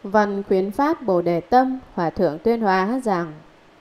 Văn khuyến phát Bồ Đề Tâm, Hòa Thượng tuyên hóa rằng: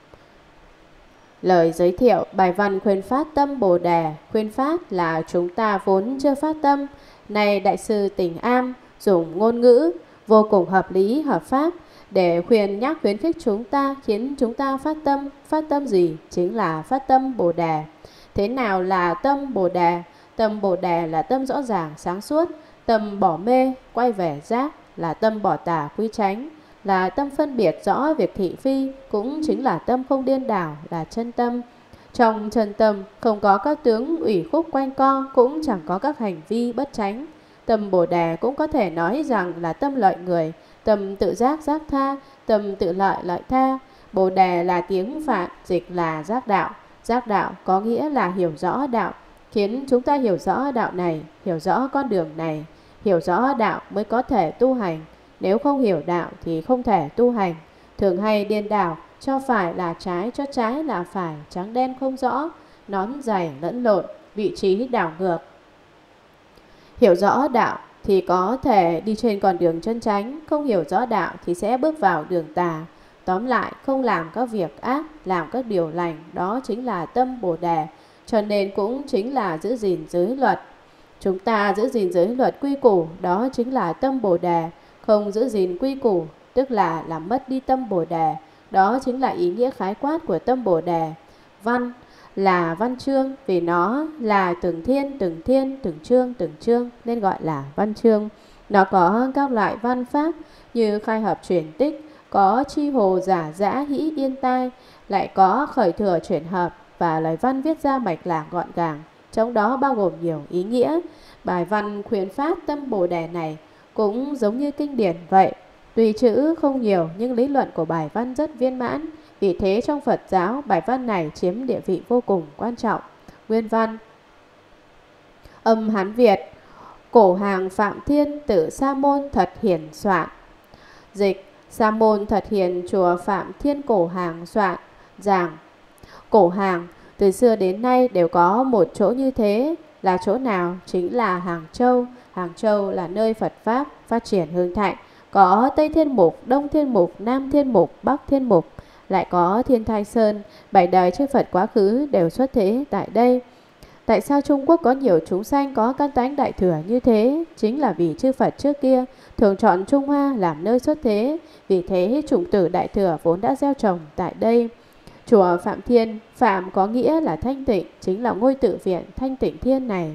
lời giới thiệu bài văn khuyến phát tâm Bồ Đề. Khuyến phát là chúng ta vốn chưa phát tâm. Này Đại sư Tỉnh Am dùng ngôn ngữ vô cùng hợp lý, hợp pháp để khuyên nhắc khuyến khích chúng ta, khiến chúng ta phát tâm. Phát tâm gì? Chính là phát tâm Bồ Đề. Thế nào là tâm Bồ Đề? Tâm Bồ Đề là tâm rõ ràng, sáng suốt, tâm bỏ mê, quay về giác, là tâm bỏ tà quy chánh, là tâm phân biệt rõ việc thị phi, cũng chính là tâm không điên đảo, là chân tâm. Trong chân tâm không có các tướng ủy khúc quanh co, cũng chẳng có các hành vi bất chánh. Tâm Bồ Đề cũng có thể nói rằng là tâm lợi người, tâm tự giác giác tha, tâm tự lợi lợi tha. Bồ Đề là tiếng Phạn, dịch là giác đạo. Giác đạo có nghĩa là hiểu rõ đạo, khiến chúng ta hiểu rõ đạo này, hiểu rõ con đường này. Hiểu rõ đạo mới có thể tu hành. Nếu không hiểu đạo thì không thể tu hành. Thường hay điên đảo, cho phải là trái, cho trái là phải, trắng đen không rõ, nón giày lẫn lộn, vị trí đảo ngược. Hiểu rõ đạo thì có thể đi trên con đường chân chánh, không hiểu rõ đạo thì sẽ bước vào đường tà. Tóm lại, không làm các việc ác, làm các điều lành, đó chính là tâm Bồ Đề. Cho nên cũng chính là giữ gìn giới luật. Chúng ta giữ gìn giới luật quy củ, đó chính là tâm Bồ Đề. Không giữ gìn quy củ, tức là làm mất đi tâm Bồ Đề. Đó chính là ý nghĩa khái quát của tâm Bồ Đề. Văn là văn chương, vì nó là từng thiên, từng chương nên gọi là văn chương. Nó có các loại văn pháp như khai hợp chuyển tích, có chi hồ giả dã hĩ yên tai, lại có khởi thừa chuyển hợp, và lời văn viết ra mạch lạc gọn gàng, trong đó bao gồm nhiều ý nghĩa. Bài văn khuyến phát tâm Bồ Đề này cũng giống như kinh điển vậy. Tuy chữ không nhiều nhưng lý luận của bài văn rất viên mãn. Vì thế trong Phật giáo, bài văn này chiếm địa vị vô cùng quan trọng. Nguyên văn: âm Hán Việt, cổ hàng Phạm Thiên tự Sa môn Thật Hiển soạn. Dịch: Sa môn Thật Hiển chùa Phạm Thiên cổ hàng soạn. Giảng: cổ hàng từ xưa đến nay đều có một chỗ như thế. Là chỗ nào? Chính là Hàng Châu. Hàng Châu là nơi Phật Pháp phát triển hưng thạnh. Có Tây Thiên Mục, Đông Thiên Mục, Nam Thiên Mục, Bắc Thiên Mục, lại có Thiên Thai Sơn. 7 đời chư Phật quá khứ đều xuất thế tại đây. Tại sao Trung Quốc có nhiều chúng sanh có căn tánh đại thừa như thế? Chính là vì chư Phật trước kia thường chọn Trung Hoa làm nơi xuất thế. Vì thế chủng tử đại thừa vốn đã gieo trồng tại đây. Chùa Phạm Thiên, Phạm có nghĩa là thanh tịnh, chính là ngôi tự viện thanh tịnh thiên này.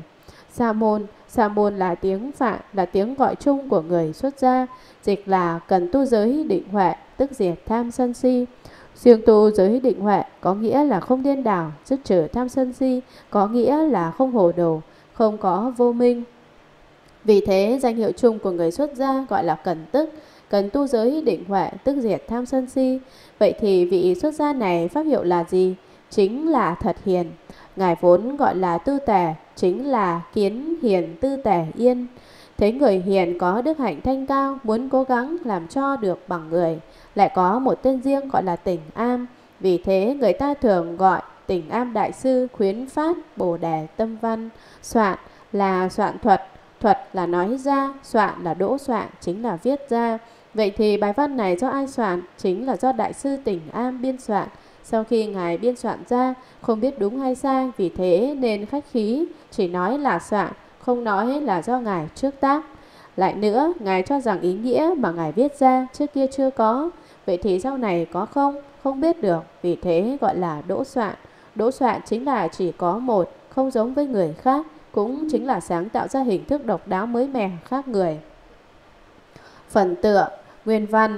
Sa môn là tiếng Phạn, là tiếng gọi chung của người xuất gia. Dịch là cần tu giới định huệ, tức diệt tham sân si. Siêng tu giới định huệ có nghĩa là không điên đảo, dứt trừ tham sân si, có nghĩa là không hồ đồ, không có vô minh. Vì thế danh hiệu chung của người xuất gia gọi là cần tức. Cần tu giới định huệ, tức diệt tham sân si. Vậy thì vị xuất gia này pháp hiệu là gì? Chính là Thật Hiền. Ngài vốn gọi là Tư Tề, chính là kiến hiền tư tề yên. Thấy người hiền có đức hạnh thanh cao, muốn cố gắng làm cho được bằng người. Lại có một tên riêng gọi là Tỉnh Am. Vì thế người ta thường gọi Tỉnh Am Đại Sư khuyến phát Bồ Đề tâm văn. Soạn là soạn thuật, thuật là nói ra, soạn là đỗ soạn, chính là viết ra. Vậy thì bài văn này do ai soạn? Chính là do Đại sư Tỉnh Am biên soạn. Sau khi Ngài biên soạn ra, không biết đúng hay sai, vì thế nên khách khí, chỉ nói là soạn, không nói là do Ngài trước tác. Lại nữa, Ngài cho rằng ý nghĩa mà Ngài viết ra trước kia chưa có. Vậy thì sau này có không? Không biết được, vì thế gọi là đỗ soạn. Đỗ soạn chính là chỉ có một, không giống với người khác, cũng chính là sáng tạo ra hình thức độc đáo mới mẻ khác người. Phần tựa, nguyên văn: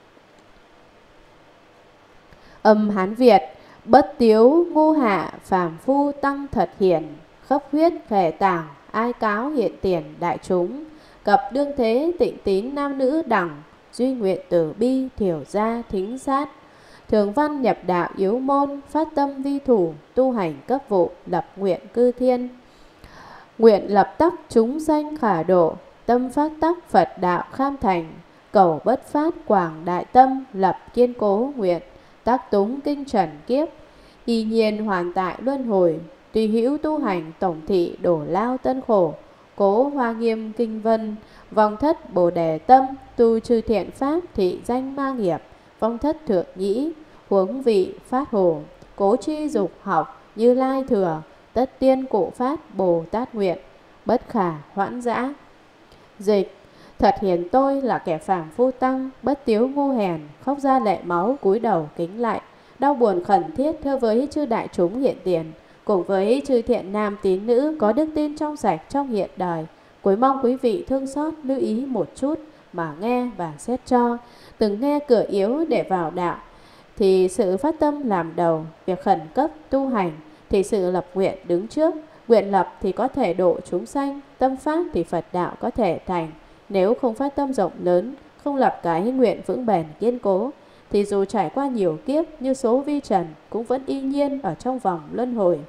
âm Hán Việt, bất tiếu ngu hạ phàm phu tăng Thật Hiển, khắp huyết khề tảng ai cáo hiện tiền đại chúng, cập đương thế tịnh tín nam nữ đẳng, duy nguyện tử bi thiểu gia thính sát, thường văn nhập đạo yếu môn, phát tâm vi thủ, tu hành cấp vụ, lập nguyện cư thiên. Nguyện lập tắc chúng sanh khả độ, tâm phát tắc Phật đạo kham thành, cầu bất phát quảng đại tâm, lập kiên cố nguyện, tác túng kinh trần kiếp, y nhiên hoàn tại luân hồi, tùy hữu tu hành tổng thị đổ lao tân khổ, cố hoa nghiêm kinh vân, Vong thất Bồ Đề tâm, tu chư thiện pháp thị danh ma nghiệp. Vong thất thượng nhĩ, huống vị phát hồ, cố chi dục học Như Lai thừa. Tất tiên cụ phát Bồ Tát nguyện, bất khả hoãn dã. Dịch: thật hiền tôi là kẻ phàm phu tăng, bất tiếu ngu hèn, khóc ra lệ máu cúi đầu kính lạy, đau buồn khẩn thiết thưa với chư đại chúng hiện tiền, cùng với chư thiện nam tín nữ có đức tin trong sạch trong hiện đời. Cuối mong quý vị thương xót lưu ý một chút mà nghe và xét cho. Từng nghe cửa yếu để vào đạo thì sự phát tâm làm đầu, việc khẩn cấp tu hành thì sự lập nguyện đứng trước. Nguyện lập thì có thể độ chúng sanh, tâm phát thì Phật đạo có thể thành. Nếu không phát tâm rộng lớn, không lập cái nguyện vững bền kiên cố, thì dù trải qua nhiều kiếp như số vi trần cũng vẫn y nhiên ở trong vòng luân hồi.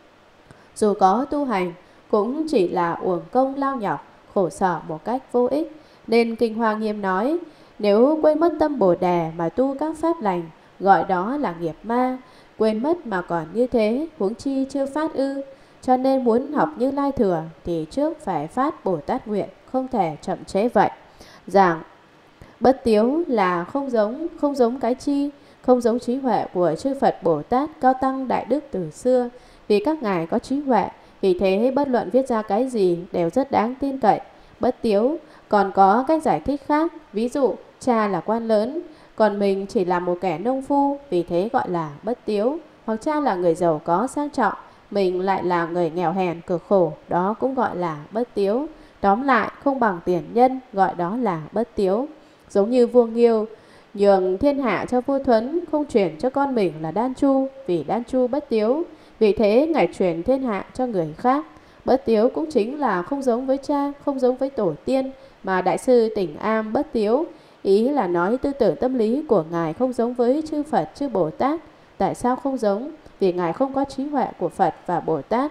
Dù có tu hành cũng chỉ là uổng công lao nhọc, khổ sở một cách vô ích. Nên Kinh Hoa Nghiêm nói, nếu quên mất tâm Bồ Đề mà tu các pháp lành, gọi đó là nghiệp ma. Quên mất mà còn như thế, huống chi chưa phát ư. Cho nên muốn học Như Lai thừa thì trước phải phát Bồ Tát nguyện, không thể chậm trễ vậy. Giảng bất tiếu là không giống cái chi, không giống trí huệ của chư Phật Bồ Tát cao tăng đại đức từ xưa. Vì các ngài có trí huệ, vì thế bất luận viết ra cái gì đều rất đáng tin cậy. Bất tiếu còn có cách giải thích khác. Ví dụ cha là quan lớn, còn mình chỉ là một kẻ nông phu, vì thế gọi là bất tiếu. Hoặc cha là người giàu có sang trọng, mình lại là người nghèo hèn cực khổ, đó cũng gọi là bất tiếu. Tóm lại không bằng tiền nhân, gọi đó là bất tiếu. Giống như vua Nghiêu nhường thiên hạ cho vua Thuấn, không chuyển cho con mình là Đan Chu, vì Đan Chu bất tiếu, vì thế ngài chuyển thiên hạ cho người khác. Bất tiếu cũng chính là không giống với cha, không giống với tổ tiên, mà Đại sư Tỉnh Am bất tiếu, ý là nói tư tưởng tâm lý của ngài không giống với chư Phật chư Bồ Tát. Tại sao không giống? Vì ngài không có trí huệ của Phật và Bồ Tát.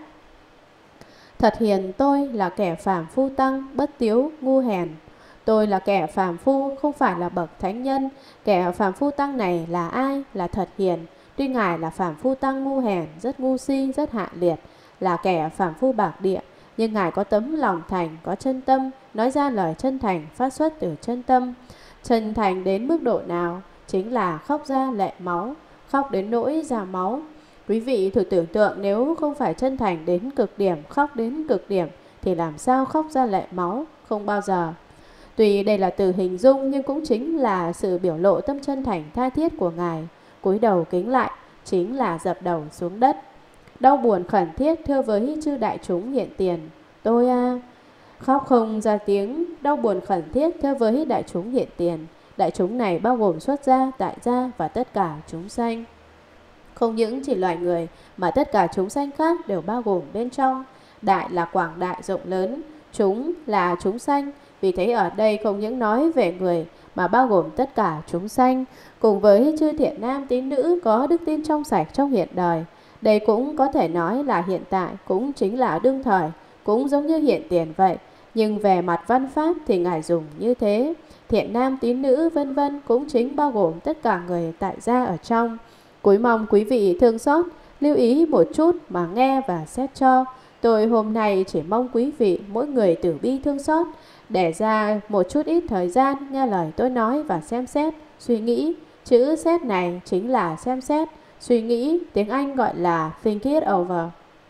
Thật hiền tôi là kẻ phàm phu tăng, bất tiếu ngu hèn. Tôi là kẻ phàm phu, không phải là bậc thánh nhân. Kẻ phàm phu tăng này là ai? Là thật hiền. Tuy ngài là phàm phu tăng ngu hèn, rất ngu si, rất hạ liệt, là kẻ phàm phu bạc địa, nhưng ngài có tấm lòng thành, có chân tâm, nói ra lời chân thành phát xuất từ chân tâm. Chân thành đến mức độ nào? Chính là khóc ra lệ máu, khóc đến nỗi ra máu. Quý vị thử tưởng tượng, nếu không phải chân thành đến cực điểm, khóc đến cực điểm, thì làm sao khóc ra lệ máu? Không bao giờ. Tuy đây là từ hình dung, nhưng cũng chính là sự biểu lộ tâm chân thành tha thiết của ngài. Cúi đầu kính lại chính là dập đầu xuống đất, đau buồn khẩn thiết thưa với chư đại chúng hiện tiền. Tôi khóc không ra tiếng, đau buồn khẩn thiết thưa với đại chúng hiện tiền. Đại chúng này bao gồm xuất gia, tại gia và tất cả chúng sanh. Không những chỉ loài người mà tất cả chúng sanh khác đều bao gồm bên trong. Đại là quảng đại rộng lớn, chúng là chúng sanh. Vì thế ở đây không những nói về người mà bao gồm tất cả chúng sanh, cùng với chư thiện nam tín nữ có đức tin trong sạch trong hiện đời. Đây cũng có thể nói là hiện tại, cũng chính là đương thời, cũng giống như hiện tiền vậy. Nhưng về mặt văn pháp thì ngài dùng như thế. Thiện nam tín nữ vân vân cũng chính bao gồm tất cả người tại gia ở trong. Cúi mong quý vị thương xót, lưu ý một chút mà nghe và xét cho. Tôi hôm nay chỉ mong quý vị mỗi người tử bi thương xót, để ra một chút ít thời gian nghe lời tôi nói và xem xét, suy nghĩ. Chữ xét này chính là xem xét, suy nghĩ, tiếng Anh gọi là think it over.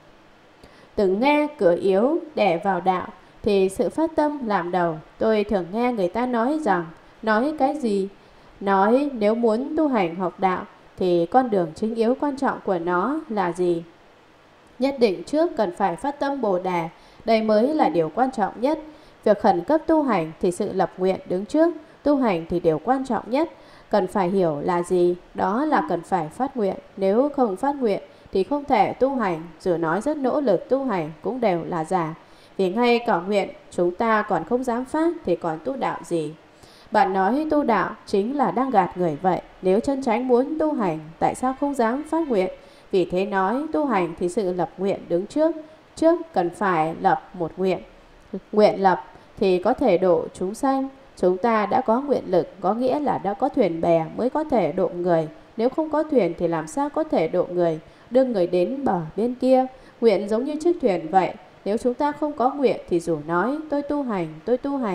Từng nghe cửa yếu để vào đạo thì sự phát tâm làm đầu. Tôi thường nghe người ta nói rằng, nói cái gì? Nói nếu muốn tu hành học đạo thì con đường chính yếu quan trọng của nó là gì? Nhất định trước cần phải phát tâm Bồ Đề, đây mới là điều quan trọng nhất. Việc khẩn cấp tu hành thì sự lập nguyện đứng trước, tu hành thì điều quan trọng nhất. Cần phải hiểu là gì? Đó là cần phải phát nguyện. Nếu không phát nguyện thì không thể tu hành, dù nói rất nỗ lực tu hành cũng đều là giả. Vì ngay cả nguyện chúng ta còn không dám phát thì còn tu đạo gì? Bạn nói tu đạo chính là đang gạt người vậy. Nếu chân chánh muốn tu hành, tại sao không dám phát nguyện? Vì thế nói tu hành thì sự lập nguyện đứng trước. Trước cần phải lập một nguyện. Nguyện lập thì có thể độ chúng sanh. Chúng ta đã có nguyện lực, có nghĩa là đã có thuyền bè mới có thể độ người. Nếu không có thuyền thì làm sao có thể độ người, đưa người đến bờ bên kia. Nguyện giống như chiếc thuyền vậy. Nếu chúng ta không có nguyện thì dù nói tôi tu hành,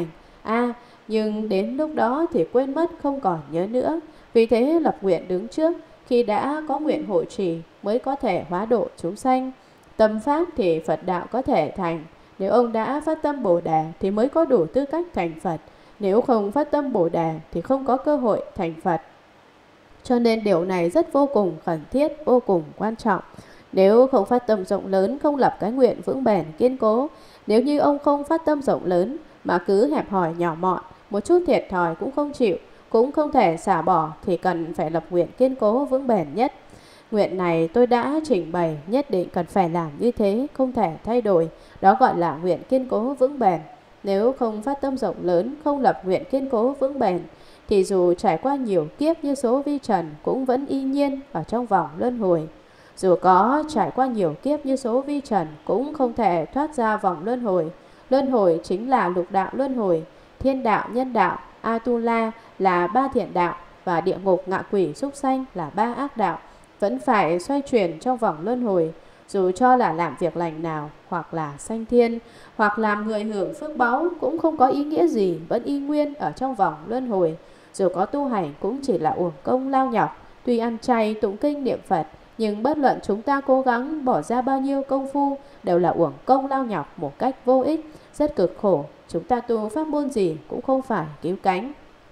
nhưng đến lúc đó thì quên mất không còn nhớ nữa. Vì thế lập nguyện đứng trước, khi đã có nguyện hộ trì mới có thể hóa độ chúng sanh. Tâm pháp thì Phật đạo có thể thành. Nếu ông đã phát tâm Bồ Đề thì mới có đủ tư cách thành Phật. Nếu không phát tâm Bồ Đề thì không có cơ hội thành Phật. Cho nên điều này rất vô cùng cần thiết, vô cùng quan trọng. Nếu không phát tâm rộng lớn, không lập cái nguyện vững bền kiên cố, nếu như ông không phát tâm rộng lớn mà cứ hẹp hòi nhỏ mọn, một chút thiệt thòi cũng không chịu, cũng không thể xả bỏ, thì cần phải lập nguyện kiên cố vững bền nhất. Nguyện này tôi đã trình bày, nhất định cần phải làm như thế, không thể thay đổi. Đó gọi là nguyện kiên cố vững bền. Nếu không phát tâm rộng lớn, không lập nguyện kiên cố vững bền, thì dù trải qua nhiều kiếp như số vi trần cũng vẫn y nhiên ở trong vòng luân hồi. Dù có trải qua nhiều kiếp như số vi trần cũng không thể thoát ra vòng luân hồi. Luân hồi chính là lục đạo luân hồi, thiên đạo, nhân đạo, Atula là 3 thiện đạo và địa ngục, ngạ quỷ, súc sanh là 3 ác đạo. Vẫn phải xoay chuyển trong vòng luân hồi. Dù cho là làm việc lành nào, hoặc là sanh thiên, hoặc làm người hưởng phước báu, cũng không có ý nghĩa gì, vẫn y nguyên ở trong vòng luân hồi. Dù có tu hành cũng chỉ là uổng công lao nhọc. Tuy ăn chay, tụng kinh, niệm Phật, nhưng bất luận chúng ta cố gắng bỏ ra bao nhiêu công phu đều là uổng công lao nhọc một cách vô ích, rất cực khổ. Chúng ta tu pháp môn gì cũng không phải cứu cánh.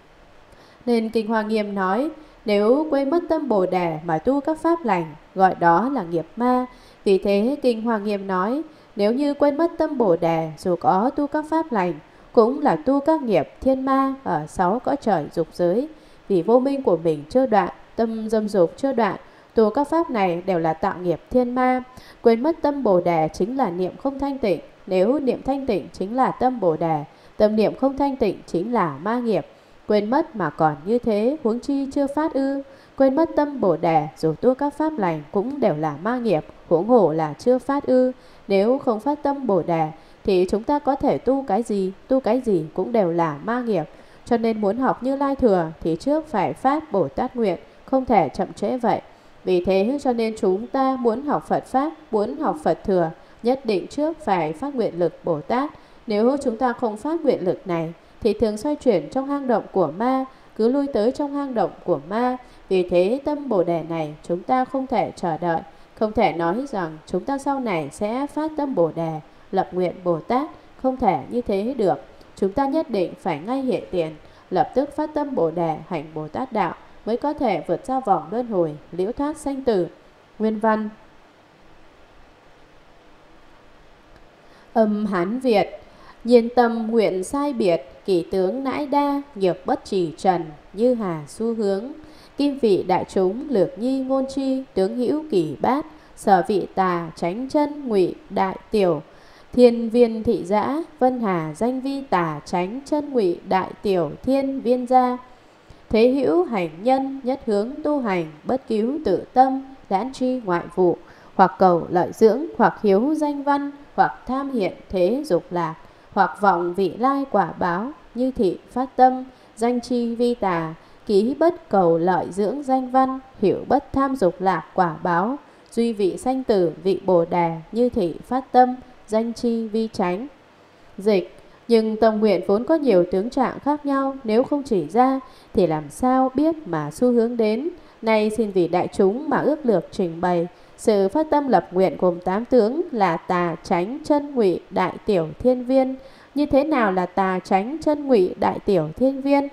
Nên Kinh Hoa Nghiêm nói, nếu quên mất tâm Bồ Đề mà tu các pháp lành, gọi đó là nghiệp ma. Vì thế Kinh Hoa Nghiêm nói, nếu như quên mất tâm Bồ Đề, dù có tu các pháp lành, cũng là tu các nghiệp thiên ma ở 6 cõi trời dục giới. Vì vô minh của mình chưa đoạn, tâm dâm dục chưa đoạn, tu các pháp này đều là tạo nghiệp thiên ma. Quên mất tâm Bồ Đề chính là niệm không thanh tịnh. Nếu niệm thanh tịnh chính là tâm Bồ Đề, tâm niệm không thanh tịnh chính là ma nghiệp. Quên mất mà còn như thế, huống chi chưa phát ư? Quên mất tâm Bồ Đề, dù tu các pháp lành cũng đều là ma nghiệp, huống hồ là chưa phát ư? Nếu không phát tâm Bồ Đề thì chúng ta có thể tu cái gì cũng đều là ma nghiệp. Cho nên muốn học Như Lai Thừa thì trước phải phát Bồ Tát nguyện, không thể chậm trễ vậy. Vì thế cho nên chúng ta muốn học Phật Pháp, muốn học Phật Thừa, nhất định trước phải phát nguyện lực Bồ Tát. Nếu chúng ta không phát nguyện lực này thì thường xoay chuyển trong hang động của ma, cứ lui tới trong hang động của ma. Vì thế tâm Bồ Đề này chúng ta không thể chờ đợi, không thể nói rằng chúng ta sau này sẽ phát tâm Bồ Đề, lập nguyện Bồ Tát, không thể như thế được. Chúng ta nhất định phải ngay hiện tiền, lập tức phát tâm Bồ Đề, hành Bồ Tát đạo, mới có thể vượt ra vòng luân hồi, liễu thoát sanh tử. Nguyên văn. Âm Hán Việt. Nhiên tâm nguyện sai biệt, kỳ tướng nãi đa, nhược bất chỉ trần, như hà xu hướng. Kim vị đại chúng, lược nhi ngôn chi, tướng hữu kỳ bát, sở vị tà, tránh chân, ngụy đại tiểu. Thiên viên thị giã, vân hà danh vi tà, tránh chân, ngụy đại tiểu, thiên viên gia. Thế hữu hành nhân, nhất hướng tu hành, bất cứu tự tâm, đãn tri ngoại vụ, hoặc cầu lợi dưỡng, hoặc hiếu danh văn, hoặc tham hiện thế dục lạc, hoặc vọng vị lai quả báo, như thị phát tâm, danh chi vi tà, ký bất cầu lợi dưỡng danh văn, hiểu bất tham dục lạc quả báo, duy vị sanh tử vị Bồ Đề, như thị phát tâm, danh chi vi chánh. Dịch. Nhưng tâm nguyện vốn có nhiều tướng trạng khác nhau, nếu không chỉ ra thì làm sao biết mà xu hướng đến. Nay xin vì đại chúng mà ước lược trình bày. Sự phát tâm lập nguyện gồm 8 tướng là tà, chánh, chân, ngụy, đại, tiểu, thiên viên. Như thế nào là tà, chánh, chân, ngụy, đại, tiểu, thiên viên?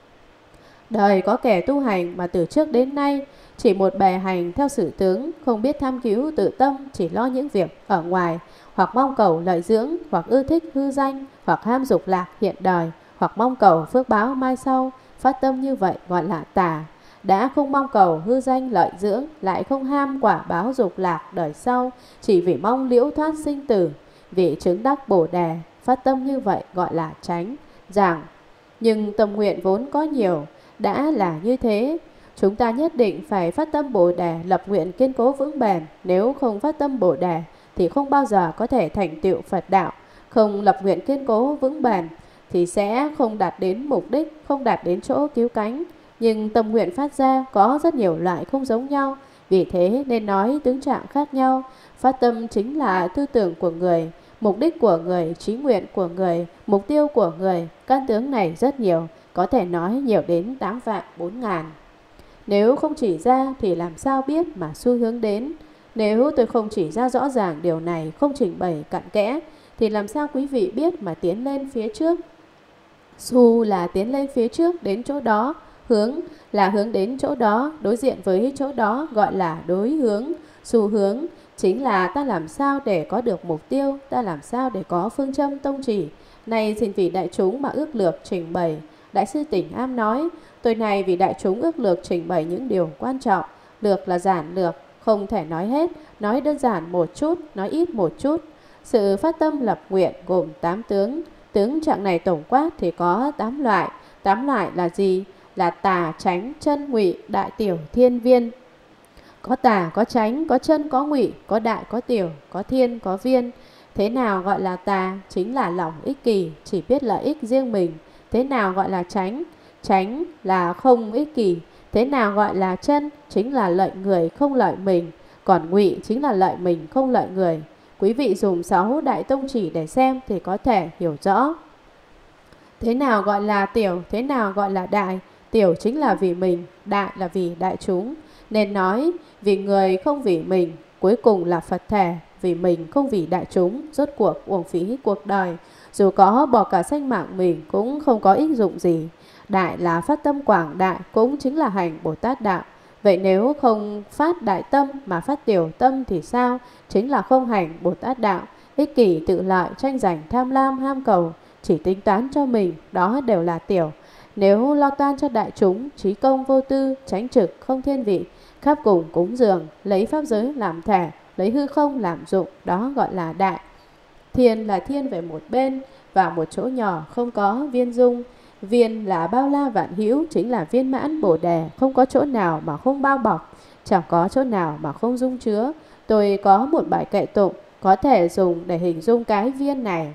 Đời có kẻ tu hành mà từ trước đến nay chỉ một bề hành theo sự tướng, không biết tham cứu tự tâm, chỉ lo những việc ở ngoài, hoặc mong cầu lợi dưỡng, hoặc ưa thích hư danh, hoặc ham dục lạc hiện đời, hoặc mong cầu phước báo mai sau. Phát tâm như vậy gọi là tà. Đã không mong cầu hư danh lợi dưỡng, lại không ham quả báo dục lạc đời sau, chỉ vì mong liễu thoát sinh tử, vì chứng đắc Bồ Đề. Phát tâm như vậy gọi là chánh. Giảng. Nhưng tâm nguyện vốn có nhiều, đã là như thế, chúng ta nhất định phải phát tâm Bồ Đề, lập nguyện kiên cố vững bền. Nếu không phát tâm Bồ Đề thì không bao giờ có thể thành tựu Phật đạo. Không lập nguyện kiên cố vững bền thì sẽ không đạt đến mục đích, không đạt đến chỗ cứu cánh. Nhưng tâm nguyện phát ra có rất nhiều loại không giống nhau, vì thế nên nói tướng trạng khác nhau. Phát tâm chính là tư tưởng của người. Mục đích của người, chí nguyện của người, mục tiêu của người, căn tướng này rất nhiều, có thể nói nhiều đến 8 vạn 4 ngàn. Nếu không chỉ ra thì làm sao biết mà xu hướng đến? Nếu tôi không chỉ ra rõ ràng điều này, không trình bày cặn kẽ, thì làm sao quý vị biết mà tiến lên phía trước? Xu là tiến lên phía trước đến chỗ đó, hướng là hướng đến chỗ đó, đối diện với chỗ đó gọi là đối hướng. Xu hướng chính là ta làm sao để có được mục tiêu, ta làm sao để có phương châm tông chỉ. Này xin vì đại chúng mà ước lược trình bày. Đại sư Tỉnh Am nói, tôi này vì đại chúng ước lược trình bày những điều quan trọng. Lược là giản lược, không thể nói hết, nói đơn giản một chút, nói ít một chút. Sự phát tâm lập nguyện gồm 8 tướng. Tướng trạng này tổng quát thì có 8 loại. 8 loại là gì? Là tà, chánh, chân, ngụy, đại, tiểu, thiên, viên. Có tà, có chánh, có chân, có ngụy, có đại, có tiểu, có thiên, có viên. Thế nào gọi là tà? Chính là lòng ích kỷ, chỉ biết lợi ích riêng mình. Thế nào gọi là chánh? Chánh là không ích kỷ. Thế nào gọi là chân? Chính là lợi người không lợi mình. Còn ngụy chính là lợi mình không lợi người. Quý vị dùng 6 đại tông chỉ để xem thì có thể hiểu rõ. Thế nào gọi là tiểu? Thế nào gọi là đại? Tiểu chính là vì mình, đại là vì đại chúng. Nên nói vì người không vì mình, cuối cùng là Phật thể. Vì mình không vì đại chúng, rốt cuộc uổng phí cuộc đời. Dù có bỏ cả sinh mạng mình cũng không có ích dụng gì. Đại là phát tâm quảng đại, cũng chính là hành Bồ Tát đạo. Vậy nếu không phát đại tâm mà phát tiểu tâm thì sao? Chính là không hành Bồ Tát đạo. Ích kỷ tự lợi, tranh giành, tham lam, ham cầu, chỉ tính toán cho mình, đó đều là tiểu. Nếu lo toan cho đại chúng, trí công vô tư, tránh trực, không thiên vị, khắp cùng cúng dường, lấy pháp giới làm thể, lấy hư không làm dụng, đó gọi là đại. Thiên là thiên về một bên và một chỗ nhỏ, không có viên dung. Viên là bao la vạn hữu, chính là viên mãn Bồ đề, không có chỗ nào mà không bao bọc, chẳng có chỗ nào mà không dung chứa. Tôi có một bài kệ tụng có thể dùng để hình dung cái viên này.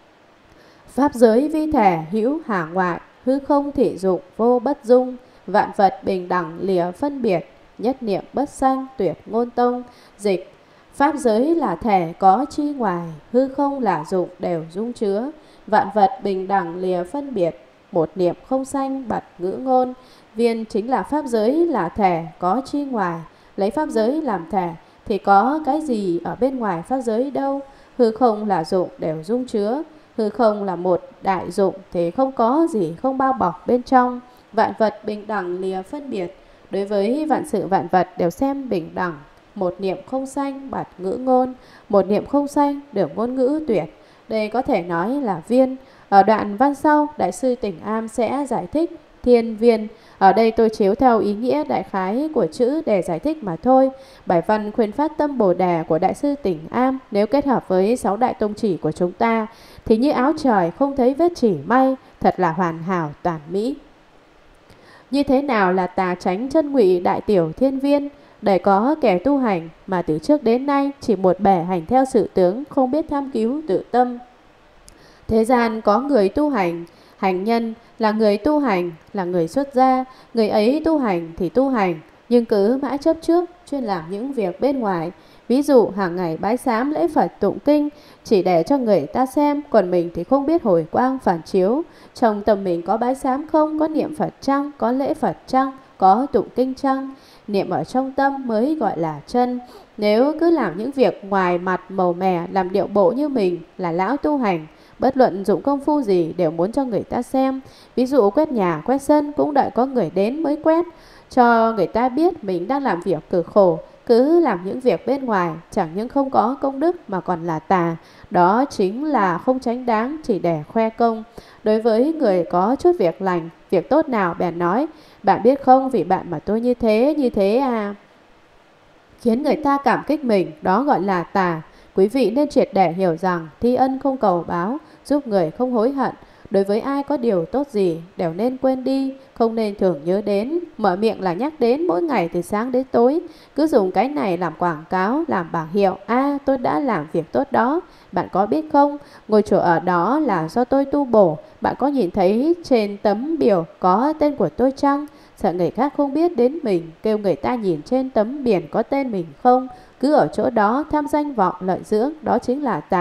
Pháp giới vi thể hữu hà ngoại, hư không thị dụng vô bất dung, vạn vật bình đẳng lìa phân biệt, nhất niệm bất sanh tuyệt ngôn tông. Dịch: pháp giới là thể có chi ngoài, hư không là dụng đều dung chứa, vạn vật bình đẳng lìa phân biệt, một niệm không sanh bật ngữ ngôn. Viên chính là pháp giới là thể có chi ngoài, lấy pháp giới làm thể thì có cái gì ở bên ngoài pháp giới đâu. Hư không là dụng đều dung chứa, hư không là một đại dụng thì không có gì không bao bọc bên trong. Vạn vật bình đẳng lìa phân biệt, đối với vạn sự vạn vật đều xem bình đẳng. Một niệm không sanh bật ngữ ngôn, một niệm không sanh được ngôn ngữ tuyệt. Đây có thể nói là viên. Ở đoạn văn sau, Đại sư Tỉnh Am sẽ giải thích thiên viên. Ở đây tôi chiếu theo ý nghĩa đại khái của chữ để giải thích mà thôi. Bài văn khuyên phát tâm Bồ đề của Đại sư Tỉnh Am nếu kết hợp với 6 đại tông chỉ của chúng ta thì như áo trời không thấy vết chỉ may, thật là hoàn hảo toàn mỹ. Như thế nào là tà chánh chân ngụy đại tiểu thiên viên? Để có kẻ tu hành mà từ trước đến nay chỉ một bề hành theo sự tướng, không biết tham cứu tự tâm. Thế gian có người tu hành, hành nhân là người tu hành, là người xuất gia. Người ấy tu hành thì tu hành, nhưng cứ mãi chấp trước, chuyên làm những việc bên ngoài. Ví dụ hàng ngày bái sám lễ Phật tụng kinh, chỉ để cho người ta xem, còn mình thì không biết hồi quang phản chiếu. Trong tâm mình có bái sám không, có niệm Phật chăng, có lễ Phật chăng, có tụng kinh chăng? Niệm ở trong tâm mới gọi là chân. Nếu cứ làm những việc ngoài mặt màu mè, làm điệu bộ như mình là lão tu hành, bất luận dụng công phu gì đều muốn cho người ta xem. Ví dụ quét nhà, quét sân cũng đợi có người đến mới quét, cho người ta biết mình đang làm việc cực khổ. Cứ làm những việc bên ngoài chẳng những không có công đức mà còn là tà. Đó chính là không chánh đáng, chỉ để khoe công. Đối với người có chút việc lành, việc tốt nào bèn nói: bạn biết không, vì bạn mà tôi như thế à, khiến người ta cảm kích mình, đó gọi là tà. Quý vị nên triệt để hiểu rằng thi ân không cầu báo, giúp người không hối hận. Đối với ai có điều tốt gì đều nên quên đi, không nên thường nhớ đến. Mở miệng là nhắc đến mỗi ngày từ sáng đến tối. Cứ dùng cái này làm quảng cáo, làm bảng hiệu: tôi đã làm việc tốt đó. Bạn có biết không, ngôi chùa ở đó là do tôi tu bổ. Bạn có nhìn thấy trên tấm biểu có tên của tôi chăng? Sợ người khác không biết đến mình, kêu người ta nhìn trên tấm biển có tên mình không? Cứ ở chỗ đó tham danh vọng lợi dưỡng, đó chính là tà.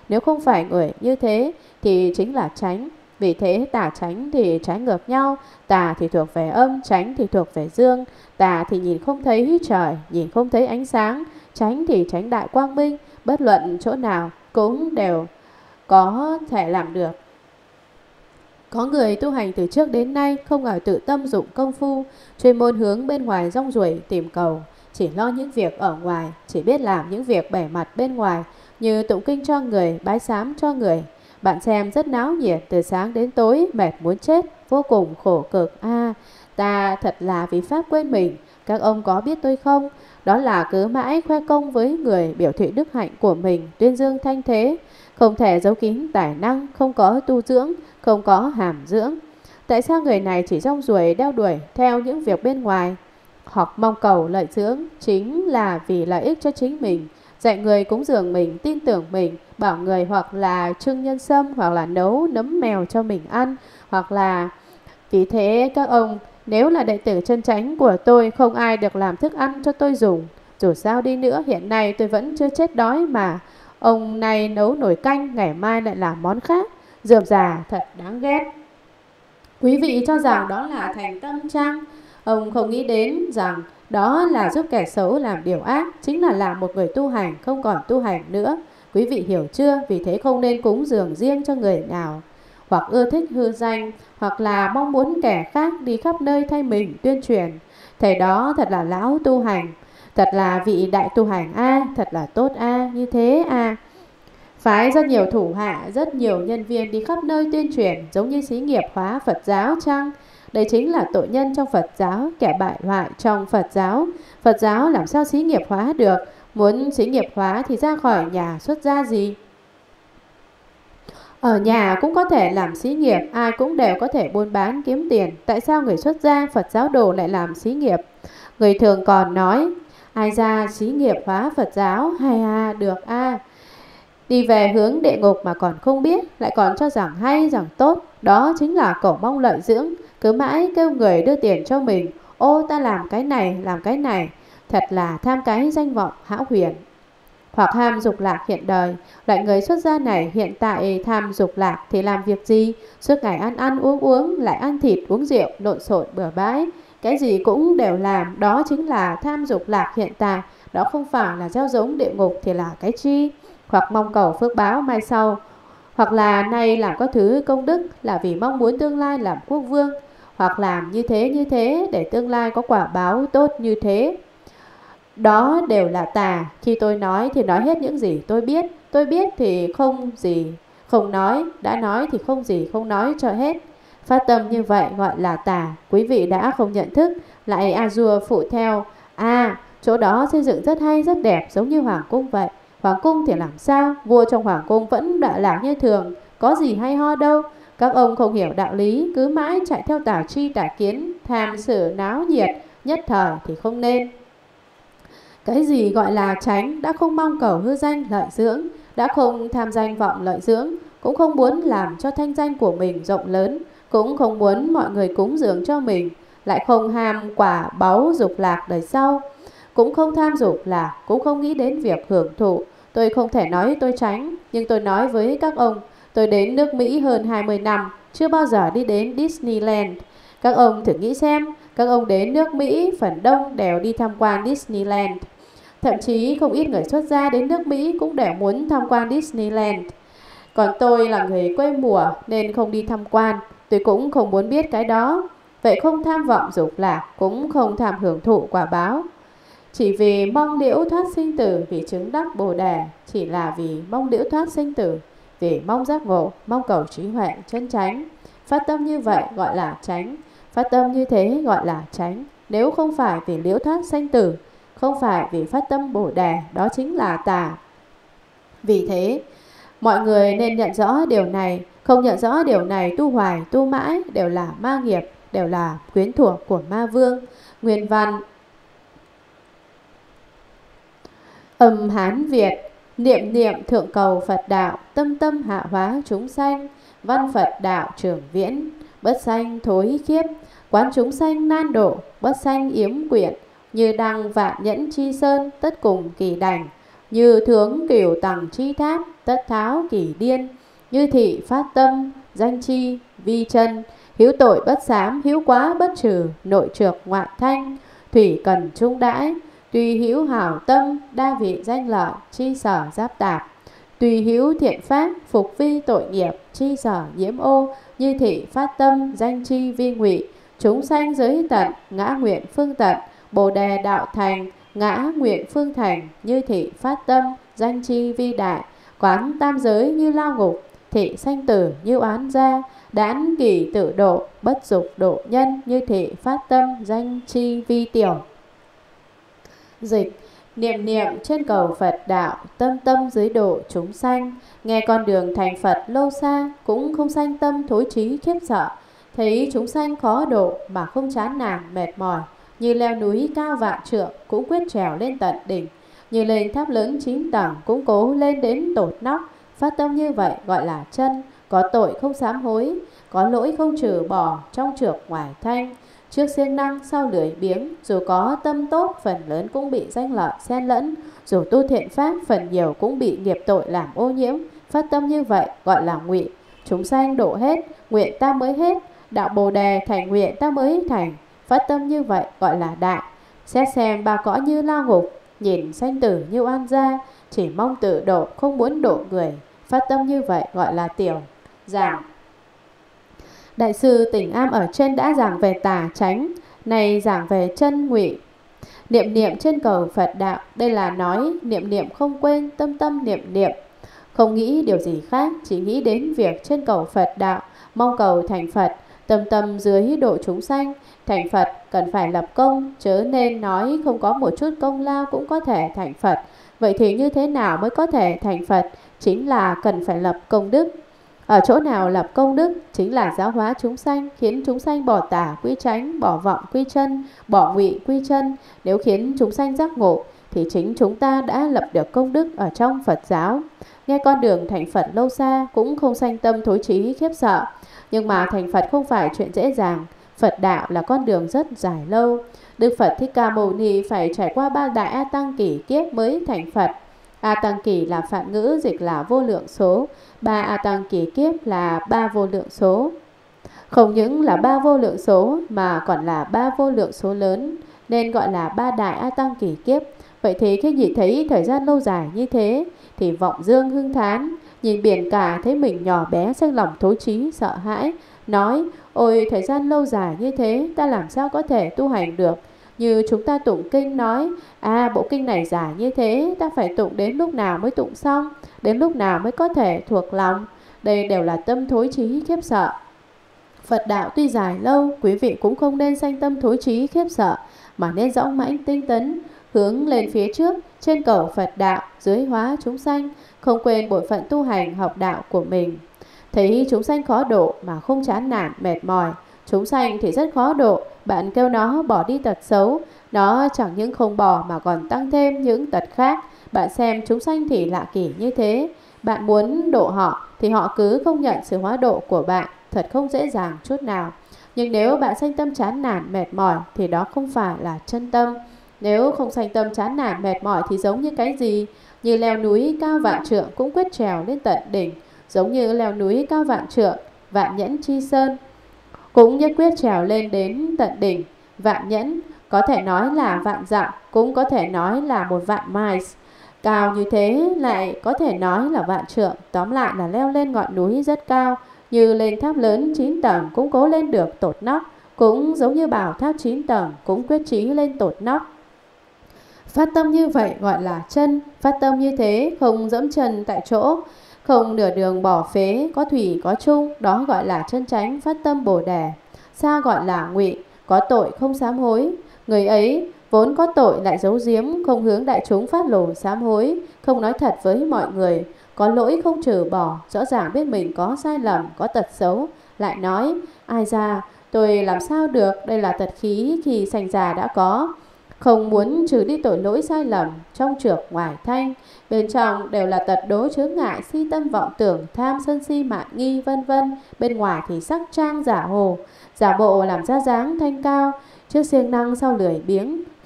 Nếu không phải người như thế thì chính là chánh. Vì thế tà chánh thì trái ngược nhau. Tà thì thuộc về âm, chánh thì thuộc về dương. Tà thì nhìn không thấy trời, nhìn không thấy ánh sáng. Chánh thì chánh đại quang minh. Bất luận chỗ nào cũng đều có thể làm được. Có người tu hành từ trước đến nay không ở tự tâm dụng công phu, chuyên môn hướng bên ngoài rong ruổi tìm cầu, chỉ lo những việc ở ngoài, chỉ biết làm những việc bề mặt bên ngoài, như tụng kinh cho người, bái sám cho người. Bạn xem rất náo nhiệt, từ sáng đến tối, mệt muốn chết, vô cùng khổ cực. Ta thật là vì pháp quên mình, các ông có biết tôi không? Đó là cứ mãi khoe công với người, biểu thị đức hạnh của mình, tuyên dương thanh thế, không thể giấu kín tài năng, không có tu dưỡng, không có hàm dưỡng. Tại sao người này chỉ rong ruổi đeo đuổi theo những việc bên ngoài, hoặc mong cầu lợi dưỡng? Chính là vì lợi ích cho chính mình, dạy người cúng dường mình, tin tưởng mình, bảo người hoặc là trưng nhân sâm, hoặc là nấu nấm mèo cho mình ăn, hoặc là... Vì thế các ông, nếu là đệ tử chân chánh của tôi, không ai được làm thức ăn cho tôi dùng. Dù sao đi nữa, hiện nay tôi vẫn chưa chết đói mà. Ông này nấu nồi canh, ngày mai lại làm món khác. Rườm rà thật đáng ghét. Quý vị cho rằng đó là thành tâm chăng? Ông không nghĩ đến rằng đó là giúp kẻ xấu làm điều ác, chính là làm một người tu hành không còn tu hành nữa. Quý vị hiểu chưa? Vì thế không nên cúng dường riêng cho người nào, hoặc ưa thích hư danh, hoặc là mong muốn kẻ khác đi khắp nơi thay mình tuyên truyền. Thầy đó thật là lão tu hành, thật là vị đại tu hành thật là tốt như thế Phái rất nhiều thủ hạ, rất nhiều nhân viên đi khắp nơi tuyên truyền, giống như xí nghiệp hóa Phật giáo chăng? Đây chính là tội nhân trong Phật giáo, kẻ bại hoại trong Phật giáo. Phật giáo làm sao xí nghiệp hóa được? Muốn xí nghiệp hóa thì ra khỏi nhà xuất gia gì? Ở nhà cũng có thể làm xí nghiệp, ai cũng đều có thể buôn bán kiếm tiền. Tại sao người xuất gia Phật giáo đồ lại làm xí nghiệp? Người thường còn nói, ai ra xí nghiệp hóa Phật giáo, hay được đi về hướng địa ngục mà còn không biết, lại còn cho rằng hay, rằng tốt. Đó chính là cầu mong lợi dưỡng, cứ mãi kêu người đưa tiền cho mình. Ô ta làm cái này, làm cái này. Thật là tham cái danh vọng hão huyền. Hoặc ham dục lạc hiện đời. Loại người xuất gia này hiện tại tham dục lạc thì làm việc gì? Suốt ngày ăn ăn uống uống, lại ăn thịt uống rượu, lộn xộn bừa bãi, cái gì cũng đều làm. Đó chính là tham dục lạc hiện tại. Đó không phải là gieo giống địa ngục thì là cái chi? Hoặc mong cầu phước báo mai sau, hoặc là nay làm các thứ công đức là vì mong muốn tương lai làm quốc vương, hoặc làm như thế để tương lai có quả báo tốt như thế. Đó đều là tà. Khi tôi nói thì nói hết những gì tôi biết thì không gì không nói, đã nói thì không gì không nói cho hết. Phát tâm như vậy gọi là tà. Quý vị đã không nhận thức, lại dua phụ theo. Chỗ đó xây dựng rất hay rất đẹp, giống như hoàng cung vậy. Hoàng cung thì làm sao? Vua trong hoàng cung vẫn đọa lạc như thường, có gì hay ho đâu. Các ông không hiểu đạo lý, cứ mãi chạy theo tà tri tà kiến, tham sự náo nhiệt nhất thời thì không nên. Cái gì gọi là chánh? Đã không mong cầu hư danh lợi dưỡng, đã không tham danh vọng lợi dưỡng, cũng không muốn làm cho thanh danh của mình rộng lớn, cũng không muốn mọi người cúng dường cho mình, lại không ham quả báu dục lạc đời sau, cũng không tham dục lạc, cũng không nghĩ đến việc hưởng thụ. Tôi không thể nói tôi tránh, nhưng tôi nói với các ông, tôi đến nước Mỹ hơn 20 năm, chưa bao giờ đi đến Disneyland. Các ông thử nghĩ xem, các ông đến nước Mỹ phần đông đều đi tham quan Disneyland. Thậm chí không ít người xuất gia đến nước Mỹ cũng đều muốn tham quan Disneyland. Còn tôi là người quê mùa nên không đi tham quan, tôi cũng không muốn biết cái đó. Vậy không tham vọng dục lạc, cũng không tham hưởng thụ quả báo. Chỉ vì mong liễu thoát sinh tử, vì chứng đắc Bồ Đề. Chỉ là vì mong liễu thoát sinh tử, vì mong giác ngộ, mong cầu trí huệ chân chánh. Phát tâm như vậy gọi là chánh. Phát tâm như thế gọi là chánh. Nếu không phải vì liễu thoát sanh tử, không phải vì phát tâm Bồ Đề, đó chính là tà. Vì thế mọi người nên nhận rõ điều này. Không nhận rõ điều này, tu hoài tu mãi đều là ma nghiệp, đều là quyến thuộc của ma vương. Nguyên văn Âm Hán Việt: niệm niệm thượng cầu Phật đạo, tâm tâm hạ hóa chúng sanh. Văn Phật đạo trưởng viễn, bất sanh thối khiếp. Quán chúng sanh nan độ, bất sanh yếm quyện. Như đăng vạn nhẫn chi sơn, tất cùng kỳ đành. như tướng cửu tầng chi tháp, tất tháo kỳ điên, như thị phát tâm, danh chi, vi chân, hiếu tội bất sám, hiếu quá bất trừ, nội trược ngoại thanh, thủy cần trung đãi, tùy hữu hảo tâm, đa vị danh lợi, chi sở giáp tạp, tùy hữu thiện pháp, phục vi tội nghiệp, chi sở nhiễm ô, như thị phát tâm, danh chi vi ngụy, chúng sanh giới tận, ngã nguyện phương tận, bồ đề đạo thành, ngã nguyện phương thành, như thị phát tâm, danh chi vi đại, quán tam giới như lao ngục, thị sanh tử như oán gia, đãn kỳ tự độ, bất dục độ nhân, như thị phát tâm, danh chi vi tiểu. Dịch: niệm niệm trên cầu Phật đạo, tâm tâm dưới độ chúng sanh, nghe con đường thành Phật lâu xa, cũng không sanh tâm thối chí khiếp sợ, thấy chúng sanh khó độ mà không chán nản mệt mỏi, như leo núi cao vạn trượng cũng quyết trèo lên tận đỉnh, như lên tháp lớn 9 tầng cũng cố lên đến tột nóc. Phát tâm như vậy gọi là chân, có tội không sám hối, có lỗi không trừ bỏ, trong trược ngoài thanh, trước siêng năng sau lười biếng, dù có tâm tốt phần lớn cũng bị danh lợi xen lẫn, dù tu thiện pháp phần nhiều cũng bị nghiệp tội làm ô nhiễm. Phát tâm như vậy gọi là ngụy, chúng sanh độ hết, nguyện ta mới hết, đạo Bồ đề thành nguyện ta mới thành. Phát tâm như vậy gọi là đại, xét xem ba cõi như lao ngục, nhìn sanh tử như oan gia, chỉ mong tự độ không muốn độ người. Phát tâm như vậy gọi là tiểu. Giảng: Đại sư Tỉnh Am ở trên đã giảng về tà chánh, này giảng về chân ngụy. Niệm niệm trên cầu Phật đạo, đây là nói niệm niệm không quên, tâm tâm niệm niệm, không nghĩ điều gì khác, chỉ nghĩ đến việc trên cầu Phật đạo, mong cầu thành Phật, tâm tâm dưới độ chúng sanh. Thành Phật cần phải lập công, chớ nên nói không có một chút công lao cũng có thể thành Phật. Vậy thì như thế nào mới có thể thành Phật? Chính là cần phải lập công đức. Ở chỗ nào lập công đức? Chính là giáo hóa chúng sanh, khiến chúng sanh bỏ tà quy chánh, bỏ vọng quy chân, bỏ ngụy quy chân. Nếu khiến chúng sanh giác ngộ thì chính chúng ta đã lập được công đức ở trong Phật giáo. Nghe con đường thành Phật lâu xa cũng không sanh tâm thối chí khiếp sợ. Nhưng mà thành Phật không phải chuyện dễ dàng. Phật đạo là con đường rất dài lâu. Đức Phật Thích Ca Mâu Ni phải trải qua 3 đại A Tăng kỷ kiếp mới thành Phật. A Tăng kỷ là phạn ngữ, dịch là vô lượng số. 3 A Tăng kỷ kiếp là 3 vô lượng số. Không những là 3 vô lượng số mà còn là 3 vô lượng số lớn, nên gọi là 3 đại A Tăng kỷ kiếp. Vậy thì khi nhìn thấy thời gian lâu dài như thế thì vọng dương hưng thán, nhìn biển cả thấy mình nhỏ bé, sinh lòng thối chí sợ hãi, nói: ôi thời gian lâu dài như thế ta làm sao có thể tu hành được. Như chúng ta tụng kinh nói: bộ kinh này dài như thế, ta phải tụng đến lúc nào mới tụng xong, đến lúc nào mới có thể thuộc lòng. Đây đều là tâm thối chí khiếp sợ. Phật đạo tuy dài lâu, quý vị cũng không nên sanh tâm thối chí khiếp sợ, mà nên dõng mãnh tinh tấn, hướng lên phía trước, trên cầu Phật đạo, dưới hóa chúng sanh, không quên bổn phận tu hành học đạo của mình. Thấy chúng sanh khó độ mà không chán nản mệt mỏi. Chúng sanh thì rất khó độ, bạn kêu nó bỏ đi tật xấu, nó chẳng những không bỏ mà còn tăng thêm những tật khác. Bạn xem chúng sanh thì lạ kỳ như thế, bạn muốn độ họ thì họ cứ không nhận sự hóa độ của bạn, thật không dễ dàng chút nào. Nhưng nếu bạn sanh tâm chán nản mệt mỏi thì đó không phải là chân tâm. Nếu không sanh tâm chán nản mệt mỏi thì giống như cái gì? Như leo núi cao vạn trượng cũng quyết trèo lên tận đỉnh, giống như leo núi cao vạn trượng, Vạn Nhẫn Chi Sơn cũng nhất quyết trèo lên đến tận đỉnh. Vạn nhẫn có thể nói là vạn dặm, cũng có thể nói là 1.000 miles. Cao như thế lại có thể nói là vạn trượng. Tóm lại là leo lên ngọn núi rất cao, như lên tháp lớn 9 tầng cũng cố lên được tột nóc, cũng giống như bảo tháp 9 tầng cũng quyết chí lên tột nóc. Phát tâm như vậy gọi là chân. Phát tâm như thế không dẫm chân tại chỗ, không nửa đường bỏ phế, có thủy có chung, đó gọi là chân chánh phát tâm Bồ đề. Sao gọi là ngụy? Có tội không sám hối. Người ấy vốn có tội lại giấu giếm, không hướng đại chúng phát lộ sám hối, không nói thật với mọi người, có lỗi không trừ bỏ, rõ ràng biết mình có sai lầm, có tật xấu, lại nói: ai ra, tôi làm sao được, đây là tật khí khi sanh già đã có. Không muốn trừ đi tội lỗi sai lầm, trong trược ngoài thanh, bên trong đều là tật đố chướng ngại, si tâm vọng tưởng, tham sân si mạn nghi vân vân. Bên ngoài thì sắc trang giả hồ, giả bộ làm ra dáng thanh cao, trước siêng năng sau lười biếng,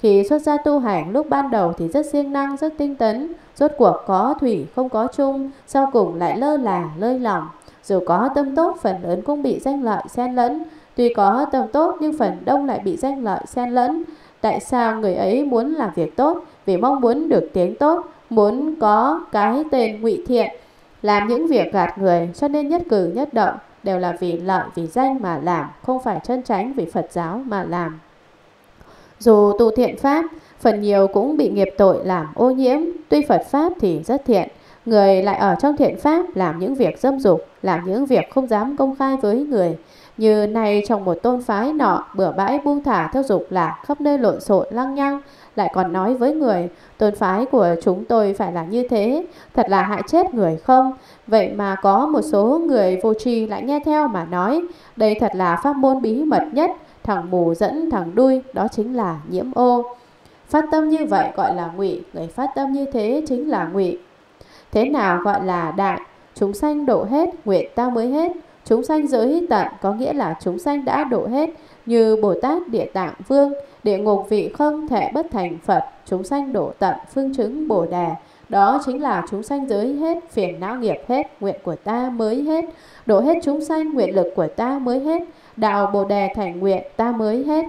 Khi xuất gia tu hành lúc ban đầu thì rất siêng năng, rất tinh tấn, rốt cuộc có thủy không có chung, sau cùng lại lơ là, lơi lỏng. Dù có tâm tốt, phần lớn cũng bị danh lợi xen lẫn. Tuy có tâm tốt nhưng phần đông lại bị danh lợi xen lẫn. Tại sao người ấy muốn làm việc tốt? Vì mong muốn được tiếng tốt, muốn có cái tên ngụy thiện, làm những việc gạt người, cho nên nhất cử nhất động đều là vì lợi, vì danh mà làm, không phải chân chánh vì Phật giáo mà làm. Dù tu thiện pháp, phần nhiều cũng bị nghiệp tội làm ô nhiễm. Tuy Phật pháp thì rất thiện, người lại ở trong thiện pháp làm những việc dâm dục, làm những việc không dám công khai với người. Như này trong một tôn phái nọ, bừa bãi buông thả theo dục lạc, khắp nơi lộn xộn lăng nhăng, lại còn nói với người: tôn phái của chúng tôi phải là như thế, thật là hại chết người không? Vậy mà có một số người vô tri lại nghe theo mà nói: đây thật là pháp môn bí mật nhất, thằng mù dẫn thằng đuôi, đó chính là nhiễm ô. Phát tâm như vậy gọi là ngụy, người phát tâm như thế chính là ngụy. Thế nào gọi là đại? Chúng sanh độ hết, nguyện ta mới hết. Chúng sanh giới tận có nghĩa là chúng sanh đã độ hết, như Bồ Tát Địa Tạng Vương, địa ngục vị không thể bất thành Phật. Chúng sanh độ tận, phương chứng Bồ Đề, đó chính là chúng sanh giới hết, phiền não nghiệp hết, nguyện của ta mới hết. Độ hết chúng sanh, nguyện lực của ta mới hết. Đạo Bồ Đề thành nguyện ta mới hết.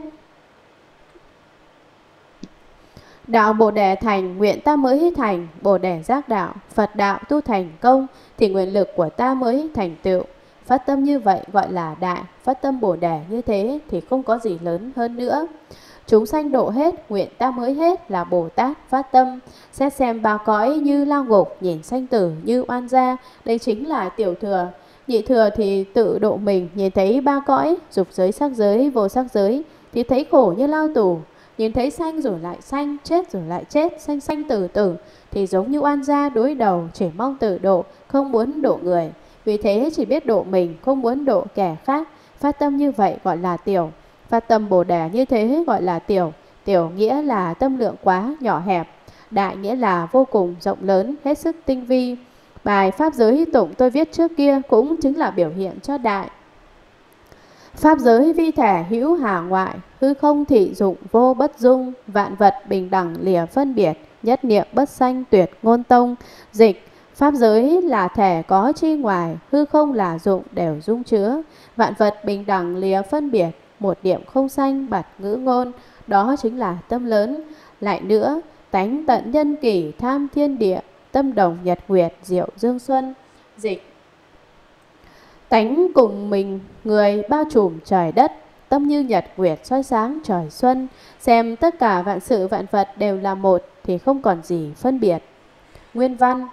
Đạo Bồ Đề thành, nguyện ta mới thành. Bồ Đề giác đạo, Phật đạo tu thành công, thì nguyện lực của ta mới thành tựu. Phát tâm như vậy gọi là đại. Phát tâm Bồ Đề như thế thì không có gì lớn hơn nữa. Chúng sanh độ hết, nguyện ta mới hết là Bồ Tát phát tâm. Xét xem ba cõi như lao ngục, nhìn sanh tử như oan gia, đây chính là tiểu thừa. Nhị thừa thì tự độ mình, nhìn thấy ba cõi, dục giới, sắc giới, vô sắc giới, thì thấy khổ như lao tù. Nhìn thấy sanh rồi lại sanh, chết rồi lại chết, sanh sanh tử tử, thì giống như oan gia đối đầu, chỉ mong tự độ, không muốn độ người. Vì thế chỉ biết độ mình, không muốn độ kẻ khác. Phát tâm như vậy gọi là tiểu. Phát tâm Bồ Đề như thế gọi là tiểu. Tiểu nghĩa là tâm lượng quá nhỏ hẹp. Đại nghĩa là vô cùng rộng lớn, hết sức tinh vi. Bài Pháp giới tụng tôi viết trước kia cũng chính là biểu hiện cho đại. Pháp giới vi thể hữu hà ngoại, hư không thị dụng vô bất dung, vạn vật bình đẳng lìa phân biệt, nhất niệm bất sanh tuyệt ngôn tông. Dịch: pháp giới là thể có chi ngoài, hư không là dụng đều dung chứa, vạn vật bình đẳng lìa phân biệt, một niệm không sanh bặt ngữ ngôn, đó chính là tâm lớn. Lại nữa, tánh tận nhân kỷ tham thiên địa, tâm đồng nhật nguyệt diệu dương xuân. Dịch: tánh cùng mình người bao trùm trời đất, tâm như nhật nguyệt soi sáng trời xuân. Xem tất cả vạn sự vạn vật đều là một thì không còn gì phân biệt. Nguyên văn.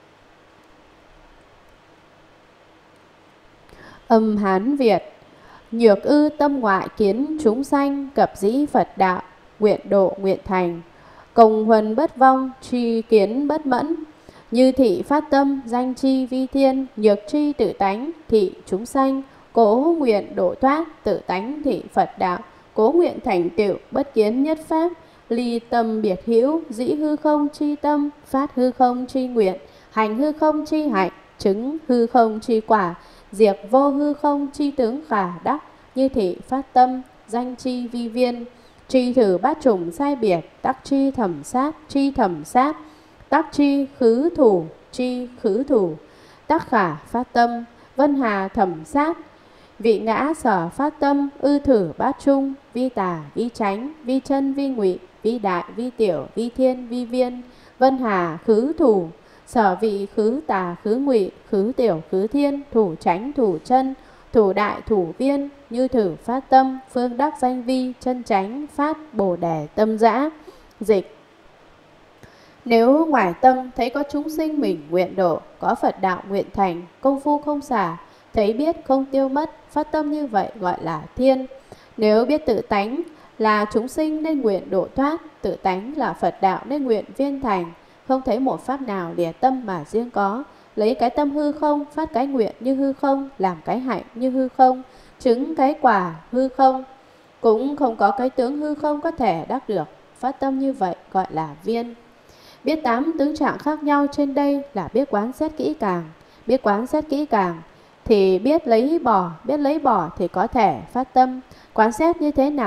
Âm Hán Việt. Nhược ư tâm ngoại kiến chúng sanh, cập dĩ Phật đạo, nguyện độ nguyện thành. Công huân bất vong, tri kiến bất mẫn. Như thị phát tâm, danh chi vi thiên, nhược chi tự tánh, thị chúng sanh. Cố nguyện độ thoát, tự tánh thị Phật đạo. Cố nguyện thành tựu, bất kiến nhất pháp. Ly tâm biệt hữu, dĩ hư không chi tâm, phát hư không chi nguyện, hành hư không chi hạnh, chứng hư không chi quả, diệt vô hư không chi tướng khả đắc. Như thị phát tâm, danh chi vi viên, tri thử bát chủng sai biệt, tắc chi thẩm sát, tắc chi khứ thủ, tắc khả phát tâm, vân hà thẩm sát. Vị ngã sở phát tâm, ư thử bát chung, vi tà vi chánh, vi chân vi ngụy, vi đại vi tiểu, vi thiên vi viên. Vân hà khứ thủ, sở vị khứ tà khứ ngụy, khứ tiểu khứ thiên, thủ chánh thủ chân, thủ đại thủ viên. Như thử phát tâm, phương đắc danh vi, chân chánh phát Bồ Đề tâm dã. Dịch: nếu ngoài tâm thấy có chúng sinh mình nguyện độ, có Phật đạo nguyện thành, công phu không xả, thấy biết không tiêu mất, phát tâm như vậy gọi là thiên. Nếu biết tự tánh là chúng sinh nên nguyện độ thoát, tự tánh là Phật đạo nên nguyện viên thành, không thấy một pháp nào lìa tâm mà riêng có, lấy cái tâm hư không, phát cái nguyện như hư không, làm cái hạnh như hư không, chứng cái quả hư không, cũng không có cái tướng hư không có thể đắc được. Phát tâm như vậy gọi là viên. Biết 8 tướng trạng khác nhau trên đây là biết quán xét kỹ càng. Biết quán xét kỹ càng thì biết lấy bỏ thì có thể phát tâm. Quán xét như thế nào?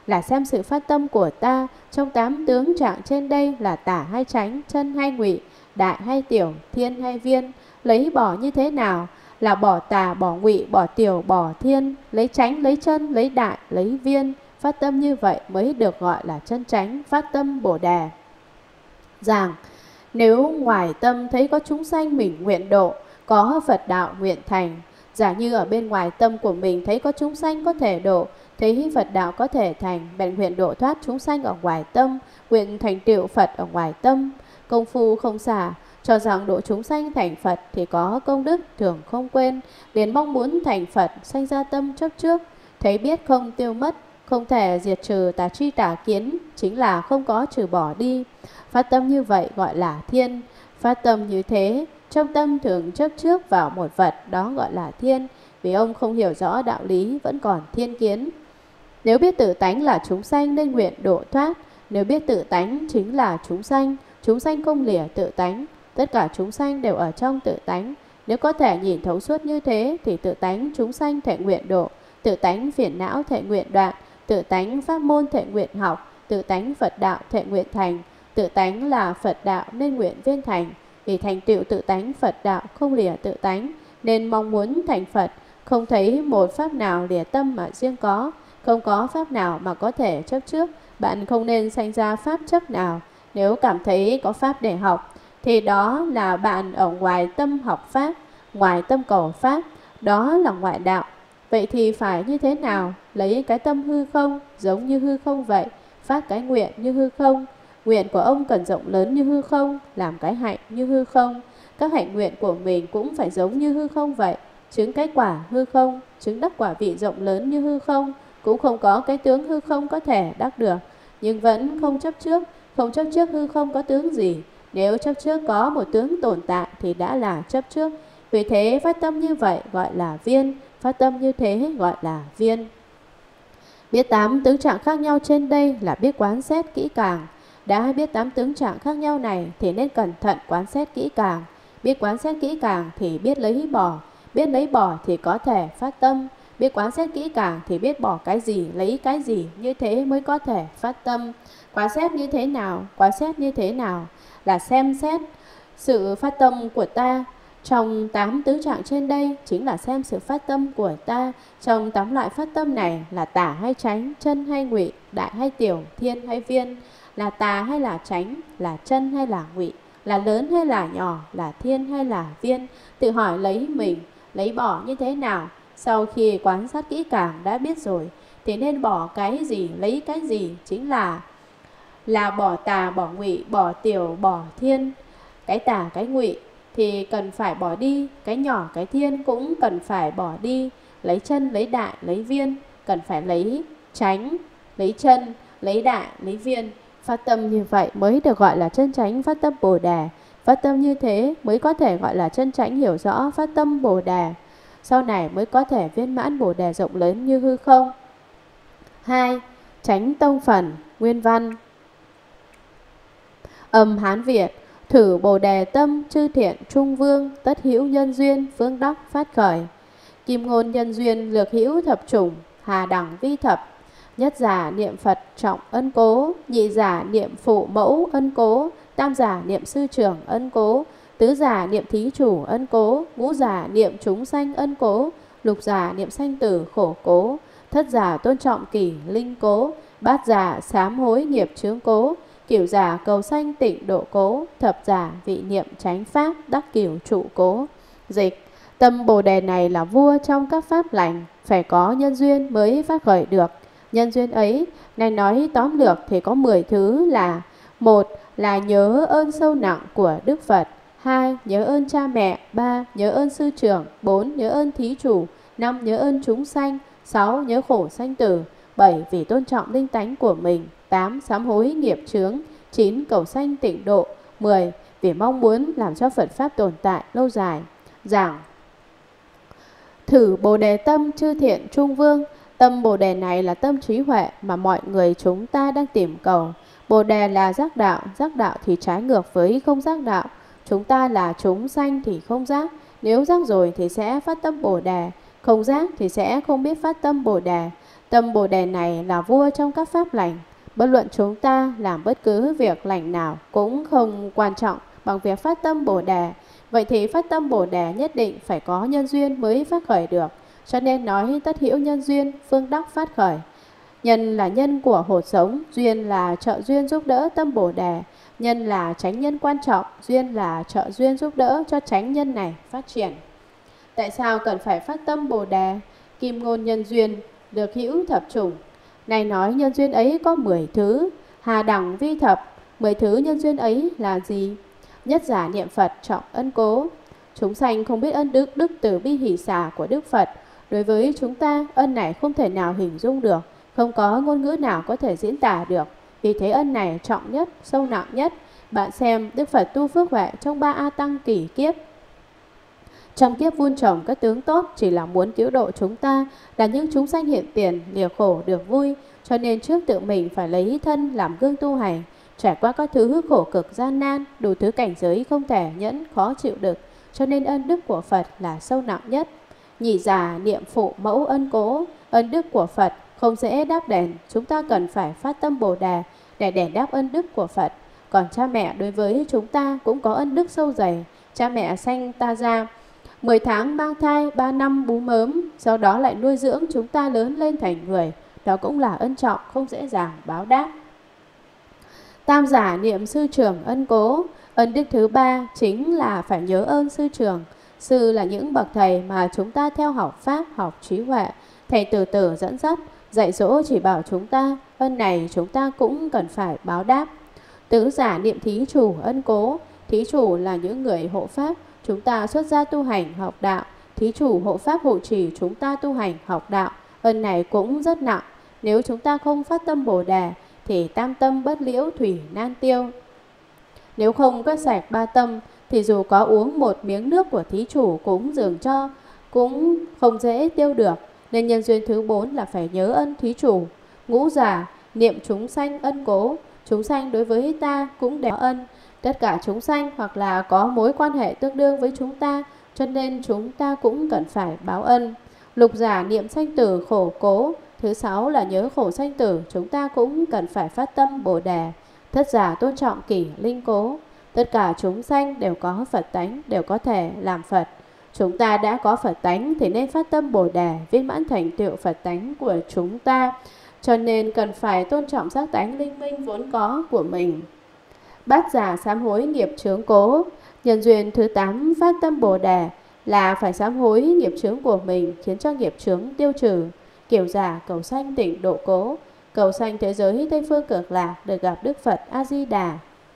là xem sự phát tâm của ta trong 8 tướng trạng trên đây là tả hay chánh, chân hay ngụy, đại hay tiểu, thiên hay viên. Lấy bỏ như thế nào? Là bỏ tà, bỏ ngụy, bỏ tiểu, bỏ thiên, lấy chánh, lấy chân, lấy đại, lấy viên. Phát tâm như vậy mới được gọi là chân chánh phát tâm Bồ Đề. Giảng: nếu ngoài tâm thấy có chúng sanh mình nguyện độ, có Phật đạo nguyện thành. Giả như ở bên ngoài tâm của mình thấy có chúng sanh có thể độ, thấy Phật đạo có thể thành, bèn nguyện độ thoát chúng sanh ở ngoài tâm, nguyện thành tựu Phật ở ngoài tâm. Công phu không xả, cho rằng độ chúng sanh thành Phật thì có công đức thường không quên, liền mong muốn thành Phật sanh ra tâm chấp trước. Thấy biết không tiêu mất, không thể diệt trừ tà tri tà kiến, chính là không có trừ bỏ đi. Phát tâm như vậy gọi là thiên. Phát tâm như thế, trong tâm thường chấp trước vào một vật, đó gọi là thiên. Vì ông không hiểu rõ đạo lý, vẫn còn thiên kiến. Nếu biết tự tánh là chúng sanh nên nguyện độ thoát. Nếu biết tự tánh chính là chúng sanh không lìa tự tánh. Tất cả chúng sanh đều ở trong tự tánh. Nếu có thể nhìn thấu suốt như thế thì tự tánh chúng sanh thể nguyện độ, tự tánh phiền não thể nguyện đoạn, tự tánh pháp môn thể nguyện học, tự tánh Phật đạo thể nguyện thành. Tự tánh là Phật đạo nên nguyện viên thành. Vì thành tựu tự tánh Phật đạo không lìa tự tánh nên mong muốn thành Phật. Không thấy một pháp nào lìa tâm mà riêng có, không có pháp nào mà có thể chấp trước. Bạn không nên sanh ra pháp chấp nào. Nếu cảm thấy có pháp để học thì đó là bạn ở ngoài tâm học pháp, ngoài tâm cầu pháp, đó là ngoại đạo. Vậy thì phải như thế nào? Lấy cái tâm hư không giống như hư không vậy, phát cái nguyện như hư không. Nguyện của ông cần rộng lớn như hư không, làm cái hạnh như hư không. Các hạnh nguyện của mình cũng phải giống như hư không vậy. Chứng cái quả hư không, chứng đắc quả vị rộng lớn như hư không, cũng không có cái tướng hư không có thể đắc được. Nhưng vẫn không chấp trước, không chấp trước hư không có tướng gì. Nếu chấp trước có một tướng tồn tại thì đã là chấp trước. Vì thế phát tâm như vậy gọi là viên, phát tâm như thế gọi là viên. Biết 8 tướng trạng khác nhau trên đây là biết quán xét kỹ càng. Đã biết 8 tướng trạng khác nhau này thì nên cẩn thận quán xét kỹ càng. Biết quán xét kỹ càng thì biết lấy bỏ. Biết lấy bỏ thì có thể phát tâm. Biết quán xét kỹ càng thì biết bỏ cái gì, lấy cái gì, như thế mới có thể phát tâm. Quán xét như thế nào? Quán xét như thế nào? Là xem xét sự phát tâm của ta. Trong 8 tứ trạng trên đây chính là xem sự phát tâm của ta. Trong 8 loại phát tâm này là tả hay chánh, chân hay ngụy, đại hay tiểu, thiên hay viên. Là tà hay là chánh, là chân hay là ngụy, là lớn hay là nhỏ, là thiên hay là viên. Tự hỏi lấy mình, lấy bỏ như thế nào. Sau khi quan sát kỹ càng đã biết rồi thì nên bỏ cái gì, lấy cái gì, chính là bỏ tà, bỏ ngụy, bỏ tiểu, bỏ thiên. Cái tà, cái ngụy thì cần phải bỏ đi, cái nhỏ, cái thiên cũng cần phải bỏ đi. Lấy chân, lấy đại, lấy viên, cần phải lấy chánh, lấy chân, lấy đại, lấy viên. Phát tâm như vậy mới được gọi là chân chánh phát tâm Bồ Đề. Phát tâm như thế mới có thể gọi là chân chánh hiểu rõ phát tâm Bồ Đề. Sau này mới có thể viên mãn Bồ Đề rộng lớn như hư không. 2. Chánh tông phần, nguyên văn. Âm Hán Việt. Thử Bồ Đề tâm chư thiện trung vương, tất hữu nhân duyên phương đắc phát khởi. Kim ngôn nhân duyên lược hữu thập chủng, hà đẳng vi thập. Nhất giả niệm Phật trọng ân cố, nhị giả niệm phụ mẫu ân cố, tam giả niệm sư trưởng ân cố, tứ giả niệm thí chủ ân cố, ngũ giả niệm chúng sanh ân cố, lục giả niệm sanh tử khổ cố, thất giả tôn trọng kỷ linh cố, bát giả sám hối nghiệp chướng cố, cửu giả cầu sanh tịnh độ cố, thập giả vị niệm chánh pháp đắc cửu trụ cố. Dịch: tâm Bồ Đề này là vua trong các pháp lành, phải có nhân duyên mới phát khởi được. Nhân duyên ấy, này nói tóm lược thì có 10 thứ là: 1. Là nhớ ơn sâu nặng của Đức Phật. 2. Nhớ ơn cha mẹ. 3. Nhớ ơn sư trưởng. 4. Nhớ ơn thí chủ. 5. Nhớ ơn chúng sanh. 6. Nhớ khổ sanh tử. 7. Vì tôn trọng linh tánh của mình. 8. Sám hối nghiệp chướng. 9. Cầu sanh tịnh độ. 10. Vì mong muốn làm cho Phật Pháp tồn tại lâu dài. Giảng: thử Bồ Đề tâm chư thiện trung vương. Tâm Bồ Đề này là tâm trí huệ mà mọi người chúng ta đang tìm cầu. Bồ Đề là giác đạo thì trái ngược với không giác đạo. Chúng ta là chúng sanh thì không giác. Nếu giác rồi thì sẽ phát tâm Bồ Đề, không giác thì sẽ không biết phát tâm Bồ Đề. Tâm Bồ Đề này là vua trong các pháp lành. Bất luận chúng ta làm bất cứ việc lành nào cũng không quan trọng bằng việc phát tâm Bồ Đề. Vậy thì phát tâm Bồ Đề nhất định phải có nhân duyên mới phát khởi được. Cho nên nói tất hữu nhân duyên, phương đắc phát khởi. Nhân là nhân của hột giống, duyên là trợ duyên giúp đỡ tâm Bồ Đề. Nhân là chánh nhân quan trọng, duyên là trợ duyên giúp đỡ cho chánh nhân này phát triển. Tại sao cần phải phát tâm Bồ Đề? Kim ngôn nhân duyên được hữu thập chủng. Này nói nhân duyên ấy có 10 thứ, hà đẳng vi thập. 10 thứ nhân duyên ấy là gì? Nhất giả niệm Phật trọng ân cố. Chúng sanh không biết ân đức, đức từ bi hỷ xả của Đức Phật. Đối với chúng ta, ân này không thể nào hình dung được, không có ngôn ngữ nào có thể diễn tả được. Vì thế ân này trọng nhất, sâu nặng nhất. Bạn xem Đức Phật tu phước huệ trong 3 A Tăng kỷ kiếp. Trong kiếp vun trồng các tướng tốt chỉ là muốn cứu độ chúng ta, là những chúng sanh hiện tiền, lìa khổ được vui. Cho nên trước tự mình phải lấy thân làm gương tu hành, trải qua các thứ khổ cực gian nan, đủ thứ cảnh giới không thể nhẫn, khó chịu được. Cho nên ân đức của Phật là sâu nặng nhất. Nhị giả niệm phụ mẫu ân cố. Ân đức của Phật không dễ đáp đền. Chúng ta cần phải phát tâm Bồ Đề để đền đáp ân đức của Phật. Còn cha mẹ đối với chúng ta cũng có ân đức sâu dày. Cha mẹ sanh ta ra 10 tháng mang thai, 3 năm bú mớm, sau đó lại nuôi dưỡng chúng ta lớn lên thành người. Đó cũng là ân trọng, không dễ dàng báo đáp. Tam giả niệm sư trưởng ân cố. Ân đức thứ 3 chính là phải nhớ ơn sư trưởng. Sư là những bậc thầy mà chúng ta theo học pháp, học trí huệ. Thầy từ từ dẫn dắt, dạy dỗ chỉ bảo chúng ta. Ân này chúng ta cũng cần phải báo đáp. Tứ giả niệm thí chủ ân cố. Thí chủ là những người hộ pháp. Chúng ta xuất gia tu hành học đạo. Thí chủ hộ pháp hộ trì chúng ta tu hành học đạo. Ân này cũng rất nặng. Nếu chúng ta không phát tâm Bồ Đề thì tam tâm bất liễu thủy nan tiêu. Nếu không quét sạch 3 tâm thì dù có uống một miếng nước của thí chủ cúng dường cho cũng không dễ tiêu được. Nên nhân duyên thứ 4 là phải nhớ ân thí chủ. Ngũ giả niệm chúng sanh ân cố. Chúng sanh đối với ta cũng đều có ân. Tất cả chúng sanh hoặc là có mối quan hệ tương đương với chúng ta, cho nên chúng ta cũng cần phải báo ân. Lục giả niệm sanh tử khổ cố. Thứ 6 là nhớ khổ sanh tử. Chúng ta cũng cần phải phát tâm Bồ Đề. Thất giả tôn trọng kỷ linh cố. Tất cả chúng sanh đều có Phật tánh, đều có thể làm Phật. Chúng ta đã có Phật tánh thì nên phát tâm Bồ Đề, viên mãn thành tựu Phật tánh của chúng ta. Cho nên cần phải tôn trọng giác tánh linh minh vốn có của mình. Bát giả sám hối nghiệp chướng cố. Nhân duyên thứ 8 phát tâm Bồ Đề là phải sám hối nghiệp chướng của mình, khiến cho nghiệp chướng tiêu trừ. Kiểu giả cầu sanh tịnh độ cố. Cầu sanh thế giới Tây Phương Cực Lạc được gặp Đức Phật A-di-đà.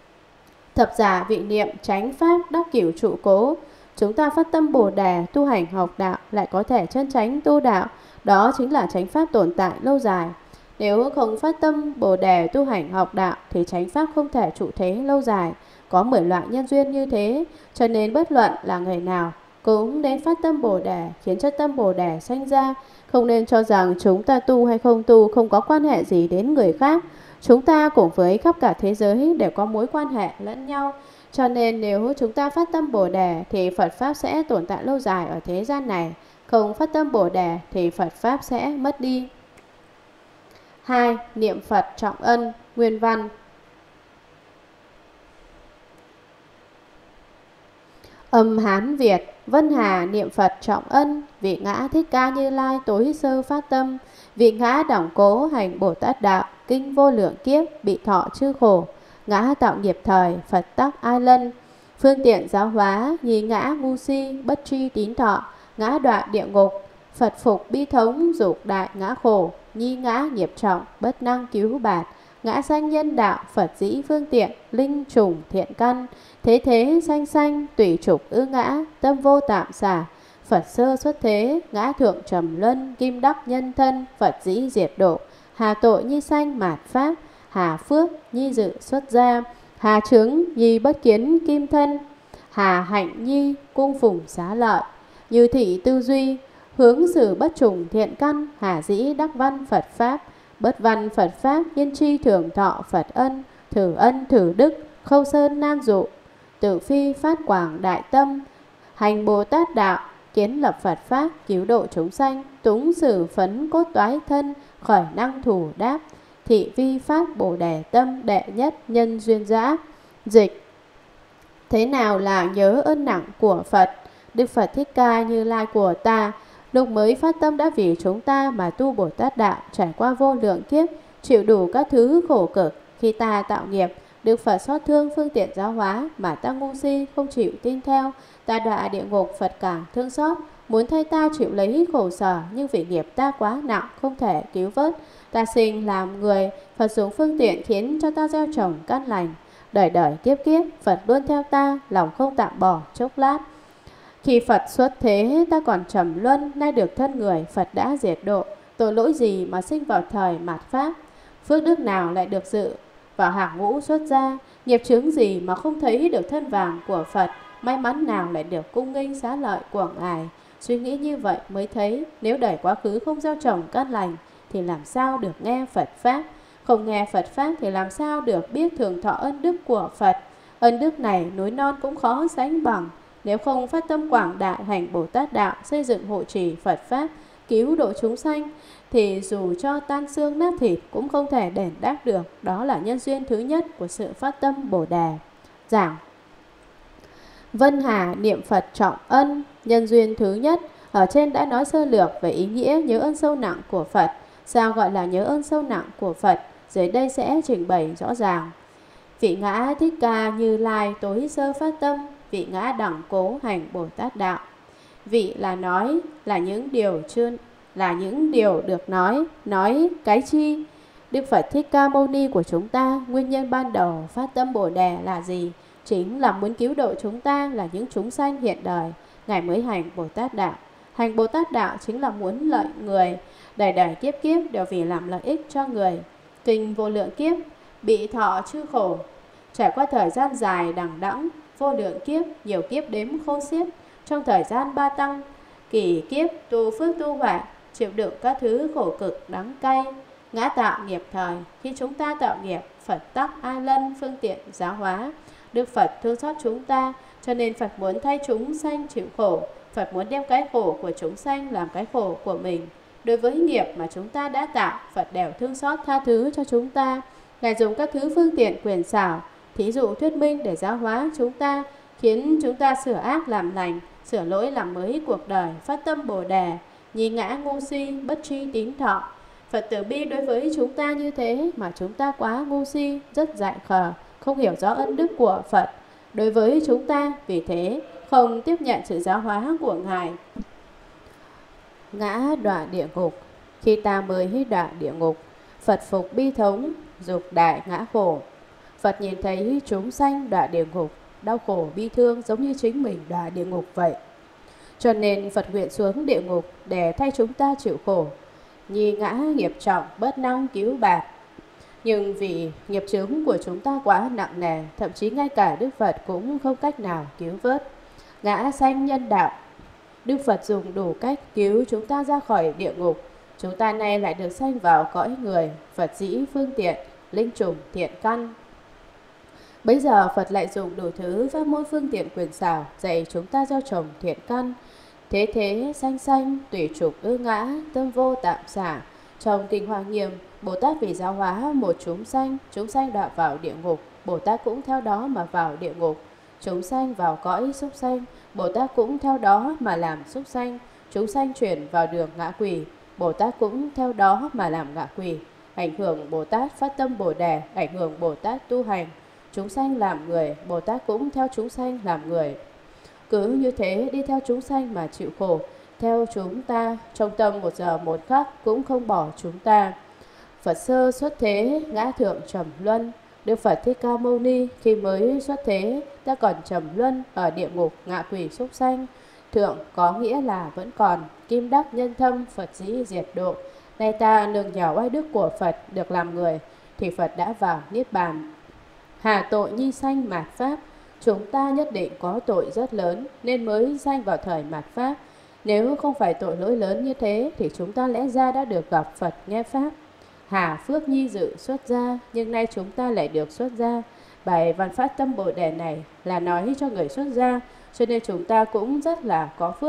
Thập giả vị niệm chánh pháp đắc cửu trụ cố. Chúng ta phát tâm Bồ Đề tu hành học đạo lại có thể chân chánh tu đạo. Đó chính là chánh pháp tồn tại lâu dài. Nếu không phát tâm Bồ Đề tu hành học đạo thì chánh pháp không thể trụ thế lâu dài. Có 10 loại nhân duyên như thế. Cho nên bất luận là người nào cũng nên phát tâm Bồ Đề, khiến cho tâm Bồ Đề sanh ra. Không nên cho rằng chúng ta tu hay không tu không có quan hệ gì đến người khác. Chúng ta cùng với khắp cả thế giới đều có mối quan hệ lẫn nhau. Cho nên nếu chúng ta phát tâm Bồ Đề thì Phật Pháp sẽ tồn tại lâu dài ở thế gian này. Không phát tâm Bồ Đề thì Phật Pháp sẽ mất đi. 2. Niệm Phật trọng ân. Nguyên văn. Âm Hán Việt. Vân Hà niệm Phật trọng ân. Vị ngã Thích Ca Như Lai tối sơ phát tâm. Vị ngã đẳng cố hành Bồ Tát đạo. Kinh vô lượng kiếp bị thọ chư khổ. Ngã tạo nghiệp thời Phật tắc ai lân. Phương tiện giáo hóa nhì ngã ngu si bất tri tín thọ. Ngã đoạn địa ngục Phật phục bi thống dục đại ngã khổ. Nhi ngã nghiệp trọng bất năng cứu bạt. Ngã sanh nhân đạo Phật dĩ phương tiện. Linh trùng thiện căn thế thế sanh sanh tùy trục ư ngã. Tâm vô tạm xả Phật sơ xuất thế. Ngã thượng trầm luân kim đắc nhân thân. Phật dĩ diệt độ. Hà tội nhi sanh mạt pháp. Hà phước nhi dự xuất gia. Hà chứng nhi bất kiến kim thân. Hà hạnh nhi cung phùng xá lợi. Như thị tư duy hướng xử bất trùng thiện căn. Hà dĩ đắc văn Phật Pháp. Bất văn Phật Pháp nhân tri thường thọ Phật ân. Thử ân thử đức khâu sơn nan dụ. Tự phi phát quảng đại tâm. Hành Bồ Tát đạo kiến lập Phật Pháp cứu độ chúng sanh. Túng xử phấn cốt toái thân. khởi năng thủ đáp, thị vi phát bồ đề tâm đệ nhất nhân duyên dã. Dịch: thế nào là nhớ ơn nặng của Phật? Đức Phật Thích Ca Như Lai của ta, lúc mới phát tâm đã vì chúng ta mà tu Bồ Tát đạo, trải qua vô lượng kiếp, chịu đủ các thứ khổ cực. Khi ta tạo nghiệp, Đức Phật xót thương phương tiện giáo hóa, mà ta ngu si không chịu tin theo, ta đọa địa ngục, Phật càng thương xót, muốn thay ta chịu lấy khổ sở, nhưng vì nghiệp ta quá nặng, không thể cứu vớt. Ta sinh làm người, Phật dùng phương tiện khiến cho ta gieo trồng căn lành. Đời đời kiếp kiếp, Phật luôn theo ta, lòng không tạm bỏ chốc lát. Khi Phật xuất thế, ta còn trầm luân, nay được thân người, Phật đã diệt độ. Tội lỗi gì mà sinh vào thời mạt Pháp? Phước đức nào lại được dự vào hàng ngũ xuất gia? Nghiệp chướng gì mà không thấy được thân vàng của Phật? May mắn nào lại được cung nghênh xá lợi của Ngài? Suy nghĩ như vậy mới thấy, nếu đời quá khứ không gieo trồng căn lành, thì làm sao được nghe Phật Pháp? Không nghe Phật Pháp thì làm sao được biết thường thọ ân đức của Phật? Ân đức này núi non cũng khó sánh bằng. Nếu không phát tâm quảng đại hành Bồ Tát đạo, xây dựng hộ trì Phật Pháp, cứu độ chúng sanh, thì dù cho tan xương nát thịt cũng không thể đền đáp được. Đó là nhân duyên thứ nhất của sự phát tâm Bồ Đề. Giảng: Vân Hà niệm Phật trọng ân. Nhân duyên thứ nhất, ở trên đã nói sơ lược về ý nghĩa nhớ ơn sâu nặng của Phật. Sao gọi là nhớ ơn sâu nặng của Phật? Dưới đây sẽ trình bày rõ ràng. Vị ngã Thích Ca Như Lai tối sơ phát tâm, vị ngã đẳng cố hành Bồ Tát đạo. Vị là nói, là những điều chưa, là những điều được nói cái chi? Đức Phật Thích Ca Mâu Ni của chúng ta, nguyên nhân ban đầu phát tâm Bồ Đề là gì? Chính là muốn cứu độ chúng ta, là những chúng sanh hiện đời. Ngài mới hành Bồ Tát đạo. Hành Bồ Tát đạo chính là muốn lợi người, đời đời kiếp kiếp đều vì làm lợi ích cho người. Kinh vô lượng kiếp, bị thọ chư khổ, trải qua thời gian dài đằng đẵng, vô lượng kiếp, nhiều kiếp đếm không xiết. Trong thời gian ba tăng kỳ kiếp, tu phước tu huệ, chịu đựng các thứ khổ cực đắng cay. Ngã tạo nghiệp thời, khi chúng ta tạo nghiệp, Phật tắc A Lân phương tiện giáo hóa. Đức Phật thương xót chúng ta, cho nên Phật muốn thay chúng sanh chịu khổ. Phật muốn đem cái khổ của chúng sanh làm cái khổ của mình. Đối với nghiệp mà chúng ta đã tạo, Phật đều thương xót tha thứ cho chúng ta. Ngài dùng các thứ phương tiện quyền xảo, thí dụ thuyết minh để giáo hóa chúng ta, khiến chúng ta sửa ác làm lành, sửa lỗi làm mới cuộc đời, phát tâm Bồ Đề, nhí ngã ngu si, bất tri tín thọ. Phật từ bi đối với chúng ta như thế mà chúng ta quá ngu si, rất dại khờ, không hiểu rõ ân đức của Phật đối với chúng ta, vì thế không tiếp nhận sự giáo hóa của Ngài. Ngã đọa địa ngục. Khi ta mới đọa địa ngục, Phật phục bi thống, dục đại ngã khổ. Phật nhìn thấy chúng sanh đọa địa ngục, đau khổ bi thương giống như chính mình đọa địa ngục vậy. Cho nên Phật nguyện xuống địa ngục để thay chúng ta chịu khổ. Nhi ngã nghiệp trọng, bất năng cứu bạt. Nhưng vì nghiệp chướng của chúng ta quá nặng nề, thậm chí ngay cả Đức Phật cũng không cách nào cứu vớt. Ngã sanh nhân đạo, Đức Phật dùng đủ cách cứu chúng ta ra khỏi địa ngục. Chúng ta nay lại được sanh vào cõi người, Phật dĩ phương tiện, linh trùng thiện căn. Bây giờ Phật lại dùng đủ thứ pháp môn phương tiện quyền xảo dạy chúng ta gieo trồng thiện căn. Thế thế sanh sanh, tùy trục ư ngã, tâm vô tạm xả. Trong Kinh Hoa Nghiêm, Bồ Tát vì giáo hóa một chúng sanh đọa vào địa ngục, Bồ Tát cũng theo đó mà vào địa ngục. Chúng sanh vào cõi súc sanh, Bồ Tát cũng theo đó mà làm súc sanh. Chúng sanh chuyển vào đường ngạ quỷ, Bồ Tát cũng theo đó mà làm ngạ quỷ. Ảnh hưởng Bồ Tát phát tâm Bồ Đề, ảnh hưởng Bồ Tát tu hành. Chúng sanh làm người, Bồ Tát cũng theo chúng sanh làm người. Cứ như thế đi theo chúng sanh mà chịu khổ, theo chúng ta, trong tâm một giờ một khắc cũng không bỏ chúng ta. Phật sơ xuất thế, ngã thượng trầm luân. Đức Phật Thích Ca Mâu Ni khi mới xuất thế ta còn trầm luân ở địa ngục ngạ quỷ súc sanh. Thượng có nghĩa là vẫn còn, kim đắc nhân thâm, Phật dĩ diệt độ. Nay ta nương nhờ oai đức của Phật được làm người, thì Phật đã vào niết bàn. Hà tội nhi sanh mạt pháp, chúng ta nhất định có tội rất lớn nên mới sanh vào thời mạt pháp. Nếu không phải tội lỗi lớn như thế thì chúng ta lẽ ra đã được gặp Phật nghe pháp. Hà phước nhi dự xuất gia, nhưng nay chúng ta lại được xuất gia. Bài văn phát tâm Bồ Đề này là nói cho người xuất gia, cho nên chúng ta cũng rất là có phước.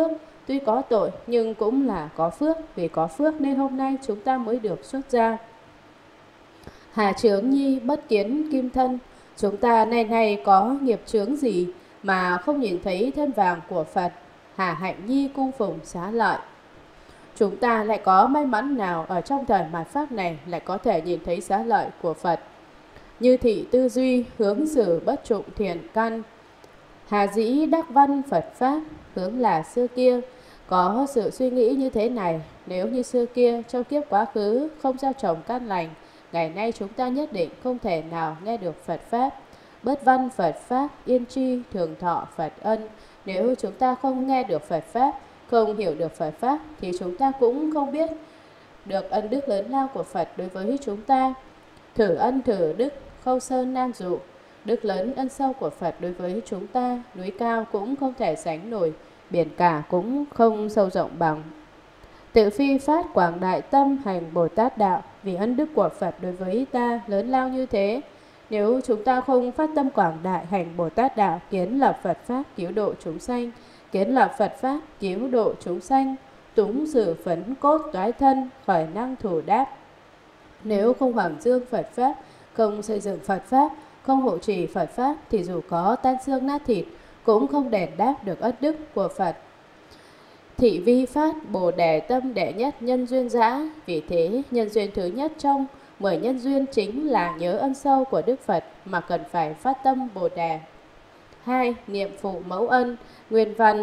Tuy có tội nhưng cũng là có phước, vì có phước nên hôm nay chúng ta mới được xuất gia. Hà chướng nhi bất kiến kim thân, chúng ta nay nay có nghiệp chướng gì mà không nhìn thấy thân vàng của Phật. Hà hạnh nhi cung phụng xá lợi. Chúng ta lại có may mắn nào ở trong thời mạt Pháp này lại có thể nhìn thấy xá lợi của Phật. Như thị tư duy, hướng xử bất trụng thiện căn. Hà dĩ đắc văn Phật Pháp, hướng là xưa kia có sự suy nghĩ như thế này: nếu như xưa kia trong kiếp quá khứ không gieo trồng căn lành, ngày nay chúng ta nhất định không thể nào nghe được Phật Pháp. Bất văn Phật Pháp, yên tri thường thọ Phật ân. Nếu chúng ta không nghe được Phật Pháp, không hiểu được Phật Pháp, thì chúng ta cũng không biết được ân đức lớn lao của Phật đối với chúng ta. Thử ân thử đức, khâu sơn nan dụ. Đức lớn ân sâu của Phật đối với chúng ta, núi cao cũng không thể sánh nổi, biển cả cũng không sâu rộng bằng. Tự phi phát quảng đại tâm hành Bồ Tát đạo, vì ân đức của Phật đối với ta lớn lao như thế. Nếu chúng ta không phát tâm quảng đại hành Bồ Tát đạo, kiến lập Phật Pháp cứu độ chúng sanh, kiến lập Phật Pháp cứu độ chúng sanh, túng sự phấn cốt toái thân, khởi năng thủ đáp. Nếu không hoàng dương Phật Pháp, không xây dựng Phật Pháp, không hộ trì Phật Pháp, thì dù có tan xương nát thịt cũng không đền đáp được ân đức của Phật. Thị vi phát bồ đề tâm đệ nhất nhân duyên dã. Vì thế nhân duyên thứ nhất trong 10 nhân duyên chính là nhớ ân sâu của Đức Phật mà cần phải phát tâm bồ đề. 2. Niệm phụ mẫu ân. Nguyên văn: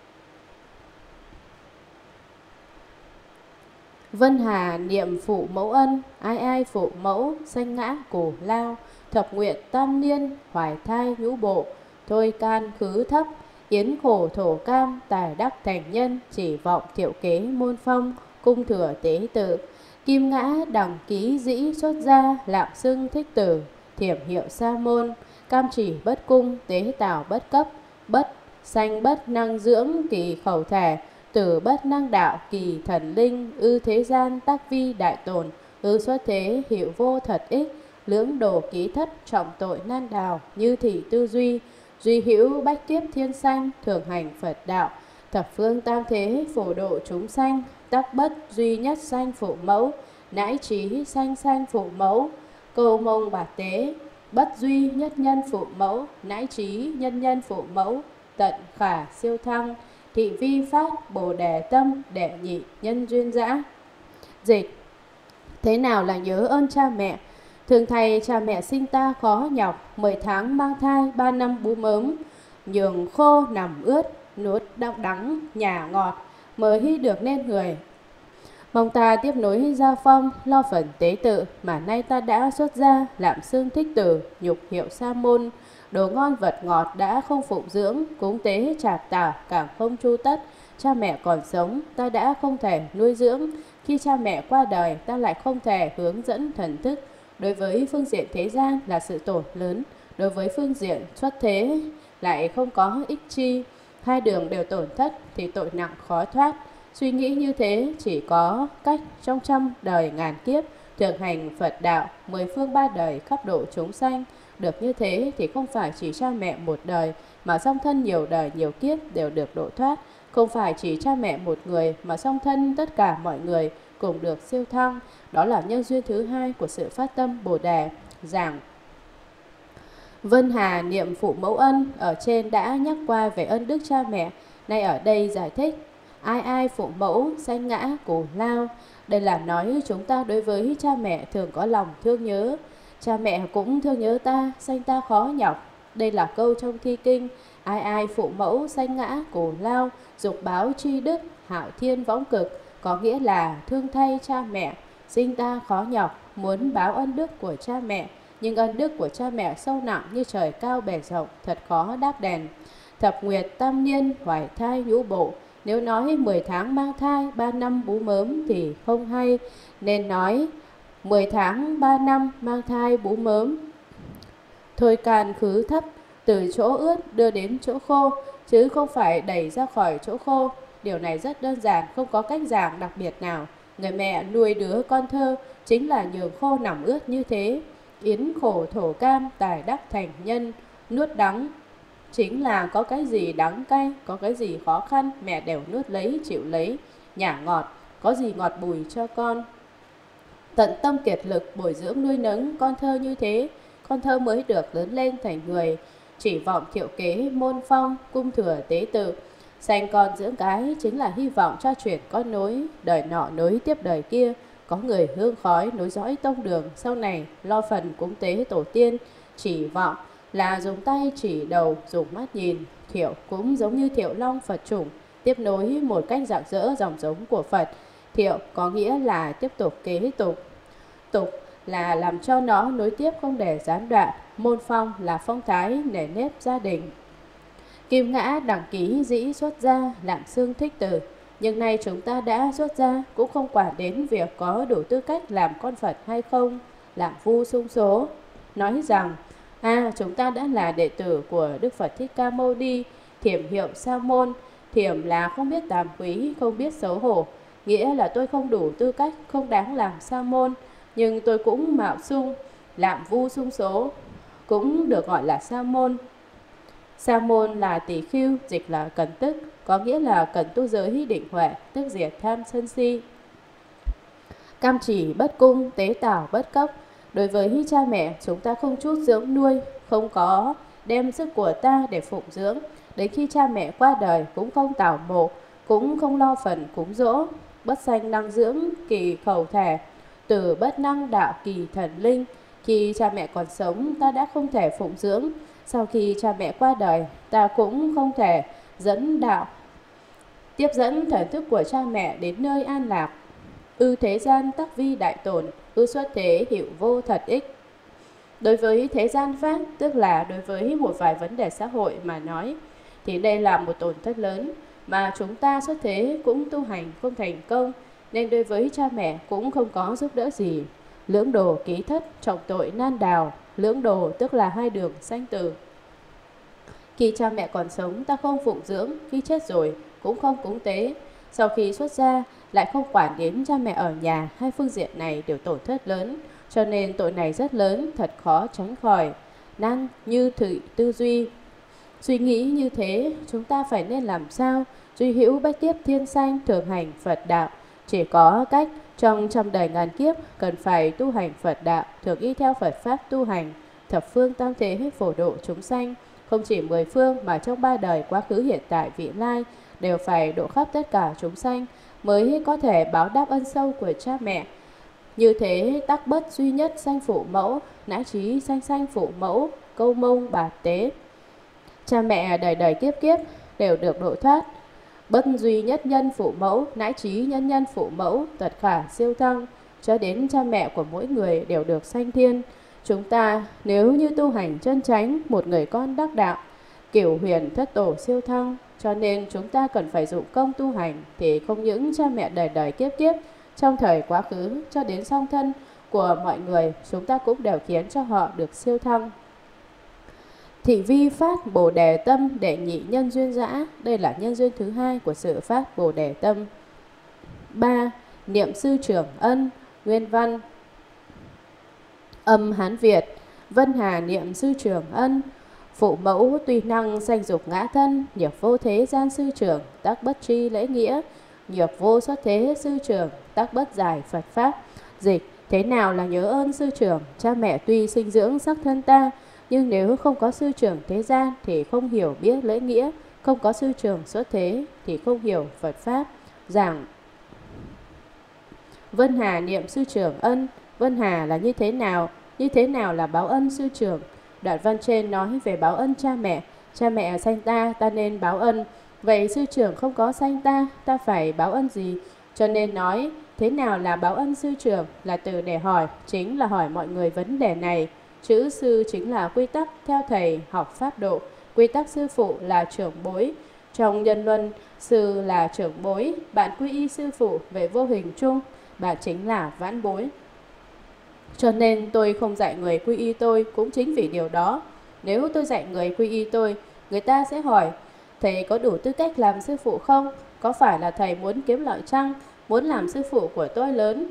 Vân Hà niệm phụ mẫu ân, ai ai phụ mẫu sanh ngã củ lao. Thập nguyện tam niên hoài thai nhũ bộ, thôi can khứ thấp. Yến khổ thổ cam tài đắc thành nhân, chỉ vọng thiệu kế môn phong, cung thừa tế tự. Kim ngã đẳng ký dĩ xuất gia, lạm xưng thích tử, thiểm hiệu sa môn. Cam chỉ bất cung, tế tảo bất cấp, bất sanh bất năng dưỡng, kỳ khẩu thể. Tử bất năng đạo, kỳ thần linh. Ư thế gian tác vi đại tồn, ư xuất thế hiệu vô thật ích. Lưỡng đồ ký thất trọng tội nan đào, như thị tư duy. Duy hữu bách kiếp thiên sanh, thường hành Phật đạo. Thập phương tam thế phổ độ chúng sanh, tắc bất duy nhất sanh phụ mẫu, nãi trí sanh sanh phụ mẫu. Câu mông bạt tế, bất duy nhất nhân phụ mẫu, nãi trí nhân nhân phụ mẫu, tận khả siêu thăng. Thị vi phát bồ đề tâm đệ nhị nhân duyên dã. Dịch: thế nào là nhớ ơn cha mẹ? Thường thầy cha mẹ sinh ta khó nhọc, 10 tháng mang thai, 3 năm bú mớm, nhường khô nằm ướt, nuốt đắng nhả ngọt, mới được nên người. Mong ta tiếp nối gia phong, lo phần tế tự, mà nay ta đã xuất gia, lạm xưng thích tử, nhục hiệu sa môn. Đồ ngon vật ngọt đã không phụng dưỡng, cúng tế trạp tảo càng không chu tất. Cha mẹ còn sống, ta đã không thể nuôi dưỡng. Khi cha mẹ qua đời, ta lại không thể hướng dẫn thần thức. Đối với phương diện thế gian là sự tổn lớn, đối với phương diện xuất thế lại không có ích chi. Hai đường đều tổn thất thì tội nặng khó thoát. Suy nghĩ như thế chỉ có cách trong trăm đời ngàn kiếp thường hành Phật đạo, 10 phương 3 đời khắp độ chúng sanh. Được như thế thì không phải chỉ cha mẹ một đời, mà song thân nhiều đời nhiều kiếp đều được độ thoát. Không phải chỉ cha mẹ một người, mà song thân tất cả mọi người cùng được siêu thăng. Đó là nhân duyên thứ hai của sự phát tâm Bồ Đề. Giảng Vân Hà niệm phụ mẫu ân, ở trên đã nhắc qua về ân đức cha mẹ. Nay ở đây giải thích ai ai phụ mẫu sanh ngã củ lao. Đây là nói chúng ta đối với cha mẹ thường có lòng thương nhớ. Cha mẹ cũng thương nhớ ta, sanh ta khó nhọc. Đây là câu trong thi kinh: ai ai phụ mẫu sanh ngã củ lao, dục báo tri đức, hạo thiên võng cực. Có nghĩa là thương thay cha mẹ, sinh ta khó nhọc, muốn báo ân đức của cha mẹ. Nhưng ân đức của cha mẹ sâu nặng như trời cao bể rộng, thật khó đáp đền. Thập nguyệt tam niên hoài thai nhũ bộ. Nếu nói 10 tháng mang thai, 3 năm bú mớm thì không hay, nên nói 10 tháng 3 năm mang thai bú mớm. Thôi can khứ thấp, từ chỗ ướt đưa đến chỗ khô, chứ không phải đẩy ra khỏi chỗ khô. Điều này rất đơn giản, không có cách giảng đặc biệt nào. Người mẹ nuôi đứa con thơ chính là nhường khô nằm ướt như thế. Yến khổ thổ cam tài đắc thành nhân, nuốt đắng chính là có cái gì đắng cay, có cái gì khó khăn, mẹ đều nuốt lấy, chịu lấy, nhả ngọt, có gì ngọt bùi cho con. Tận tâm kiệt lực bồi dưỡng nuôi nấng con thơ như thế, con thơ mới được lớn lên thành người, chỉ vọng thiệu kế môn phong, cung thừa tế tự. Sanh con dưỡng cái chính là hy vọng cho truyền con nối, đời nọ nối tiếp đời kia, có người hương khói nối dõi tông đường, sau này lo phần cúng tế tổ tiên. Chỉ vọng là dùng tay chỉ đầu, dùng mắt nhìn. Thiệu cũng giống như Thiệu Long Phật chủng, tiếp nối một cách rạng rỡ dòng giống của Phật. Thiệu có nghĩa là tiếp tục kế tục. Tục là làm cho nó nối tiếp không để gián đoạn. Môn phong là phong thái nề nếp gia đình. Kim ngã đẳng ký dĩ xuất gia, Lạm xương thích tử. Nhưng nay chúng ta đã xuất gia, cũng không quản đến việc có đủ tư cách làm con Phật hay không. Lạm vu sung số nói rằng: chúng ta đã là đệ tử của Đức Phật Thích Ca Mâu Ni, thiểm hiệu sa môn. Thiểm là không biết tàm quý, không biết xấu hổ, nghĩa là tôi không đủ tư cách, không đáng làm sa môn, nhưng tôi cũng mạo sung. Lạm vu sung số cũng được gọi là sa môn. Sa môn là tỷ khưu, dịch là cần tức, có nghĩa là cần tu giới định huệ, tức diệt tham sân si. Cam chỉ bất cung, tế tảo bất cốc. Đối với cha mẹ, chúng ta không chút dưỡng nuôi, không có đem sức của ta để phụng dưỡng. Đến khi cha mẹ qua đời cũng không tảo mộ, cũng không lo phần cúng dỗ. Bất sanh năng dưỡng kỳ khẩu thể, từ bất năng đạo kỳ thần linh. Khi cha mẹ còn sống, ta đã không thể phụng dưỡng. Sau khi cha mẹ qua đời, ta cũng không thể dẫn đạo, tiếp dẫn thần thức của cha mẹ đến nơi an lạc. Ư thế gian tắc vi đại tổn, ư xuất thế hiệu vô thật ích. Đối với thế gian pháp, tức là đối với một vài vấn đề xã hội mà nói, thì đây là một tổn thất lớn mà chúng ta xuất thế cũng tu hành không thành công, nên đối với cha mẹ cũng không có giúp đỡ gì. Lưỡng đồ ký thất, trọng tội nan đào. Lưỡng đồ tức là hai đường sanh tử. Khi cha mẹ còn sống ta không phụng dưỡng, khi chết rồi cũng không cúng tế. Sau khi xuất gia lại không quản đến cha mẹ ở nhà, hai phương diện này đều tổn thất lớn. Cho nên tội này rất lớn, thật khó tránh khỏi. Nan như thử tư duy. Suy nghĩ như thế, chúng ta phải nên làm sao? Duy hữu bách kiếp thiên sanh, thường hành Phật đạo. Chỉ có cách trong trăm đời ngàn kiếp cần phải tu hành Phật đạo, thường y theo Phật pháp tu hành, thập phương tam thế phổ độ chúng sanh. Không chỉ 10 phương mà trong 3 đời quá khứ hiện tại vị lai đều phải độ khắp tất cả chúng sanh mới có thể báo đáp ân sâu của cha mẹ. Như thế tắc bất duy nhất sanh phụ mẫu, nã trí sanh sanh phụ mẫu, câu mông bạt tế. Cha mẹ đời đời kiếp kiếp đều được độ thoát. Bất duy nhất nhân phụ mẫu, nãi trí nhân nhân phụ mẫu, tật khả siêu thăng, cho đến cha mẹ của mỗi người đều được sanh thiên. Chúng ta nếu như tu hành chân chánh, một người con đắc đạo, kiểu huyền thất tổ siêu thăng, cho nên chúng ta cần phải dụng công tu hành, thì không những cha mẹ đời đời kiếp kiếp trong thời quá khứ cho đến song thân của mọi người, chúng ta cũng đều khiến cho họ được siêu thăng. Thị vi phát Bồ Đề tâm đệ nhị nhân duyên dã. Đây là nhân duyên thứ hai của sự phát Bồ Đề tâm. 3. Niệm sư trưởng ân. Nguyên văn âm Hán Việt. Vân Hà niệm sư trưởng ân. Phụ mẫu tuy năng sanh dục ngã thân, nhược vô thế gian sư trưởng, tác bất tri lễ nghĩa. Nhược vô xuất thế sư trưởng, tác bất giải Phật pháp. Dịch: thế nào là nhớ ơn sư trưởng? Cha mẹ tuy sinh dưỡng sắc thân ta, nhưng nếu không có sư trưởng thế gian thì không hiểu biết lễ nghĩa, không có sư trưởng xuất thế thì không hiểu Phật pháp. Giảng: Vân Hà niệm sư trưởng ân. Vân Hà là như thế nào? Như thế nào là báo ân sư trưởng? Đoạn văn trên nói về báo ân cha mẹ. Cha mẹ sanh ta, ta nên báo ân. Vậy sư trưởng không có sanh ta, ta phải báo ân gì? Cho nên nói thế nào là báo ân sư trưởng là từ để hỏi, chính là hỏi mọi người vấn đề này. Chữ sư chính là quy tắc theo thầy học pháp độ. Quy tắc sư phụ là trưởng bối. Trong nhân luân, sư là trưởng bối. Bạn quy y sư phụ về vô hình chung, bạn chính là vãn bối. Cho nên tôi không dạy người quy y tôi cũng chính vì điều đó. Nếu tôi dạy người quy y tôi, người ta sẽ hỏi: thầy có đủ tư cách làm sư phụ không? Có phải là thầy muốn kiếm lợi chăng? Muốn làm sư phụ của tôi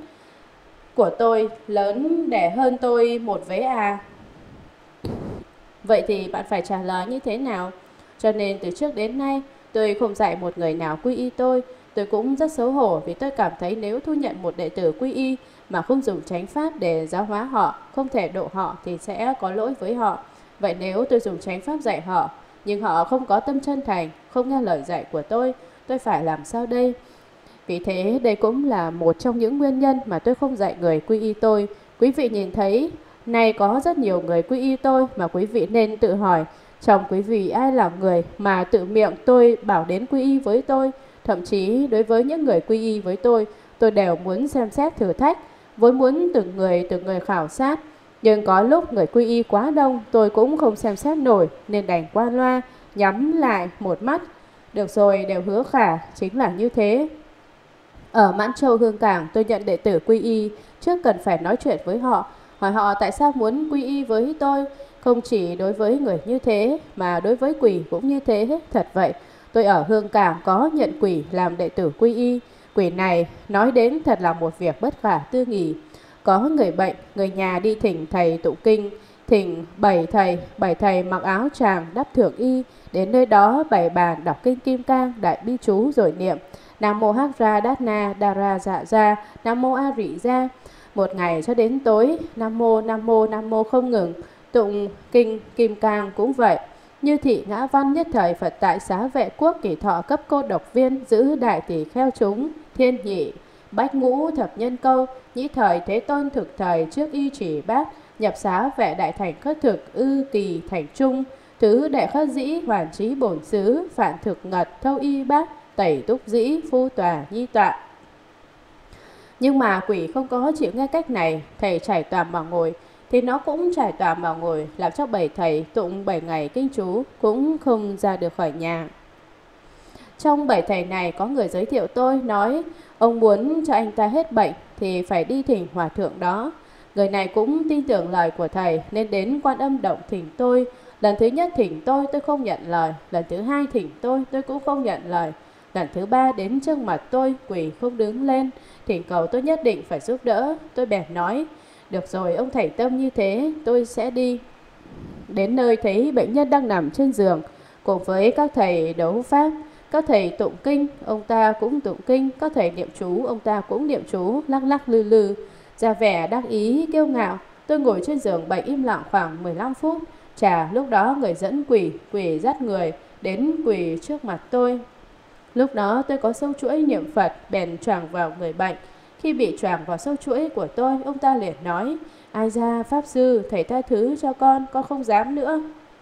lớn để hơn tôi một vế à? Vậy thì bạn phải trả lời như thế nào? Cho nên từ trước đến nay tôi không dạy một người nào quy y tôi. Tôi cũng rất xấu hổ vì tôi cảm thấy nếu thu nhận một đệ tử quy y mà không dùng chánh pháp để giáo hóa họ, không thể độ họ thì sẽ có lỗi với họ. Vậy nếu tôi dùng chánh pháp dạy họ, nhưng họ không có tâm chân thành, không nghe lời dạy của tôi phải làm sao đây? Vì thế đây cũng là một trong những nguyên nhân mà tôi không dạy người quy y tôi. Quý vị nhìn thấy, nay có rất nhiều người quy y tôi mà quý vị nên tự hỏi, trong quý vị ai là người mà tự miệng tôi bảo đến quy y với tôi? Thậm chí đối với những người quy y với tôi đều muốn xem xét thử thách, vốn muốn từng người khảo sát. Nhưng có lúc người quy y quá đông, tôi cũng không xem xét nổi nên đành qua loa, nhắm lại một mắt. Được rồi, đều hứa khả, chính là như thế. Ở Mãn Châu Hương Cảng, tôi nhận đệ tử quy y, trước cần phải nói chuyện với họ, hỏi họ tại sao muốn quy y với tôi. Không chỉ đối với người như thế, mà đối với quỷ cũng như thế. Thật vậy, tôi ở Hương Cảng có nhận quỷ làm đệ tử quy y. Quỷ này nói đến thật là một việc bất khả tư nghị. Có người bệnh, người nhà đi thỉnh thầy tụng kinh, thỉnh bảy thầy mặc áo tràng đắp thượng y, đến nơi đó bày bàn đọc kinh Kim Cang, đại bi chú rồi niệm Nam mô Hắc Ra Đát Na Đa Ra Dạ Ra, Nam mô A Rị Ra. Một ngày cho đến tối, Nam mô không ngừng. Tụng kinh Kim Cang cũng vậy. Như thị ngã văn nhất thời Phật tại Xá Vệ Quốc Kỷ Thọ cấp cô độc viên, giữ đại tỷ kheo chúng, thiên nhị bách ngũ thập nhân câu, nhĩ thời Thế Tôn thực thời trước y chỉ bát, nhập Xá Vệ đại thành khất thực ư kỳ thành trung, thứ đệ khất dĩ hoàn trí bổn xứ, phạn thực ngật thâu y bát, tẩy túc dĩ phu tòa nhi tọa. Nhưng mà quỷ không có chịu nghe cách này. Thầy trải tòa mà ngồi thì nó cũng trải tòa mà ngồi, làm cho 7 thầy tụng 7 ngày kinh chú cũng không ra được khỏi nhà. Trong 7 thầy này có người giới thiệu tôi, nói ông muốn cho anh ta hết bệnh thì phải đi thỉnh hòa thượng đó. Người này cũng tin tưởng lời của thầy nên đến Quan Âm Động thỉnh tôi. Lần thứ nhất thỉnh tôi không nhận lời. Lần thứ hai thỉnh tôi cũng không nhận lời. Lần thứ ba đến trước mặt tôi, quỷ không đứng lên, thỉnh cầu tôi nhất định phải giúp đỡ. Tôi bèn nói, được rồi ông thầy tâm như thế, tôi sẽ đi. Đến nơi thấy bệnh nhân đang nằm trên giường, cùng với các thầy đấu pháp, các thầy tụng kinh, ông ta cũng tụng kinh, các thầy niệm chú, ông ta cũng niệm chú, lắc lắc lư lư, ra vẻ đắc ý kiêu ngạo. Tôi ngồi trên giường bệnh im lặng khoảng 15 phút. Chả lúc đó người dẫn quỷ dắt người đến quỳ trước mặt tôi. Lúc đó tôi có sâu chuỗi niệm Phật, bèn choàng vào người bệnh. Khi bị choàng vào sâu chuỗi của tôi, ông ta liền nói, ai ra Pháp Sư, thầy tha thứ cho con không dám nữa.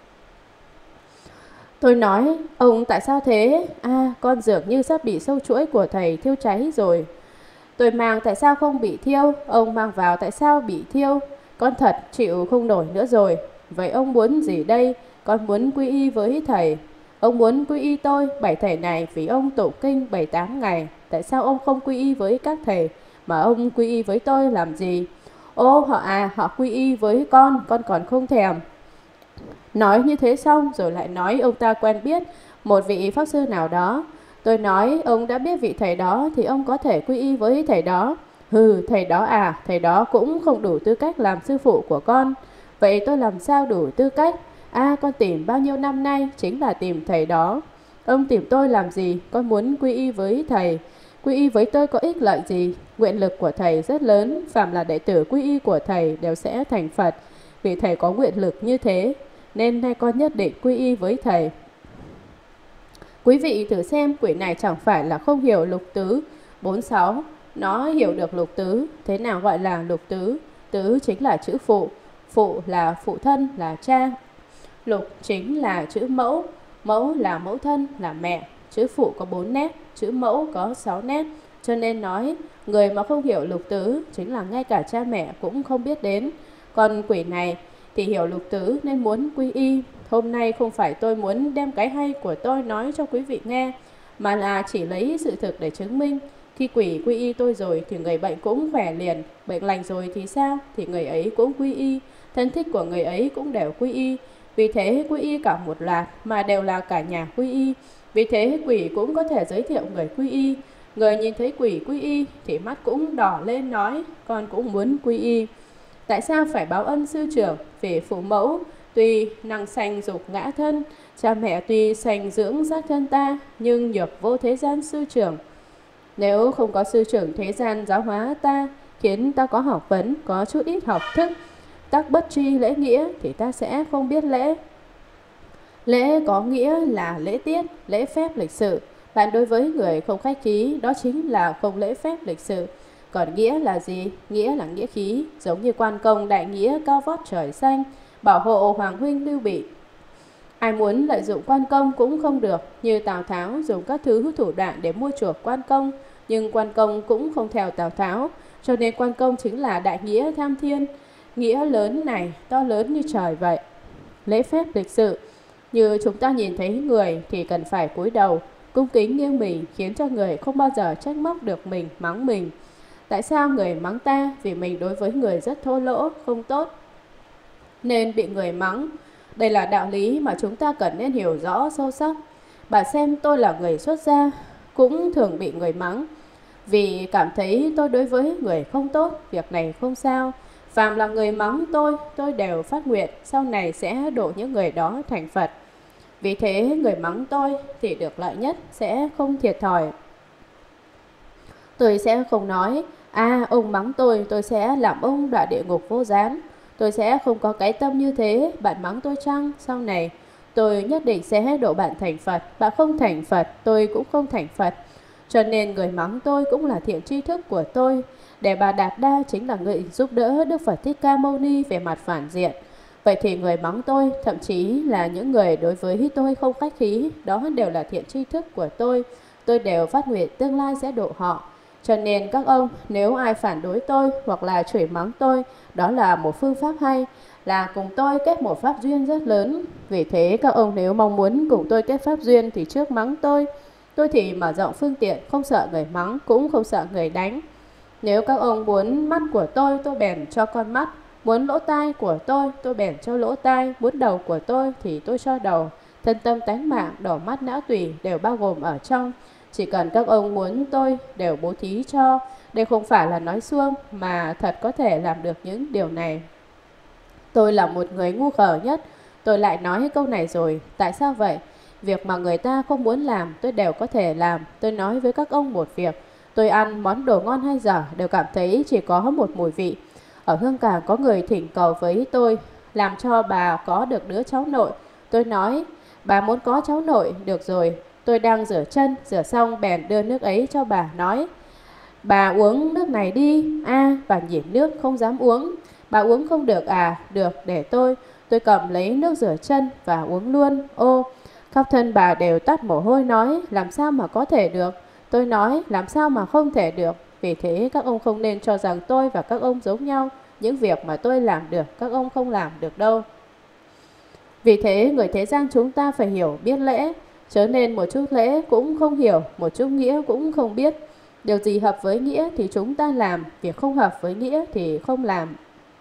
Tôi nói, ông tại sao thế? Con dường như sắp bị sâu chuỗi của thầy thiêu cháy rồi. Tôi mang tại sao không bị thiêu? Ông mang vào tại sao bị thiêu? Con thật chịu không nổi nữa rồi. Vậy ông muốn gì đây? Con muốn quy y với thầy. Ông muốn quy y tôi, 7 thầy này vì ông tụng kinh 7-8 ngày. Tại sao ông không quy y với các thầy, mà ông quy y với tôi làm gì? Ô họ quy y với con còn không thèm. Nói như thế xong rồi lại nói ông ta quen biết một vị Pháp Sư nào đó. Tôi nói ông đã biết vị thầy đó thì ông có thể quy y với thầy đó. Thầy đó thầy đó cũng không đủ tư cách làm sư phụ của con. Vậy tôi làm sao đủ tư cách? Con tìm bao nhiêu năm nay chính là tìm thầy đó. Ông tìm tôi làm gì? Con muốn quy y với thầy. Quy y với tôi có ích lợi gì? Nguyện lực của thầy rất lớn, phàm là đệ tử quy y của thầy đều sẽ thành Phật. Vì thầy có nguyện lực như thế, nên nay con nhất định quy y với thầy. Quý vị thử xem, quỷ này chẳng phải là không hiểu lục tứ 46. Nó hiểu được lục tứ. Thế nào gọi là lục tứ? Tứ chính là chữ phụ. Phụ là phụ thân, là cha. Lục chính là chữ mẫu. Mẫu là mẫu thân, là mẹ. Chữ phụ có 4 nét, chữ mẫu có 6 nét. Cho nên nói, người mà không hiểu lục tứ chính là ngay cả cha mẹ cũng không biết đến. Còn quỷ này thì hiểu lục tứ nên muốn quy y. Hôm nay không phải tôi muốn đem cái hay của tôi nói cho quý vị nghe, mà là chỉ lấy sự thực để chứng minh. Khi quỷ quy y tôi rồi thì người bệnh cũng khỏe liền. Bệnh lành rồi thì sao? Thì người ấy cũng quy y. Thân thích của người ấy cũng đều quy y. Vì thế quy y cả một loạt mà đều là cả nhà quy y. Vì thế quỷ cũng có thể giới thiệu người quy y. Người nhìn thấy quỷ quy y thì mắt cũng đỏ lên nói, con cũng muốn quy y. Tại sao phải báo ân sư trưởng? Vì phụ mẫu Tuy năng sanh dục ngã thân, cha mẹ tuy sanh dưỡng xác thân ta, nhưng nhược vô thế gian sư trưởng. Nếu không có sư trưởng thế gian giáo hóa ta, khiến ta có học vấn, có chút ít học thức, tắc bất tri lễ nghĩa, thì ta sẽ không biết lễ. Lễ có nghĩa là lễ tiết, lễ phép lịch sự. Bạn đối với người không khách khí, đó chính là không lễ phép lịch sự. Còn nghĩa là gì? Nghĩa là nghĩa khí, giống như quan công đại nghĩa cao vót trời xanh, bảo hộ hoàng huynh Lưu Bị. Ai muốn lợi dụng quan công cũng không được, như Tào Tháo dùng các thứ thủ đoạn để mua chuộc quan công, nhưng quan công cũng không theo Tào Tháo, cho nên quan công chính là đại nghĩa tham thiên. Nghĩa lớn này to lớn như trời vậy. Lễ phép lịch sự, như chúng ta nhìn thấy người thì cần phải cúi đầu, cung kính nghiêng mình, khiến cho người không bao giờ trách móc được mình, mắng mình. Tại sao người mắng ta? Vì mình đối với người rất thô lỗ, không tốt, nên bị người mắng. Đây là đạo lý mà chúng ta cần nên hiểu rõ sâu sắc. Bà xem tôi là người xuất gia, cũng thường bị người mắng, vì cảm thấy tôi đối với người không tốt. Việc này không sao. Phàm là người mắng tôi đều phát nguyện sau này sẽ độ những người đó thành Phật. Vì thế người mắng tôi thì được lợi nhất, sẽ không thiệt thòi. Tôi sẽ không nói, ông mắng tôi sẽ làm ông đọa địa ngục vô gián. Tôi sẽ không có cái tâm như thế. Bạn mắng tôi chăng? Sau này tôi nhất định sẽ độ bạn thành Phật. Bạn không thành Phật, tôi cũng không thành Phật. Cho nên người mắng tôi cũng là thiện tri thức của tôi. Để Bà Đạt Đa chính là người giúp đỡ Đức Phật Thích Ca Mâu Ni về mặt phản diện. Vậy thì người mắng tôi, thậm chí là những người đối với tôi không khách khí, đó đều là thiện tri thức của tôi. Tôi đều phát nguyện tương lai sẽ độ họ. Cho nên các ông, nếu ai phản đối tôi hoặc là chửi mắng tôi, đó là một phương pháp hay, là cùng tôi kết một pháp duyên rất lớn. Vì thế các ông nếu mong muốn cùng tôi kết pháp duyên thì trước mắng tôi thì mở rộng phương tiện, không sợ người mắng, cũng không sợ người đánh. Nếu các ông muốn mắt của tôi bèn cho con mắt. Muốn lỗ tai của tôi bèn cho lỗ tai. Muốn đầu của tôi thì tôi cho đầu. Thân tâm tánh mạng, đầu mắt não tùy đều bao gồm ở trong. Chỉ cần các ông muốn tôi đều bố thí cho. Đây không phải là nói suông, mà thật có thể làm được những điều này. Tôi là một người ngu khờ nhất. Tôi lại nói câu này rồi. Tại sao vậy? Việc mà người ta không muốn làm tôi đều có thể làm. Tôi nói với các ông một việc. Tôi ăn món đồ ngon hay dở đều cảm thấy chỉ có một mùi vị. Ở Hương Cảng có người thỉnh cầu với tôi làm cho bà có được đứa cháu nội. Tôi nói, bà muốn có cháu nội, được rồi. Tôi đang rửa chân, rửa xong bèn đưa nước ấy cho bà, nói, bà uống nước này đi. Bà nhìn nước không dám uống. Bà uống không được à? Được, để tôi. Tôi cầm lấy nước rửa chân và uống luôn. Ô, khắp thân bà đều toát mồ hôi, nói, làm sao mà có thể được? Tôi nói, làm sao mà không thể được? Vì thế các ông không nên cho rằng tôi và các ông giống nhau. Những việc mà tôi làm được, các ông không làm được đâu. Vì thế người thế gian chúng ta phải hiểu biết lễ. Chớ nên một chút lễ cũng không hiểu, một chút nghĩa cũng không biết. Điều gì hợp với nghĩa thì chúng ta làm, việc không hợp với nghĩa thì không làm.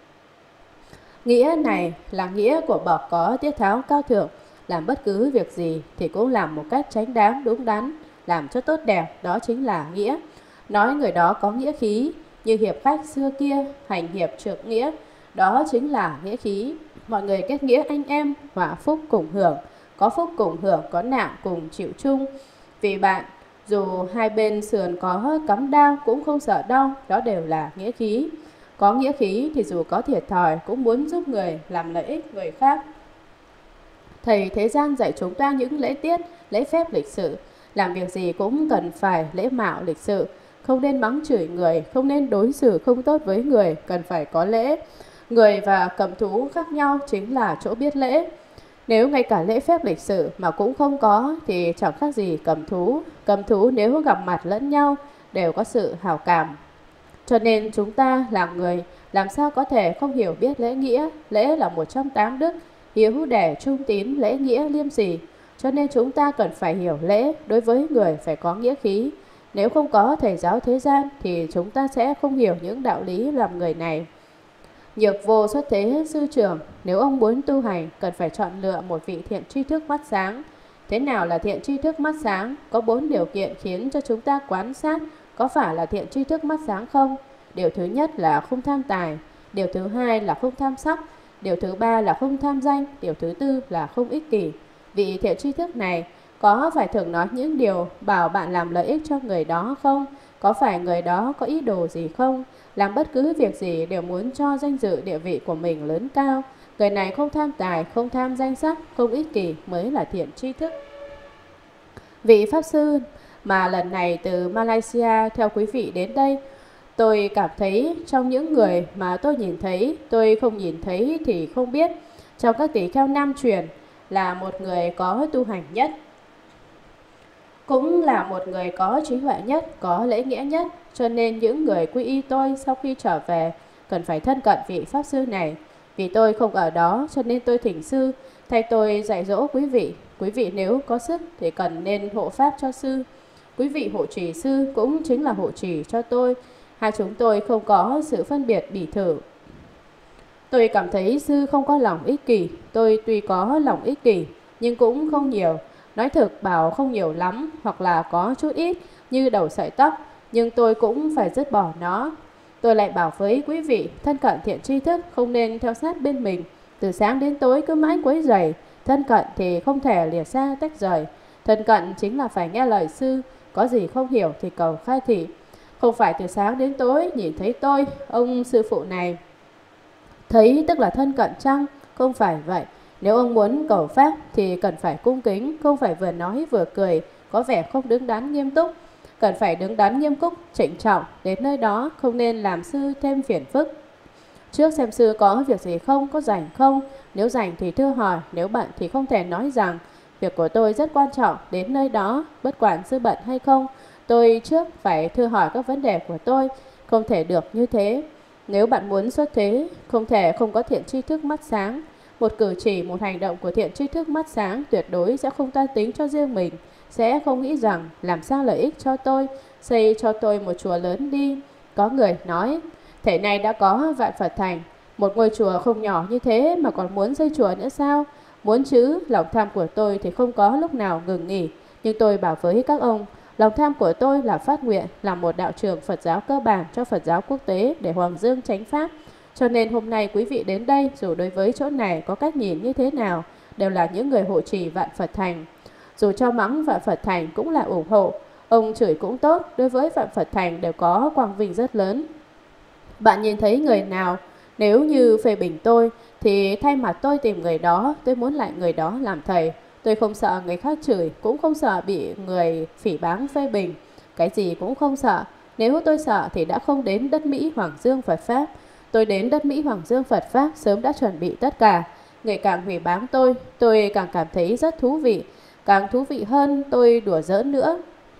Nghĩa này là nghĩa của bậc có tiết tháo cao thượng. Làm bất cứ việc gì thì cũng làm một cách chánh đáng, đúng đắn, làm cho tốt đẹp, đó chính là nghĩa. Nói người đó có nghĩa khí, như hiệp khách xưa kia, hành hiệp trượng nghĩa, đó chính là nghĩa khí. Mọi người kết nghĩa anh em, họa phúc cùng hưởng, có phúc cùng hưởng, có nạn cùng chịu chung. Vì bạn, dù hai bên sườn có cắm đao cũng không sợ đau, đó đều là nghĩa khí. Có nghĩa khí thì dù có thiệt thòi cũng muốn giúp người, làm lợi ích người khác. Thầy thế gian dạy chúng ta những lễ tiết, lễ phép lịch sự. Làm việc gì cũng cần phải lễ mạo lịch sự. Không nên mắng chửi người, không nên đối xử không tốt với người, cần phải có lễ. Người và cầm thú khác nhau chính là chỗ biết lễ. Nếu ngay cả lễ phép lịch sự mà cũng không có thì chẳng khác gì cầm thú. Cầm thú nếu gặp mặt lẫn nhau đều có sự hảo cảm. Cho nên chúng ta là người làm sao có thể không hiểu biết lễ nghĩa. Lễ là một trong 8 đức: hiếu, để, trung tín, lễ, nghĩa, liêm sỉ. Cho nên chúng ta cần phải hiểu lễ. Đối với người phải có nghĩa khí. Nếu không có thầy giáo thế gian thì chúng ta sẽ không hiểu những đạo lý làm người này. Nhược vô xuất thế sư trưởng. Nếu ông muốn tu hành cần phải chọn lựa một vị thiện tri thức mắt sáng. Thế nào là thiện tri thức mắt sáng? Có 4 điều kiện khiến cho chúng ta quan sát có phải là thiện tri thức mắt sáng không? Điều thứ nhất là không tham tài. Điều thứ hai là không tham sắc. Điều thứ ba là không tham danh. Điều thứ tư là không ích kỷ. Vị thiện tri thức này có phải thường nói những điều bảo bạn làm lợi ích cho người đó không? Có phải người đó có ý đồ gì không? Làm bất cứ việc gì đều muốn cho danh dự địa vị của mình lớn cao. Người này không tham tài, không tham danh sắc, không ích kỷ mới là thiện tri thức. Vị Pháp Sư mà lần này từ Malaysia theo quý vị đến đây, tôi cảm thấy trong những người mà tôi nhìn thấy, tôi không nhìn thấy thì không biết, trong các tỷ kheo nam truyền là một người có tu hành nhất, cũng là một người có trí huệ nhất, có lễ nghĩa nhất. Cho nên những người quy y tôi sau khi trở về cần phải thân cận vị Pháp Sư này. Vì tôi không ở đó cho nên tôi thỉnh sư thay tôi dạy dỗ quý vị. Quý vị nếu có sức thì cần nên hộ pháp cho sư. Quý vị hộ trì sư cũng chính là hộ trì cho tôi. Hai chúng tôi không có sự phân biệt bỉ thử. Tôi cảm thấy sư không có lòng ích kỷ. Tôi tuy có lòng ích kỷ nhưng cũng không nhiều. Nói thực bảo không nhiều lắm hoặc là có chút ít như đầu sợi tóc, nhưng tôi cũng phải dứt bỏ nó. Tôi lại bảo với quý vị thân cận thiện tri thức không nên theo sát bên mình. Từ sáng đến tối cứ mãi quấy rầy. Thân cận thì không thể lìa xa tách rời. Thân cận chính là phải nghe lời sư. Có gì không hiểu thì cầu khai thị. Không phải từ sáng đến tối nhìn thấy tôi, ông sư phụ này thấy tức là thân cận chăng? Không phải vậy. Nếu ông muốn cầu pháp thì cần phải cung kính, không phải vừa nói vừa cười, có vẻ không đứng đắn nghiêm túc. Cần phải đứng đắn nghiêm túc, trịnh trọng. Đến nơi đó không nên làm sư thêm phiền phức. Trước xem sư có việc gì không, có rảnh không. Nếu rảnh thì thưa hỏi, nếu bận thì không thể nói rằng việc của tôi rất quan trọng. Đến nơi đó, bất quản sư bận hay không, tôi trước phải thưa hỏi các vấn đề của tôi. Không thể được như thế. Nếu bạn muốn xuất thế, không thể không có thiện tri thức mắt sáng. Một cử chỉ, một hành động của thiện tri thức mắt sáng tuyệt đối sẽ không toan tính cho riêng mình, sẽ không nghĩ rằng làm sao lợi ích cho tôi, xây cho tôi một chùa lớn đi. Có người nói, thể này đã có vạn Phật thành, một ngôi chùa không nhỏ như thế mà còn muốn xây chùa nữa sao? Muốn chứ, lòng tham của tôi thì không có lúc nào ngừng nghỉ. Nhưng tôi bảo với các ông, lòng tham của tôi là phát nguyện làm một đạo trường Phật giáo cơ bản cho Phật giáo quốc tế để Hoàng Dương chánh pháp. Cho nên hôm nay quý vị đến đây, dù đối với chỗ này có cách nhìn như thế nào, đều là những người hộ trì vạn Phật thành. Dù cho mắng vạn Phật thành cũng là ủng hộ, ông chửi cũng tốt, đối với vạn Phật thành đều có quang vinh rất lớn. Bạn nhìn thấy người nào nếu như phê bình tôi thì thay mặt tôi tìm người đó, tôi muốn lại người đó làm thầy. Tôi không sợ người khác chửi, cũng không sợ bị người phỉ báng phê bình, cái gì cũng không sợ. Nếu tôi sợ thì đã không đến đất Mỹ Hoàng Dương Phật Pháp. Tôi đến đất Mỹ Hoàng Dương Phật Pháp sớm đã chuẩn bị tất cả. Người càng hủy báng tôi càng cảm thấy rất thú vị. Càng thú vị hơn tôi đùa giỡn nữa.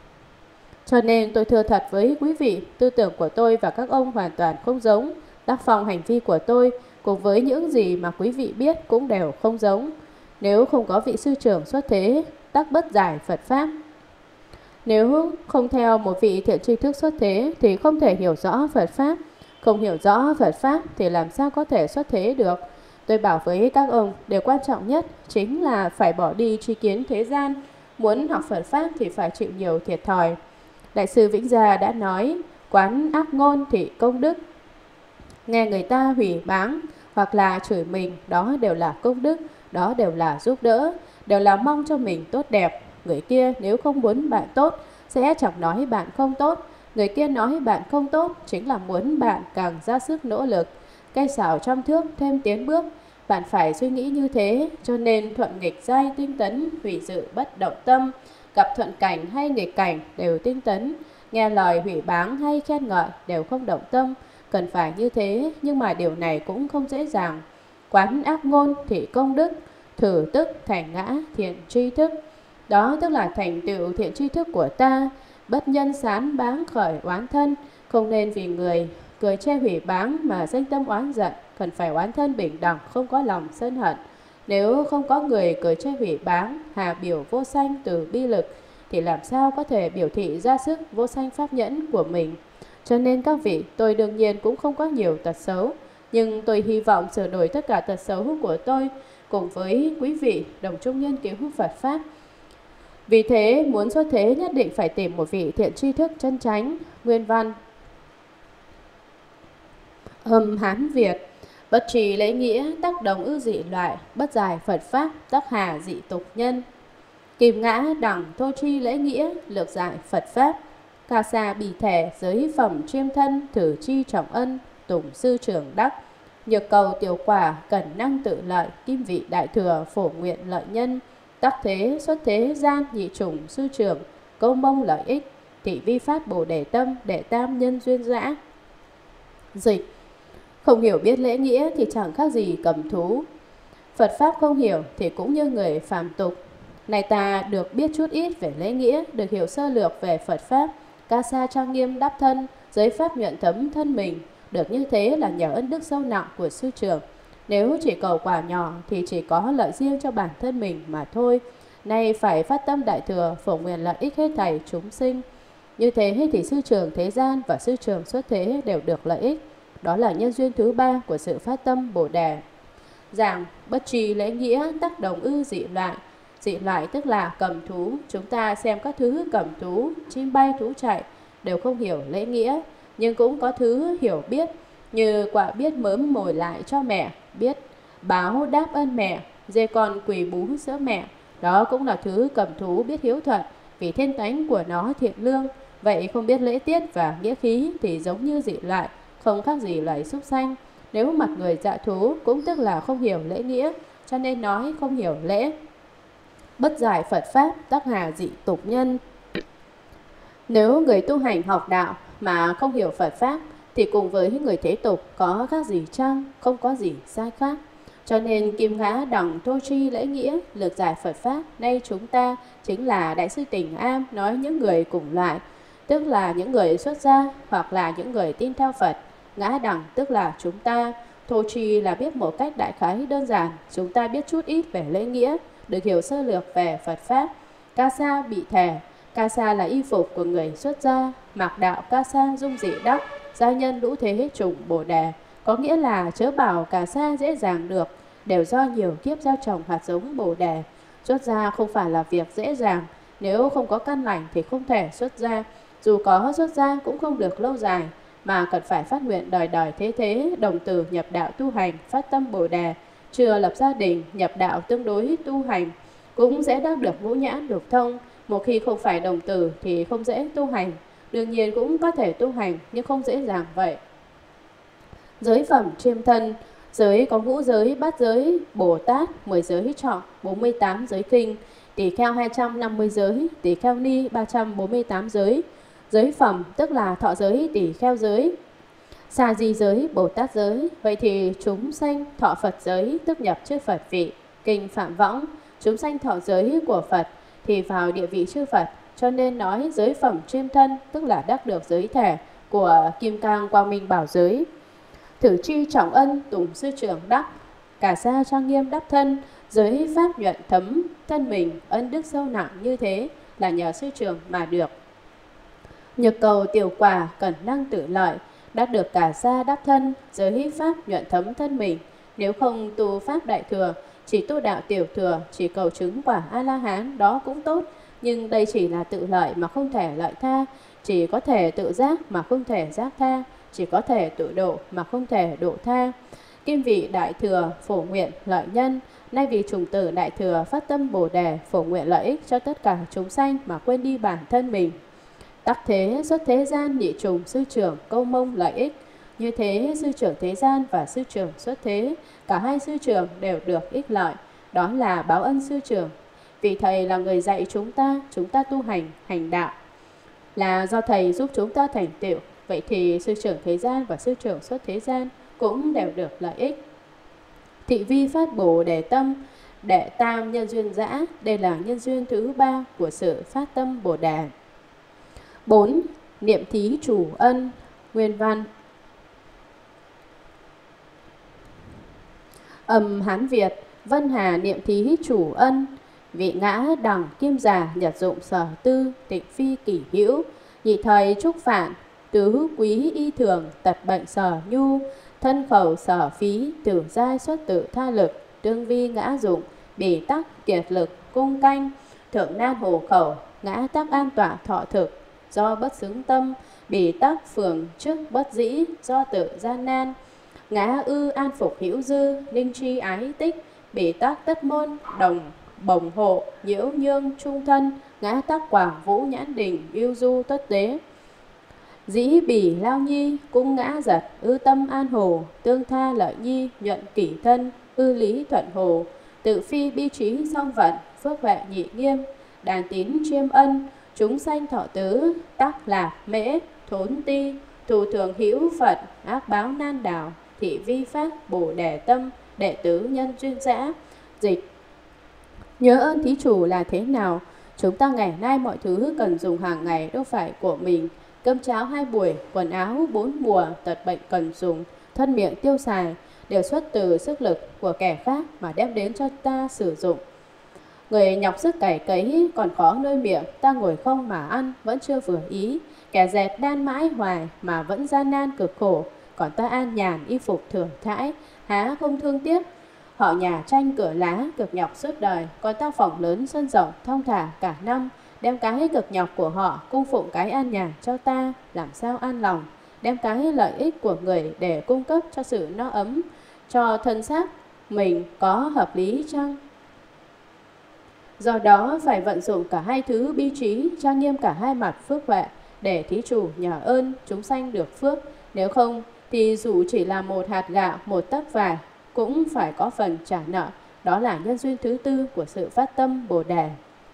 Cho nên tôi thưa thật với quý vị, tư tưởng của tôi và các ông hoàn toàn không giống. Tác phong hành vi của tôi cùng với những gì mà quý vị biết cũng đều không giống. Nếu không có vị sư trưởng xuất thế, tắc bất giải Phật Pháp. Nếu không theo một vị thiện tri thức xuất thế thì không thể hiểu rõ Phật Pháp. Không hiểu rõ Phật Pháp thì làm sao có thể xuất thế được. Tôi bảo với các ông, điều quan trọng nhất chính là phải bỏ đi tri kiến thế gian. Muốn học Phật Pháp thì phải chịu nhiều thiệt thòi. Đại sư Vĩnh Gia đã nói, quán ác ngôn thị công đức. Nghe người ta hủy báng hoặc là chửi mình, đó đều là công đức, đó đều là giúp đỡ, đều là mong cho mình tốt đẹp. Người kia nếu không muốn bạn tốt, sẽ chẳng nói bạn không tốt. Người kia nói bạn không tốt, chính là muốn bạn càng ra sức nỗ lực. Cây xảo trăm thước thêm tiến bước. Bạn phải suy nghĩ như thế, cho nên thuận nghịch giai tinh tấn, hủy dự bất động tâm. Gặp thuận cảnh hay nghịch cảnh đều tinh tấn. Nghe lời hủy báng hay khen ngợi đều không động tâm. Cần phải như thế, nhưng mà điều này cũng không dễ dàng. Quán ác ngôn thị công đức, thử tức thành ngã thiện tri thức. Đó tức là thành tựu thiện tri thức của ta. Bất nhân sán báng khởi oán thân. Không nên vì người cười chê hủy báng mà danh tâm oán giận. Cần phải oán thân bình đẳng, không có lòng sân hận. Nếu không có người cười chê hủy báng, hà biểu vô sanh từ bi lực, thì làm sao có thể biểu thị ra sức vô sanh pháp nhẫn của mình. Cho nên các vị, tôi đương nhiên cũng không có nhiều tật xấu, nhưng tôi hy vọng sửa đổi tất cả tật xấu của tôi cùng với quý vị đồng chung nghiên cứu Phật Pháp. Vì thế, muốn xuất thế nhất định phải tìm một vị thiện tri thức chân chánh, nguyên văn, Hán Việt, Bất trì lễ nghĩa, tác đồng ư dị loại, bất giải Phật Pháp, tác hà dị tục nhân. Kim ngã đẳng thô tri lễ nghĩa, lược giải Phật Pháp. Ca sa bì thẻ, giới phẩm chiêm thân, thử chi trọng ân, tùng sư trưởng đắc. Nhược cầu tiểu quả, cẩn năng tự lợi, kim vị đại thừa, phổ nguyện lợi nhân. Tắc thế, xuất thế gian, nhị chủng sư trưởng, câu mông lợi ích. Thị vi phát bồ đề tâm, đệ tam nhân duyên dã. Dịch: không hiểu biết lễ nghĩa thì chẳng khác gì cầm thú. Phật Pháp không hiểu thì cũng như người phàm tục. Này ta được biết chút ít về lễ nghĩa, được hiểu sơ lược về Phật Pháp, ca sa trang nghiêm đáp thân, giới pháp nhuận thấm thân mình. Được như thế là nhờ ân đức sâu nặng của sư trưởng. Nếu chỉ cầu quả nhỏ thì chỉ có lợi riêng cho bản thân mình mà thôi. Nay phải phát tâm đại thừa, phổ nguyện lợi ích hết thảy chúng sinh. Như thế thì sư trưởng thế gian và sư trưởng xuất thế đều được lợi ích. Đó là nhân duyên thứ ba của sự phát tâm Bồ Đề. Giảng bất trì lễ nghĩa, tác đồng ư dị loại. Dị loại tức là cầm thú. Chúng ta xem các thứ cầm thú, chim bay thú chạy đều không hiểu lễ nghĩa, nhưng cũng có thứ hiểu biết, như quạ biết mớm mồi lại cho mẹ, biết báo đáp ơn mẹ, dê con quỳ bú sữa mẹ. Đó cũng là thứ cầm thú biết hiếu thuận, vì thiên tánh của nó thiện lương. Vậy không biết lễ tiết và nghĩa khí thì giống như dị loại, không khác gì loài súc sanh. Nếu mặt người dạ thú cũng tức là không hiểu lễ nghĩa, cho nên nói không hiểu lễ. Bất giải Phật Pháp, tác hà dị tục nhân. Nếu người tu hành học đạo mà không hiểu Phật Pháp thì cùng với người thế tục có khác gì chăng? Không có gì sai khác. Cho nên kim ngã đẳng thô tri lễ nghĩa, lược giải Phật Pháp, nay chúng ta chính là Đại sư Tình Am nói những người cùng loại, tức là những người xuất gia hoặc là những người tin theo Phật. Ngã đẳng tức là chúng ta. Thô tri là biết một cách đại khái đơn giản, chúng ta biết chút ít về lễ nghĩa, được hiểu sơ lược về Phật Pháp. Ca sa bị thẻ, ca sa là y phục của người xuất gia. Mạc đạo ca sa dung dị đắc, gia nhân lũ thế trùng Bồ Đề. Có nghĩa là chớ bảo ca sa dễ dàng được, đều do nhiều kiếp gieo trồng hạt giống Bồ Đề. Xuất gia không phải là việc dễ dàng, nếu không có căn lành thì không thể xuất gia. Dù có xuất gia cũng không được lâu dài, mà cần phải phát nguyện đời đời thế thế, đồng tử nhập đạo tu hành, phát tâm Bồ Đề. Chưa lập gia đình, nhập đạo tương đối tu hành, cũng dễ đắc được ngũ nhãn lục thông. Một khi không phải đồng tử thì không dễ tu hành. Đương nhiên cũng có thể tu hành, nhưng không dễ dàng vậy. Giới phẩm chiêm thân. Giới có ngũ giới, bát giới, Bồ Tát, 10 giới trọ, 48 giới kinh, tỳ kheo 250 giới, tỳ kheo ni 348 giới. Giới phẩm tức là thọ giới, tỳ kheo giới, sa di giới, Bồ Tát giới. Vậy thì chúng sanh thọ Phật giới tức nhập chư Phật vị. Kinh Phạm Võng, chúng sanh thọ giới của Phật thì vào địa vị chư Phật. Cho nên nói giới phẩm chiêm thân tức là đắc được giới thể của Kim Cang Quang Minh Bảo Giới. Thử chi trọng ân, tùng sư trưởng đắc, cả sa trang nghiêm đắc thân, giới pháp nhuận thấm thân mình. Ân đức sâu nặng như thế là nhờ sư trưởng mà được. Nhược cầu tiểu quả, cẩn năng tự lợi, đắc được cả sa đắc thân, giới pháp nhuận thấm thân mình. Nếu không tu pháp đại thừa, chỉ tu đạo tiểu thừa, chỉ cầu chứng quả A-la-hán, đó cũng tốt. Nhưng đây chỉ là tự lợi mà không thể lợi tha, chỉ có thể tự giác mà không thể giác tha, chỉ có thể tự độ mà không thể độ tha. Kim vị đại thừa, phổ nguyện lợi nhân. Nay vì chủng tử đại thừa phát tâm Bồ Đề, phổ nguyện lợi ích cho tất cả chúng sanh mà quên đi bản thân mình. Tắc thế, xuất thế gian, nhị trùng sư trưởng, câu mông lợi ích. Như thế, sư trưởng thế gian và sư trưởng xuất thế, cả hai sư trưởng đều được ích lợi. Đó là báo ân sư trưởng. Vì Thầy là người dạy chúng ta tu hành đạo, là do Thầy giúp chúng ta thành tựu. Vậy thì sư trưởng thế gian và sư trưởng xuất thế gian cũng đều được lợi ích. Thị vi phát Bồ Đề tâm, đệ tam nhân duyên dã. Đây là nhân duyên thứ ba của sự phát tâm Bồ Đề. 4. Niệm thí chủ ân. Nguyên văn. Hán Việt. Vân Hà niệm thí chủ ân. Vị ngã đẳng kim già, nhật dụng sở tư, tịnh phi kỷ hữu. Nhị thời trúc phạn, tứ quý y thường, tật bệnh sở nhu. Thân khẩu sở phí, tử giai xuất tự tha lực. Tương vi ngã dụng, bỉ tắc kiệt lực, cung canh. Thượng nan hồ khẩu, ngã tắc an tọa thọ thực. Do bất xứng tâm, bỉ tắc phường trước bất dĩ, do tự gian nan. ngã ư an phục hữu dư, ninh tri ái tích, bỉ tác tất môn, đồng bồng hộ, nhiễu nhương trung thân, ngã tác quảng vũ nhãn đình, yêu du tất tế. Dĩ bỉ lao nhi, cung ngã giật, ư tâm an hồ, tương tha lợi nhi, nhuận kỷ thân, ư lý thuận hồ, tự phi bi trí song vận, phước huệ nhị nghiêm, đàn tín chiêm ân, chúng sanh thọ tứ, tác lạc mễ, thốn ti, thù thường hữu phận, ác báo nan đảo, thị vi pháp, bồ đề tâm, đệ tứ nhân duyên dã. Dịch: nhớ ơn thí chủ là thế nào? Chúng ta ngày nay mọi thứ cần dùng hàng ngày đâu phải của mình. Cơm cháo 2 buổi, quần áo 4 mùa, tật bệnh cần dùng, thân miệng tiêu xài đều xuất từ sức lực của kẻ khác mà đem đến cho ta sử dụng. Người nhọc sức cày cấy còn khó nuôi miệng, ta ngồi không mà ăn vẫn chưa vừa ý. Kẻ dệt đan mãi hoài mà vẫn gian nan cực khổ, còn ta an nhàn y phục thưởng thãi, há không thương tiếc. Họ nhà tranh cửa lá cực nhọc suốt đời, còn ta phòng lớn sân rộng thong thả cả năm, đem cái cực nhọc của họ cung phụng cái an nhàn cho ta, làm sao an lòng. Đem cái lợi ích của người để cung cấp cho sự no ấm cho thân xác mình có hợp lý chăng? Do đó phải vận dụng cả hai thứ bi trí, trang nghiêm cả hai mặt phước huệ để thí chủ nhờ ơn chúng sanh được phước. Nếu không thì dù chỉ là một hạt gạo, một tấc vải cũng phải có phần trả nợ. Đó là nhân duyên thứ tư của sự phát tâm Bồ Đề.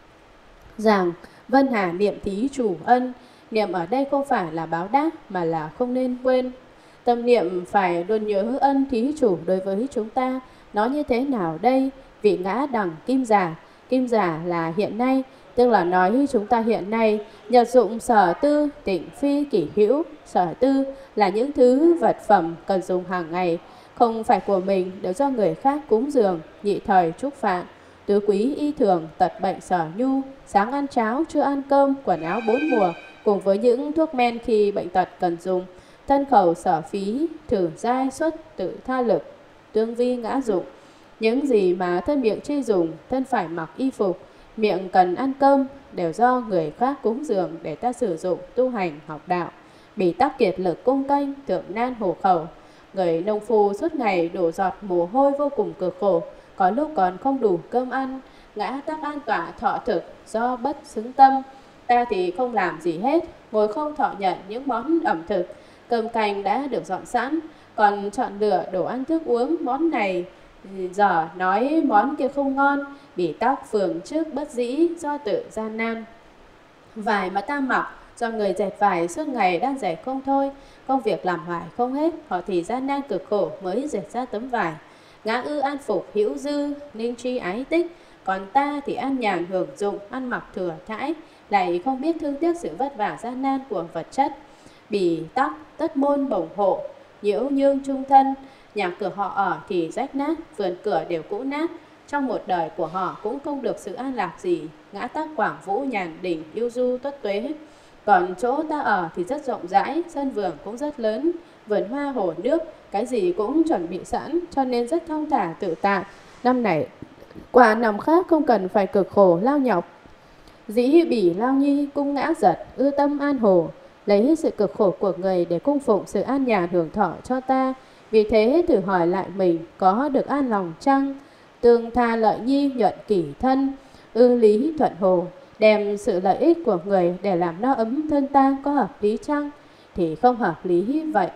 Rằng Vân Hà niệm thí chủ ân, niệm ở đây không phải là báo đáp mà là không nên quên. Tâm niệm phải luôn nhớ ân thí chủ đối với chúng ta. Nói như thế nào đây? Vị ngã đẳng kim giả. Kim giả là hiện nay, tức là nói chúng ta hiện nay nhật dụng sở tư tịnh phi kỷ hữu. Sở tư là những thứ vật phẩm cần dùng hàng ngày, không phải của mình, đều do người khác cúng dường, nhị thời chúc phạn. Tứ quý y thường, tật bệnh sở nhu, sáng ăn cháo, trưa ăn cơm, quần áo 4 mùa, cùng với những thuốc men khi bệnh tật cần dùng. Thân khẩu sở phí, thử giai xuất, tự tha lực, tương vi ngã dụng. Những gì mà thân miệng chi dùng, thân phải mặc y phục, miệng cần ăn cơm, đều do người khác cúng dường để ta sử dụng, tu hành, học đạo. Bỉ tắc kiệt lực cung canh, thượng nan hổ khẩu. Người nông phu suốt ngày đổ giọt mồ hôi vô cùng cực khổ, có lúc còn không đủ cơm ăn. Ngã tắc an tọa thọ thực, do bất xứng tâm. Ta thì không làm gì hết, ngồi không thọ nhận những món ẩm thực. Cơm canh đã được dọn sẵn, còn chọn lựa đồ ăn thức uống, món này giờ nói món kia không ngon. Bỉ tắc phường trước bất dĩ, do tự gian nan. Vải mà ta mặc, do người dệt vải suốt ngày đang dệt không thôi, công việc làm hoài không hết, họ thì gian nan cực khổ mới dệt ra tấm vải. Ngã ư an phục hữu dư, ninh tri ái tích, còn ta thì an nhàn hưởng dụng, ăn mặc thừa thãi, lại không biết thương tiếc sự vất vả gian nan của vật chất. Bỉ tắc tất môn bổng hộ, nhiễu nhương trung thân. Nhà cửa họ ở thì rách nát, vườn cửa đều cũ nát, trong một đời của họ cũng không được sự an lạc gì. Ngã tắc quảng vũ nhàn đỉnh, yêu du tất tuế. Còn chỗ ta ở thì rất rộng rãi, sân vườn cũng rất lớn, vườn hoa hồ nước, cái gì cũng chuẩn bị sẵn, cho nên rất thong thả tự tại. Năm này quả nằm khác không cần phải cực khổ lao nhọc. Dĩ bỉ lao nhi, cung ngã giật, ư tâm an hồ. Lấy sự cực khổ của người để cung phụng sự an nhàn hưởng thọ cho ta. Vì thế thử hỏi lại mình có được an lòng chăng? Tương tha lợi nhi, nhuận kỷ thân, ư lý thuận hồ. Đem sự lợi ích của người để làm no ấm thân ta có hợp lý chăng? Thì không hợp lý vậy.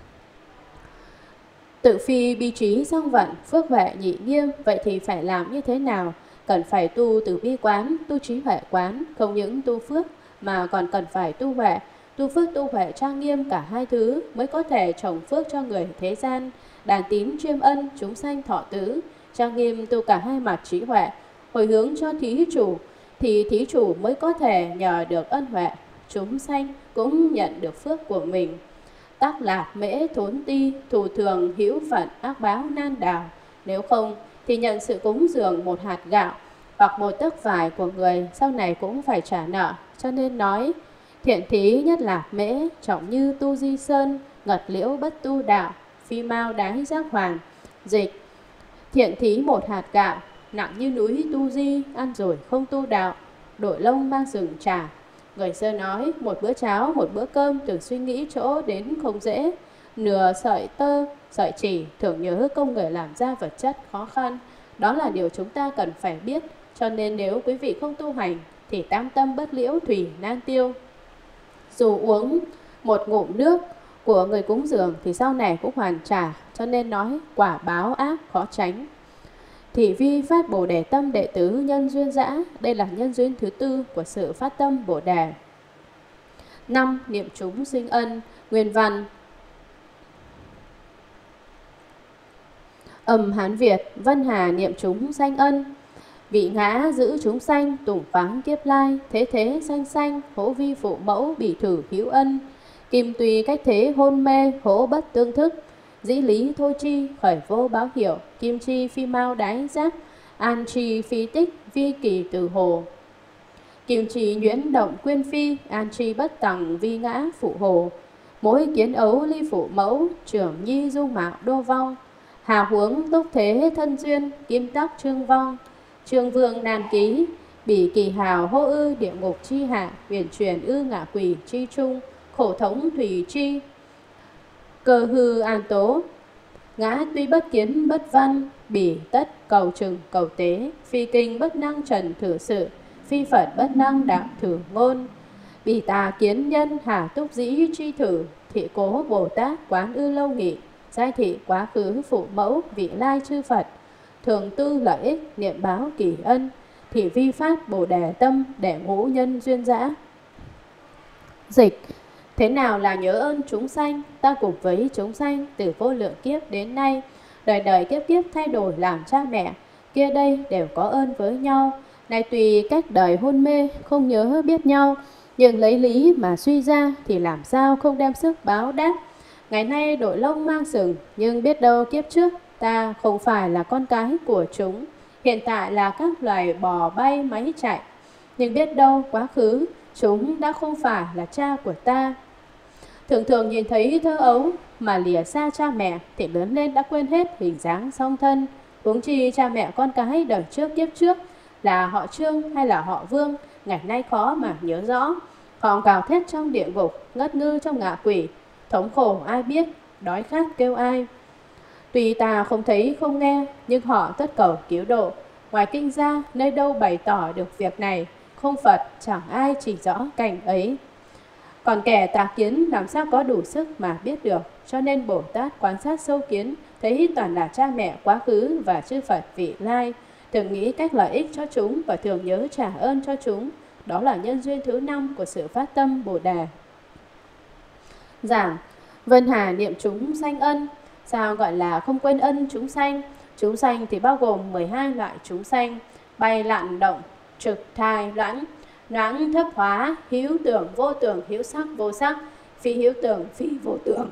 Tự phi bi trí song vận, phước huệ nhị nghiêm. Vậy thì phải làm như thế nào? Cần phải tu từ bi quán, tu trí huệ quán. Không những tu phước mà còn cần phải tu huệ. Tu phước tu huệ trang nghiêm cả hai thứ mới có thể trồng phước cho người thế gian. Đàn tín chiêm ân, chúng sanh thọ tứ. Trang nghiêm tu cả hai mặt trí huệ, hồi hướng cho thí chủ, thì thí chủ mới có thể nhờ được ân huệ, chúng sanh cũng nhận được phước của mình. Tác lạc mễ thốn ti, thù thường hữu phận, ác báo nan đảo. Nếu không thì nhận sự cúng dường một hạt gạo hoặc một tấc vải của người, sau này cũng phải trả nợ. Cho nên nói thiện thí nhất lạc mễ, trọng như tu di sơn, ngật liễu bất tu đạo, phi mau đái giác hoàn. Dịch: thiện thí một hạt gạo, nặng như núi tu di, ăn rồi không tu đạo, đổi lông mang rừng trả. Người xưa nói một bữa cháo, một bữa cơm, tưởng suy nghĩ chỗ đến không dễ. Nửa sợi tơ sợi chỉ thường nhớ công người làm ra vật chất khó khăn. Đó là điều chúng ta cần phải biết. Cho nên nếu quý vị không tu hành thì tam tâm bất liễu thủy nan tiêu. Dù uống một ngụm nước của người cúng dường thì sau này cũng hoàn trả. Cho nên nói quả báo ác khó tránh. Thị vi phát Bồ Đề tâm đệ tứ nhân duyên dã. Đây là nhân duyên thứ tư của sự phát tâm Bồ Đề. 5. Niệm chúng sinh ân. Nguyên văn. Âm Hán Việt. Vân Hà niệm chúng sanh ân. Vị ngã giữ chúng sanh, tùng pháng kiếp lai. Thế thế sanh sanh, hỗ vi phụ mẫu, bỉ thử hữu ân. Kim tùy cách thế hôn mê, hỗ bất tương thức. Dĩ lý thôi chi, khởi vô báo hiệu. Kim chi phi mau đái giác, an chi phi tích, vi kỳ từ hồ. Kim chi nhuyễn động quyên phi, an chi bất tằng, vi ngã phụ hồ. Mỗi kiến ấu ly phụ mẫu, trưởng nhi dung mạo đô vong. Hà huống túc thế thân duyên, kim tắc trương vong. Trương vương nan ký, bỉ kỳ hào hô ư địa ngục chi hạ. Huyền truyền ư ngạ quỷ chi trung, khổ thống thủy chi. Cơ hư an tố, ngã tuy bất kiến bất văn. Bỉ tất cầu trừng cầu tế, phi kinh bất năng trần thử sự. Phi Phật bất năng đạo thử ngôn. Bỉ tà kiến nhân hà túc dĩ chi thử. Thị cố Bồ Tát quán ư lâu nghị. Giai thị quá khứ phụ mẫu vị lai chư Phật. Thường tư lợi ích niệm báo kỳ ân. Thị vi phát Bồ Đề tâm để ngũ nhân duyên dã. Dịch. Thế nào là nhớ ơn chúng sanh? Ta cùng với chúng sanh từ vô lượng kiếp đến nay, đời đời kiếp kiếp thay đổi làm cha mẹ, kia đây đều có ơn với nhau. Này tùy cách đời hôn mê không nhớ biết nhau, nhưng lấy lý mà suy ra thì làm sao không đem sức báo đáp. Ngày nay đội lông mang sừng, nhưng biết đâu kiếp trước ta không phải là con cái của chúng. Hiện tại là các loài bò bay máy chạy, nhưng biết đâu quá khứ chúng đã không phải là cha của ta. Thường thường nhìn thấy thơ ấu mà lìa xa cha mẹ thì lớn lên đã quên hết hình dáng song thân. Huống chi cha mẹ con cái đời trước kiếp trước là họ Trương hay là họ Vương, ngày nay khó mà nhớ rõ. Họ gào thét trong địa ngục, ngất ngư trong ngạ quỷ, thống khổ ai biết, đói khát kêu ai. Tuy ta không thấy không nghe, nhưng họ tất cầu cứu độ. Ngoài kinh ra, nơi đâu bày tỏ được việc này, không Phật chẳng ai chỉ rõ cảnh ấy. Còn kẻ tà kiến làm sao có đủ sức mà biết được. Cho nên Bồ Tát quan sát sâu kiến, thấy toàn là cha mẹ quá khứ và chư Phật vị lai, thường nghĩ cách lợi ích cho chúng và thường nhớ trả ơn cho chúng. Đó là nhân duyên thứ 5 của sự phát tâm Bồ Đề. Giảng. Vân Hà niệm chúng sanh ân. Sao gọi là không quên ân chúng sanh? Chúng sanh thì bao gồm 12 loại chúng sanh: bay lặn động, trực thai loãng, noãng thấp hóa, hữu tưởng vô tưởng, hữu sắc vô sắc, phi hữu tưởng phi vô tưởng,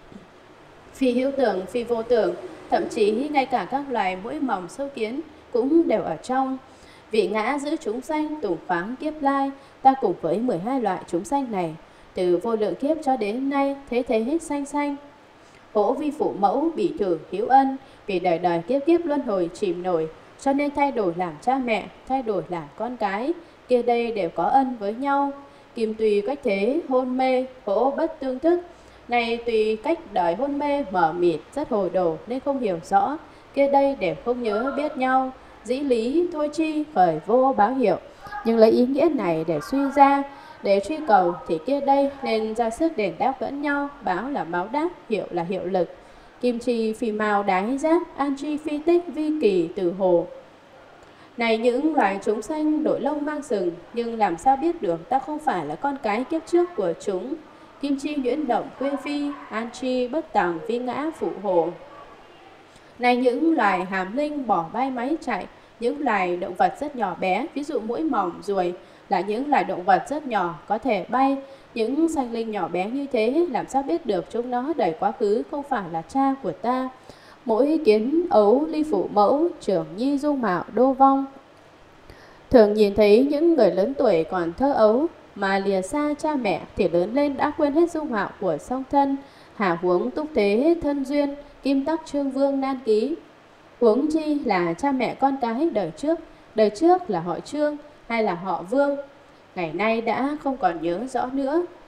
phi hữu tưởng phi vô tưởng. Thậm chí ngay cả các loài muỗi mỏng sâu kiến cũng đều ở trong. Vị ngã giữ chúng sanh tùng khoáng kiếp lai. Ta cùng với 12 loại chúng sanh này, từ vô lượng kiếp cho đến nay, thế thế hết sanh sanh. Hỗ vi phụ mẫu bỉ thử hữu ân. Vì đời đời kiếp kiếp luân hồi chìm nổi, cho nên thay đổi làm cha mẹ, thay đổi làm con cái, kia đây đều có ân với nhau. Kim tùy cách thế hôn mê, hỗ bất tương thức. Này tùy cách đời hôn mê mở mịt, rất hồ đồ nên không hiểu rõ, kia đây đều không nhớ biết nhau. Dĩ lý thôi chi, khởi vô báo hiệu. Nhưng lấy ý nghĩa này để suy ra, để truy cầu thì kia đây nên ra sức đền đáp lẫn nhau. Báo là báo đáp, hiệu là hiệu lực. Kim chi phi mao đái giác, an chi phi tích, vi kỳ từ hồ. Này những loài chúng sanh đội lông mang sừng, nhưng làm sao biết được ta không phải là con cái kiếp trước của chúng. Kim chi nhuyễn động quê phi, an chi bất tàng, vi ngã phụ hồ. Này những loài hàm linh bỏ bay máy chạy, những loài động vật rất nhỏ bé, ví dụ muỗi mỏng, ruồi là những loài động vật rất nhỏ có thể bay. Những sanh linh nhỏ bé như thế làm sao biết được chúng nó đời quá khứ không phải là cha của ta. Mỗi kiến ấu ly phụ mẫu, trưởng nhi dung mạo đô vong. Thường nhìn thấy những người lớn tuổi còn thơ ấu mà lìa xa cha mẹ thì lớn lên đã quên hết dung mạo của song thân. Hà huống túc thế thân duyên, kim tắc trương vương nan ký. Huống chi là cha mẹ con cái đời trước là họ Trương hay là họ Vương, ngày nay đã không còn nhớ rõ nữa.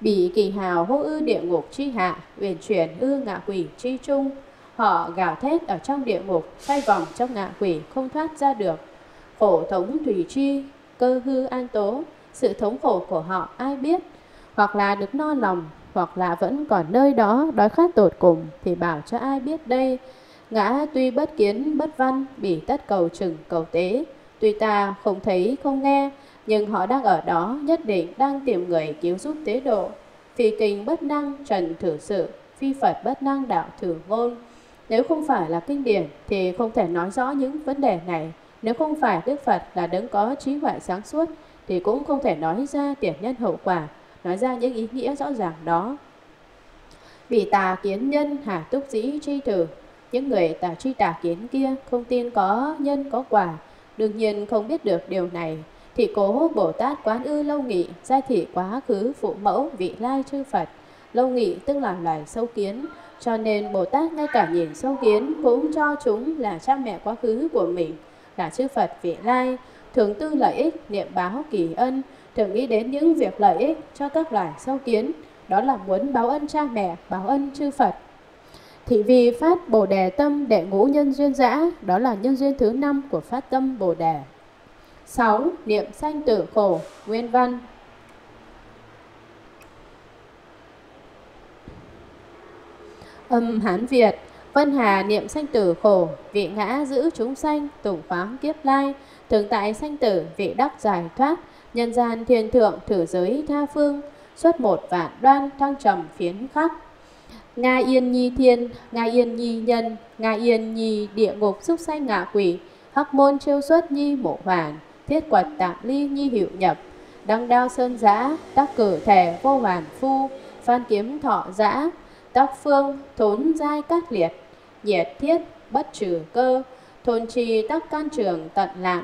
Bỉ kỳ hào hô ư địa ngục chi hạ, uyển chuyển ư ngạ quỷ chi trung. Họ gào thét ở trong địa ngục, xoay vòng trong ngạ quỷ không thoát ra được. Khổ thống thủy chi, cơ hư an tố. Sự thống khổ của họ ai biết? Hoặc là được no lòng, hoặc là vẫn còn nơi đó đói khát tột cùng, thì bảo cho ai biết đây. Ngã tuy bất kiến bất văn, bỉ tất cầu chừng cầu tế. Tuy ta không thấy không nghe, nhưng họ đang ở đó, nhất định đang tìm người cứu giúp tế độ. Phi kinh bất năng trần thử sự, phi Phật bất năng đạo thử ngôn. Nếu không phải là kinh điển thì không thể nói rõ những vấn đề này. Nếu không phải Đức Phật là đấng có trí huệ sáng suốt thì cũng không thể nói ra tiền nhân hậu quả, nói ra những ý nghĩa rõ ràng đó. Vì tà kiến nhân hà túc dĩ tri thử. Những người tà tri tà kiến kia không tin có nhân có quả, đương nhiên không biết được điều này. Thì cố Bồ Tát Quán Ư Lâu Nghị giai thị quá khứ phụ mẫu vị lai chư Phật. Lâu Nghị tức là loài sâu kiến, cho nên Bồ Tát ngay cả nhìn sâu kiến cũng cho chúng là cha mẹ quá khứ của mình, là chư Phật vị lai. Thường tư lợi ích, niệm báo kỳ ân, thường nghĩ đến những việc lợi ích cho các loài sâu kiến. Đó là muốn báo ân cha mẹ, báo ân chư Phật. Thị vì phát Bồ Đề tâm đệ ngũ nhân duyên dã, đó là nhân duyên thứ 5 của phát tâm Bồ Đề. 6. Niệm sanh tử khổ. Nguyên văn. Âm Hán Việt. Vân Hà niệm sanh tử khổ, vị ngã giữ chúng sanh, tùng khoáng kiếp lai, thường tại sanh tử, vị đắc giải thoát, nhân gian thiên thượng thử giới tha phương, xuất 1 vạn đoan thăng trầm phiến khắc. Nga Yên Nhi thiên, Nga Yên Nhi nhân, Nga Yên Nhi địa ngục súc sanh ngạ quỷ, hắc môn chiêu xuất nhi mộ hoàn, thiết quật tạm ly nhi hiệu nhập, đăng đao sơn giã, đắc cử thể vô hoàn phu, phan kiếm thọ giã, tắc phương thốn giai các liệt, nhiệt thiết bất trừ cơ, thôn trì tắc can trường tận lạng,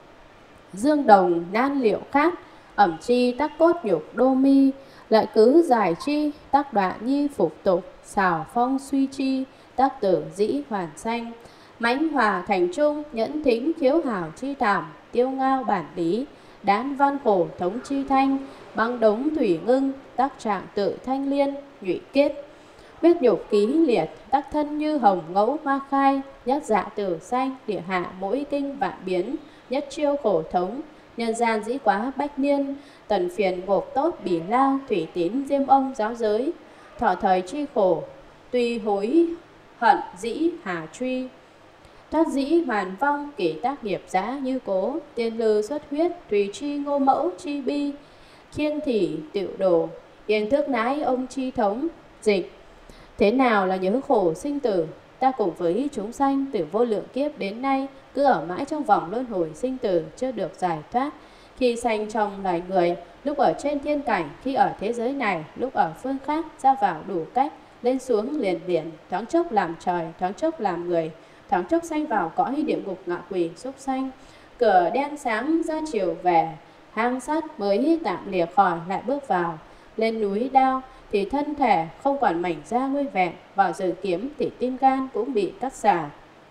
dương đồng nan liệu khát, ẩm chi tắc cốt nhục đô mi, lại cứ giải chi tắc đoạn nhi phục tục, xảo phong suy chi tắc tử dĩ hoàn sanh, mãnh hòa thành trung nhẫn thính khiếu hảo chi thảm, tiêu ngao bản lý, đán văn khổ thống chi thanh, băng đống thủy ngưng tắc trạng tự thanh liên, nhụy kết, huyết nhục ký liệt tắc thân như hồng ngẫu hoa khai, nhất dạ tử sanh địa hạ mỗi kinh vạn biến, nhất chiêu khổ thống, nhân gian dĩ quá bách niên, tần phiền ngục tốt bỉ lao, thủy tín diêm ông giáo giới, thọ thời chi khổ, tuy hối hận dĩ hà truy, thoát dĩ hoàn vong kỷ tác nghiệp giã như cố, tiên lư xuất huyết tùy chi ngô mẫu chi bi, khiên thỉ tiểu đồ, yên thức nái ông chi thống. Dịch: thế nào là nhớ khổ sinh tử? Ta cùng với chúng sanh từ vô lượng kiếp đến nay cứ ở mãi trong vòng luân hồi sinh tử, chưa được giải thoát. Khi sanh trong loài người, lúc ở trên thiên cảnh, khi ở thế giới này, lúc ở phương khác, ra vào đủ cách, lên xuống liền biển, thoáng chốc làm trời, thoáng chốc làm người, thoáng chốc sanh vào cõi địa ngục ngạ quỷ súc sanh. Cửa đen sáng ra chiều về, hang sắt mới tạm lìa khỏi lại bước vào. Lên núi đao thì thân thể không còn mảnh da nguyên vẹn, vào rừng kiếm thì tim gan cũng bị cắt xả.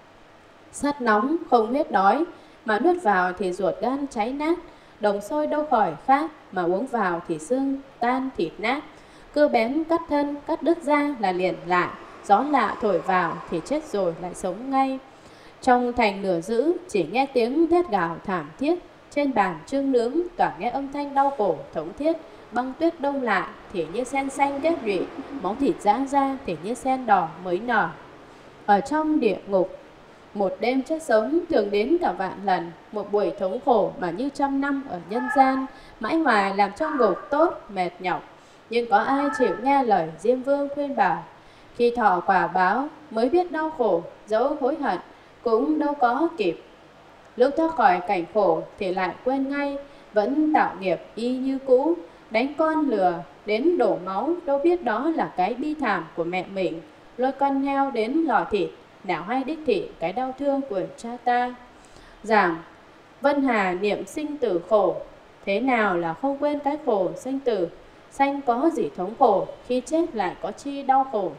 Sắt nóng không huyết đói, mà nuốt vào thì ruột gan cháy nát. Đồng sôi đâu khỏi khát, mà uống vào thì xương tan thịt nát. Cưa bén cắt thân, cắt đứt da là liền lại, gió lạ thổi vào thì chết rồi lại sống ngay. Trong thành lửa dữ chỉ nghe tiếng thét gào thảm thiết, trên bàn trương nướng toàn nghe âm thanh đau khổ thống thiết. Băng tuyết đông lại thì như sen xanh kết nhụy, móng thịt giã ra thì như sen đỏ mới nở. Ở trong địa ngục, một đêm chết sống thường đến cả vạn lần, một buổi thống khổ mà như 100 năm ở nhân gian, mãi hoài làm trong ngục tốt mệt nhọc. Nhưng có ai chịu nghe lời Diêm Vương khuyên bảo? Khi thọ quả báo mới biết đau khổ, dẫu hối hận cũng đâu có kịp. Lúc thoát khỏi cảnh khổ thì lại quên ngay, vẫn tạo nghiệp y như cũ. Đánh con lừa đến đổ máu, đâu biết đó là cái bi thảm của mẹ mình. Lôi con heo đến lò thịt, nào hay đích thị cái đau thương của cha ta. Giảng Vân Hà niệm sinh tử khổ. Thế nào là không quên cái khổ sinh tử? Sanh có gì thống khổ, khi chết lại có chi đau khổ?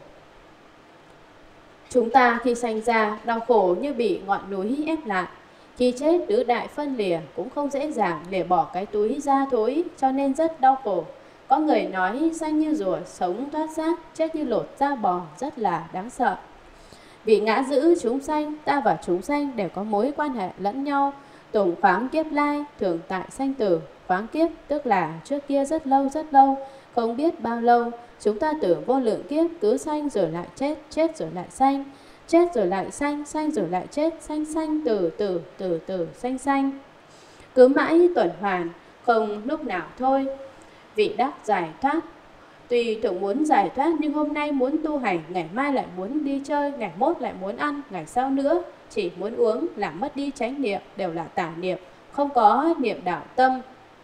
Chúng ta khi sanh ra đau khổ như bị ngọn núi ép lại. Khi chết tứ đại phân lìa cũng không dễ dàng để bỏ cái túi ra thối, cho nên rất đau khổ. Có người nói sanh như rùa, sống thoát xác, chết như lột da bò, rất là đáng sợ. Vì ngã giữ chúng sanh, ta và chúng sanh đều có mối quan hệ lẫn nhau. Tùng khoáng kiếp lai, thường tại sanh tử. Khoáng kiếp tức là trước kia rất lâu, không biết bao lâu. Chúng ta từ vô lượng kiếp cứ sanh rồi lại chết, chết rồi lại sanh, chết rồi lại sanh, sanh rồi lại chết, sanh sanh tử tử, tử tử sanh sanh. Cứ mãi tuần hoàn, không lúc nào thôi. Vị đắc giải thoát. Tuy tưởng muốn giải thoát nhưng hôm nay muốn tu hành, ngày mai lại muốn đi chơi, ngày mốt lại muốn ăn, ngày sau nữa chỉ muốn uống, làm mất đi chánh niệm, đều là tà niệm, không có niệm đạo tâm.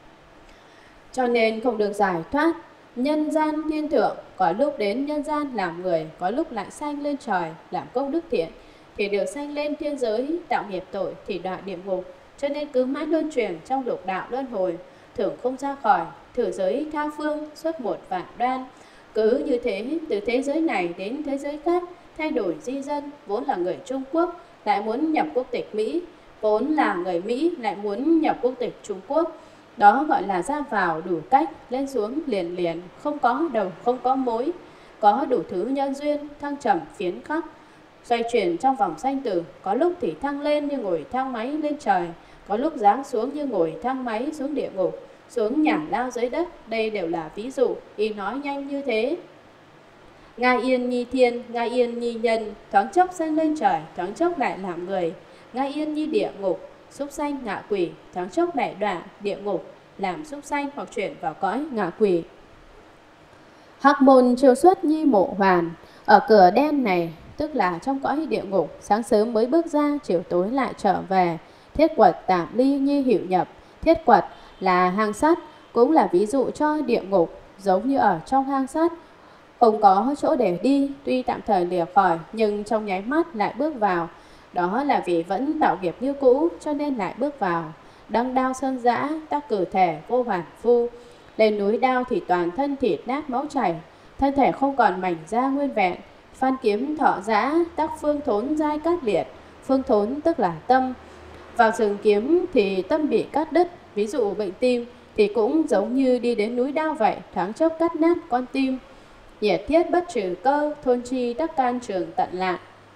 Cho nên không được giải thoát. Nhân gian thiên thượng, có lúc đến nhân gian làm người, có lúc lại sanh lên trời làm công đức thiện, thì được sanh lên thiên giới tạo nghiệp tội thì đọa địa ngục. Cho nên cứ mãi luân chuyển trong lục đạo luân hồi, thường không ra khỏi thử giới tha phương suốt 1 vạn đoan. Cứ như thế, từ thế giới này đến thế giới khác, thay đổi di dân, vốn là người Trung Quốc lại muốn nhập quốc tịch Mỹ, vốn là người Mỹ lại muốn nhập quốc tịch Trung Quốc. Đó gọi là ra vào đủ cách, lên xuống liền liền, không có đầu không có mối, có đủ thứ nhân duyên, thăng trầm phiến khắc, xoay chuyển trong vòng sanh tử. Có lúc thì thăng lên như ngồi thang máy lên trời, có lúc giáng xuống như ngồi thang máy xuống địa ngục, xuống nhảm lao dưới đất. Đây đều là ví dụ, y nói nhanh như thế. Ngai yên nhi thiên, ngai yên nhi nhân, thoáng chốc sanh lên trời, thoáng chốc lại làm người. Ngai yên nhi địa ngục, súc sanh ngạ quỷ, thoáng chốc lại đọa địa ngục, làm súc sanh hoặc chuyển vào cõi ngạ quỷ. Hắc môn chiêu xuất nhi mộ hoàn, ở cửa đen này tức là trong cõi địa ngục, sáng sớm mới bước ra, chiều tối lại trở về. Thiết quật tạm ly nhi hữu nhập, thiết quật là hang sắt, cũng là ví dụ cho địa ngục. Giống như ở trong hang sắt, không có chỗ để đi, tuy tạm thời lìa khỏi nhưng trong nháy mắt lại bước vào. Đó là vì vẫn tạo nghiệp như cũ, cho nên lại bước vào. Đăng đao sơn dã, tác cử thể vô hoàn phu. Lên núi đao thì toàn thân thịt nát máu chảy, thân thể không còn mảnh da nguyên vẹn. Phan kiếm thọ dã, tác phương thốn dai cát liệt. Phương thốn tức là tâm. Vào rừng kiếm thì tâm bị cắt đứt. Ví dụ bệnh tim thì cũng giống như đi đến núi đao vậy, thoáng chốc cắt nát con tim. Nhiệt thiết bất trừ cơ, thôn chi đắc can trường tận lạc.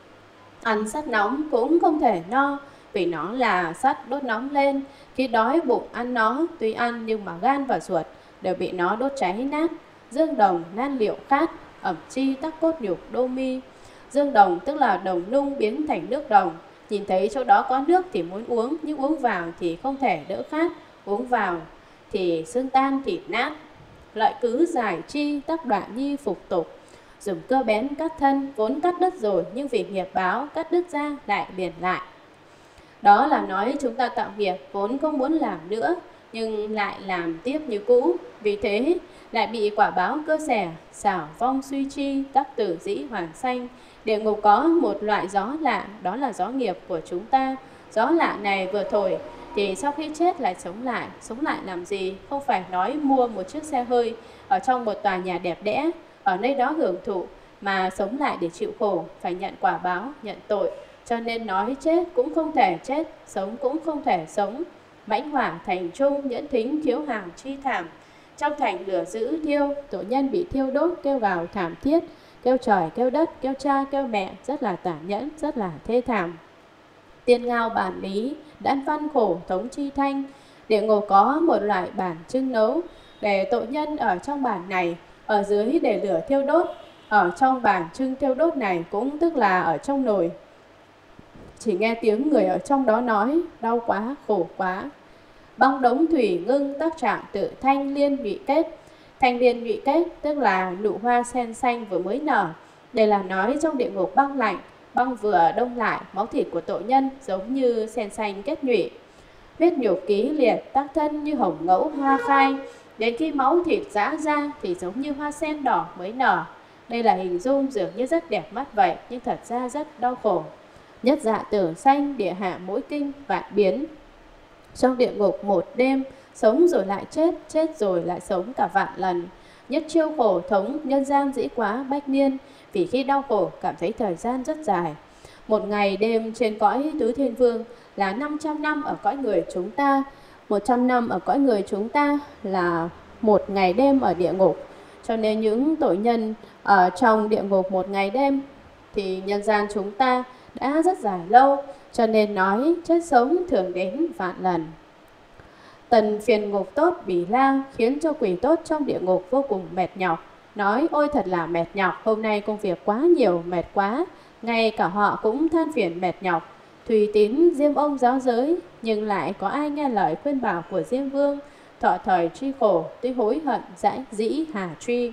Ăn sắt nóng cũng không thể no, vì nó là sắt đốt nóng lên. Khi đói bụng ăn nó, tuy ăn nhưng mà gan và ruột đều bị nó đốt cháy nát. Dương đồng nan liệu khát, ẩm chi tắc cốt nhục đô mi. Dương đồng tức là đồng nung biến thành nước đồng. Nhìn thấy chỗ đó có nước thì muốn uống, nhưng uống vào thì không thể đỡ khát. Uống vào thì xương tan thịt nát. Lợi cứ giải chi tắc đoạn nhi phục tục. Dùng cơ bén cắt thân, vốn cắt đứt rồi nhưng vì nghiệp báo cắt đứt ra lại liền lại. Đó là nói chúng ta tạo nghiệp vốn không muốn làm nữa nhưng lại làm tiếp như cũ. Vì thế lại bị quả báo cơ xẻ, xảo vong suy chi, tắc tử dĩ hoàn sanh. Địa ngục có một loại gió lạ, đó là gió nghiệp của chúng ta. Gió lạ này vừa thổi thì sau khi chết lại sống lại. Sống lại làm gì? Không phải nói mua một chiếc xe hơi ở trong một tòa nhà đẹp đẽ, ở nơi đó hưởng thụ, mà sống lại để chịu khổ, phải nhận quả báo, nhận tội. Cho nên nói chết cũng không thể chết, sống cũng không thể sống. Mãnh hỏa thành trung, nhẫn thính thiếu hàng chi thảm. Trong thành lửa dữ thiêu, tội nhân bị thiêu đốt kêu gào thảm thiết, kêu trời, kêu đất, kêu cha, kêu mẹ, rất là tàn nhẫn, rất là thê thảm. Tiên ngao bản lý, đan văn khổ thống chi thanh. Địa ngục có một loại bản trưng nấu, để tội nhân ở trong bản này, ở dưới để lửa thiêu đốt. Ở trong bản trưng thiêu đốt này cũng tức là ở trong nồi. Chỉ nghe tiếng người ở trong đó nói, đau quá, khổ quá. Băng đống thủy ngưng tác trạng tự thanh liên nhụy kết. Thanh liên nhụy kết tức là nụ hoa sen xanh vừa mới nở. Đây là nói trong địa ngục băng lạnh, băng vừa đông lại, máu thịt của tội nhân giống như sen xanh kết nhụy. Huyết nhục ký liệt tác thân như hồng ngẫu hoa khai. Đến khi máu thịt giã ra thì giống như hoa sen đỏ mới nở. Đây là hình dung dường như rất đẹp mắt vậy, nhưng thật ra rất đau khổ. Nhất dạ tử sanh, địa hạ mỗi kinh vạn biến. Trong địa ngục một đêm, sống rồi lại chết, chết rồi lại sống cả vạn lần. Nhất chiêu khổ thống, nhân gian dĩ quá bách niên, vì khi đau khổ cảm thấy thời gian rất dài. Một ngày đêm trên cõi tứ thiên vương là 500 năm ở cõi người chúng ta. 100 năm ở cõi người chúng ta là một ngày đêm ở địa ngục. Cho nên những tội nhân ở trong địa ngục một ngày đêm thì nhân gian chúng ta đã rất dài lâu, cho nên nói chết sống thường đến vạn lần. Tần phiền ngục tốt Bỉ La khiến cho quỷ tốt trong địa ngục vô cùng mệt nhọc. Nói ôi thật là mệt nhọc, hôm nay công việc quá nhiều, mệt quá. Ngay cả họ cũng than phiền mệt nhọc. Thùy tín Diêm ông giáo giới, nhưng lại có ai nghe lời khuyên bảo của Diêm Vương. Thọ thời truy khổ, tuy hối hận dĩ hà truy.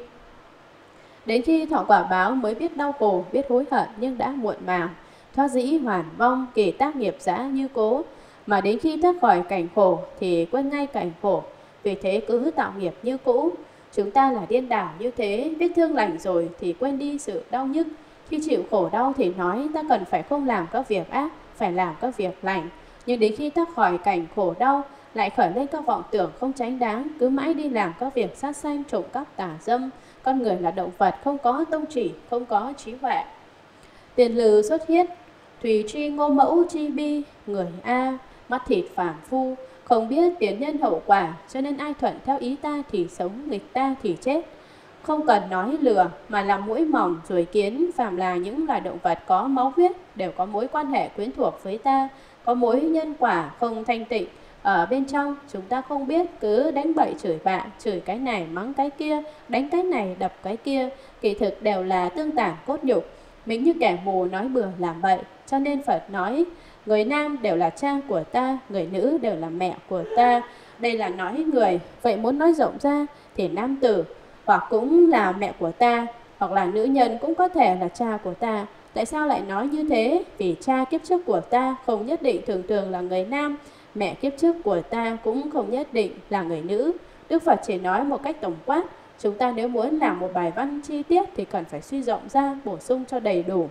Đến khi thọ quả báo mới biết đau khổ, biết hối hận nhưng đã muộn màng. Thoát dĩ hoàn vong, kỳ tác nghiệp dã như cố. Mà đến khi thoát khỏi cảnh khổ thì quên ngay cảnh khổ. Vì thế cứ tạo nghiệp như cũ. Chúng ta là điên đảo như thế, vết thương lành rồi thì quên đi sự đau nhức. Khi chịu khổ đau thì nói ta cần phải không làm các việc ác, phải làm các việc lành. Nhưng đến khi thoát khỏi cảnh khổ đau lại khởi lên các vọng tưởng không tránh đáng, cứ mãi đi làm các việc sát sanh, trộm cắp, tà dâm. Con người là động vật không có tông chỉ, không có trí huệ. Tiền lừ xuất hiết, thùy truy ngô mẫu chi bi, người A, mắt thịt phàm phu, không biết tiền nhân hậu quả, cho nên ai thuận theo ý ta thì sống, nghịch ta thì chết. Không cần nói lừa mà làm mũi mỏng, ruồi kiến, phàm là những loài động vật có máu huyết đều có mối quan hệ quyến thuộc với ta, có mối nhân quả không thanh tịnh ở bên trong. Chúng ta không biết, cứ đánh bậy chửi bạ, chửi cái này mắng cái kia, đánh cái này đập cái kia, kỳ thực đều là tương tản cốt nhục. Mình như kẻ mù nói bừa làm bậy. Cho nên Phật nói người nam đều là cha của ta, người nữ đều là mẹ của ta. Đây là nói người. Vậy muốn nói rộng ra thì nam tử hoặc cũng là mẹ của ta, hoặc là nữ nhân cũng có thể là cha của ta. Tại sao lại nói như thế? Vì cha kiếp trước của ta không nhất định thường thường là người nam, mẹ kiếp trước của ta cũng không nhất định là người nữ. Đức Phật chỉ nói một cách tổng quát. Chúng ta nếu muốn làm một bài văn chi tiết thì cần phải suy rộng ra, bổ sung cho đầy đủ.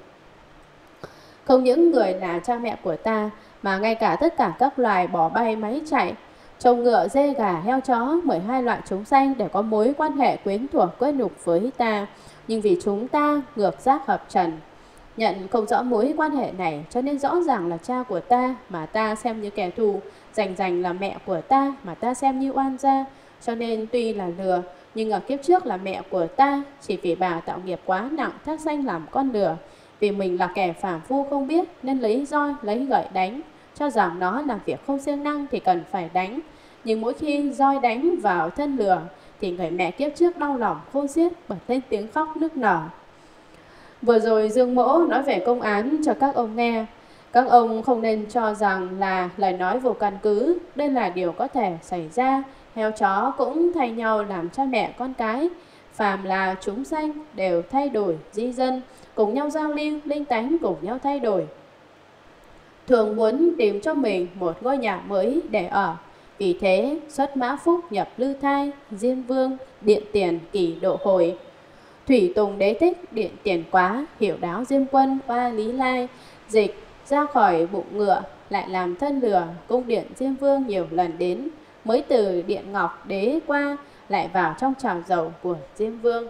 Không những người là cha mẹ của ta, mà ngay cả tất cả các loài bò bay máy chạy, trâu ngựa, dê gà, heo chó, 12 loại chúng sanh đều có mối quan hệ quyến thuộc quên nhục với ta. Nhưng vì chúng ta ngược giác hợp trần, nhận không rõ mối quan hệ này, cho nên rõ ràng là cha của ta mà ta xem như kẻ thù, rành là mẹ của ta mà ta xem như oan gia. Cho nên tuy là lừa, nhưng ở kiếp trước là mẹ của ta, chỉ vì bà tạo nghiệp quá nặng thác sanh làm con lừa. Vì mình là kẻ phàm phu không biết nên lấy roi, lấy gậy đánh, cho rằng nó làm việc không siêng năng thì cần phải đánh. Nhưng mỗi khi roi đánh vào thân lừa thì người mẹ kiếp trước đau lòng khôn xiết, bật lên tiếng khóc nức nở. Vừa rồi Dương Mỗ nói về công án cho các ông nghe. Các ông không nên cho rằng là lời nói vô căn cứ. Đây là điều có thể xảy ra. Heo chó cũng thay nhau làm cha mẹ con cái. Phàm là chúng sanh đều thay đổi di dân, cùng nhau giao lưu, linh tánh cùng nhau thay đổi. Thường muốn tìm cho mình một ngôi nhà mới để ở. Vì thế xuất mã phúc nhập lư thai, Diêm Vương điện tiền kỳ độ hồi. Thủy Tùng Đế Thích điện tiền quá, hiểu đáo Diêm Quân qua Lý Lai, dịch ra khỏi bụng ngựa, lại làm thân lừa, cung điện Diêm Vương nhiều lần đến, mới từ điện ngọc đế qua, lại vào trong trào dầu của Diêm Vương.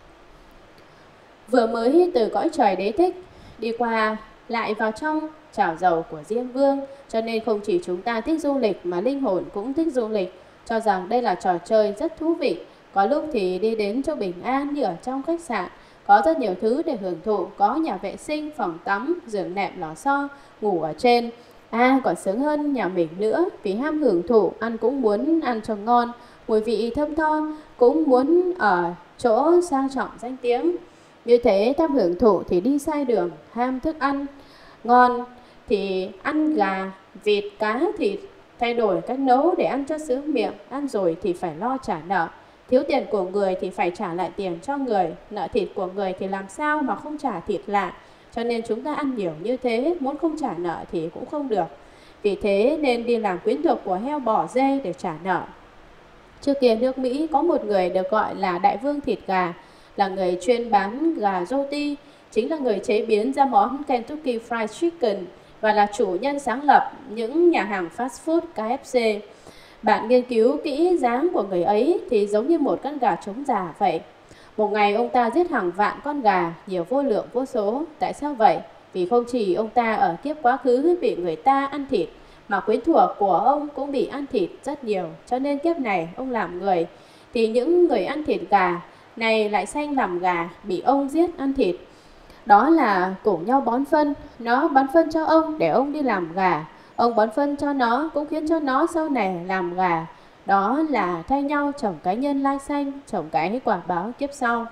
Vừa mới từ cõi trời Đế Thích đi qua, lại vào trong trào dầu của Diêm Vương. Cho nên không chỉ chúng ta thích du lịch mà linh hồn cũng thích du lịch, cho rằng đây là trò chơi rất thú vị. Có lúc thì đi đến chỗ bình an như ở trong khách sạn, có rất nhiều thứ để hưởng thụ, có nhà vệ sinh, phòng tắm, giường nệm, lò xo, ngủ ở trên. Còn sướng hơn nhà mình nữa, vì ham hưởng thụ, ăn cũng muốn ăn cho ngon, mùi vị thơm tho, cũng muốn ở chỗ sang trọng danh tiếng. Như thế tham hưởng thụ thì đi sai đường, ham thức ăn ngon thì ăn gà, vịt, cá, thịt, thay đổi cách nấu để ăn cho sướng miệng, ăn rồi thì phải lo trả nợ. Thiếu tiền của người thì phải trả lại tiền cho người, nợ thịt của người thì làm sao mà không trả thịt lại. Cho nên chúng ta ăn nhiều như thế, muốn không trả nợ thì cũng không được. Vì thế nên đi làm quyến thuộc của heo bò dê để trả nợ. Trước kia nước Mỹ có một người được gọi là Đại Vương Thịt Gà, là người chuyên bán gà roti, chính là người chế biến ra món Kentucky Fried Chicken và là chủ nhân sáng lập những nhà hàng fast food KFC. Bạn nghiên cứu kỹ dáng của người ấy thì giống như một con gà trống già vậy. Một ngày ông ta giết hàng vạn con gà, nhiều vô lượng vô số. Tại sao vậy? Vì không chỉ ông ta ở kiếp quá khứ bị người ta ăn thịt, mà quyến thuộc của ông cũng bị ăn thịt rất nhiều. Cho nên kiếp này ông làm người thì những người ăn thịt gà này lại sanh làm gà bị ông giết ăn thịt. Đó là cùng nhau bón phân, nó bón phân cho ông để ông đi làm gà, ông bón phân cho nó cũng khiến cho nó sau này làm gà. Đó là thay nhau trồng cái nhân lai sanh, trồng cái quả báo kiếp sau.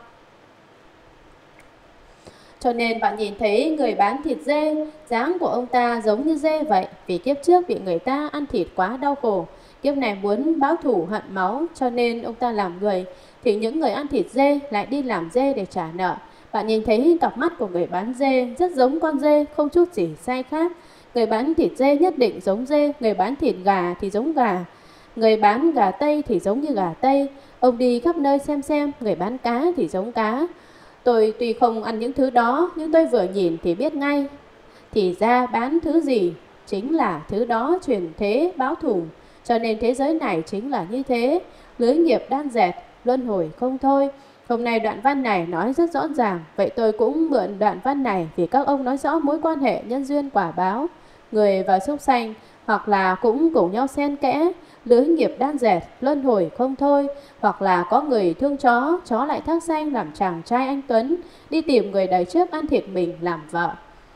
Cho nên bạn nhìn thấy người bán thịt dê, dáng của ông ta giống như dê vậy, vì kiếp trước bị người ta ăn thịt quá đau khổ, kiếp này muốn báo thù hận máu, cho nên ông ta làm người. Thì những người ăn thịt dê lại đi làm dê để trả nợ. Bạn nhìn thấy cặp mắt của người bán dê rất giống con dê, không chút gì sai khác. Người bán thịt dê nhất định giống dê, người bán thịt gà thì giống gà, người bán gà Tây thì giống như gà Tây. Ông đi khắp nơi xem, người bán cá thì giống cá. Tôi tuy không ăn những thứ đó, nhưng tôi vừa nhìn thì biết ngay. Thì ra bán thứ gì, chính là thứ đó truyền thế báo thù. Cho nên thế giới này chính là như thế, lưới nghiệp đan dệt, luân hồi không thôi. Hôm nay đoạn văn này nói rất rõ ràng, vậy tôi cũng mượn đoạn văn này vì các ông nói rõ mối quan hệ nhân duyên quả báo, người và súc sanh, hoặc là cũng cùng nhau xen kẽ, lưới nghiệp đan dệt, luân hồi không thôi. Hoặc là có người thương chó lại thác sanh làm chàng trai anh tuấn, đi tìm người đời trước ăn thịt mình làm vợ.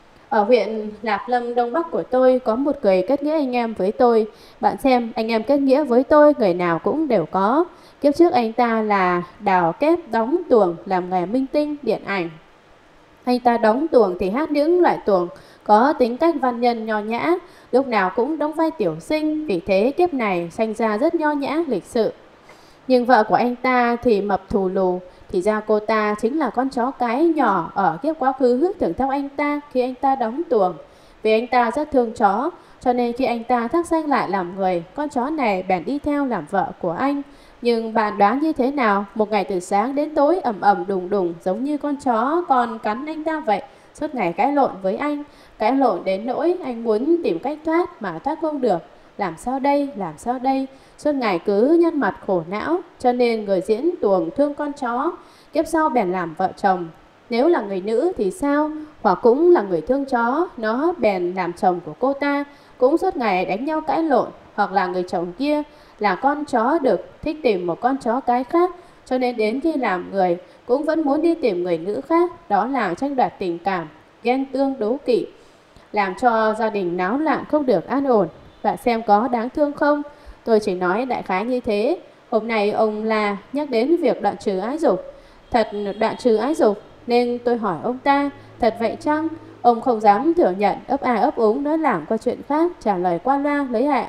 Ở huyện Lạc Lâm Đông Bắc của tôi có một người kết nghĩa anh em với tôi. Bạn xem, anh em kết nghĩa với tôi người nào cũng đều có. Kiếp trước anh ta là đào kép đóng tuồng, làm nghề minh tinh, điện ảnh. Anh ta đóng tuồng thì hát những loại tuồng có tính cách văn nhân nho nhã, lúc nào cũng đóng vai tiểu sinh, vì thế kiếp này sanh ra rất nho nhã, lịch sự. Nhưng vợ của anh ta thì mập thù lù, thì ra cô ta chính là con chó cái nhỏ ở kiếp quá khứ thường theo anh ta khi anh ta đóng tuồng. Vì anh ta rất thương chó, cho nên khi anh ta thác sanh lại làm người, con chó này bèn đi theo làm vợ của anh. Nhưng bạn đoán như thế nào? Một ngày từ sáng đến tối ầm ầm đùng đùng, giống như con chó còn cắn anh ta vậy, suốt ngày cãi lộn với anh. Cãi lộn đến nỗi anh muốn tìm cách thoát mà thoát không được. Làm sao đây, làm sao đây? Suốt ngày cứ nhăn mặt khổ não. Cho nên người diễn tuồng thương con chó, kiếp sau bèn làm vợ chồng. Nếu là người nữ thì sao? Hoặc cũng là người thương chó, nó bèn làm chồng của cô ta, cũng suốt ngày đánh nhau cãi lộn. Hoặc là người chồng kia là con chó đực, thích tìm một con chó cái khác, cho nên đến khi làm người cũng vẫn muốn đi tìm người nữ khác. Đó là tranh đoạt tình cảm, ghen tương đố kỵ, làm cho gia đình náo loạn không được an ổn. Bạn xem có đáng thương không? Tôi chỉ nói đại khái như thế. Hôm nay ông là nhắc đến việc đoạn trừ ái dục. Thật đoạn trừ ái dục, nên tôi hỏi ông ta, thật vậy chăng? Ông không dám thừa nhận, ấp a ấp úng nói lảng qua chuyện khác, trả lời qua loa lấy hạ.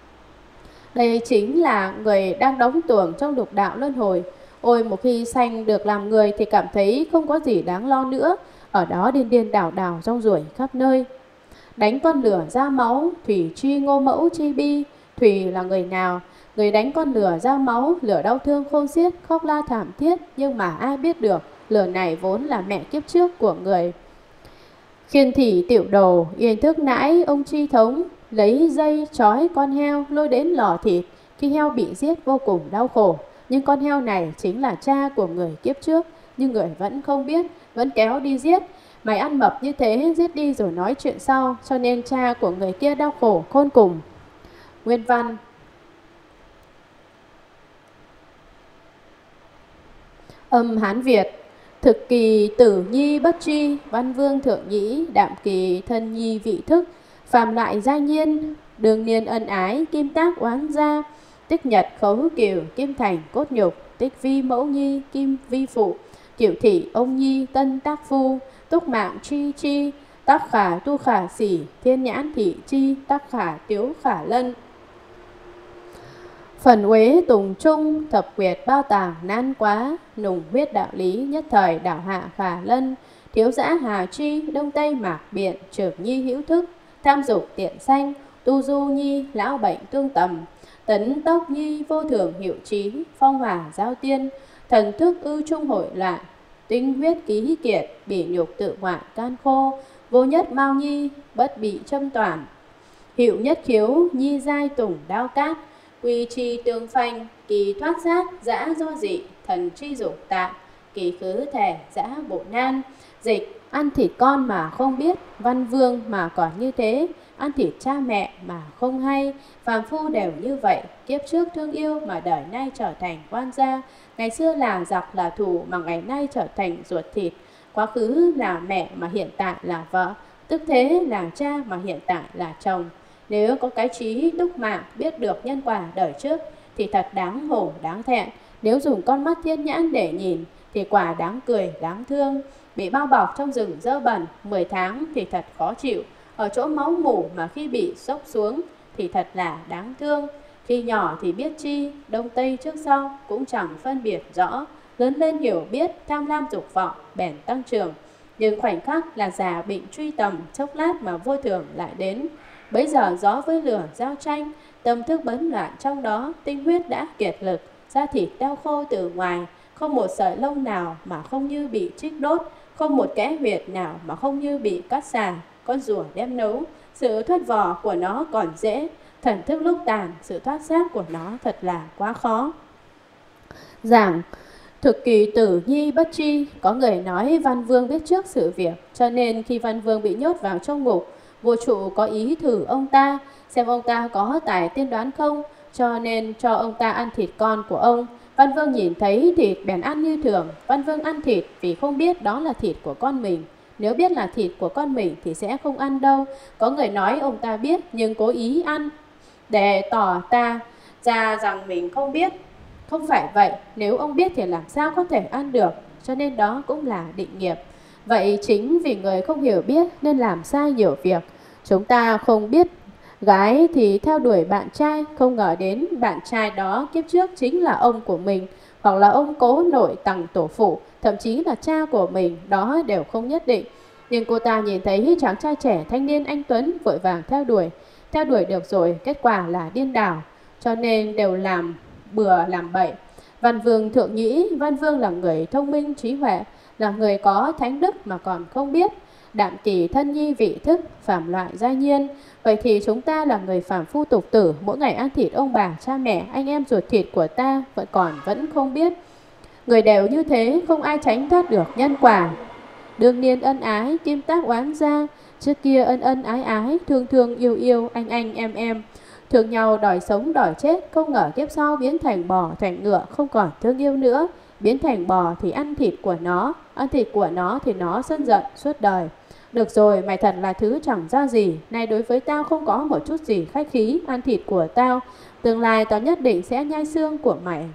Đây chính là người đang đóng tuồng trong lục đạo luân hồi. Ôi, một khi sanh được làm người thì cảm thấy không có gì đáng lo nữa. Ở đó điên điên đảo đảo rong ruổi khắp nơi. Đánh con lửa ra máu, thủy truy ngô mẫu chi bi. Thủy là người nào? Người đánh con lửa ra máu, lửa đau thương khôn xiết, khóc la thảm thiết. Nhưng mà ai biết được, lửa này vốn là mẹ kiếp trước của người. Khiên thị tiểu đồ, yên thức nãi ông chi thống, lấy dây trói con heo lôi đến lò thịt. Khi heo bị giết vô cùng đau khổ, nhưng con heo này chính là cha của người kiếp trước. Nhưng người vẫn không biết, vẫn kéo đi giết. Mày ăn mập như thế, giết đi rồi nói chuyện sau, cho nên cha của người kia đau khổ khôn cùng. Nguyên văn. Âm Hán Việt. Thực kỳ tử nhi bất tri, văn vương thượng nhĩ, đạm kỳ thân nhi vị thức, phàm lại gia nhiên, đường niên ân ái, kim tác oán gia, tích nhật khấu kiều, kim thành cốt nhục, tích vi mẫu nhi, kim vi phụ, kiểu thị ông nhi, tân tác phu, túc mạng chi chi, tác khả tu khả sỉ, thiên nhãn thị chi, tác khả tiếu khả lân. Phần uế tùng trung, thập quyệt bao tàng nan quá, nùng huyết đạo lý, nhất thời đảo hạ khả lân, thiếu giã hà chi, đông tây mạc biện, trược nhi hữu thức, tham dục tiện sanh, tu du nhi, lão bệnh tương tầm, tấn tốc nhi, vô thường hiệu trí, phong hỏa giao tiên, thần thức ư trung hội loạn, tinh huyết ký kiệt, bỉ nhục tự hoạn can khô, vô nhất mau nhi, bất bị châm toàn, hiệu nhất khiếu, nhi giai tùng đao cát, quy chi tương phanh, kỳ thoát giác, dã do dị, thần tri dục tạ, kỳ khứ thể, dã bộ nan. Dịch, ăn thịt con mà không biết, văn vương mà còn như thế, ăn thịt cha mẹ mà không hay. Phàm phu đều như vậy, kiếp trước thương yêu mà đời nay trở thành quan gia. Ngày xưa là giặc là thù mà ngày nay trở thành ruột thịt. Quá khứ là mẹ mà hiện tại là vợ, tức thế là cha mà hiện tại là chồng. Nếu có cái trí đúc mạng biết được nhân quả đời trước thì thật đáng hổ đáng thẹn. Nếu dùng con mắt thiên nhãn để nhìn thì quả đáng cười đáng thương. Bị bao bọc trong rừng dơ bẩn 10 tháng thì thật khó chịu. Ở chỗ máu mủ mà khi bị xốc xuống thì thật là đáng thương. Khi nhỏ thì biết chi, đông tây trước sau cũng chẳng phân biệt rõ. Lớn lên hiểu biết, tham lam dục vọng, bèn tăng trưởng. Nhưng khoảnh khắc là già bệnh truy tầm, chốc lát mà vô thường lại đến. Bấy giờ gió với lửa giao tranh, tâm thức bấn loạn trong đó, tinh huyết đã kiệt lực, da thịt đau khô từ ngoài, không một sợi lông nào mà không như bị trích đốt, không một kẽ huyệt nào mà không như bị cắt xà, con rùa đem nấu. Sự thoát vỏ của nó còn dễ, thần thức lúc tàn, sự thoát xác của nó thật là quá khó. Giảng thực kỳ tử nhi bất tri. Có người nói Văn Vương biết trước sự việc, cho nên khi Văn Vương bị nhốt vào trong ngục, vua trụ có ý thử ông ta, xem ông ta có tài tiên đoán không, cho nên cho ông ta ăn thịt con của ông. Văn Vương nhìn thấy thịt bèn ăn như thường. Văn Vương ăn thịt vì không biết đó là thịt của con mình. Nếu biết là thịt của con mình thì sẽ không ăn đâu. Có người nói ông ta biết nhưng cố ý ăn để tỏ ta ra rằng mình không biết. Không phải vậy, nếu ông biết thì làm sao có thể ăn được, cho nên đó cũng là định nghiệp. Vậy chính vì người không hiểu biết nên làm sai nhiều việc. Chúng ta không biết gái thì theo đuổi bạn trai, không ngờ đến bạn trai đó kiếp trước chính là ông của mình, hoặc là ông cố nội tằng tổ phụ, thậm chí là cha của mình, đó đều không nhất định. Nhưng cô ta nhìn thấy chàng trai trẻ thanh niên anh tuấn vội vàng theo đuổi được rồi, kết quả là điên đảo, cho nên đều làm bừa làm bậy. Văn Vương thượng nhĩ, Văn Vương là người thông minh trí huệ, là người có thánh đức mà còn không biết. Đạm kỳ thân nhi vị thức, phàm loại giai nhiên. Vậy thì chúng ta là người phàm phu tục tử, mỗi ngày ăn thịt ông bà, cha mẹ, anh em ruột thịt của ta vẫn không biết. Người đều như thế, không ai tránh thoát được nhân quả. Đương niên ân ái, kim tác oán gia. Trước kia ân ân ái ái, thương thương yêu yêu, anh em. Thương nhau đòi sống đòi chết, không ngờ kiếp sau biến thành bò thành ngựa, không còn thương yêu nữa. Biến thành bò thì ăn thịt của nó thì nó sân giận suốt đời. Được rồi, mày thật là thứ chẳng ra gì, nay đối với tao không có một chút gì khách khí, ăn thịt của tao, tương lai tao nhất định sẽ nhai xương của mày.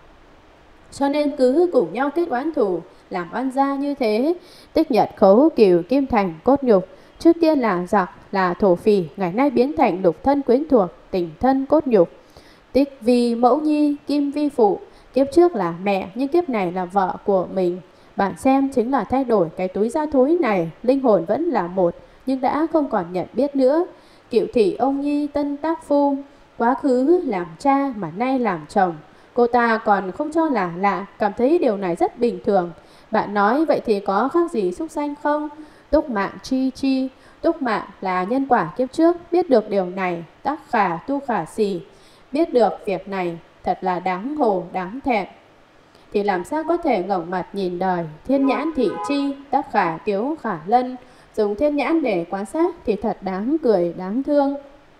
Cho nên cứ cùng nhau kết oán thù, làm oan gia như thế. Tích Nhật khấu cừu kim thành cốt nhục. Trước tiên là giặc, là thổ phỉ, ngày nay biến thành lục thân quyến thuộc, tình thân cốt nhục. Tích vi mẫu nhi, kim vi phụ. Kiếp trước là mẹ, nhưng kiếp này là vợ của mình. Bạn xem, chính là thay đổi cái túi da thối này. Linh hồn vẫn là một, nhưng đã không còn nhận biết nữa. Cựu thị ông nhi tân tác phu. Quá khứ làm cha mà nay làm chồng. Cô ta còn không cho là lạ, cảm thấy điều này rất bình thường. Bạn nói vậy thì có khác gì súc sanh không? Túc mạng chi. Túc mạng là nhân quả kiếp trước. Biết được điều này, tác khả tu khả xì. Biết được việc này thật là đáng hổ đáng thẹn. Thì làm sao có thể ngẩng mặt nhìn đời. Thiên nhãn thị chi, tác khả kiếu khả lân. Dùng thiên nhãn để quan sát thì thật đáng cười đáng thương.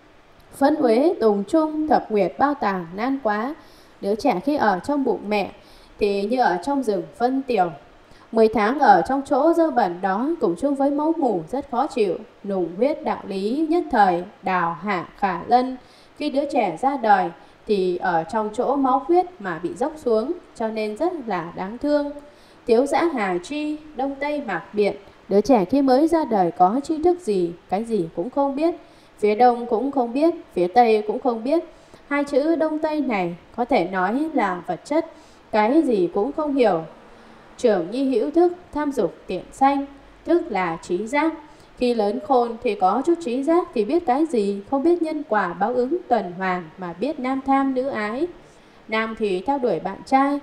Phân uế tùng trung, thập nguyệt bao tàng nan quá. Đứa trẻ khi ở trong bụng mẹ thì như ở trong rừng phân tiểu. 10 tháng ở trong chỗ dơ bẩn đó cùng chung với máu mủ rất khó chịu. Nùng huyết đạo lý nhất thời đào hạ khả lân. Khi đứa trẻ ra đời thì ở trong chỗ máu huyết mà bị dốc xuống, cho nên rất là đáng thương. Tiếu dã hà chi, đông tây mạc biện. Đứa trẻ khi mới ra đời có tri thức gì, cái gì cũng không biết. Phía đông cũng không biết, phía tây cũng không biết. Hai chữ đông tây này có thể nói là vật chất, cái gì cũng không hiểu. Trưởng nhi hữu thức, tham dục tiện sanh. Thức là trí giác. Khi lớn khôn thì có chút trí giác thì biết cái gì, không biết nhân quả báo ứng tuần hoàn mà biết nam tham nữ ái. Nam thì theo đuổi bạn trai,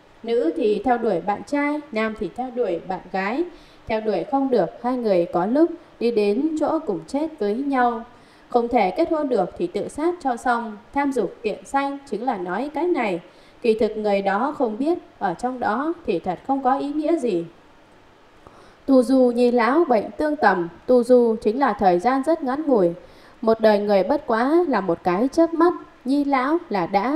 nữ thì theo đuổi bạn trai, nam thì theo đuổi bạn gái. Theo đuổi không được, hai người có lúc đi đến chỗ cùng chết với nhau. Không thể kết hôn được thì tự sát cho xong. Tham dục tiện sanh chính là nói cái này. Kỳ thực người đó không biết, ở trong đó thì thật không có ý nghĩa gì. Tu du nhi lão bệnh tương tầm. Tu du chính là thời gian rất ngắn ngủi. Một đời người bất quá là một cái chớp mắt, nhi lão là đã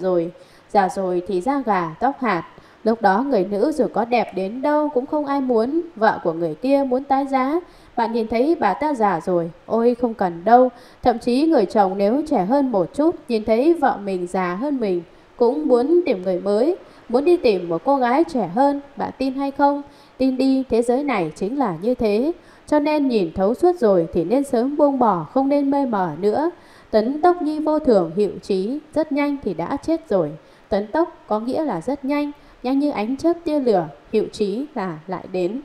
già rồi thì da gà tóc hạt. Lúc đó người nữ dù có đẹp đến đâu cũng không ai muốn. Vợ của người kia muốn tái giá, bạn nhìn thấy bà ta già rồi, ôi không cần đâu. Thậm chí người chồng nếu trẻ hơn một chút, nhìn thấy vợ mình già hơn mình, cũng muốn tìm người mới, muốn đi tìm một cô gái trẻ hơn. Bạn tin hay không? Tin đi, thế giới này chính là như thế. Cho nên nhìn thấu suốt rồi thì nên sớm buông bỏ, không nên mê mờ nữa. Tấn tốc nhi vô thường hiệu trí, rất nhanh thì đã chết rồi. Tấn tốc có nghĩa là rất nhanh, nhanh như ánh chớp tia lửa, hiệu trí là lại đến.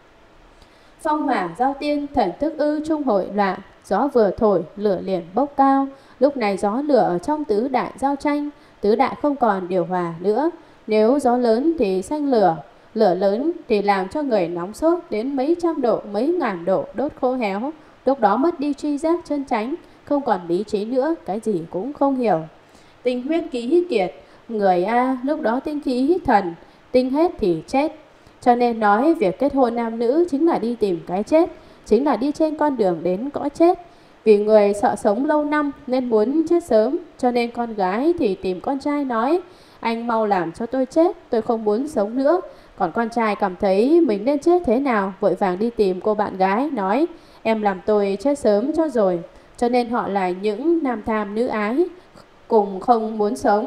Phong hỏa giao tiên, thần thức ư trung hội loạn, gió vừa thổi, lửa liền bốc cao. Lúc này gió lửa ở trong tứ đại giao tranh, tứ đại không còn điều hòa nữa. Nếu gió lớn thì xanh lửa, lửa lớn thì làm cho người nóng sốt đến mấy trăm độ, mấy ngàn độ, đốt khô héo. Lúc đó mất đi tri giác chân chánh, không còn lý trí nữa, cái gì cũng không hiểu. Tinh huyết ký kiệt, người A lúc đó tinh khí thần, tinh hết thì chết. Cho nên nói việc kết hôn nam nữ chính là đi tìm cái chết, chính là đi trên con đường đến cõi chết. Vì người sợ sống lâu năm nên muốn chết sớm, cho nên con gái thì tìm con trai nói: anh mau làm cho tôi chết, tôi không muốn sống nữa. Còn con trai cảm thấy mình nên chết thế nào, vội vàng đi tìm cô bạn gái nói: em làm tôi chết sớm cho rồi. Cho nên họ là những nam tham nữ ái, cùng không muốn sống.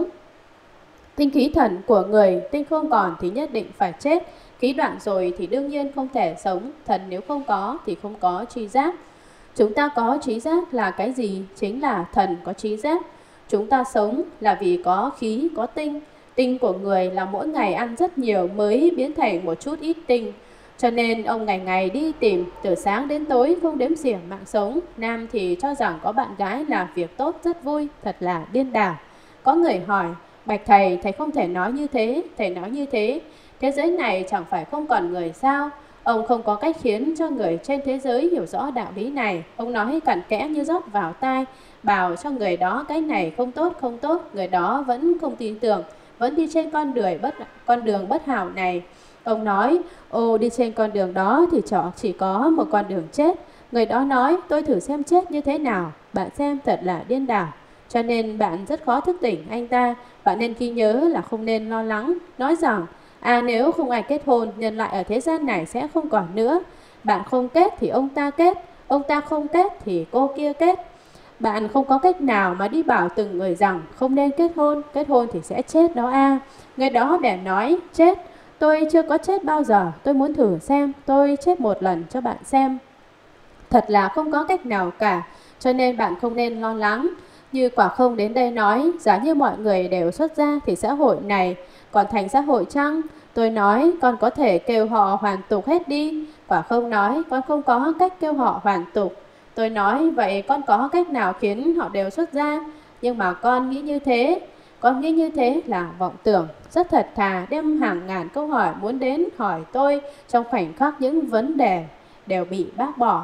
Tinh khí thần của người tinh không còn thì nhất định phải chết. Khí đoạn rồi thì đương nhiên không thể sống. Thần nếu không có thì không có tri giác. Chúng ta có trí giác là cái gì? Chính là thần có trí giác. Chúng ta sống là vì có khí, có tinh. Tinh của người là mỗi ngày ăn rất nhiều mới biến thành một chút ít tinh. Cho nên ông ngày ngày đi tìm, từ sáng đến tối không đếm xỉa mạng sống. Nam thì cho rằng có bạn gái là việc tốt rất vui, thật là điên đảo. Có người hỏi: bạch thầy, thầy không thể nói như thế. Thầy nói như thế, thế giới này chẳng phải không còn người sao? Ông không có cách khiến cho người trên thế giới hiểu rõ đạo lý này. Ông nói cặn kẽ như rót vào tai, bảo cho người đó cái này không tốt, không tốt. Người đó vẫn không tin tưởng, vẫn đi trên con đường bất hảo này. Ông nói: ồ, đi trên con đường đó thì chỉ có một con đường chết. Người đó nói: tôi thử xem chết như thế nào. Bạn xem, thật là điên đảo. Cho nên bạn rất khó thức tỉnh anh ta. Bạn nên ghi nhớ là không nên lo lắng, nói rằng: nếu không ai kết hôn, nhân loại ở thế gian này sẽ không còn nữa. Bạn không kết thì ông ta kết, ông ta không kết thì cô kia kết. Bạn không có cách nào mà đi bảo từng người rằng không nên kết hôn thì sẽ chết đó. Người đó bèn nói: chết, tôi chưa có chết bao giờ, tôi muốn thử xem, tôi chết một lần cho bạn xem. Thật là không có cách nào cả, cho nên bạn không nên lo lắng. Như Quả Không đến đây nói: giả như mọi người đều xuất gia thì xã hội này còn thành xã hội chăng? Tôi nói: con có thể kêu họ hoàn tục hết đi. Quả Không nói: con không có cách kêu họ hoàn tục. Tôi nói: vậy con có cách nào khiến họ đều xuất gia? Nhưng mà con nghĩ như thế, con nghĩ như thế là vọng tưởng. Rất thật thà đem hàng ngàn câu hỏi muốn đến hỏi tôi, trong khoảnh khắc những vấn đề đều bị bác bỏ.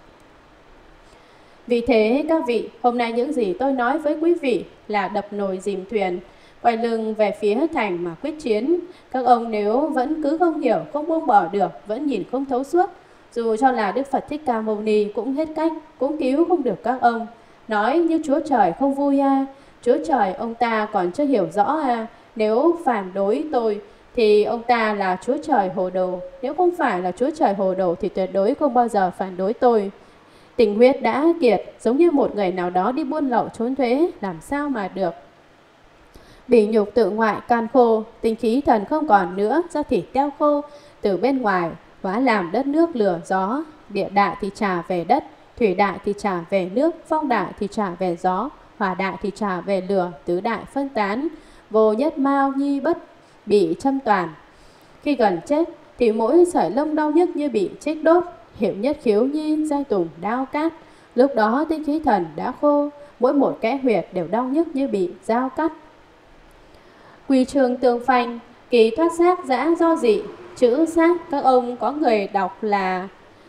Vì thế các vị, hôm nay những gì tôi nói với quý vị là đập nồi dìm thuyền, quay lưng về phía thành mà quyết chiến. Các ông nếu vẫn cứ không hiểu, không buông bỏ được, vẫn nhìn không thấu suốt, dù cho là Đức Phật Thích Ca Mâu Ni cũng hết cách, cũng cứu không được các ông. Nói như Chúa Trời không vui Chúa Trời ông ta còn chưa hiểu rõ Nếu phản đối tôi thì ông ta là Chúa Trời hồ đồ. Nếu không phải là Chúa Trời hồ đồ thì tuyệt đối không bao giờ phản đối tôi. Tình huyết đã kiệt, giống như một người nào đó đi buôn lậu trốn thuế, làm sao mà được. Bỉ nhục tự ngoại can khô, tinh khí thần không còn nữa, da thịt teo khô. Từ bên ngoài hóa làm đất nước lửa gió. Địa đại thì trả về đất, thủy đại thì trả về nước, phong đại thì trả về gió, hỏa đại thì trả về lửa, tứ đại phân tán. Vô nhất mao nhi bất bị châm toàn. Khi gần chết thì mỗi sợi lông đau nhức như bị chích đốt. Hiệu nhất khiếu nhi giai tùng đao cát. Lúc đó tinh khí thần đã khô, mỗi một kẽ huyệt đều đau nhức như bị dao cắt. Quy trường tương phanh, kỳ thoát xác dã do dị. Chữ xác các ông có người đọc là,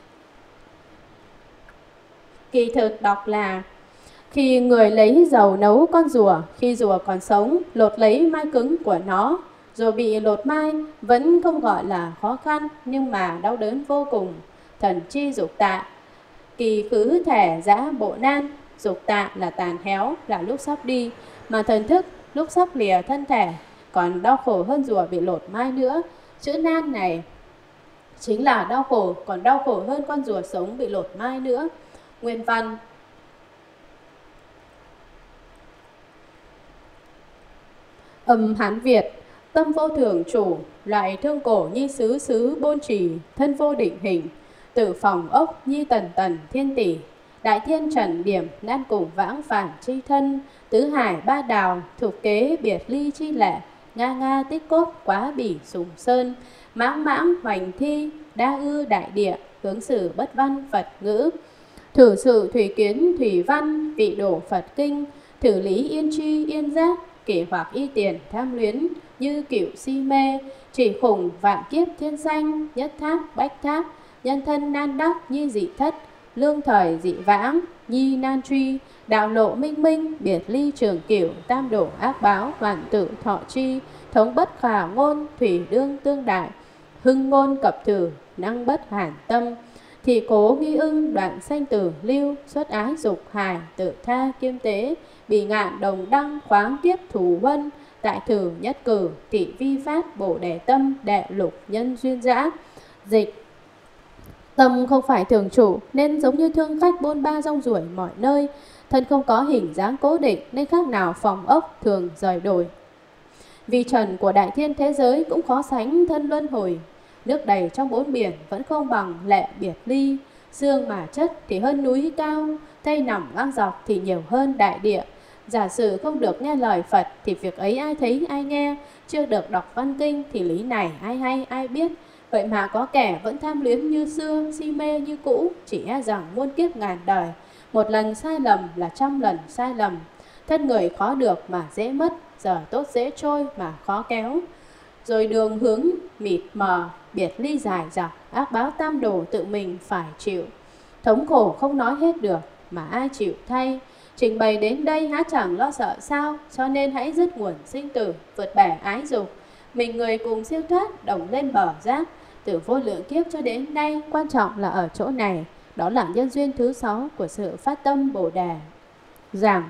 kỳ thực đọc là: khi người lấy dầu nấu con rùa, khi rùa còn sống, lột lấy mai cứng của nó. Rồi bị lột mai vẫn không gọi là khó khăn, nhưng mà đau đớn vô cùng. Thần chi dục tạ, kỳ khứ thể dã bộ nan. Dục tạ là tàn héo, là lúc sắp đi, mà thần thức lúc sắp lìa thân thể, còn đau khổ hơn rùa bị lột mai nữa. Chữ nan này chính là đau khổ, còn đau khổ hơn con rùa sống bị lột mai nữa. Nguyên văn: Âm Hán Việt: Tâm vô thường chủ, lại thương cổ nhi xứ xứ bôn trì, thân vô định hình, tử phòng ốc nhi tần tần thiên tỷ, đại thiên trần điểm nan cùng vãng phản chi thân, tứ hải ba đào thuộc kế biệt ly chi lệ, nga nga tích cốt quá bỉ sùng sơn, mãng mãng hoành thi đa ư đại địa, hướng xử bất văn Phật ngữ, thử sự thủy kiến thủy văn vị đổ Phật kinh, thử lý yên tri yên giác, kể hoặc y tiền tham luyến như cửu si mê, chỉ khủng vạn kiếp thiên sanh, nhất thác bách thác, nhân thân nan đắc nhi dị thất, lương thời dị vãng nhi nan truy, đạo lộ minh minh biệt ly trường cửu, tam đổ ác báo hoàn tử thọ chi, thống bất khả ngôn thủy đương tương đại, hưng ngôn cập thử năng bất hàn tâm, thì cố nghi ưng đoạn sanh tử lưu, xuất ái dục hài tự tha kiêm tế, bì ngạn đồng đăng khoáng kiếp thủ huân, tại thử nhất cử thị vi phát bổ đề tâm đệ lục nhân duyên dã. Dịch: Tâm không phải thường chủ nên giống như thương khách bôn ba rong ruổi mọi nơi, thân không có hình dáng cố định nên khác nào phòng ốc thường rời đổi. Vì trần của đại thiên thế giới cũng khó sánh thân luân hồi, nước đầy trong bốn biển vẫn không bằng lệ biệt ly, xương mà chất thì hơn núi cao, tay nằm ngang dọc thì nhiều hơn đại địa. Giả sử không được nghe lời Phật thì việc ấy ai thấy ai nghe, chưa được đọc văn kinh thì lý này ai hay ai biết. Vậy mà có kẻ vẫn tham luyến như xưa, si mê như cũ, chỉ e rằng muôn kiếp ngàn đời, một lần sai lầm là trăm lần sai lầm. Thân người khó được mà dễ mất, giờ tốt dễ trôi mà khó kéo. Rồi đường hướng mịt mờ, biệt ly dài dẳng, ác báo tam đồ tự mình phải chịu. Thống khổ không nói hết được mà ai chịu thay. Trình bày đến đây há chẳng lo sợ sao, cho nên hãy dứt nguồn sinh tử, vượt bẻ ái dục. Mình người cùng siêu thoát, đồng lên bờ giác. Từ vô lượng kiếp cho đến nay, quan trọng là ở chỗ này. Đó là nhân duyên thứ 6 của sự phát tâm Bồ Đề. Giảng: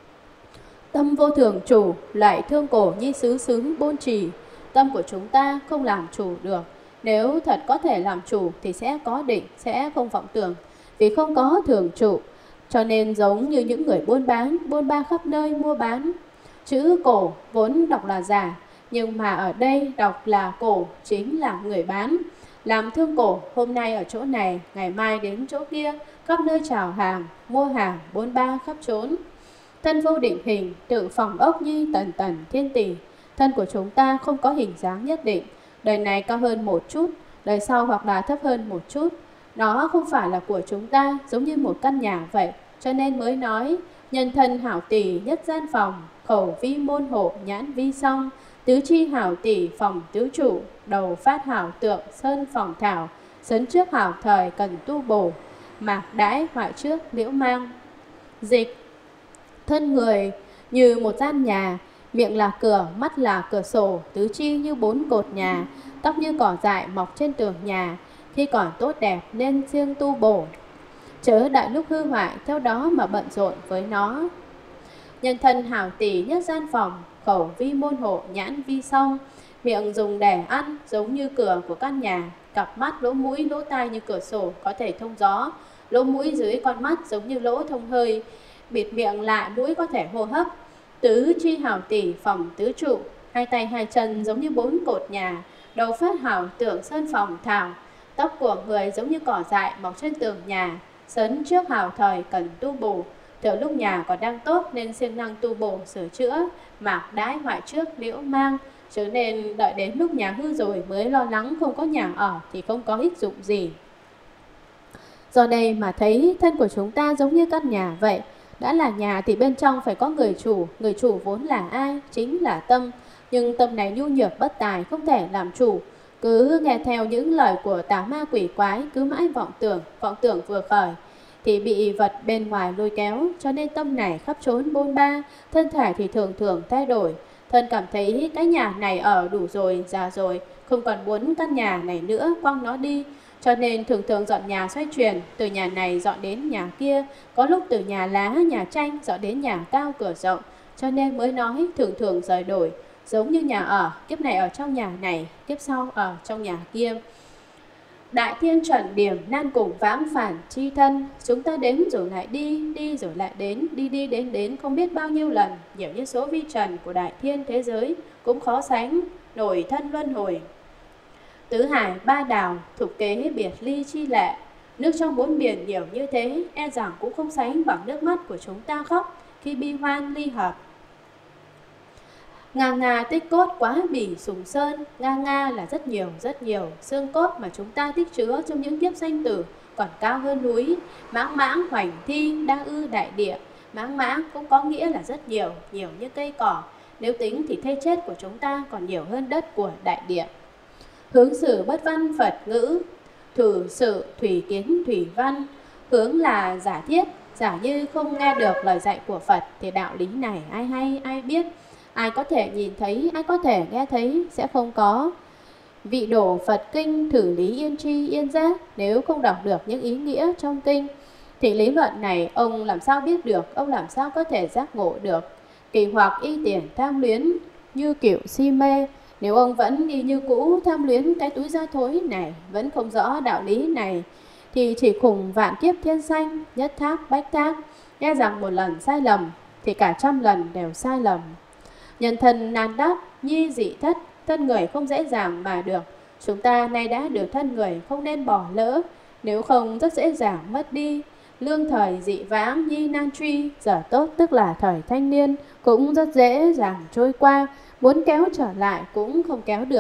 Tâm vô thường chủ, lại thương cổ nhi xứ xứ bôn trì. Tâm của chúng ta không làm chủ được. Nếu thật có thể làm chủ thì sẽ có định, sẽ không vọng tưởng. Vì không có thường trụ, cho nên giống như những người buôn bán, buôn ba khắp nơi mua bán. Chữ cổ vốn đọc là giả, nhưng mà ở đây đọc là cổ, chính là người bán. Làm thương cổ, hôm nay ở chỗ này, ngày mai đến chỗ kia, khắp nơi chào hàng, mua hàng, buôn ba khắp trốn. Thân vô định hình, tự phòng ốc nhi tần tần thiên tỷ. Thân của chúng ta không có hình dáng nhất định, đời này cao hơn một chút, đời sau hoặc là thấp hơn một chút. Nó không phải là của chúng ta, giống như một căn nhà vậy, cho nên mới nói nhân thân hảo tỷ nhất gian phòng, khẩu vi môn hộ nhãn vi song, tứ chi hảo tỷ phòng tứ trụ, đầu phát hảo tượng sơn phòng thảo, sấn trước hảo thời cần tu bổ, mạc đãi hoại trước liễu mang. Dịch: Thân người như một gian nhà, miệng là cửa, mắt là cửa sổ, tứ chi như 4 cột nhà, tóc như cỏ dại mọc trên tường nhà. Khi còn tốt đẹp nên siêng tu bổ, chớ đại lúc hư hoại theo đó mà bận rộn với nó. Nhân thân hảo tỷ nhất gian phòng, khẩu vi môn hộ nhãn vi song. Miệng dùng để ăn giống như cửa của căn nhà, cặp mắt, lỗ mũi, lỗ tai như cửa sổ có thể thông gió, lỗ mũi dưới con mắt giống như lỗ thông hơi, bịt miệng lại mũi có thể hô hấp. Tứ chi hảo tỷ phòng tứ trụ, hai tay hai chân giống như 4 cột nhà, đầu phát hảo tượng sơn phòng thảo, tóc của người giống như cỏ dại mọc trên tường nhà, sấn trước hảo thời cần tu bổ, từ lúc nhà còn đang tốt nên siêng năng tu bổ sửa chữa, mạc đãi hoại trước liễu mang. Chứ nên đợi đến lúc nhà hư rồi mới lo lắng không có nhà ở thì không có ích dụng gì. Do đây mà thấy thân của chúng ta giống như căn nhà vậy. Đã là nhà thì bên trong phải có người chủ vốn là ai? Chính là tâm. Nhưng tâm này nhu nhược bất tài, không thể làm chủ. Cứ nghe theo những lời của tà ma quỷ quái, cứ mãi vọng tưởng vừa khởi thì bị vật bên ngoài lôi kéo. Cho nên tâm này khắp trốn bôn ba, thân thể thì thường thường thay đổi. Thân cảm thấy cái nhà này ở đủ rồi, già rồi, không còn muốn căn nhà này nữa, quăng nó đi. Cho nên thường thường dọn nhà xoay chuyển, từ nhà này dọn đến nhà kia, có lúc từ nhà lá, nhà tranh dọn đến nhà cao cửa rộng. Cho nên mới nói thường thường rời đổi, giống như nhà ở, kiếp này ở trong nhà này, kiếp sau ở trong nhà kia. Đại thiên trần điểm nan cùng vãng phản chi thân. Chúng ta đến rồi lại đi, đi rồi lại đến, đi đi đến đến không biết bao nhiêu lần. Nhiều như số vi trần của đại thiên thế giới cũng khó sánh nổi thân luân hồi. Tứ hải ba đảo, thục kế biệt ly chi lệ. Nước trong bốn biển nhiều như thế, e rằng cũng không sánh bằng nước mắt của chúng ta khóc khi bi hoan ly hợp. Nga nga tích cốt quá bỉ sùng sơn. Nga nga là rất nhiều xương cốt mà chúng ta tích chứa trong những kiếp sanh tử còn cao hơn núi. Mãng mãng hoành thi đa ư đại địa. Mãng mãng cũng có nghĩa là rất nhiều như cây cỏ. Nếu tính thì thây chết của chúng ta còn nhiều hơn đất của đại địa. Hướng xử bất văn Phật ngữ, thử sự thủy kiến thủy văn. Hướng là giả thiết, giả như không nghe được lời dạy của Phật thì đạo lý này ai hay ai biết. Ai có thể nhìn thấy, ai có thể nghe thấy sẽ không có. Vị đổ Phật kinh thử lý yên tri yên giác. Nếu không đọc được những ý nghĩa trong kinh thì lý luận này ông làm sao biết được, ông làm sao có thể giác ngộ được. Kỳ hoặc y tiền tham luyến như kiểu si mê. Nếu ông vẫn y như cũ tham luyến cái túi da thối này, vẫn không rõ đạo lý này, thì chỉ khủng vạn kiếp thiên sanh, nhất thác bách thác. Nghe rằng một lần sai lầm thì cả trăm lần đều sai lầm. Nhân thân nan đắc, nhi dị thất. Thân người không dễ dàng mà được. Chúng ta nay đã được thân người không nên bỏ lỡ, nếu không rất dễ dàng mất đi. Lương thời dị vãng nhi nan truy. Giờ tốt tức là thời thanh niên cũng rất dễ dàng trôi qua, muốn kéo trở lại cũng không kéo được.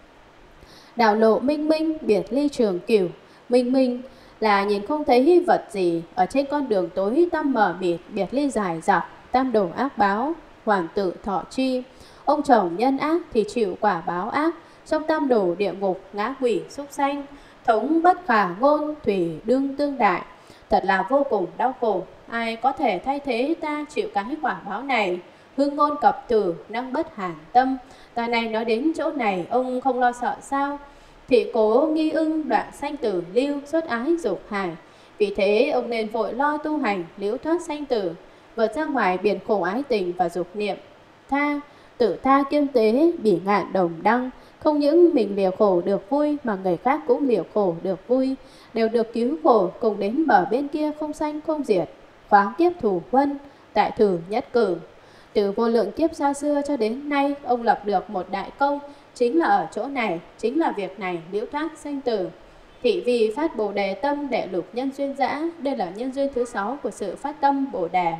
Đạo lộ minh minh biệt ly trường cửu. Minh minh là nhìn không thấy vật gì ở trên con đường tối tăm mờ mịt, biệt ly dài dọc, tam đồ ác báo, hoàn tự thọ chi. Ông chồng nhân ác thì chịu quả báo ác, trong tam đồ địa ngục ngã quỷ súc sanh. Thống bất khả ngôn, thủy đương tương đại. Thật là vô cùng đau khổ, ai có thể thay thế ta chịu cái quả báo này. Hương ngôn cập tử, năng bất hàn tâm. Ta này nói đến chỗ này, ông không lo sợ sao? Thị cố nghi ưng đoạn sanh tử lưu, xuất ái dục hải. Vì thế ông nên vội lo tu hành, liễu thoát sanh tử, vượt ra ngoài biển khổ ái tình và dục niệm. Tự tha kiêm tế, bỉ ngạn đồng đăng. Không những mình liều khổ được vui mà người khác cũng liều khổ được vui, đều được cứu khổ cùng đến bờ bên kia không sanh không diệt. Khoáng kiếp thủ quân, tại thử nhất cử. Từ vô lượng kiếp xa xưa cho đến nay, ông lập được một đại công, chính là ở chỗ này, chính là việc này, liễu thoát sanh tử. Thị vì phát Bồ Đề tâm đệ lục nhân duyên dã. Đây là nhân duyên thứ 6 của sự phát tâm Bồ Đề.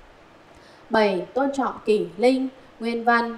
7. Tôn trọng kỷ linh. Nguyên văn.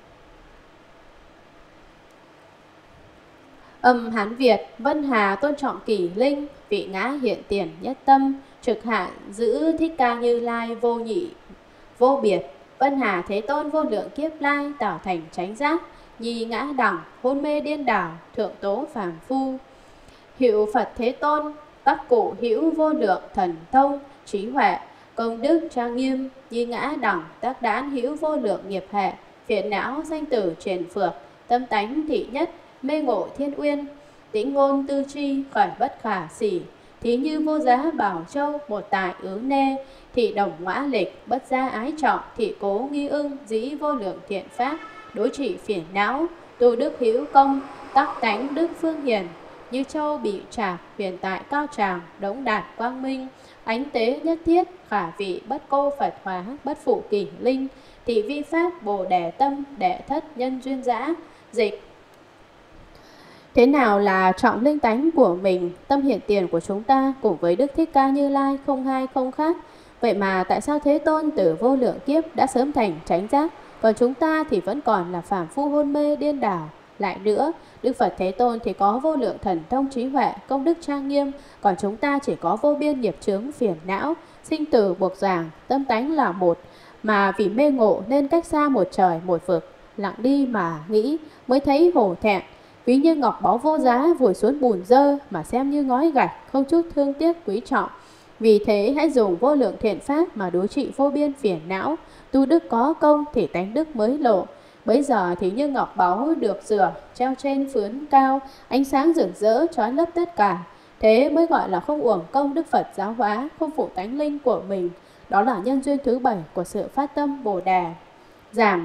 Âm Hán Việt. Vân Hà tôn trọng kỷ linh, vị ngã hiện tiền nhất tâm, trực hạn giữ Thích Ca Như Lai vô nhị vô biệt. Vân Hà Thế Tôn vô lượng kiếp lai, tạo thành chánh giác, nhi ngã đẳng, hôn mê điên đảo, thượng tố phàm phu. Hiệu Phật Thế Tôn, các cụ hữu vô lượng thần thông, trí huệ, công đức trang nghiêm, nhi ngã đẳng, tác đán hữu vô lượng nghiệp hệ, phiền não sanh tử truyền phược, tâm tánh thị nhất, mê ngộ thiên uyên, tĩnh ngôn tư tri, khởi bất khả xỉ. Thí như vô giá bảo châu, một tại ứ nê, thị đồng ngõa lịch, bất gia ái trọng, thị cố nghi ưng, dĩ vô lượng thiện pháp, đối trị phiền não, tu đức hữu công, tác tánh đức phương hiền. Như châu bị trạc, huyền tại cao tràng, đống đạt quang minh, ánh tế nhất thiết, khả vị bất cô Phật hóa, bất phụ kỷ linh, thị vi pháp Bồ Đề tâm, đệ thất nhân duyên dã. Dịch: thế nào là trọng linh tánh của mình? Tâm hiện tiền của chúng ta cùng với Đức Thích Ca Như Lai không hai không khác. Vậy mà tại sao Thế Tôn từ vô lượng kiếp đã sớm thành chánh giác, còn chúng ta thì vẫn còn là phàm phu hôn mê điên đảo? Lại nữa, Đức Phật Thế Tôn thì có vô lượng thần thông trí huệ, công đức trang nghiêm, còn chúng ta chỉ có vô biên nghiệp chướng phiền não, sinh tử buộc ràng, tâm tánh là một, mà vì mê ngộ nên cách xa một trời một vực, lặng đi mà nghĩ mới thấy hổ thẹn. Ví như ngọc báu vô giá vùi xuống bùn dơ mà xem như ngói gạch, không chút thương tiếc quý trọng. Vì thế hãy dùng vô lượng thiện pháp mà đối trị vô biên phiền não, tu đức có công thì tánh đức mới lộ. Bấy giờ thì như ngọc báu được rửa, treo trên phướn cao, ánh sáng rực rỡ trói lấp tất cả. Thế mới gọi là không uổng công Đức Phật giáo hóa, không phụ tánh linh của mình. Đó là nhân duyên thứ 7 của sự phát tâm Bồ Đề. Giảng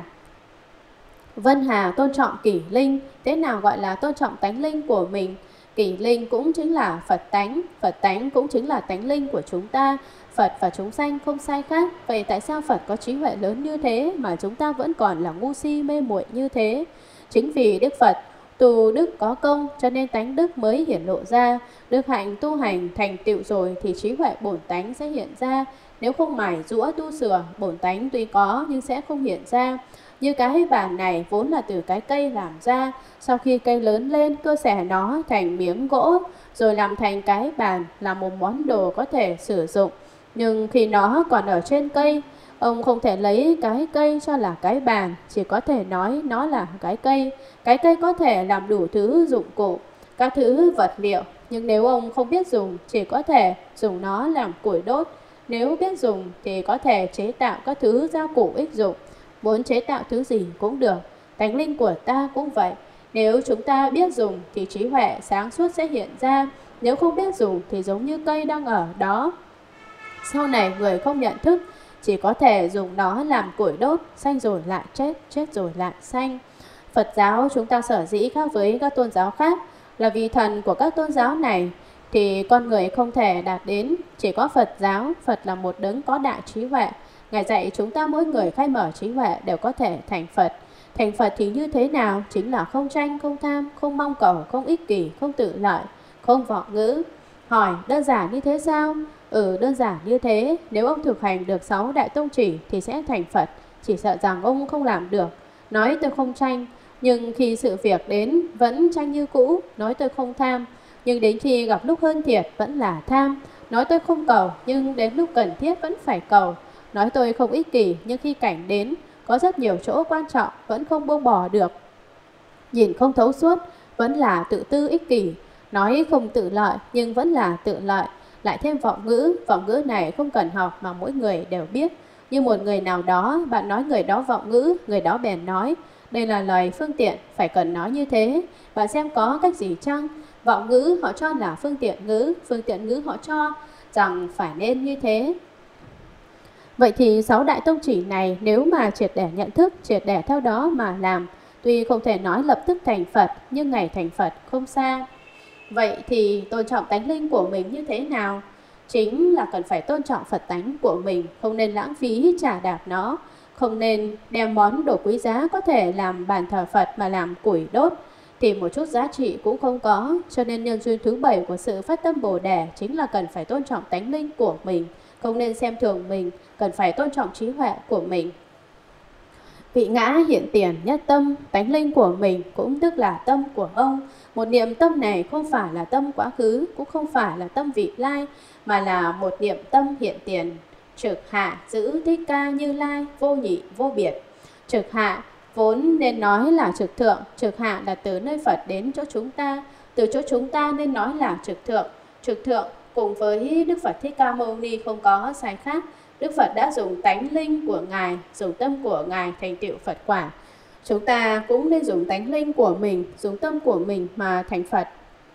Vân Hà tôn trọng kỷ linh. Thế nào gọi là tôn trọng tánh linh của mình? Kỷ linh cũng chính là Phật tánh, Phật tánh cũng chính là tánh linh của chúng ta. Phật và chúng sanh không sai khác. Vậy tại sao Phật có trí huệ lớn như thế mà chúng ta vẫn còn là ngu si mê muội như thế? Chính vì Đức Phật tu đức có công cho nên tánh đức mới hiển lộ ra. Đức hạnh tu hành thành tựu rồi thì trí huệ bổn tánh sẽ hiện ra. Nếu không mải giũa tu sửa, bổn tánh tuy có nhưng sẽ không hiện ra. Như cái bàn này vốn là từ cái cây làm ra, sau khi cây lớn lên cơ xẻ nó thành miếng gỗ, rồi làm thành cái bàn là một món đồ có thể sử dụng. Nhưng khi nó còn ở trên cây, ông không thể lấy cái cây cho là cái bàn, chỉ có thể nói nó là cái cây. Cái cây có thể làm đủ thứ dụng cụ, các thứ vật liệu, nhưng nếu ông không biết dùng, chỉ có thể dùng nó làm củi đốt. Nếu biết dùng thì có thể chế tạo các thứ gia cụ ích dụng. Muốn chế tạo thứ gì cũng được. Tánh linh của ta cũng vậy. Nếu chúng ta biết dùng thì trí huệ sáng suốt sẽ hiện ra. Nếu không biết dùng thì giống như cây đang ở đó, sau này người không nhận thức, chỉ có thể dùng nó làm củi đốt, sanh rồi lại chết, chết rồi lại sanh. Phật giáo chúng ta sở dĩ khác với các tôn giáo khác là vì thần của các tôn giáo này thì con người không thể đạt đến. Chỉ có Phật giáo, Phật là một đấng có đại trí huệ. Ngài dạy chúng ta mỗi người khai mở trí huệ đều có thể thành Phật. Thành Phật thì như thế nào? Chính là không tranh, không tham, không mong cầu, không ích kỷ, không tự lợi, không vọng ngữ. Hỏi đơn giản như thế sao? Đơn giản như thế. Nếu ông thực hành được 6 đại tông chỉ thì sẽ thành Phật. Chỉ sợ rằng ông không làm được. Nói tôi không tranh, nhưng khi sự việc đến vẫn tranh như cũ. Nói tôi không tham, nhưng đến khi gặp lúc hơn thiệt vẫn là tham. Nói tôi không cầu, nhưng đến lúc cần thiết vẫn phải cầu. Nói tôi không ích kỷ, nhưng khi cảnh đến có rất nhiều chỗ quan trọng vẫn không buông bỏ được. Nhìn không thấu suốt vẫn là tự tư ích kỷ. Nói không tự lợi nhưng vẫn là tự lợi. Lại thêm vọng ngữ này không cần học mà mỗi người đều biết. Như một người nào đó, bạn nói người đó vọng ngữ, người đó bèn nói đây là lời phương tiện, phải cần nói như thế. Bạn xem có cách gì chăng? Vọng ngữ họ cho là phương tiện ngữ họ cho rằng phải nên như thế. Vậy thì 6 đại tông chỉ này nếu mà triệt để nhận thức, triệt để theo đó mà làm, tuy không thể nói lập tức thành Phật, nhưng ngày thành Phật không xa. Vậy thì tôn trọng tánh linh của mình như thế nào? Chính là cần phải tôn trọng Phật tánh của mình, không nên lãng phí trả đạp nó, không nên đem món đồ quý giá có thể làm bàn thờ Phật mà làm củi đốt, thì một chút giá trị cũng không có. Cho nên nhân duyên thứ 7 của sự phát tâm Bồ Đề chính là cần phải tôn trọng tánh linh của mình, không nên xem thường mình, cần phải tôn trọng trí huệ của mình. Vị ngã hiện tiền nhất tâm, tánh linh của mình cũng tức là tâm của ông. Một niệm tâm này không phải là tâm quá khứ, cũng không phải là tâm vị lai, mà là một niệm tâm hiện tiền. Trực hạ giữ Thích Ca Như Lai, vô nhị vô biệt. Trực hạ vốn nên nói là trực thượng, trực hạ là từ nơi Phật đến chỗ chúng ta, từ chỗ chúng ta nên nói là trực thượng. Trực thượng cùng với Đức Phật Thích Ca Mâu Ni không có sai khác. Đức Phật đã dùng tánh linh của Ngài, dùng tâm của Ngài thành tựu Phật quả. Chúng ta cũng nên dùng tánh linh của mình, dùng tâm của mình mà thành Phật.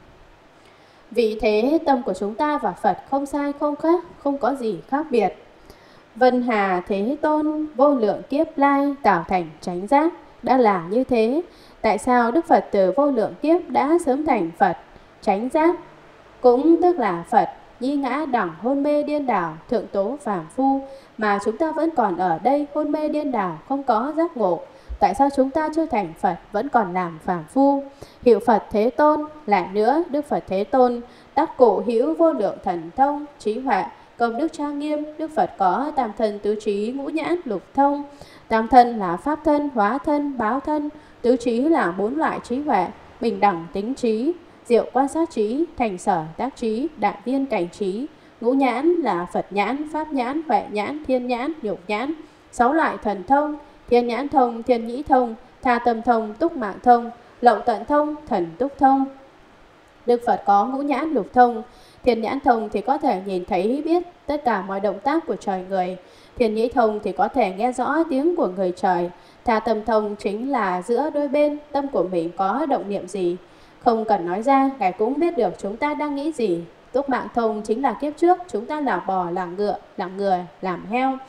Vì thế tâm của chúng ta và Phật không sai không khác, không có gì khác biệt. Vân Hà Thế Tôn vô lượng kiếp lai tạo thành chánh giác đã là như thế. Tại sao Đức Phật từ vô lượng kiếp đã sớm thành Phật? Chánh giác cũng tức là Phật nhi ngã đẳng hôn mê điên đảo thượng tố phàm phu, mà chúng ta vẫn còn ở đây hôn mê điên đảo không có giác ngộ. Tại sao chúng ta chưa thành Phật vẫn còn làm phàm phu? Hiệu Phật Thế Tôn. Lại nữa, Đức Phật Thế Tôn đắc cụ hữu vô lượng thần thông trí huệ công đức trang nghiêm. Đức Phật có tam thân tứ trí ngũ nhãn lục thông. Tam thân là pháp thân, hóa thân, báo thân. Tứ trí là 4 loại trí huệ: bình đẳng tính trí, diệu quan sát trí, thành sở tác trí, đại viên cảnh trí. Ngũ nhãn là Phật nhãn, pháp nhãn, huệ nhãn, thiên nhãn, nhục nhãn. 6 loại thần thông: thiên nhãn thông, thiên nhĩ thông, tha tâm thông, túc mạng thông, lậu tận thông, thần túc thông. Đức Phật có ngũ nhãn lục thông. Thiên nhãn thông thì có thể nhìn thấy biết tất cả mọi động tác của trời người. Thiên nhĩ thông thì có thể nghe rõ tiếng của người trời. Tha tâm thông chính là giữa đôi bên, tâm của mình có động niệm gì. Không cần nói ra, Ngài cũng biết được chúng ta đang nghĩ gì. Túc mạng thông chính là kiếp trước chúng ta là bò, là ngựa, làm người, làm heo.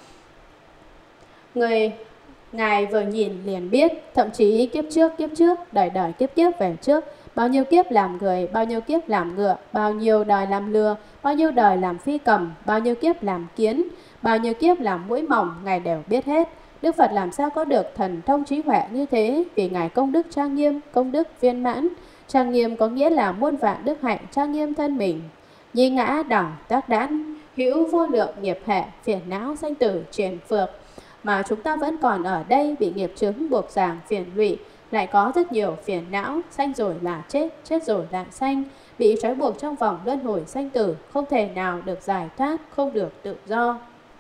Ngài vừa nhìn liền biết, thậm chí kiếp trước, đời đời kiếp kiếp về trước, bao nhiêu kiếp làm người, bao nhiêu kiếp làm ngựa, bao nhiêu đời làm lừa, bao nhiêu đời làm phi cầm, bao nhiêu kiếp làm kiến, bao nhiêu kiếp làm mũi mỏng, Ngài đều biết hết. Đức Phật làm sao có được thần thông trí huệ như thế? Vì Ngài công đức trang nghiêm, công đức viên mãn. Trang nghiêm có nghĩa là muôn vạn đức hạnh trang nghiêm thân mình. Nhi ngã đẳng tác đãn, hữu vô lượng nghiệp hệ, phiền não sanh tử triền phược. Mà chúng ta vẫn còn ở đây bị nghiệp chướng buộc ràng phiền lụy, lại có rất nhiều phiền não, sanh rồi là chết, chết rồi là sanh, bị trói buộc trong vòng luân hồi sanh tử, không thể nào được giải thoát, không được tự do.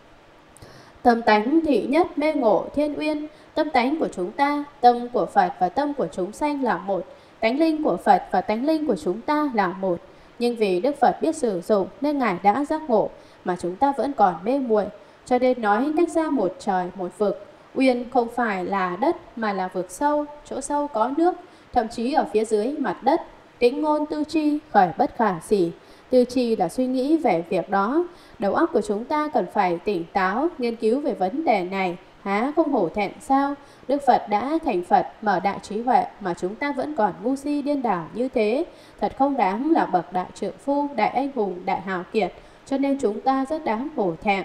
Tâm tánh thị nhất mê ngộ thiên uyên. Tâm tánh của chúng ta, tâm của Phật và tâm của chúng sanh là một. Tánh linh của Phật và tánh linh của chúng ta là một. Nhưng vì Đức Phật biết sử dụng nên Ngài đã giác ngộ, mà chúng ta vẫn còn mê muội. Cho nên nói cách ra một trời một vực. Uyên không phải là đất mà là vực sâu, chỗ sâu có nước, thậm chí ở phía dưới mặt đất. Tĩnh ngôn tư tri khởi bất khả xỉ. Tư tri là suy nghĩ về việc đó. Đầu óc của chúng ta cần phải tỉnh táo, nghiên cứu về vấn đề này. Há không hổ thẹn sao? Đức Phật đã thành Phật, mở đại trí huệ mà chúng ta vẫn còn ngu si điên đảo như thế. Thật không đáng là bậc đại trượng phu, đại anh hùng, đại hào kiệt. Cho nên chúng ta rất đáng hổ thẹn.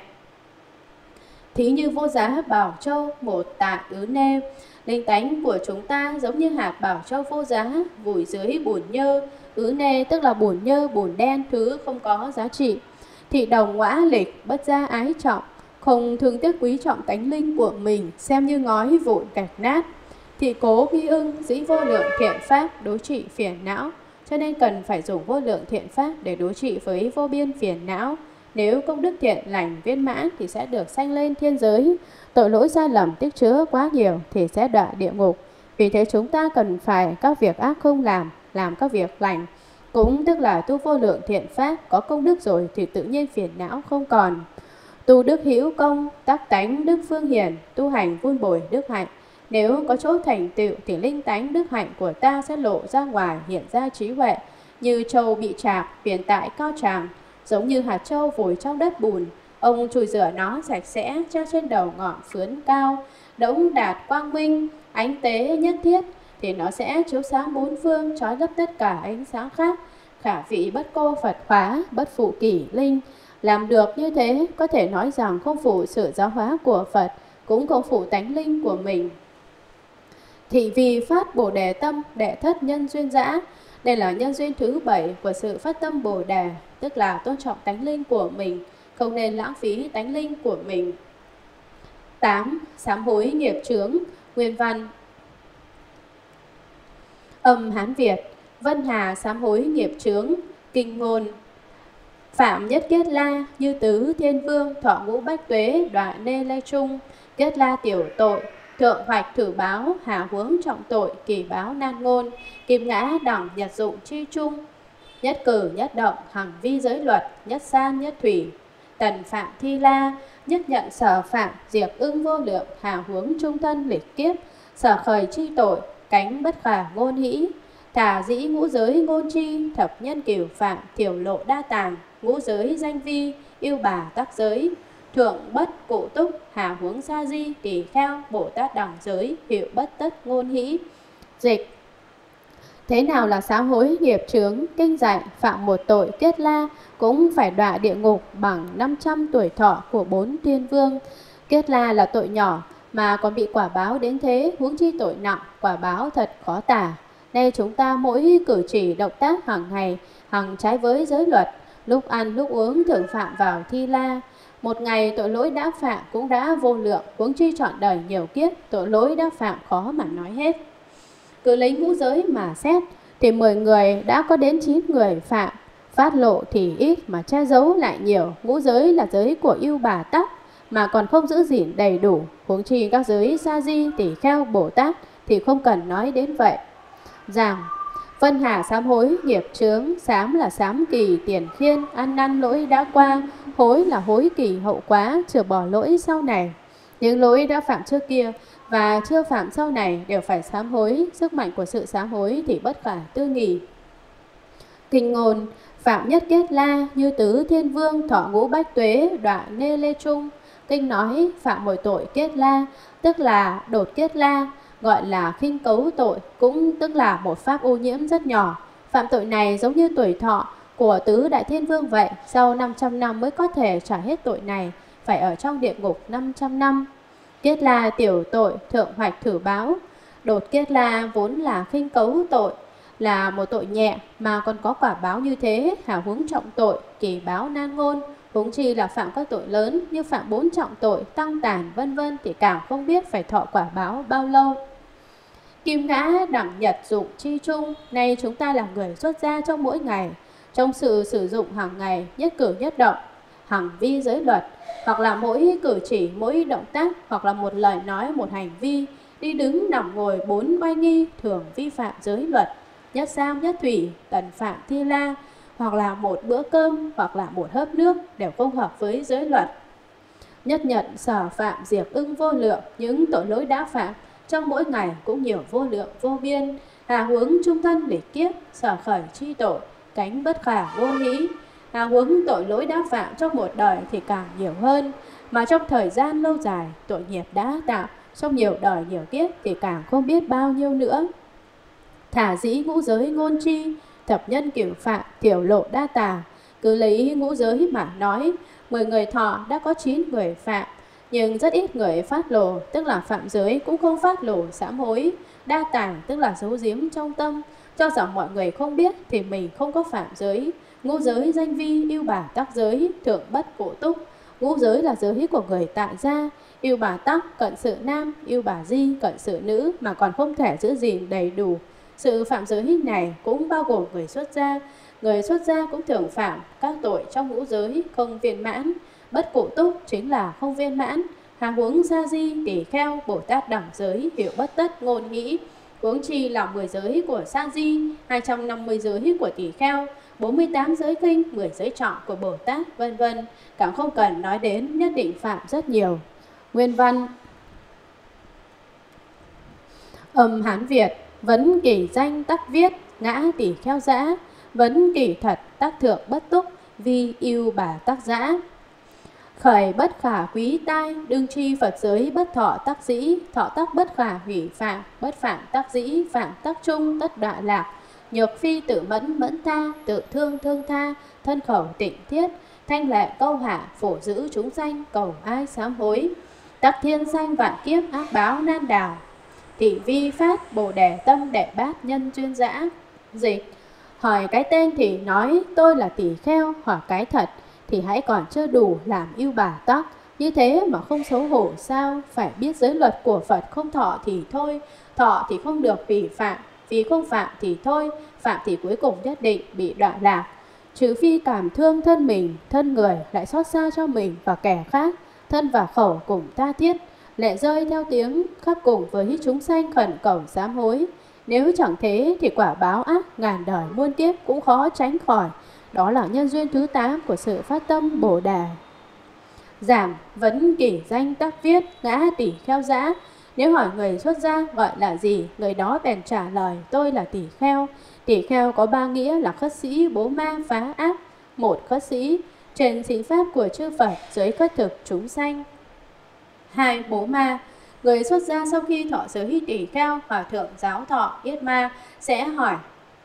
Thí như vô giá bảo châu, một tạ ứ nê. Linh tánh của chúng ta giống như hạt bảo châu vô giá, vùi dưới bùn nhơ. Ứ nê tức là bùn nhơ, bùn đen, thứ không có giá trị. Thị đồng ngõa lịch, bất gia ái trọng, không thương tiếc quý trọng tánh linh của mình, xem như ngói vụn gạch nát. Thị cố ghi ưng, dĩ vô lượng thiện pháp, đối trị phiền não. Cho nên cần phải dùng vô lượng thiện pháp để đối trị với vô biên phiền não. Nếu công đức thiện lành viên mãn thì sẽ được sanh lên thiên giới. Tội lỗi sai lầm tích chứa quá nhiều thì sẽ đọa địa ngục. Vì thế chúng ta cần phải các việc ác không làm các việc lành. Cũng tức là tu vô lượng thiện pháp, có công đức rồi thì tự nhiên phiền não không còn. Tu đức hữu công, tác tánh đức phương hiền, tu hành vun bồi đức hạnh. Nếu có chỗ thành tựu thì linh tánh đức hạnh của ta sẽ lộ ra ngoài, hiện ra trí huệ. Như trâu bị trạc, phiền tại cao tràng, giống như hạt trâu vùi trong đất bùn. Ông chùi rửa nó sạch sẽ, treo trên đầu ngọn phướn cao, đống đạt quang minh, ánh tế nhất thiết, thì nó sẽ chiếu sáng bốn phương, trói lấp tất cả ánh sáng khác. Khả vị bất cô Phật khóa, bất phụ kỷ linh. Làm được như thế, có thể nói rằng không phụ sự giáo hóa của Phật, cũng không phụ tánh linh của mình. Thị vì phát Bồ Đề tâm, đệ thất nhân duyên dã. Đây là nhân duyên thứ 7 của sự phát tâm Bồ Đề, tức là tôn trọng tánh linh của mình, không nên lãng phí tánh linh của mình. 8. Sám hối nghiệp chướng. Nguyên văn. Âm Hán Việt. Vân Hà sám hối nghiệp chướng. Kinh ngôn. Phạm nhất Kết La, như tứ thiên vương, thọ ngũ bách tuế, đọa nê lê trung. Kết La tiểu tội, thượng hoạch thử báo, hà huống trọng tội, kỳ báo nan ngôn. Kim ngã đẳng nhật dụng chi trung, nhất cử nhất động, hằng vi giới luật, nhất san nhất thủy. Tần phạm thi la, nhất nhận sở phạm, diệt ưng vô lượng, hà huống trung thân lịch kiếp. Sở khởi chi tội, cánh bất khả ngôn hĩ. Thả dĩ ngũ giới ngôn chi, thập nhân cửu phạm, thiểu lộ đa tàng. Ngũ giới danh vi, yêu bà tắc giới. Thượng bất cụ túc, hà huống sa di, tỳ kheo, Bồ Tát đẳng giới, hiệu bất tất ngôn hĩ. Dịch. Thế nào là sám hối nghiệp chướng? Kinh dạy phạm một tội Kết La cũng phải đọa địa ngục bằng 500 tuổi thọ của 4 thiên vương. Kết La là tội nhỏ mà còn bị quả báo đến thế, huống chi tội nặng, quả báo thật khó tả. Nay chúng ta mỗi cử chỉ động tác hàng ngày, hằng trái với giới luật, lúc ăn lúc uống thường phạm vào thi la. Một ngày tội lỗi đã phạm cũng đã vô lượng, huống chi trọn đời nhiều kiếp, tội lỗi đã phạm khó mà nói hết. Cứ lấy ngũ giới mà xét thì 10 người đã có đến 9 người phạm. Phát lộ thì ít mà che giấu lại nhiều. Ngũ giới là giới của yêu bà tắc mà còn không giữ gìn đầy đủ, huống chi các giới sa di, tỷ kheo, Bồ Tát thì không cần nói đến vậy. Rằng Vân hà sám hối nghiệp chướng, sám là sám kỳ tiền khiên, ăn năn lỗi đã qua, hối là hối kỳ hậu quá, chừa bỏ lỗi sau này. Những lỗi đã phạm trước kia và chưa phạm sau này đều phải sám hối, sức mạnh của sự sám hối thì bất khả tư nghị. Kinh ngôn: phạm nhất kết la, như tứ thiên vương, thọ ngũ bách tuế, đọa nê lê trung. Kinh nói phạm một tội kết la, tức là đột kết la, gọi là khinh cấu tội, cũng tức là một pháp ô nhiễm rất nhỏ. Phạm tội này giống như tuổi thọ của tứ đại thiên vương vậy, sau 500 năm mới có thể trả hết tội này, phải ở trong địa ngục 500 năm. Kết la tiểu tội, thượng hoạch thử báo. Đột kết la vốn là khinh cấu tội, là một tội nhẹ mà còn có quả báo như thế, hảo huống trọng tội, kỳ báo nan ngôn. Huống chi là phạm các tội lớn như phạm 4 trọng tội, tăng tàn vân vân thì càng không biết phải thọ quả báo bao lâu. Kim ngã đẳng nhật dụng chi chung. Nay chúng ta là người xuất gia trong mỗi ngày, trong sự sử dụng hàng ngày, nhất cử nhất động, hành vi giới luật, hoặc là mỗi cử chỉ, mỗi động tác, hoặc là một lời nói, một hành vi, đi đứng nằm ngồi 4 oai nghi thường vi phạm giới luật. Nhất sang nhất thủy, tần phạm thi la, hoặc là một bữa cơm, hoặc là một hớp nước đều không hợp với giới luật. Nhất nhận sở phạm diệt ưng vô lượng, những tội lỗi đã phạm trong mỗi ngày cũng nhiều vô lượng vô biên. Hà huống trung thân lịch kiếp, sở khởi chi tội, cánh bất khả vô hĩ. Hà huống tội lỗi đã phạm trong một đời thì càng nhiều hơn, mà trong thời gian lâu dài tội nghiệp đã tạo trong nhiều đời nhiều kiếp thì càng không biết bao nhiêu nữa. Thả dĩ ngũ giới ngôn chi, thập nhân cửu phạm, tiểu lộ đa tà. Cứ lấy ngũ giới mà nói, 10 người thọ đã có 9 người phạm, nhưng rất ít người phát lộ, tức là phạm giới cũng không phát lộ sám hối. Đa tà tức là giấu giếm trong tâm, cho rằng mọi người không biết thì mình không có phạm giới. Ngũ giới danh vi, yêu bà tắc giới, thượng bất cổ túc. Ngũ giới là giới của người tại gia, yêu bà tắc cận sự nam, yêu bà di cận sự nữ, mà còn không thể giữ gìn đầy đủ. Sự phạm giới này cũng bao gồm người xuất gia. Người xuất gia cũng thường phạm các tội trong ngũ giới không viên mãn. Bất cụ túc chính là không viên mãn. Hà huống sa di, tỷ kheo, Bồ Tát đẳng giới, hiểu bất tất ngôn nghĩ. Huống chi là 10 giới của sa di, 250 giới của tỷ kheo, 48 giới kinh, 10 giới trọ của Bồ Tát, vân vân. Càng không cần nói đến, nhất định phạm rất nhiều. Nguyên văn: Âm Hán Việt: vấn kỳ danh tắc viết, ngã tỷ kheo dã. Vấn kỳ thật tác thượng bất túc, vi yêu bà tác dã. Khởi bất khả quý tai, đương tri Phật giới bất thọ tắc dĩ. Thọ tắc bất khả hủy phạm, bất phạm tắc dĩ, phạm tắc trung tất đọa lạc. Nhược phi tự mẫn mẫn tha, tự thương thương tha, thân khẩu tịnh thiết. Thanh lệ câu hạ, phổ giữ chúng sanh, cầu ai sám hối. Tắc thiên sanh vạn kiếp, ác báo nan đào. Thị vi phát, bồ đề tâm đệ bát nhân duyên dã. Dịch: hỏi cái tên thì nói tôi là tỷ kheo, hỏi cái thật thì hãy còn chưa đủ làm yêu bà tắc. Như thế mà không xấu hổ sao? Phải biết giới luật của Phật, không thọ thì thôi, thọ thì không được vì phạm, vì không phạm thì thôi, phạm thì cuối cùng nhất định bị đọa lạc. Trừ phi cảm thương thân mình, thân người lại xót xa cho mình và kẻ khác, thân và khẩu cùng tha thiết, lệ rơi theo tiếng khắp cùng với chúng sanh khẩn cầu sám hối. Nếu chẳng thế thì quả báo ác ngàn đời muôn kiếp cũng khó tránh khỏi. Đó là nhân duyên thứ 8 của sự phát tâm Bồ Đề. Giảm vấn kỷ danh tắc viết, ngã tỷ kheo dã. Nếu hỏi người xuất gia gọi là gì, người đó bèn trả lời tôi là tỷ kheo. Tỷ kheo có 3 nghĩa là khất sĩ, bố ma, phá ác. 1. Khất sĩ, trên chính pháp của chư Phật, dưới khất thực chúng sanh. 2. Bố ma, người xuất gia sau khi thọ giới tỷ kheo, hòa thượng giáo thọ yết ma sẽ hỏi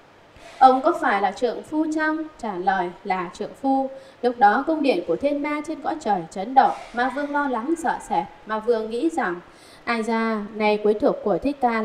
ông có phải là trượng phu chăng? Trả lời là trượng phu. Lúc đó cung điện của thiên ma trên cõi trời chấn động, ma vương lo lắng sợ sệt. Ma vương nghĩ rằng ai ra này quyến thuộc của Thích Ca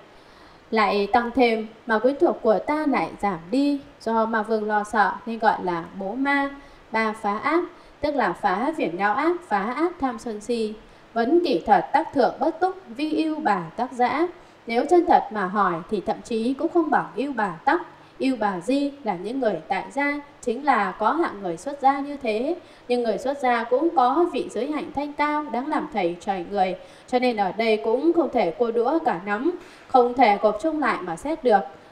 lại tăng thêm, mà quyến thuộc của ta lại giảm đi. Do ma vương lo sợ nên gọi là bố ma. 3. Phá ác, tức là phá phiền não ác, phá ác tham sân si. Vấn kỷ thật tác thượng bất túc, vi yêu bà tác dã. Nếu chân thật mà hỏi thì thậm chí cũng không bằng yêu bà tắc. Yêu bà di là những người tại gia, chính là có hạng người xuất gia như thế. Nhưng người xuất gia cũng có vị giới hạnh thanh cao, đáng làm thầy trời người. Cho nên ở đây cũng không thể cô đũa cả nắm, không thể gộp chung lại mà xét được.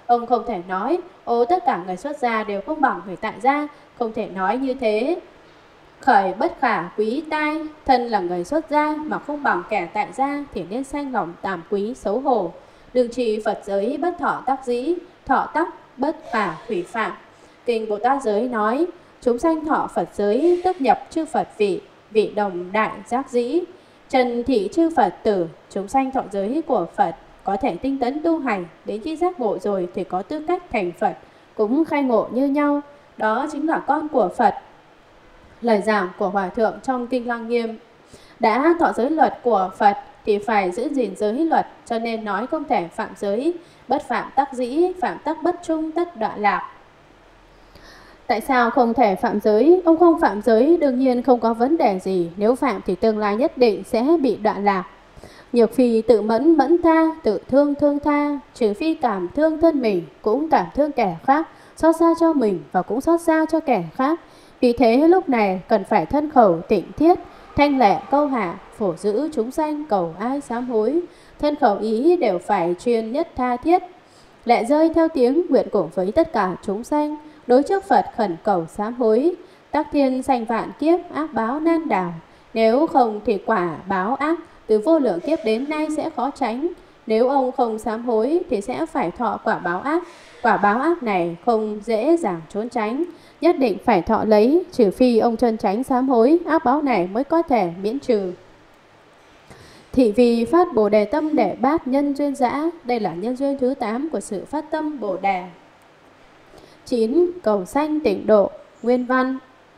Ông không thể nói, ô tất cả người xuất gia đều không bằng người tại gia, không thể nói như thế. Khởi bất khả quý tai, thân là người xuất gia mà không bằng kẻ tại gia thì nên sanh lòng tàm quý xấu hổ. Đừng trì Phật giới bất thọ tác dĩ, thọ tắc bất khả hủy phạm. Kinh Bồ Tát giới nói, chúng sanh thọ Phật giới tức nhập chư Phật vị, vị đồng đại giác dĩ. Trần thị chư Phật tử, chúng sanh thọ giới của Phật, có thể tinh tấn tu hành, đến khi giác ngộ rồi thì có tư cách thành Phật, cũng khai ngộ như nhau. Đó chính là con của Phật. Lời giảng của Hòa Thượng trong Kinh Lăng Nghiêm: đã thọ giới luật của Phật thì phải giữ gìn giới luật, cho nên nói không thể phạm giới. Bất phạm tắc dĩ, phạm tắc bất trung tất đọa lạc. Tại sao không thể phạm giới? Ông không phạm giới đương nhiên không có vấn đề gì, nếu phạm thì tương lai nhất định sẽ bị đọa lạc. Nhược phi tự mẫn mẫn tha, tự thương thương tha, trừ phi cảm thương thân mình cũng cảm thương kẻ khác, xót xa cho mình và cũng xót xa cho kẻ khác. Vì thế lúc này cần phải thân khẩu tịnh thiết, thanh lệ câu hạ, phổ giữ chúng sanh cầu ai sám hối. Thân khẩu ý đều phải chuyên nhất tha thiết, lệ rơi theo tiếng nguyện cùng với tất cả chúng sanh, đối trước Phật khẩn cầu sám hối. Tắc thiên sanh vạn kiếp, ác báo nan đảo, nếu không thì quả báo ác từ vô lượng kiếp đến nay sẽ khó tránh. Nếu ông không sám hối thì sẽ phải thọ quả báo ác. Quả báo ác này không dễ dàng trốn tránh, nhất định phải thọ lấy, trừ phi ông chân chánh sám hối, ác báo này mới có thể miễn trừ. Thị vì phát Bồ Đề tâm để bát nhân duyên dã, đây là nhân duyên thứ 8 của sự phát tâm Bồ Đề. 9. Cầu sanh tịnh độ. Nguyên văn.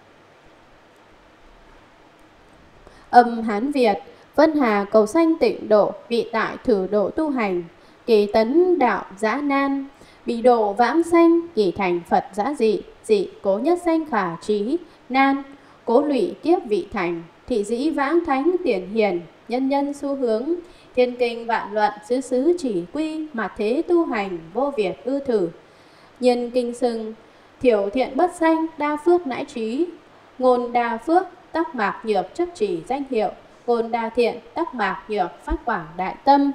Âm Hán Việt. Vân Hà cầu sanh tịnh độ, vị tại thử độ tu hành, kỳ tấn đạo dã nan, bị độ vãng sanh, kỳ thành Phật dã dị, dị cố nhất sanh khả trí, nan cố lụy kiếp vị thành, thị dĩ vãng thánh tiền hiền, nhân nhân xu hướng, thiên kinh vạn luận xứ xứ chỉ quy, mà thế tu hành vô việt ư thử. Nhân kinh xưng thiểu thiện bất sanh, đa phước nãi trí, ngôn đa phước tắc mạc nhược chấp chỉ danh hiệu, ngôn đa thiện tắc mạc nhược phát quảng đại tâm.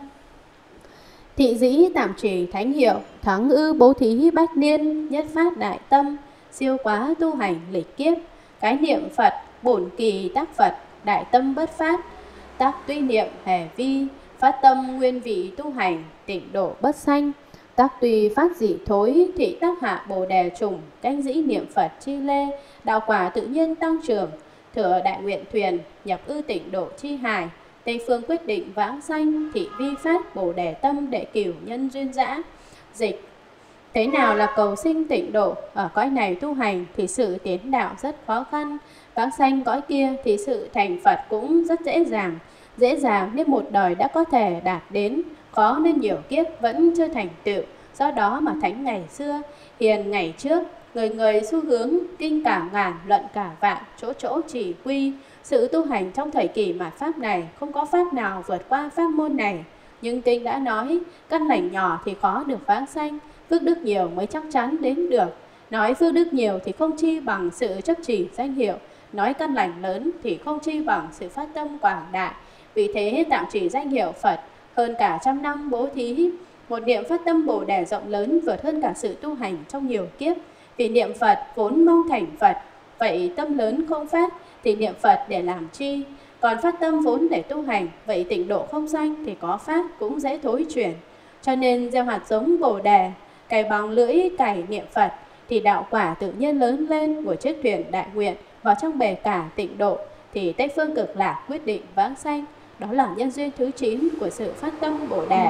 Thị dĩ tạm chỉ thánh hiệu, thắng ư bố thí bách niên, nhất phát đại tâm, siêu quá tu hành lịch kiếp. Cái niệm Phật bổn kỳ tác Phật, đại tâm bất phát, tác tuy niệm hề vi, phát tâm nguyên vị tu hành, tịnh độ bất sanh. Tác tuy phát dị thối, thị tác hạ Bồ Đề trùng, canh dĩ niệm Phật chi lê, đạo quả tự nhiên tăng trưởng, thừa đại nguyện thuyền, nhập ư tịnh độ chi hài. Tây phương quyết định vãng sanh, thị vi phát Bồ Đề tâm đệ cửu nhân duyên dã. Dịch: thế nào là cầu sinh tịnh độ? Ở cõi này tu hành thì sự tiến đạo rất khó khăn, vãng sanh cõi kia thì sự thành Phật cũng rất dễ dàng. Dễ dàng nên một đời đã có thể đạt đến, khó nên nhiều kiếp vẫn chưa thành tựu. Do đó mà thánh ngày xưa, hiền ngày trước, người người xu hướng, kinh cả ngàn, luận cả vạn, chỗ chỗ chỉ quy. Sự tu hành trong thời kỳ mạt pháp này không có pháp nào vượt qua pháp môn này. Nhưng kinh đã nói, căn lành nhỏ thì khó được vãng sanh, phước đức nhiều mới chắc chắn đến được. Nói phước đức nhiều thì không chi bằng sự chấp chỉ danh hiệu, nói căn lành lớn thì không chi bằng sự phát tâm quảng đại. Vì thế tạm chỉ danh hiệu Phật hơn cả trăm năm bố thí. Một niệm phát tâm Bồ Đề rộng lớn vượt hơn cả sự tu hành trong nhiều kiếp. Vì niệm Phật vốn mong thành Phật, vậy tâm lớn không phát thì niệm Phật để làm chi? Còn phát tâm vốn để tu hành, vậy tịnh độ không sanh thì có phát cũng dễ thối chuyển. Cho nên gieo hạt giống Bồ Đề, cày bằng lưỡi cày niệm Phật thì đạo quả tự nhiên lớn lên của chiếc thuyền đại nguyện vào trong bể cả tịnh độ, thì Tây phương cực lạc quyết định vãng sanh. Đó là nhân duyên thứ 9 của sự phát tâm Bồ Đề.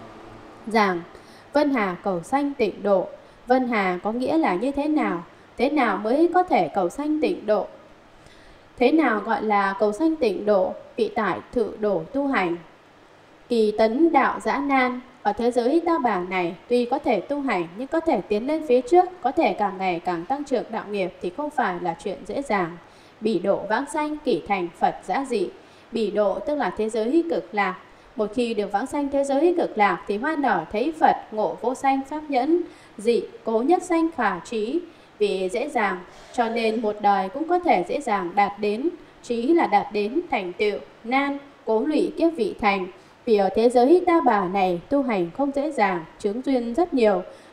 Giảng Vân Hà cầu sanh tịnh độ. Vân Hà có nghĩa là như thế nào? Thế nào mới có thể cầu sanh tịnh độ? Thế nào gọi là cầu sanh tịnh độ? Vị tại thự độ tu hành, kỳ tấn đạo dã nan. Ở thế giới ta bà này tuy có thể tu hành nhưng có thể tiến lên phía trước, có thể càng ngày càng tăng trưởng đạo nghiệp thì không phải là chuyện dễ dàng. Bỉ độ vãng sanh, kỷ thành Phật dã dị. Bỉ độ tức là thế giới cực lạc. Một khi được vãng sanh thế giới cực lạc thì hoan nở thấy Phật, ngộ vô sanh pháp nhẫn. Dị cố nhất sanh khả trí. Vì dễ dàng cho nên một đời cũng có thể dễ dàng đạt đến. Trí là đạt đến thành tựu. Nan cố lụy kiếp vị thành. Vì ở thế giới ta bà này tu hành không dễ dàng, chướng duyên rất nhiều,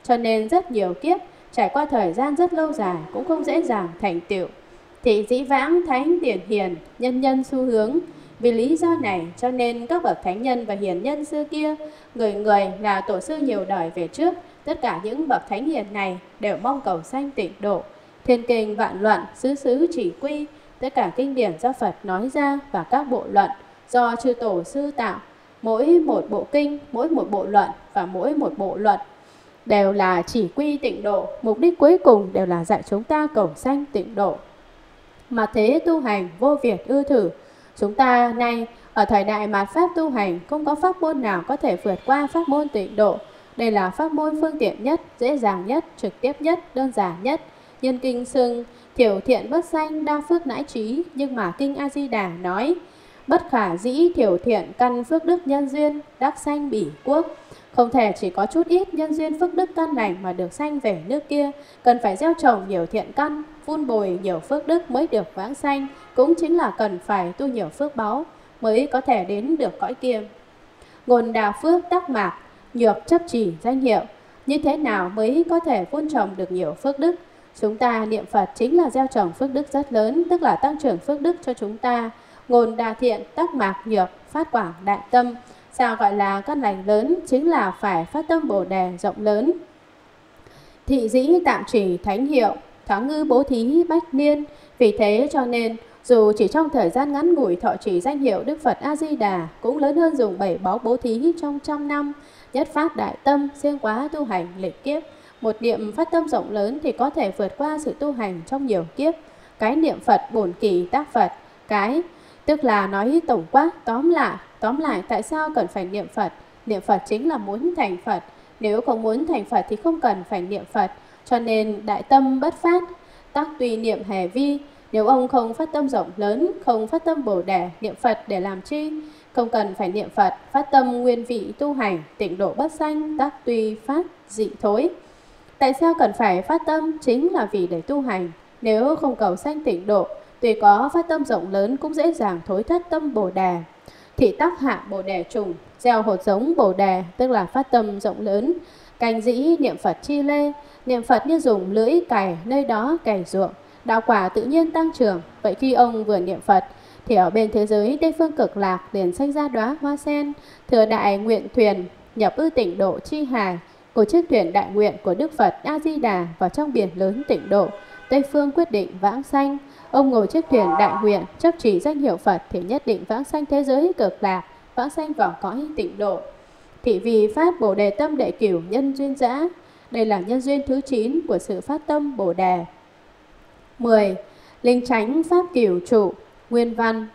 cho nên rất nhiều kiếp, trải qua thời gian rất lâu dài cũng không dễ dàng thành tựu. Thị dĩ vãng thánh điển hiền, nhân nhân xu hướng. Vì lý do này cho nên các bậc thánh nhân và hiền nhân xưa kia, người người là tổ sư nhiều đời về trước, tất cả những bậc thánh hiền này đều mong cầu sanh tịnh độ. Thiên kinh vạn luận, xứ xứ chỉ quy, tất cả kinh điển do Phật nói ra và các bộ luận do chư tổ sư tạo, mỗi một bộ kinh, mỗi một bộ luận và mỗi một bộ luận đều là chỉ quy tịnh độ, mục đích cuối cùng đều là dạy chúng ta cầu sanh tịnh độ. Mà thế tu hành vô việt ư thử. Chúng ta nay ở thời đại mạt pháp tu hành, không có pháp môn nào có thể vượt qua pháp môn tịnh độ. Đây là pháp môn phương tiện nhất, dễ dàng nhất, trực tiếp nhất, đơn giản nhất. Nhân kinh xưng thiểu thiện bất sanh, đa phước nãi trí. Nhưng mà kinh A Di Đà nói bất khả dĩ thiểu thiện căn phước đức nhân duyên, đắc sanh bỉ quốc. Không thể chỉ có chút ít nhân duyên phước đức căn lành mà được sanh về nước kia. Cần phải gieo trồng nhiều thiện căn, vun bồi nhiều phước đức mới được vãng sanh. Cũng chính là cần phải tu nhiều phước báu mới có thể đến được cõi kia. Ngôn đào phước tắc mạc, nhược chấp chỉ danh hiệu. Như thế nào mới có thể vun trồng được nhiều phước đức? Chúng ta niệm Phật chính là gieo trồng phước đức rất lớn, tức là tăng trưởng phước đức cho chúng ta. Ngôn đa thiện, tắc mạc nhược, phát quảng đại tâm. Sao gọi là căn lành lớn? Chính là phải phát tâm Bồ Đề rộng lớn. Thị dĩ tạm chỉ thánh hiệu, thoáng ngư bố thí bách niên. Vì thế cho nên dù chỉ trong thời gian ngắn ngủi thọ trì danh hiệu Đức Phật A Di Đà cũng lớn hơn dùng 7 báu bố thí trong 100 năm. Nhất phát đại tâm, siêng quá tu hành lịch kiếp. Một niệm phát tâm rộng lớn thì có thể vượt qua sự tu hành trong nhiều kiếp. Cái niệm Phật bổn kỳ tác Phật, cái tức là nói tổng quát, tóm lại tại sao cần phải niệm Phật? Niệm Phật chính là muốn thành Phật. Nếu không muốn thành Phật thì không cần phải niệm Phật. Cho nên đại tâm bất phát, tác tùy niệm hề vi. Nếu ông không phát tâm rộng lớn, không phát tâm Bồ Đề, niệm Phật để làm chi? Không cần phải niệm Phật, phát tâm nguyên vị tu hành, tịnh độ bất sanh, tác tùy phát dị thối. Tại sao cần phải phát tâm? Chính là vì để tu hành. Nếu không cầu sanh tịnh độ, tuy có phát tâm rộng lớn cũng dễ dàng thối thất tâm Bồ Đề. Thị tác hạ Bồ Đề trùng, gieo hột giống Bồ Đề, tức là phát tâm rộng lớn. Cành dĩ niệm Phật chi lê, niệm Phật như dùng lưỡi cày nơi đó cày ruộng, đạo quả tự nhiên tăng trưởng. Vậy khi ông vừa niệm Phật thì ở bên thế giới Tây phương cực lạc liền sinh ra đóa hoa sen, thừa đại nguyện thuyền nhập ư tịnh độ chi hà, của chiếc thuyền đại nguyện của Đức Phật A Di Đà vào trong biển lớn tịnh độ. Tây phương quyết định vãng sanh. Ông ngồi chiếc thuyền đại nguyện chấp chỉ danh hiệu Phật thì nhất định vãng sanh thế giới cực lạc, vãng sanh vào cõi tịnh độ. Thị vì phát Bồ Đề tâm đệ cửu nhân duyên dã. Đây là nhân duyên thứ 9 của sự phát tâm Bồ Đề. 10. Linh chánh pháp cửu trụ. Nguyên văn.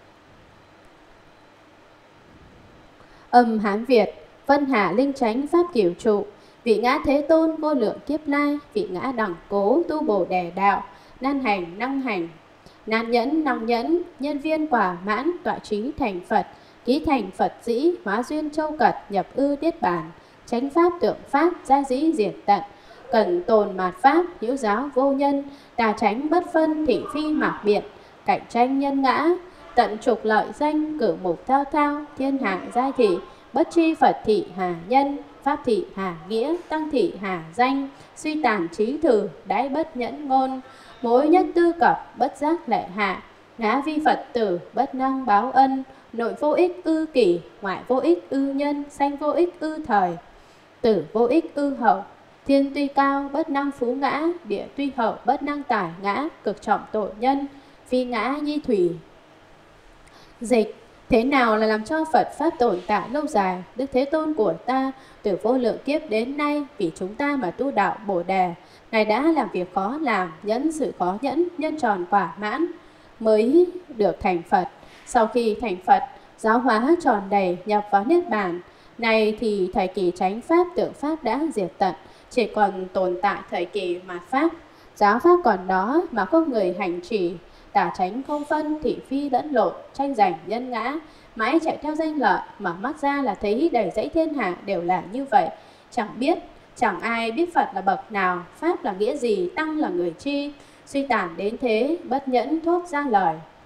Âm Hán Việt. Vân hạ linh chánh pháp cửu trụ. Vị ngã Thế Tôn vô lượng kiếp lai, vị ngã đẳng cố tu Bồ Đề đạo, nan hành năng hành, nan nhẫn năng nhẫn, nhân viên quả mãn tọa trí thành Phật, ký thành Phật dĩ, hóa duyên châu cật, nhập ư niết bàn, chánh pháp tượng pháp, gia dĩ diệt tận, cần tồn mạt pháp, hữu giáo vô nhân, tà chánh bất phân, thị phi mạc biện, cạnh tranh nhân ngã, tận trục lợi danh, cử mục thao thao, thiên hạ giai thị, bất tri Phật thị hà nhân, pháp thị hà nghĩa, tăng thị hà danh, suy tàn trí thử, đãi bất nhẫn ngôn, mỗi nhất tư cập, bất giác lệ hạ, ngã vi Phật tử, bất năng báo ân, nội vô ích ư kỷ, ngoại vô ích ư nhân, sanh vô ích ư thời, tử vô ích ư hậu, thiên tuy cao, bất năng phú ngã, địa tuy hậu, bất năng tải ngã, cực trọng tội nhân, phi ngã nhi thủy. Dịch. Thế nào là làm cho Phật Pháp tồn tại lâu dài? Đức Thế Tôn của ta từ vô lượng kiếp đến nay vì chúng ta mà tu đạo Bồ Đề, Ngài đã làm việc khó làm, nhẫn sự khó nhẫn, nhân tròn quả mãn mới được thành Phật. Sau khi thành Phật, giáo hóa tròn đầy, nhập vào Niết Bàn. Này thì thời kỳ chánh Pháp, tượng Pháp đã diệt tận, chỉ còn tồn tại thời kỳ mạt Pháp. Giáo Pháp còn đó mà không người hành trì, tà chánh không phân, thị phi lẫn lộn, tranh giành nhân ngã, mãi chạy theo danh lợi, mở mắt ra là thấy đầy dãy thiên hạ đều là như vậy. Chẳng ai biết Phật là bậc nào, Pháp là nghĩa gì, Tăng là người chi, suy tàn đến thế, bất nhẫn thốt ra lời.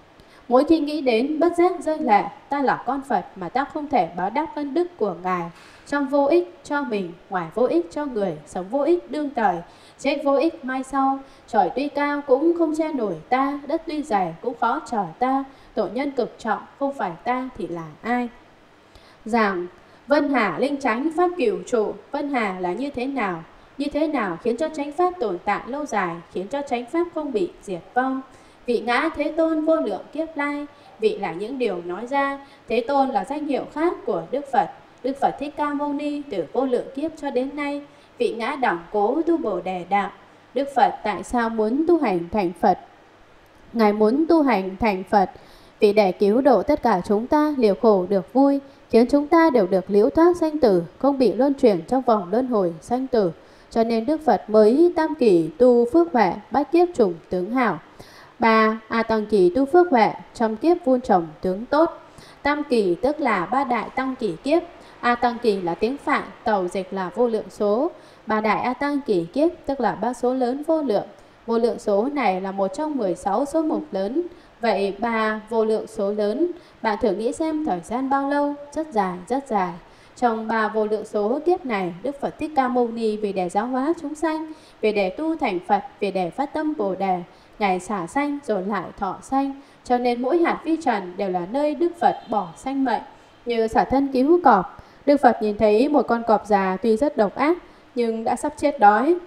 Mỗi khi nghĩ đến bất giác rơi lệ, ta là con Phật mà ta không thể báo đáp ân đức của Ngài. Trong vô ích cho mình, ngoài vô ích cho người, sống vô ích đương thời, chết vô ích mai sau. Trời tuy cao cũng không che nổi ta, đất tuy dày cũng khó trở ta. Tội nhân cực trọng, không phải ta thì là ai? Giảng Vân Hà linh chánh pháp cửu trụ. Vân Hà là như thế nào? Như thế nào khiến cho chánh pháp tồn tại lâu dài, khiến cho chánh pháp không bị diệt vong? Vị ngã Thế Tôn vô lượng kiếp lai. Vị là những điều nói ra. Thế Tôn là danh hiệu khác của Đức Phật. Đức Phật Thích Ca Mâu Ni từ vô lượng kiếp cho đến nay. Vị ngã đẳng cố tu Bồ Đề đạo. Đức Phật tại sao muốn tu hành thành Phật? Ngài muốn tu hành thành Phật vì để cứu độ tất cả chúng ta liều khổ được vui, khiến chúng ta đều được liễu thoát sanh tử, không bị luân chuyển trong vòng luân hồi sanh tử. Cho nên Đức Phật mới tam kỳ tu phước huệ, bát kiếp trùng tướng hảo. 3. A tăng kỳ tu phước huệ, trăm kiếp vun trồng tướng tốt. Tam kỳ tức là ba đại tăng kỳ kiếp. A tăng kỳ là tiếng Phạn, tàu dịch là vô lượng số. Ba đại A tăng kỳ kiếp tức là ba số lớn vô lượng. Vô lượng số này là một trong 16 số mục lớn. Vậy ba vô lượng số lớn, bạn thử nghĩ xem thời gian bao lâu? Rất dài, rất dài. Trong ba vô lượng số kiếp này, Đức Phật Thích Ca Mâu Ni vì để giáo hóa chúng sanh, vì để tu thành Phật, vì để phát tâm Bồ Đề, Ngài xả sanh rồi lại thọ sanh. Cho nên mỗi hạt vi trần đều là nơi Đức Phật bỏ sanh mệnh. Như xả thân cứu cọp, Đức Phật nhìn thấy một con cọp già tuy rất độc ác nhưng đã sắp chết đói.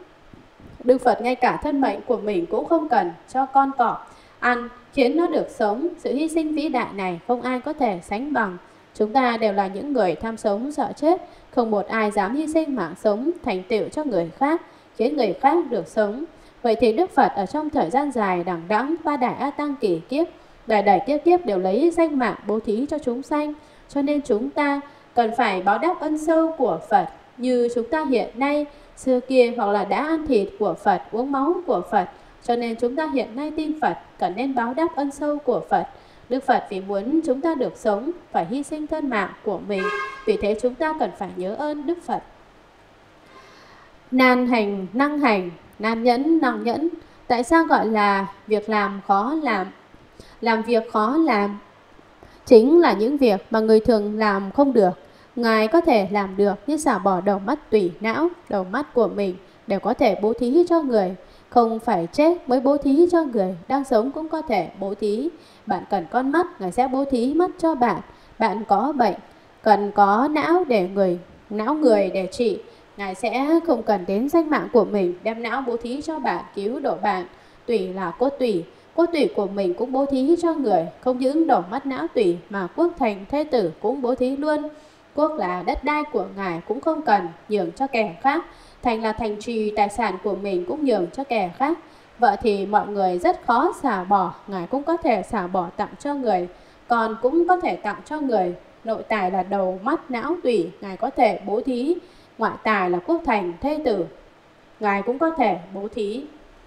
Đức Phật ngay cả thân mệnh của mình cũng không cần cho con cọp ăn, khiến nó được sống. Sự hy sinh vĩ đại này không ai có thể sánh bằng. Chúng ta đều là những người tham sống sợ chết, không một ai dám hy sinh mạng sống thành tựu cho người khác, khiến người khác được sống. Vậy thì Đức Phật ở trong thời gian dài đằng đẵng ba đại A Tăng kỳ kiếp, đời đời kiếp kiếp đều lấy danh mạng bố thí cho chúng sanh. Cho nên chúng ta cần phải báo đáp ân sâu của Phật như chúng ta hiện nay, xưa kia hoặc là đã ăn thịt của Phật, uống máu của Phật. Cho nên chúng ta hiện nay tin Phật cần nên báo đáp ân sâu của Phật. Đức Phật vì muốn chúng ta được sống phải hy sinh thân mạng của mình. Vì thế chúng ta cần phải nhớ ơn Đức Phật. Nan hành, năng hành, nan nhẫn, năng nhẫn. Tại sao gọi là việc làm khó làm? Làm việc khó làm chính là những việc mà người thường làm không được. Ngài có thể làm được như xả bỏ đầu mắt tủy não, đầu mắt của mình đều có thể bố thí cho người. Không phải chết mới bố thí cho người, đang sống cũng có thể bố thí. Bạn cần con mắt, Ngài sẽ bố thí mắt cho bạn. Bạn có bệnh, cần có não người để trị, Ngài sẽ không cần đến danh mạng của mình, đem não bố thí cho bạn, cứu độ bạn. Tủy là cốt tủy của mình cũng bố thí cho người. Không những đầu mắt não tủy mà quốc thành thế tử cũng bố thí luôn. Quốc là đất đai của Ngài cũng không cần nhường cho kẻ khác. Thành là thành trì tài sản của mình cũng nhường cho kẻ khác. Vợ thì mọi người rất khó xả bỏ, Ngài cũng có thể xả bỏ tặng cho người. Còn cũng có thể tặng cho người. Nội tài là đầu mắt não tủy, Ngài có thể bố thí. Ngoại tài là quốc thành thê tử, Ngài cũng có thể bố thí.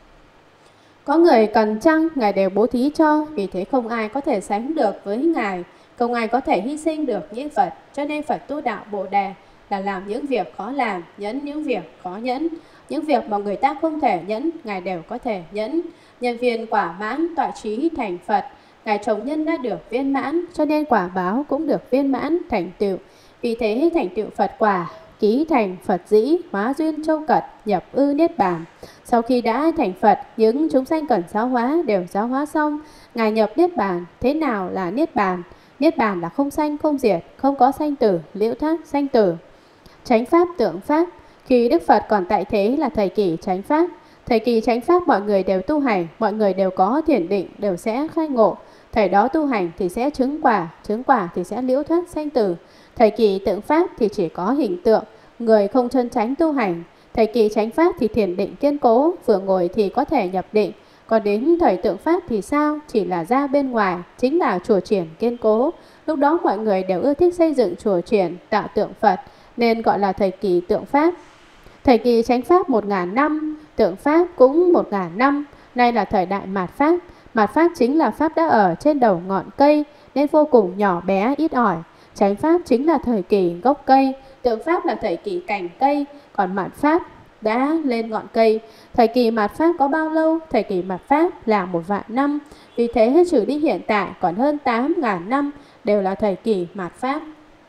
Có người cần chăng, Ngài đều bố thí cho. Vì thế không ai có thể sánh được với Ngài, không ai có thể hy sinh được như Phật. Cho nên Phật tu đạo Bồ Đề là làm những việc khó làm, nhẫn những việc khó nhẫn. Những việc mà người ta không thể nhẫn, Ngài đều có thể nhẫn. Nhân viên quả mãn tọa trí thành Phật, Ngài trồng nhân đã được viên mãn, cho nên quả báo cũng được viên mãn thành tựu. Vì thế thành tựu Phật quả, ký thành Phật dĩ, hóa duyên châu cật, nhập ư niết bàn. Sau khi đã thành Phật, những chúng sanh cần giáo hóa đều giáo hóa xong. Ngài nhập niết bàn. Thế nào là niết bàn? Niết bàn là không sanh không diệt, không có sanh tử, liễu thoát sanh tử. Chánh pháp tượng pháp. Khi Đức Phật còn tại thế là thời kỳ chánh pháp. Thời kỳ chánh pháp mọi người đều tu hành, mọi người đều có thiền định, đều sẽ khai ngộ. Thời đó tu hành thì sẽ chứng quả thì sẽ liễu thoát sanh tử. Thời kỳ tượng pháp thì chỉ có hình tượng, người không chân chánh tu hành. Thời kỳ chánh pháp thì thiền định kiên cố, vừa ngồi thì có thể nhập định. Còn đến thời tượng pháp thì sao? Chỉ là ra bên ngoài, chính là chùa triển kiên cố. Lúc đó mọi người đều ưa thích xây dựng chùa triển, tạo tượng Phật, nên gọi là thời kỳ tượng pháp. Thời kỳ chánh pháp 1000 năm, tượng pháp cũng 1000 năm. Nay là thời đại mạt pháp. Mạt pháp chính là pháp đã ở trên đầu ngọn cây, nên vô cùng nhỏ bé, ít ỏi. Chánh pháp chính là thời kỳ gốc cây, tượng pháp là thời kỳ cành cây, còn mạt pháp đã lên ngọn cây. Thời kỳ mạt Pháp có bao lâu? Thời kỳ mạt Pháp là 1.000.000 năm. Vì thế trừ đi hiện tại còn hơn 8.000 năm đều là thời kỳ mạt Pháp.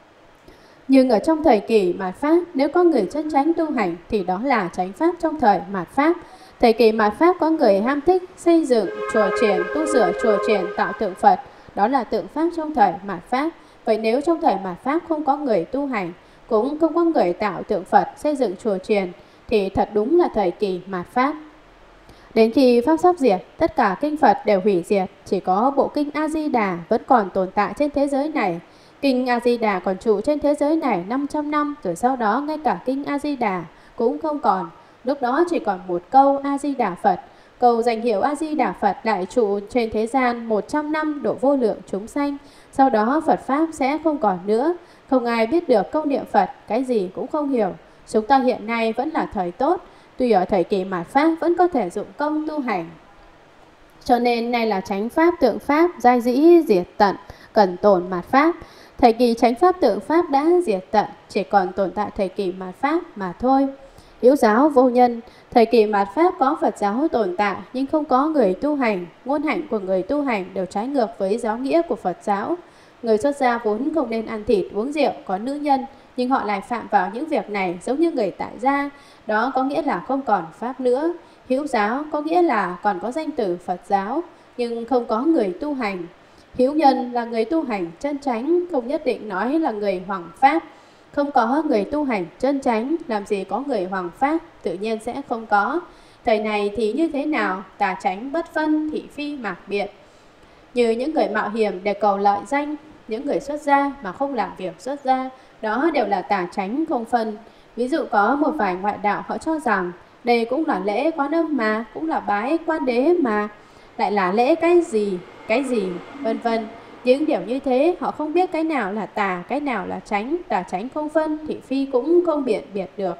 Nhưng ở trong thời kỳ mạt Pháp, nếu có người chân chánh tu hành thì đó là chánh Pháp trong thời mạt Pháp. Thời kỳ mạt Pháp có người ham thích xây dựng chùa chiền, tu sửa chùa chiền, tạo tượng Phật, đó là tượng Pháp trong thời mạt Pháp. Vậy nếu trong thời mạt Pháp không có người tu hành, cũng không có người tạo tượng Phật, xây dựng chùa chiền, thì thật đúng là thời kỳ mạt Pháp. Đến khi Pháp sắp diệt, tất cả kinh Phật đều hủy diệt, chỉ có bộ kinh A-di-đà vẫn còn tồn tại trên thế giới này. Kinh A-di-đà còn trụ trên thế giới này 500 năm, rồi sau đó ngay cả kinh A-di-đà cũng không còn. Lúc đó chỉ còn một câu A-di-đà Phật. Câu danh hiệu A-di-đà Phật lại trụ trên thế gian 100 năm độ vô lượng chúng sanh. Sau đó Phật Pháp sẽ không còn nữa. Không ai biết được câu niệm Phật, cái gì cũng không hiểu. Chúng ta hiện nay vẫn là thời tốt, tuy ở thời kỳ mạt Pháp vẫn có thể dụng công tu hành. Cho nên nay là chánh Pháp, tượng Pháp, giai dĩ diệt tận, cần tồn mạt Pháp. Thời kỳ chánh Pháp, tượng Pháp đã diệt tận, chỉ còn tồn tại thời kỳ mạt Pháp mà thôi. Hữu giáo vô nhân, thời kỳ mạt Pháp có Phật giáo tồn tại nhưng không có người tu hành. Ngôn hạnh của người tu hành đều trái ngược với giáo nghĩa của Phật giáo. Người xuất gia vốn không nên ăn thịt, uống rượu, có nữ nhân, nhưng họ lại phạm vào những việc này giống như người tại gia. Đó có nghĩa là không còn Pháp nữa. Hữu giáo có nghĩa là còn có danh từ Phật giáo, nhưng không có người tu hành. Hữu nhân là người tu hành chân chánh, không nhất định nói là người hoằng Pháp. Không có người tu hành chân chánh, làm gì có người hoằng Pháp, tự nhiên sẽ không có. Thời này thì như thế nào? Tà chánh bất phân, thị phi mạc biện. Như những người mạo hiểm để cầu lợi danh, những người xuất gia mà không làm việc xuất gia, đó đều là tà chánh không phân. Ví dụ có một vài ngoại đạo họ cho rằng đây cũng là lễ Quán Âm mà, cũng là bái Quan Đế mà, lại là lễ cái gì, vân vân. Những điều như thế họ không biết cái nào là tà, cái nào là chánh, tà chánh không phân, thị phi cũng không biện biệt được.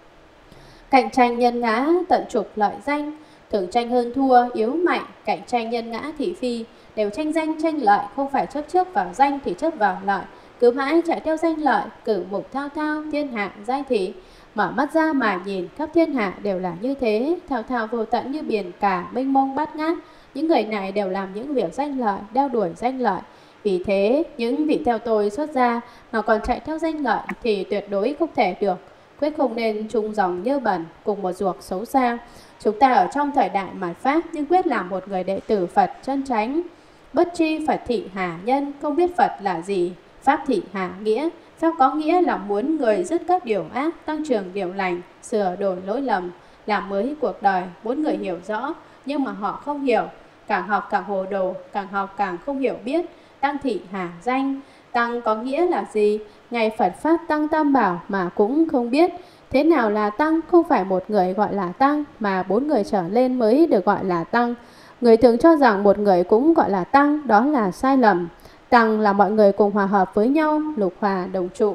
Cạnh tranh nhân ngã, tận trục lợi danh, thường tranh hơn thua, yếu mạnh, cạnh tranh nhân ngã thị phi, đều tranh danh tranh lợi, không phải chấp trước vào danh thì chấp vào lợi. Cứ mãi chạy theo danh lợi, cử mục thao thao, thiên hạ giai thị. Mở mắt ra mà nhìn, khắp thiên hạ đều là như thế, thao thao vô tận như biển cả, mênh mông bát ngát. Những người này đều làm những việc danh lợi, đeo đuổi danh lợi. Vì thế, những vị theo tôi xuất gia mà còn chạy theo danh lợi thì tuyệt đối không thể được. Quyết không nên chung dòng nhơ bẩn, cùng một ruột xấu xa. Chúng ta ở trong thời đại mạt Pháp nhưng quyết là một người đệ tử Phật chân chánh. Bất tri Phật thị hà nhân, không biết Phật là gì. Pháp thị hà nghĩa. Pháp có nghĩa là muốn người dứt các điều ác, tăng trưởng điều lành, sửa đổi lỗi lầm, làm mới cuộc đời. Muốn người hiểu rõ, nhưng mà họ không hiểu. Càng học càng hồ đồ, càng học càng không hiểu biết. Tăng thị hà danh. Tăng có nghĩa là gì? Ngày Phật Pháp Tăng Tam Bảo mà cũng không biết. Thế nào là Tăng? Không phải một người gọi là Tăng, mà 4 người trở lên mới được gọi là Tăng. Người thường cho rằng một người cũng gọi là Tăng, đó là sai lầm. Tăng là mọi người cùng hòa hợp với nhau, lục hòa đồng trụ.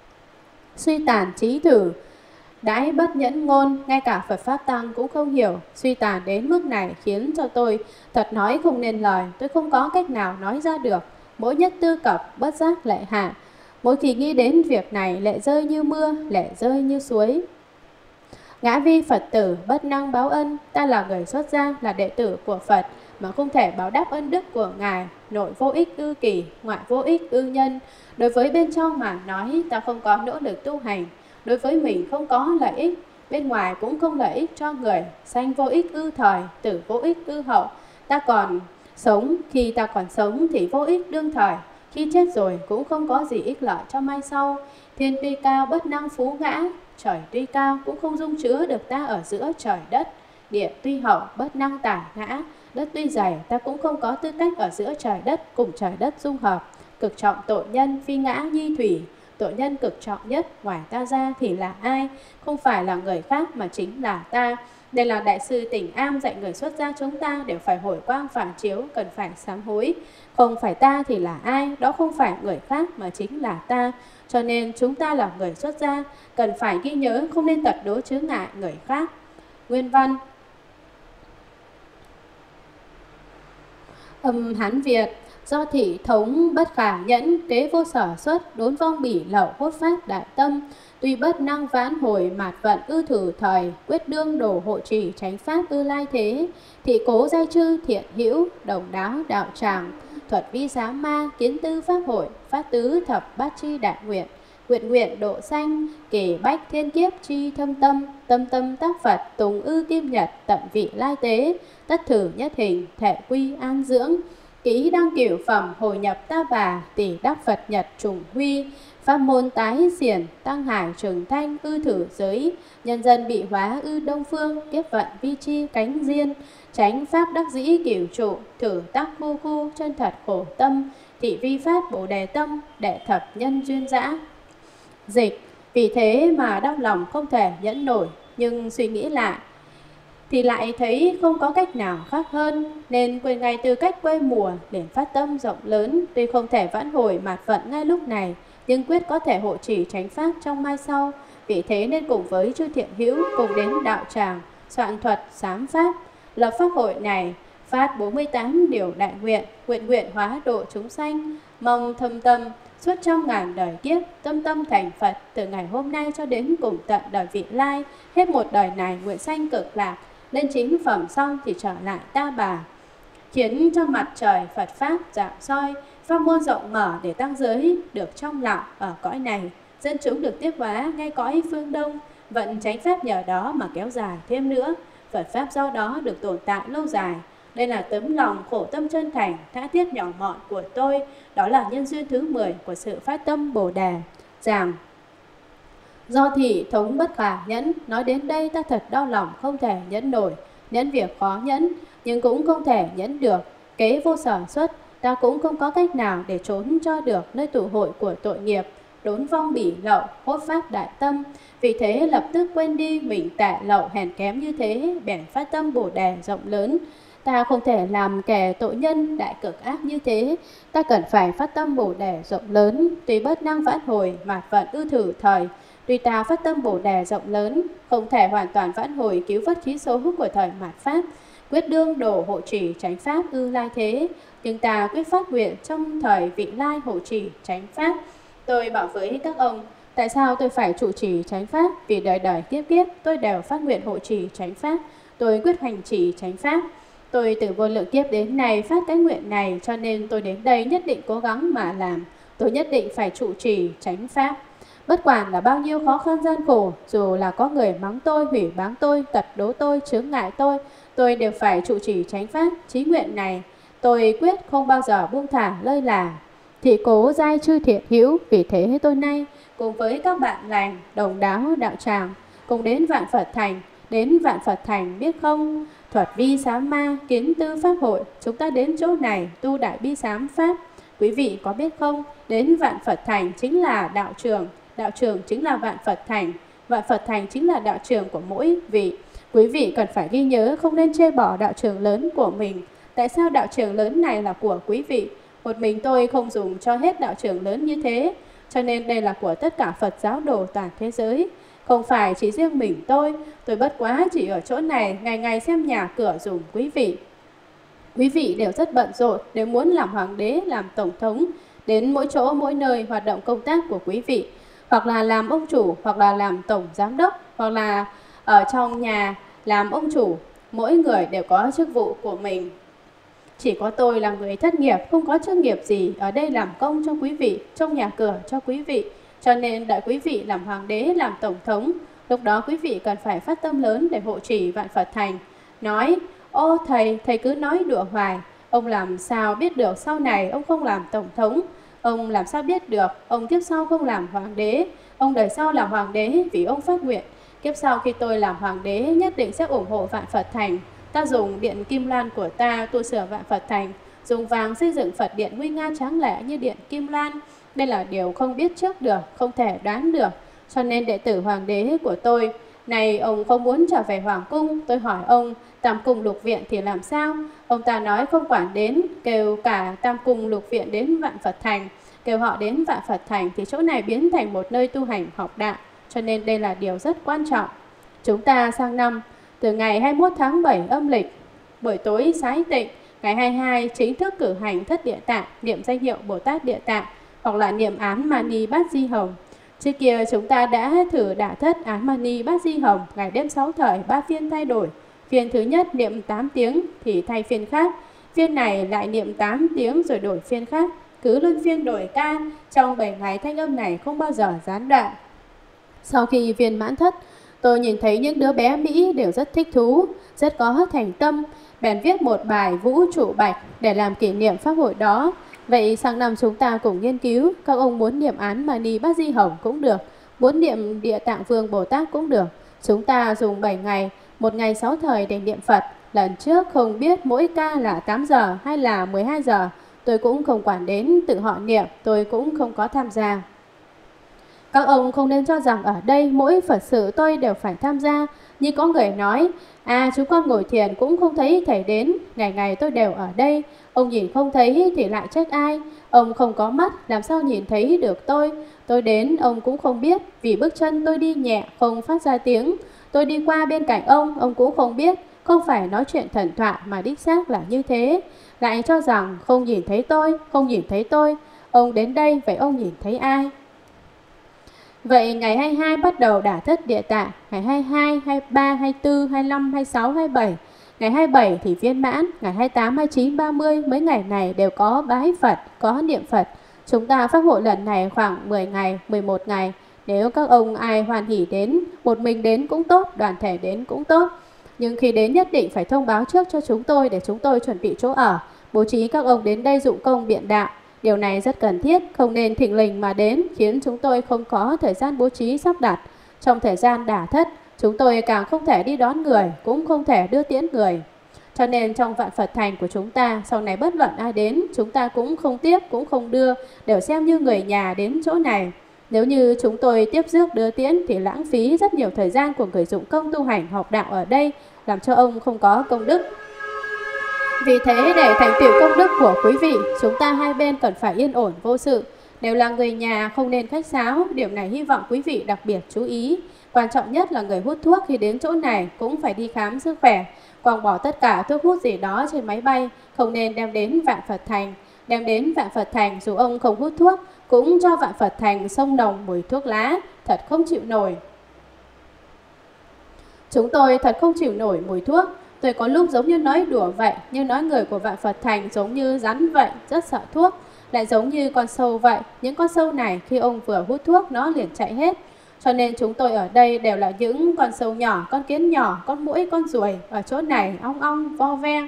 Suy tàn trí thử, đãi bất nhẫn ngôn, ngay cả Phật Pháp Tăng cũng không hiểu. Suy tàn đến mức này khiến cho tôi thật nói không nên lời. Tôi không có cách nào nói ra được. Mỗi nhất tư cập, bất giác lệ hạ. Mỗi khi nghĩ đến việc này, lệ rơi như mưa, lệ rơi như suối. Ngã vi Phật tử, bất năng báo ân. Ta là người xuất gia, là đệ tử của Phật, mà không thể báo đáp ân đức của Ngài. Nội vô ích ư kỳ, ngoại vô ích ư nhân. Đối với bên trong mà nói, ta không có nỗ lực tu hành. Đối với mình không có lợi ích, bên ngoài cũng không lợi ích cho người. Sanh vô ích ư thời, tử vô ích ư hậu. Ta còn sống, khi ta còn sống thì vô ích đương thời. Khi chết rồi cũng không có gì ích lợi cho mai sau. Thiên tuy cao bất năng phú ngã, trời tuy cao cũng không dung chứa được ta ở giữa trời đất. Địa tuy hậu bất năng tải ngã, đất tuy dày ta cũng không có tư cách ở giữa trời đất cùng trời đất dung hợp. Cực trọng tội nhân phi ngã nhi thủy, tội nhân cực trọng nhất ngoài ta ra thì là ai? Không phải là người khác mà chính là ta. Đây là Đại sư Tỉnh Am dạy người xuất gia chúng ta đều phải hồi quang phản chiếu, cần phải sám hối. Không phải ta thì là ai? Đó không phải người khác mà chính là ta. Cho nên chúng ta là người xuất gia, cần phải ghi nhớ không nên tật đố chướng ngại người khác. Nguyên văn. Hán Việt. Do thị thống bất khả nhẫn, kế vô sở xuất, đốn vong bỉ lậu hốt pháp đại tâm. Tuy bất năng vãn hồi mạt vận ư thử thời, quyết đương đổ hộ trì tránh pháp ư lai thế. Thị cố giai chư thiện hữu, đồng đáo đạo tràng, thuật vi giá ma, kiến tư pháp hội, phát tứ thập bát chi đại nguyện. Nguyện nguyện độ sanh, kể bách thiên kiếp chi thâm tâm, tâm tâm tác Phật, tùng ư kim nhật, tận vị lai tế, tất thử nhất hình, thể quy an dưỡng. Ký đăng cửu phẩm, hồi nhập ta bà, tỷ đắc Phật nhật trùng huy. Pháp môn tái xiển, tăng hải trường thanh ư thử giới. Nhân dân bị hóa ư đông phương, kiếp vận vi chi cánh diên. Tránh pháp đắc dĩ cửu trụ, thử tắc khu khu, chân thật khổ tâm. Thị vi phát bồ đề tâm, đệ thập nhân duyên dã. Dịch, vì thế mà đau lòng không thể nhẫn nổi, nhưng suy nghĩ lại thì lại thấy không có cách nào khác hơn, nên quên ngay tư cách quê mùa để phát tâm rộng lớn. Tuy không thể vãn hồi mạt vận ngay lúc này, nhưng quyết có thể hộ trì tránh pháp trong mai sau. Vì thế nên cùng với chư thiện hữu cùng đến đạo tràng soạn thuật sám pháp, lập pháp hội này, phát 48 điều đại nguyện, nguyện nguyện hóa độ chúng sanh, mong thâm tâm suốt trăm ngàn đời kiếp, tâm tâm thành Phật, từ ngày hôm nay cho đến cùng tận đời vị lai. Hết một đời này nguyện sanh cực lạc, lên chính phẩm xong thì trở lại ta bà, khiến cho mặt trời Phật pháp rạng soi, pháp môn rộng mở để tăng giới được trong lặng ở cõi này, dân chúng được tiếp hóa ngay cõi phương Đông, vận chánh pháp nhờ đó mà kéo dài thêm nữa, Phật pháp do đó được tồn tại lâu dài. Đây là tấm lòng khổ tâm chân thành, tha thiết nhỏ mọn của tôi, đó là nhân duyên thứ 10 của sự phát tâm Bồ Đề. Giảng do thị thống bất khả nhẫn, nói đến đây ta thật đau lòng không thể nhẫn nổi. Nhẫn việc khó nhẫn, nhưng cũng không thể nhẫn được. Kế vô sở xuất, ta cũng không có cách nào để trốn cho được nơi tụ hội của tội nghiệp. Đốn vong bỉ lậu, hốt pháp đại tâm. Vì thế lập tức quên đi mình tệ lậu hèn kém như thế, bèn phát tâm Bồ Đề rộng lớn. Ta không thể làm kẻ tội nhân đại cực ác như thế, ta cần phải phát tâm Bồ Đề rộng lớn. Tuy bất năng vãn hồi mạt vận ư thử thời, tuy ta phát tâm Bồ Đề rộng lớn, không thể hoàn toàn vãn hồi cứu vớt khí số của thời mạt pháp, quyết đương đổ hộ trì tránh pháp ư lai thế, nhưng ta quyết phát nguyện trong thời vị lai hộ trì tránh pháp. Tôi bảo với các ông, tại sao tôi phải trụ trì tránh pháp? Vì đời đời kiếp kiếp tôi đều phát nguyện hộ trì tránh pháp, tôi quyết hành trì tránh pháp. Tôi từ vô lượng kiếp đến nay phát cái nguyện này, cho nên tôi đến đây nhất định cố gắng mà làm. Tôi nhất định phải trụ trì tránh pháp. Bất quản là bao nhiêu khó khăn gian khổ, dù là có người mắng tôi, hủy báng tôi, tật đố tôi, chướng ngại tôi đều phải trụ trì tránh pháp. Chí nguyện này tôi quyết không bao giờ buông thả lơi là. Thị cố giai chư thiện hữu, vì thế tôi nay cùng với các bạn lành đồng đáo đạo tràng, cùng đến vạn Phật thành. Đến vạn Phật thành biết không, thuật vi sám ma, kiến tư pháp hội, chúng ta đến chỗ này tu đại bi sám pháp. Quý vị có biết không, đến vạn Phật thành chính là đạo trường chính là vạn Phật thành chính là đạo trường của mỗi vị. Quý vị cần phải ghi nhớ, không nên chê bỏ đạo trường lớn của mình. Tại sao đạo trường lớn này là của quý vị? Một mình tôi không dùng cho hết đạo trường lớn như thế, cho nên đây là của tất cả Phật giáo đồ toàn thế giới. Không phải chỉ riêng mình tôi bất quá chỉ ở chỗ này ngày ngày xem nhà cửa dùng quý vị. Quý vị đều rất bận rộn, đều muốn làm hoàng đế, làm tổng thống, đến mỗi chỗ mỗi nơi hoạt động công tác của quý vị, hoặc là làm ông chủ, hoặc là làm tổng giám đốc, hoặc là ở trong nhà làm ông chủ. Mỗi người đều có chức vụ của mình. Chỉ có tôi là người thất nghiệp, không có chức nghiệp gì, ở đây làm công cho quý vị, trong nhà cửa cho quý vị. Cho nên đợi quý vị làm hoàng đế, làm tổng thống, lúc đó quý vị cần phải phát tâm lớn để hộ trì vạn Phật thành. Nói, ô thầy cứ nói đùa hoài, ông làm sao biết được sau này ông không làm tổng thống? Ông làm sao biết được ông kiếp sau không làm hoàng đế? Ông đời sau làm hoàng đế vì ông phát nguyện, kiếp sau khi tôi làm hoàng đế nhất định sẽ ủng hộ vạn Phật thành. Ta dùng điện Kim Loan của ta tu sửa vạn Phật thành, dùng vàng xây dựng Phật điện nguy nga tráng lệ như điện Kim Loan. Đây là điều không biết trước được, không thể đoán được. Cho nên đệ tử hoàng đế của tôi, này ông không muốn trở về hoàng cung, tôi hỏi ông, tam cung lục viện thì làm sao? Ông ta nói không quản đến, kêu cả tam cung lục viện đến vạn Phật thành, kêu họ đến vạn Phật thành thì chỗ này biến thành một nơi tu hành học đạo. Cho nên đây là điều rất quan trọng. Chúng ta sang năm, từ ngày 21 tháng 7 âm lịch, buổi tối sái tịnh, Ngày 22 chính thức cử hành thất địa tạng, niệm danh hiệu Bồ Tát Địa Tạng hoặc là niệm án Mani Bát Di Hồng. Trước kia chúng ta đã thử đả thất án Mani Bát Di Hồng, ngày đêm 6 thời, 3 phiên thay đổi. Phiên thứ nhất niệm 8 tiếng thì thay phiên khác. Phiên này lại niệm 8 tiếng rồi đổi phiên khác. Cứ luân phiên đổi ca, trong 7 ngày thanh âm này không bao giờ gián đoạn. Sau khi viên mãn thất, tôi nhìn thấy những đứa bé Mỹ đều rất thích thú, rất có thành tâm, bèn viết một bài Vũ Trụ Bạch để làm kỷ niệm pháp hội đó. Vậy sang năm chúng ta cùng nghiên cứu, các ông muốn niệm án Mani Bát Di Hồng cũng được, muốn niệm Địa Tạng Vương Bồ Tát cũng được. Chúng ta dùng 7 ngày, một ngày 6 thời để niệm Phật. Lần trước không biết mỗi ca là 8 giờ hay là 12 giờ, tôi cũng không quản đến, tự họ niệm, tôi cũng không có tham gia. Các ông không nên cho rằng ở đây mỗi Phật sự tôi đều phải tham gia. Như có người nói, chúng con ngồi thiền cũng không thấy thầy đến, ngày ngày tôi đều ở đây. Ông nhìn không thấy thì lại trách ai? Ông không có mắt, làm sao nhìn thấy được tôi? Tôi đến ông cũng không biết, vì bước chân tôi đi nhẹ, không phát ra tiếng. Tôi đi qua bên cạnh ông cũng không biết. Không phải nói chuyện thần thoại mà đích xác là như thế. Lại cho rằng không nhìn thấy tôi, không nhìn thấy tôi. Ông đến đây, vậy ông nhìn thấy ai? Vậy ngày 22 bắt đầu đả thất địa tạng, ngày 22, 23, 24, 25, 26, 27. Ngày 27 thì viên mãn, ngày 28, 29, 30, mấy ngày này đều có bái Phật, có niệm Phật. Chúng ta pháp hội lần này khoảng 10 ngày, 11 ngày. Nếu các ông ai hoan hỉ đến, một mình đến cũng tốt, đoàn thể đến cũng tốt. Nhưng khi đến nhất định phải thông báo trước cho chúng tôi để chúng tôi chuẩn bị chỗ ở, bố trí các ông đến đây dụng công biện đạo. Điều này rất cần thiết, không nên thình lình mà đến, khiến chúng tôi không có thời gian bố trí sắp đặt. Trong thời gian đả thất, chúng tôi càng không thể đi đón người, cũng không thể đưa tiễn người. Cho nên trong vạn Phật thành của chúng ta, sau này bất luận ai đến, chúng ta cũng không tiếp, cũng không đưa, đều xem như người nhà đến chỗ này. Nếu như chúng tôi tiếp rước đưa tiễn thì lãng phí rất nhiều thời gian của người dụng công tu hành học đạo ở đây, làm cho ông không có công đức. Vì thế để thành tựu công đức của quý vị, chúng ta hai bên cần phải yên ổn vô sự. Đều là người nhà, không nên khách sáo. Điểm này hy vọng quý vị đặc biệt chú ý. Quan trọng nhất là người hút thuốc khi đến chỗ này cũng phải đi khám sức khỏe. Quăng bỏ tất cả thuốc hút gì đó trên máy bay, không nên đem đến vạn Phật thành. Đem đến vạn Phật thành dù ông không hút thuốc, cũng cho vạn Phật thành xông nồng mùi thuốc lá, thật không chịu nổi. Chúng tôi thật không chịu nổi mùi thuốc. Tôi có lúc giống như nói đùa vậy, như nói người của vạn Phật thành giống như rắn vậy, rất sợ thuốc. Lại giống như con sâu vậy, những con sâu này khi ông vừa hút thuốc nó liền chạy hết. Cho nên chúng tôi ở đây đều là những con sâu nhỏ, con kiến nhỏ, con muỗi, con ruồi. Ở chỗ này ong ong, vo ve.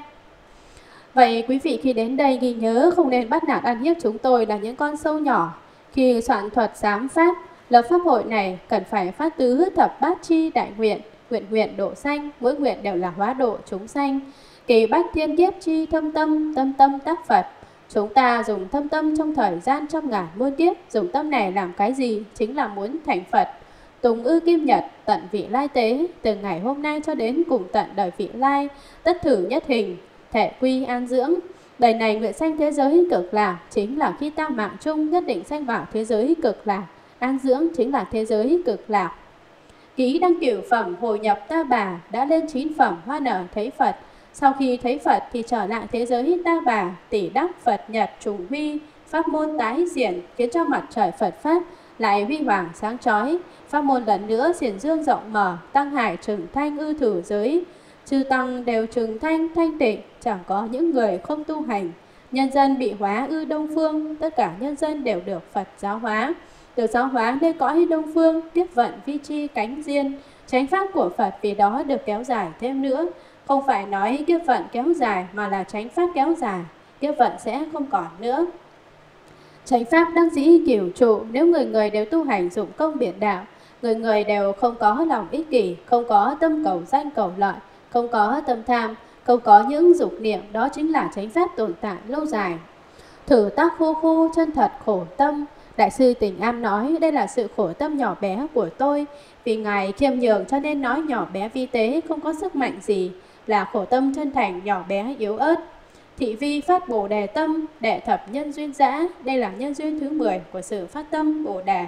Vậy quý vị khi đến đây ghi nhớ không nên bắt nạt ăn hiếp chúng tôi là những con sâu nhỏ. Khi soạn thuật giám pháp, lập pháp hội này cần phải phát tứ thập bát chi đại nguyện. Nguyện nguyện độ sanh, mỗi nguyện đều là hóa độ chúng sanh. Kỳ bách thiên kiếp chi thâm tâm, tâm tâm tác Phật. Chúng ta dùng thâm tâm trong thời gian trăm ngàn muôn kiếp. Dùng tâm này làm cái gì? Chính là muốn thành Phật. Tùng ư kim nhật, tận vị lai tế. Từ ngày hôm nay cho đến cùng tận đời vị lai, tất thử nhất hình, thể quy an dưỡng. Đời này nguyện sanh thế giới cực lạc, chính là khi ta mạng chung nhất định sanh vào thế giới cực lạc. An dưỡng chính là thế giới cực lạc. Ký đăng cửu phẩm hồi nhập ta bà, đã lên 9 phẩm hoa nở thấy Phật. Sau khi thấy Phật thì trở lại thế giới ta bà, tỷ đắc Phật nhật trùng huy, pháp môn tái diễn khiến cho mặt trời Phật Pháp lại huy hoàng sáng chói. Pháp môn lần nữa xiển dương rộng mở, tăng hải trừng thanh ư thử giới. Chư tăng đều trừng thanh thanh tịnh, chẳng có những người không tu hành. Nhân dân bị hóa ư đông phương, tất cả nhân dân đều được Phật giáo hóa. Được giáo hóa nơi cõi đông phương, tiếp vận vi chi cánh diên. Chánh pháp của Phật vì đó được kéo dài thêm nữa. Không phải nói kiếp vận kéo dài mà là chánh pháp kéo dài, kiếp vận sẽ không còn nữa. Chánh pháp đắc dĩ cửu trụ, nếu người người đều tu hành dụng công biện đạo, người người đều không có lòng ích kỷ, không có tâm cầu danh cầu lợi, không có tâm tham, không có những dục niệm, đó chính là chánh pháp tồn tại lâu dài. Thử tác khô khô chân thật khổ tâm. Đại sư Tình Am nói đây là sự khổ tâm nhỏ bé của tôi. Vì Ngài khiêm nhường cho nên nói nhỏ bé vi tế, không có sức mạnh gì, là khổ tâm chân thành nhỏ bé yếu ớt. Thị vi phát Bồ Đề tâm, đệ thập nhân duyên giã. Đây là nhân duyên thứ 10 của sự phát tâm Bồ Đề.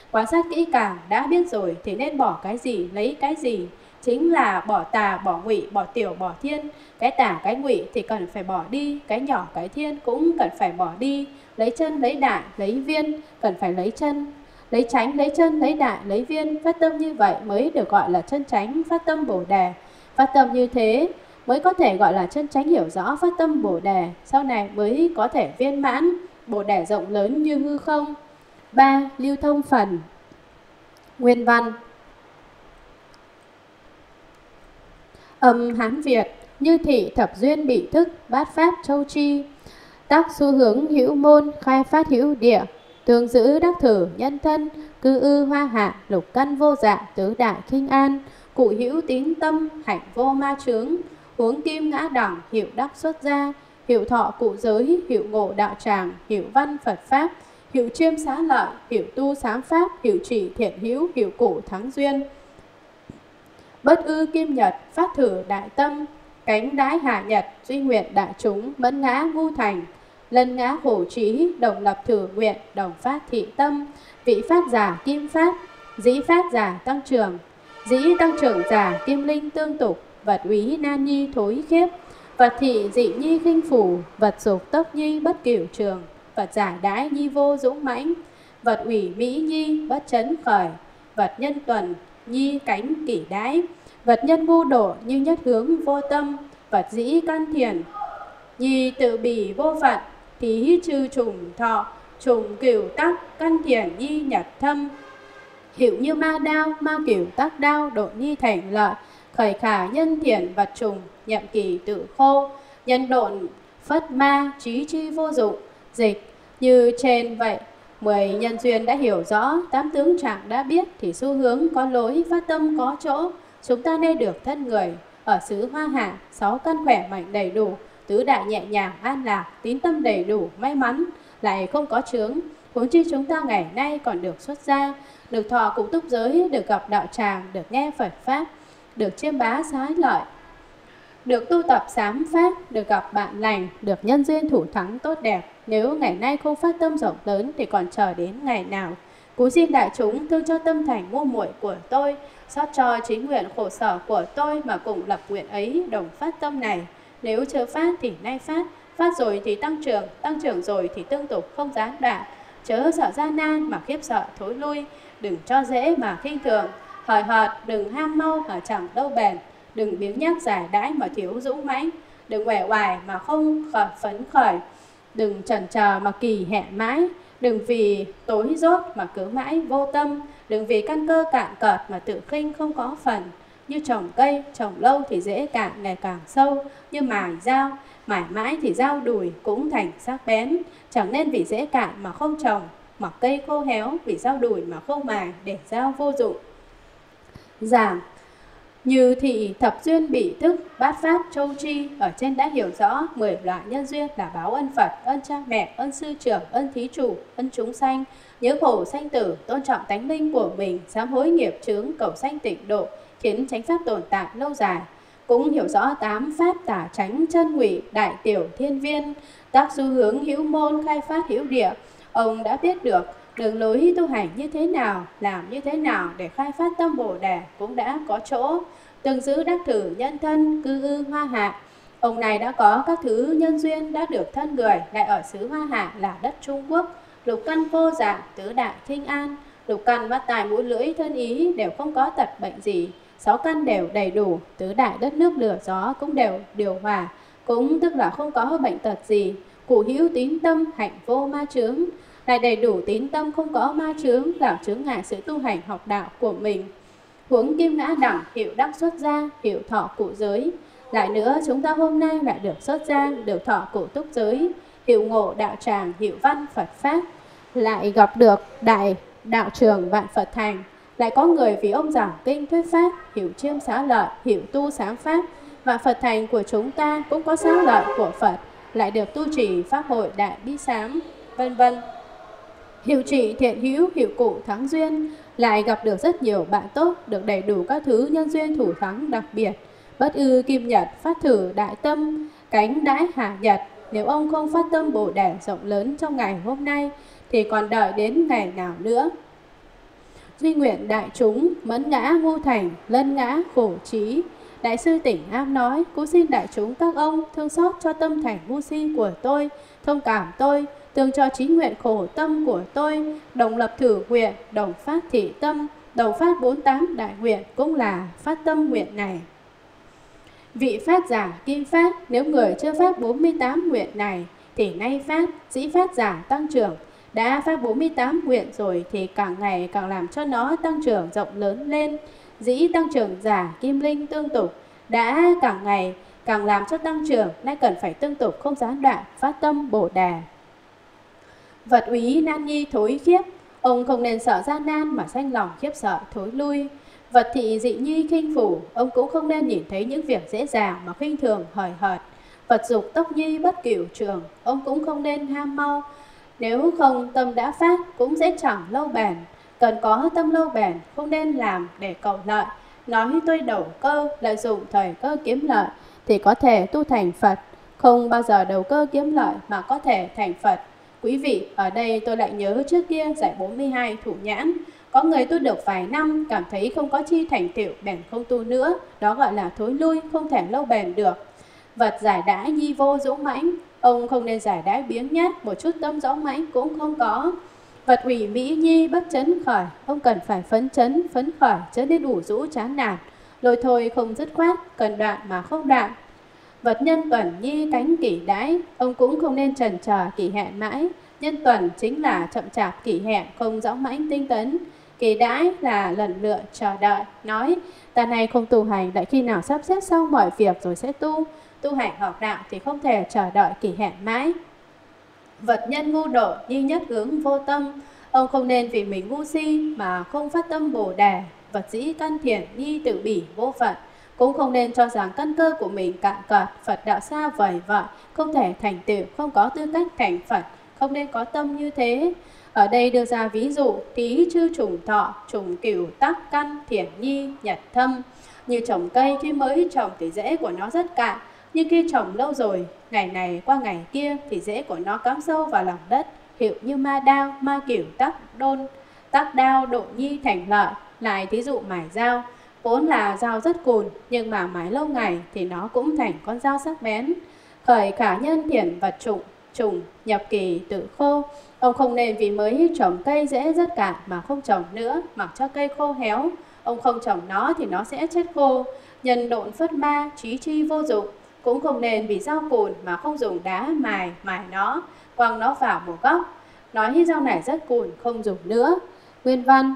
Quan sát kỹ càng đã biết rồi thì nên bỏ cái gì lấy cái gì. Chính là bỏ tà, bỏ ngụy, bỏ tiểu, bỏ thiên. Cái tà, cái ngụy thì cần phải bỏ đi. Cái nhỏ, cái thiên cũng cần phải bỏ đi. Lấy chân, lấy đại, lấy viên, cần phải lấy chân. Lấy chánh, lấy chân, lấy đại, lấy viên. Phát tâm như vậy mới được gọi là chân chánh phát tâm Bồ Đề. Phát tâm như thế mới có thể gọi là chân chánh hiểu rõ phát tâm Bồ Đề. Sau này mới có thể viên mãn Bồ Đề rộng lớn như hư không. 3. Lưu thông phần. Nguyên văn. Âm Hán Việt: như thị thập duyên bị thức, bát pháp châu tri. Tác xu hướng hữu môn, khai phát hữu địa. Tương giữ đắc thử nhân thân, cư ư hoa hạ, lục căn vô dạ, tứ đại khinh an. Cụ hữu tín tâm, hạnh vô ma chướng. Huống kim ngã đẳng, hiệu đắc xuất gia. Hiệu thọ cụ giới, hiệu ngộ đạo tràng, hiệu văn Phật pháp. Hiệu chiêm xá lợi, hiệu tu sám pháp, hiệu trị thiện hữu, hiệu cụ thắng duyên. Bất ư kim nhật, phát thử đại tâm. Cánh đái hạ nhật, duy nguyện đại chúng, mẫn ngã ngu thành. Lân ngã khổ trí, đồng lập thử nguyện, đồng phát thị tâm. Vị phát giả kim phát, dĩ phát giả tăng trưởng. Dĩ tăng trưởng giả kim linh tương tục. Vật úy nan nhi thối khiếp. Vật thị dị nhi khinh phủ. Vật dục tốc nhi bất cửu trường. Vật giải đãi nhi vô dũng mãnh. Vật ủy mỹ nhi bất chấn khởi. Vật nhân tuần nhi cánh kỷ đãi. Vật nhân ngu độ như nhất hướng vô tâm. Vật dĩ căn thiền nhi tự bỉ vô phận. Thí trừ trùng thọ, trùng cửu tắc, căn thiền nhi nhật thâm. Hiệu như ma đao, ma cửu tắc đao, độ nhi thành lợi. Khởi khả nhân thiền vật trùng, nhậm kỳ tự khô. Nhân độn phất ma, trí chi vô dụng. Dịch như trên vậy. 10 nhân duyên đã hiểu rõ, 8 tướng trạng đã biết, thì xu hướng có lối, phát tâm có chỗ. Chúng ta nên được thân người ở xứ Hoa Hạ, 6 căn khỏe mạnh đầy đủ, tứ đại nhẹ nhàng an lạc, tín tâm đầy đủ, may mắn, lại không có chướng. Huống chi chúng ta ngày nay còn được xuất gia, được thọ cụ túc giới, được gặp đạo tràng, được nghe Phật pháp, được chiêm bá xá lợi, được tu tập sám pháp, được gặp bạn lành, được nhân duyên thủ thắng tốt đẹp. Nếu ngày nay không phát tâm rộng lớn thì còn chờ đến ngày nào? Cú xin đại chúng thương cho tâm thành ngu muội của tôi, xót cho chính nguyện khổ sở của tôi mà cùng lập nguyện ấy, đồng phát tâm này. Nếu chưa phát thì nay phát, phát rồi thì tăng trưởng rồi thì tương tục không gián đoạn. Chớ sợ gian nan mà khiếp sợ thối lui, đừng cho dễ mà khinh thường, hời hợt đừng ham mau mà chẳng đâu bền, đừng biếng nhác giải đãi mà thiếu dũng mãnh, đừng uể oải mà không phấn khởi, đừng chần chờ mà kỳ hẹn mãi, đừng vì tối dốt mà cứ mãi vô tâm, đừng vì căn cơ cạn cợt mà tự khinh không có phần. Như trồng cây, trồng lâu thì dễ cạn ngày càng sâu, như mài dao, mài mãi thì dao đùi cũng thành sắc bén. Chẳng nên vì dễ cạn mà không trồng, mặc cây khô héo, vì dao đùi mà không mài, để dao vô dụng. Giảng như thị thập duyên bị thức, bát pháp châu tri. Ở trên đã hiểu rõ 10 loại nhân duyên là báo ân Phật, ân cha mẹ, ân sư trưởng, ân thí chủ, ân chúng sanh, nhớ khổ sanh tử, tôn trọng tánh linh của mình, sám hối nghiệp chướng, cầu sanh tịnh độ, khiến chánh pháp tồn tại lâu dài. Cũng hiểu rõ 8 pháp tả chánh chân ngụy, đại tiểu thiên viên, tác xu hướng hữu môn, khai phát hữu địa. Ông đã biết được đường lối tu hành như thế nào, làm như thế nào để khai phát tâm Bồ Đề cũng đã có chỗ. Từng giữ đắc thử nhân thân, cư ư Hoa Hạ. Ông này đã có các thứ nhân duyên, đã được thân người, lại ở xứ Hoa Hạ là đất Trung Quốc. Lục căn vô dạng, tứ đại khinh an. Lục căn mắt tài mũi lưỡi thân ý đều không có tật bệnh gì. 6 căn đều đầy đủ, tứ đại đất nước lửa gió cũng đều điều hòa, cũng tức là không có bệnh tật gì. Cụ hữu tín tâm, hạnh vô ma chướng. Lại đầy đủ tín tâm, không có ma chướng, làm chướng ngại sự tu hành học đạo của mình. Huống kim ngã đẳng, hiệu đắc xuất gia, hiệu thọ cụ giới. Lại nữa, chúng ta hôm nay lại được xuất gia, được thọ cụ túc giới, hiệu ngộ đạo tràng, hiệu văn Phật pháp. Lại gặp được đại đạo trường vạn Phật thành. Lại có người vì ông giảng kinh thuyết pháp, hiểu chiêm xá lợi, hiểu tu sám pháp. Vạn Phật thành của chúng ta cũng có xá lợi của Phật, lại được tu trì pháp hội đại bi sám, vân vân. Hiệu trị thiện hữu, hiệu cụ thắng duyên. Lại gặp được rất nhiều bạn tốt, được đầy đủ các thứ nhân duyên thủ thắng đặc biệt. Bất ư kim nhật, phát thử đại tâm, cánh đãi hạ nhật. Nếu ông không phát tâm Bồ Đề rộng lớn trong ngày hôm nay thì còn đợi đến ngày nào nữa? Duy nguyện đại chúng mẫn ngã ngu thành, lân ngã khổ trí. Đại sư Tỉnh Am nói: Cú xin đại chúng các ông thương xót cho tâm thành ngu si của tôi, thông cảm tôi, tương cho chí nguyện khổ tâm của tôi, đồng lập thử nguyện, đồng phát thị tâm, đồng phát 48 đại nguyện cũng là phát tâm nguyện này. Vị phát giả kim phát, nếu người chưa phát 48 nguyện này thì nay phát, dĩ phát giả tăng trưởng. Đã phát 48 nguyện rồi thì càng ngày càng làm cho nó tăng trưởng rộng lớn lên. Dĩ tăng trưởng giả kim linh tương tục, đã càng ngày càng làm cho tăng trưởng, nay cần phải tương tục không gián đoạn phát tâm Bồ Đề. Vật úy nan nhi thối khiếp, ông không nên sợ gian nan mà sanh lòng khiếp sợ thối lui. Vật thị dị nhi khinh phủ, ông cũng không nên nhìn thấy những việc dễ dàng mà khinh thường hời hợt. Vật dục tốc nhi bất cửu trường, ông cũng không nên ham mau. Nếu không tâm đã phát cũng sẽ chẳng lâu bền. Cần có tâm lâu bền, không nên làm để cầu lợi. Nói tôi đầu cơ, lợi dụng thời cơ kiếm lợi thì có thể tu thành Phật. Không bao giờ đầu cơ kiếm lợi mà có thể thành Phật. Quý vị, ở đây tôi lại nhớ trước kia giải 42 thủ nhãn. Có người tu được vài năm, cảm thấy không có chi thành tựu, bèn không tu nữa. Đó gọi là thối lui, không thể lâu bền được. Vật giải đãi nhi vô dũng mãnh, ông không nên giải đãi biếng nhác, một chút tâm dũng mãnh cũng không có. Vật hủy mỹ nhi bất chấn khởi, ông cần phải phấn chấn, phấn khởi, chớ nên ủ rũ chán nản. Lôi thôi không dứt khoát, cần đoạn mà không đoạn. Vật nhân tuần nhi cánh kỷ đãi, ông cũng không nên chần chờ kỷ hẹn mãi. Nhân tuần chính là chậm chạp kỷ hẹn, không dõng mãnh tinh tấn. Kỷ đãi là lần lựa chờ đợi, nói ta này không tu hành, đợi khi nào sắp xếp xong mọi việc rồi sẽ tu. Tu hành học đạo thì không thể chờ đợi kỷ hẹn mãi. Vật nhân ngu độ nhi nhất hướng vô tâm, ông không nên vì mình ngu si mà không phát tâm Bồ Đề. Vật dĩ căn thiện nhi tự bỉ vô phận, cũng không nên cho rằng căn cơ của mình cạn cợt, Phật đạo xa vời vợi, không thể thành tựu, không có tư cách thành Phật, không nên có tâm như thế. Ở đây đưa ra ví dụ tí chư trùng thọ, trùng cửu tắc căn thiện nhi nhật thâm. Như trồng cây khi mới trồng thì rễ của nó rất cạn, nhưng khi trồng lâu rồi, ngày này qua ngày kia thì rễ của nó cắm sâu vào lòng đất. Hiệu như ma đao, ma cửu tắc đôn, tắc đao độ nhi thành lợi. Lại thí dụ mài dao, vốn là dao rất cùn, nhưng mà mài lâu ngày thì nó cũng thành con dao sắc bén. Khởi khả nhân thiện vật trùng nhập kỳ tự khô, ông không nên vì mới trồng cây rễ rất cạn mà không trồng nữa, mặc cho cây khô héo. Ông không trồng nó thì nó sẽ chết khô. Nhân độn phất ma, trí chi vô dụng, cũng không nên vì dao cùn mà không dùng đá mài nó, quăng nó vào một góc, nói dao này rất cùn, không dùng nữa. Nguyên văn: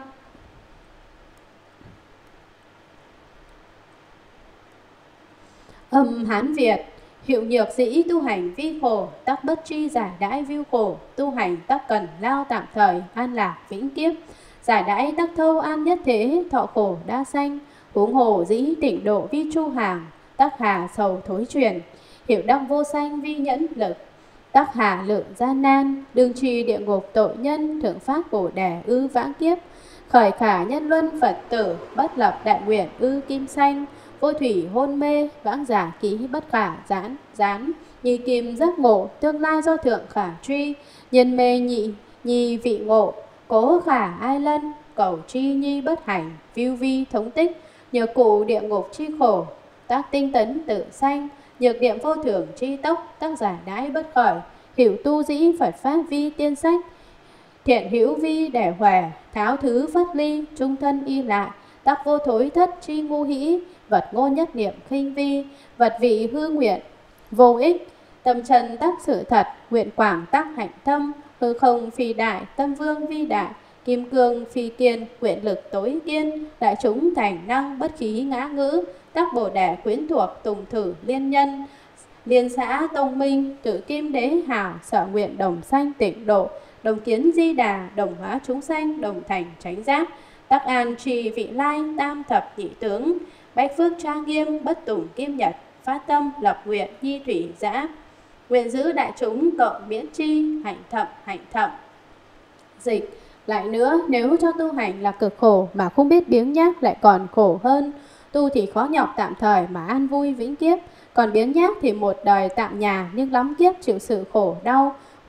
Âm Hán Việt: Hiệu nhược dĩ tu hành vi khổ, tắc bất tri giải đãi viu khổ. Tu hành tắc cần lao tạm thời, an lạc vĩnh kiếp. Giải đãi tắc thâu an nhất thế, thọ khổ đa sanh. Huống hồ dĩ tịnh độ vi chu hàng, tắc hà sầu thối truyền. Hiệu đăng vô sanh vi nhẫn lực, tắc hà lượng gian nan. Đương trì địa ngục tội nhân, thượng pháp Bồ Đề ư vãng kiếp. Khởi khả nhân luân Phật tử, bất lập đại nguyện ư kim sanh. Vô thủy hôn mê, vãng giả ký bất khả gián. Như kim giác ngộ, tương lai do thượng khả truy. Nhân mê nhi vị ngộ, cố khả ai lân. Cầu tri nhi bất hành, viu vi thống tích. Nhược cụ địa ngục chi khổ, tác tinh tấn tự sanh. Nhược niệm vô thưởng chi tốc, tác giả đãi bất khởi. Hiểu tu dĩ Phật pháp vi tiên sách. Thiện hữu vi để hòe, tháo thứ phát ly, trung thân y lại. Tác vô thối thất chi ngu hĩ, vật ngôn nhất niệm khinh vi. Vật vị hư nguyện vô ích, tâm chân tác sự thật. Nguyện quảng tác hạnh tâm, hư không phi đại, tâm vương vi đại. Kim cương phi kiên, nguyện lực tối kiên. Đại chúng thành năng, bất khí ngã ngữ. Tác Bồ Đề quyến thuộc, tùng thử liên nhân. Liên xã tông minh, tự kim đế hảo. Sở nguyện đồng sanh tịnh độ, đồng kiến di đà. Đồng hóa chúng sanh, đồng thành chánh giác. Tắc an trì vị lai, tam thập nhị tướng. Bách phước trang nghiêm, bất tùng kim nhật. Phát tâm lập nguyện, nhi thủy giã. Nguyện giữ đại chúng cộng miễn chi, hạnh thậm. Dịch lại nữa, nếu cho tu hành là cực khổ mà không biết biếng nhác lại còn khổ hơn. Tu thì khó nhọc tạm thời mà an vui vĩnh kiếp, còn biếng nhác thì một đời tạm nhà nhưng lắm kiếp chịu sự khổ đau.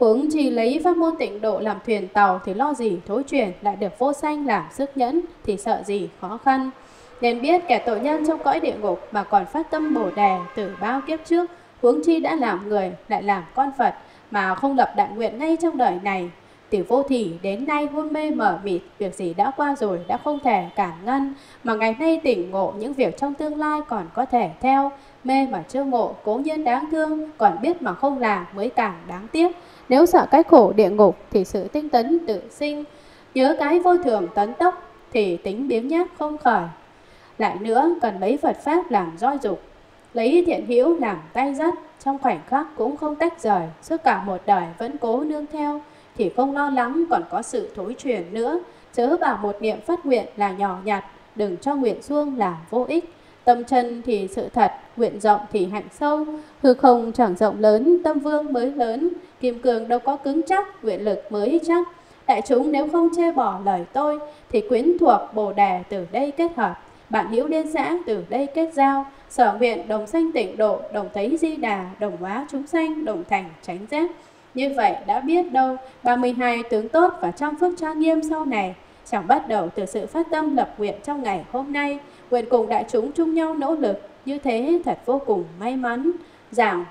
Huống chi lấy pháp môn tịnh độ làm thuyền tàu thì lo gì thối chuyển, lại được vô sanh làm sức nhẫn thì sợ gì khó khăn. Nên biết kẻ tội nhân trong cõi địa ngục mà còn phát tâm Bồ Đề từ bao kiếp trước, huống chi đã làm người lại làm con Phật mà không lập đại nguyện ngay trong đời này. Tiểu Vô Thỉ đến nay hôn mê mờ mịt, việc gì đã qua rồi đã không thể cản ngăn, mà ngày nay tỉnh ngộ những việc trong tương lai còn có thể theo. Mê mà chưa ngộ cố nhiên đáng thương, còn biết mà không làm mới càng đáng tiếc. Nếu sợ cái khổ địa ngục thì sự tinh tấn tự sinh, nhớ cái vô thường tấn tốc thì tính biếng nhác không khởi. Lại nữa cần lấy Phật Pháp làm roi dục, lấy thiện hữu làm tay dắt, trong khoảnh khắc cũng không tách rời, suốt cả một đời vẫn cố nương theo, thì không lo lắng còn có sự thối chuyển nữa. Chớ bảo một niệm phát nguyện là nhỏ nhặt, đừng cho nguyện suông là vô ích. Tâm chân thì sự thật, nguyện rộng thì hạnh sâu, hư không chẳng rộng lớn, tâm vương mới lớn. Kim cương đâu có cứng chắc, nguyện lực mới chắc. Đại chúng nếu không chê bỏ lời tôi, thì quyến thuộc Bồ Đề từ đây kết hợp, bạn hữu liên xã từ đây kết giao. Sở nguyện đồng sanh tịnh độ, đồng thấy Di Đà, đồng hóa chúng sanh, đồng thành chánh giác. Như vậy đã biết đâu 32 tướng tốt và trong phước trang nghiêm sau này. Chẳng bắt đầu từ sự phát tâm lập nguyện trong ngày hôm nay. Nguyện cùng đại chúng chung nhau nỗ lực, như thế thật vô cùng may mắn. Giảng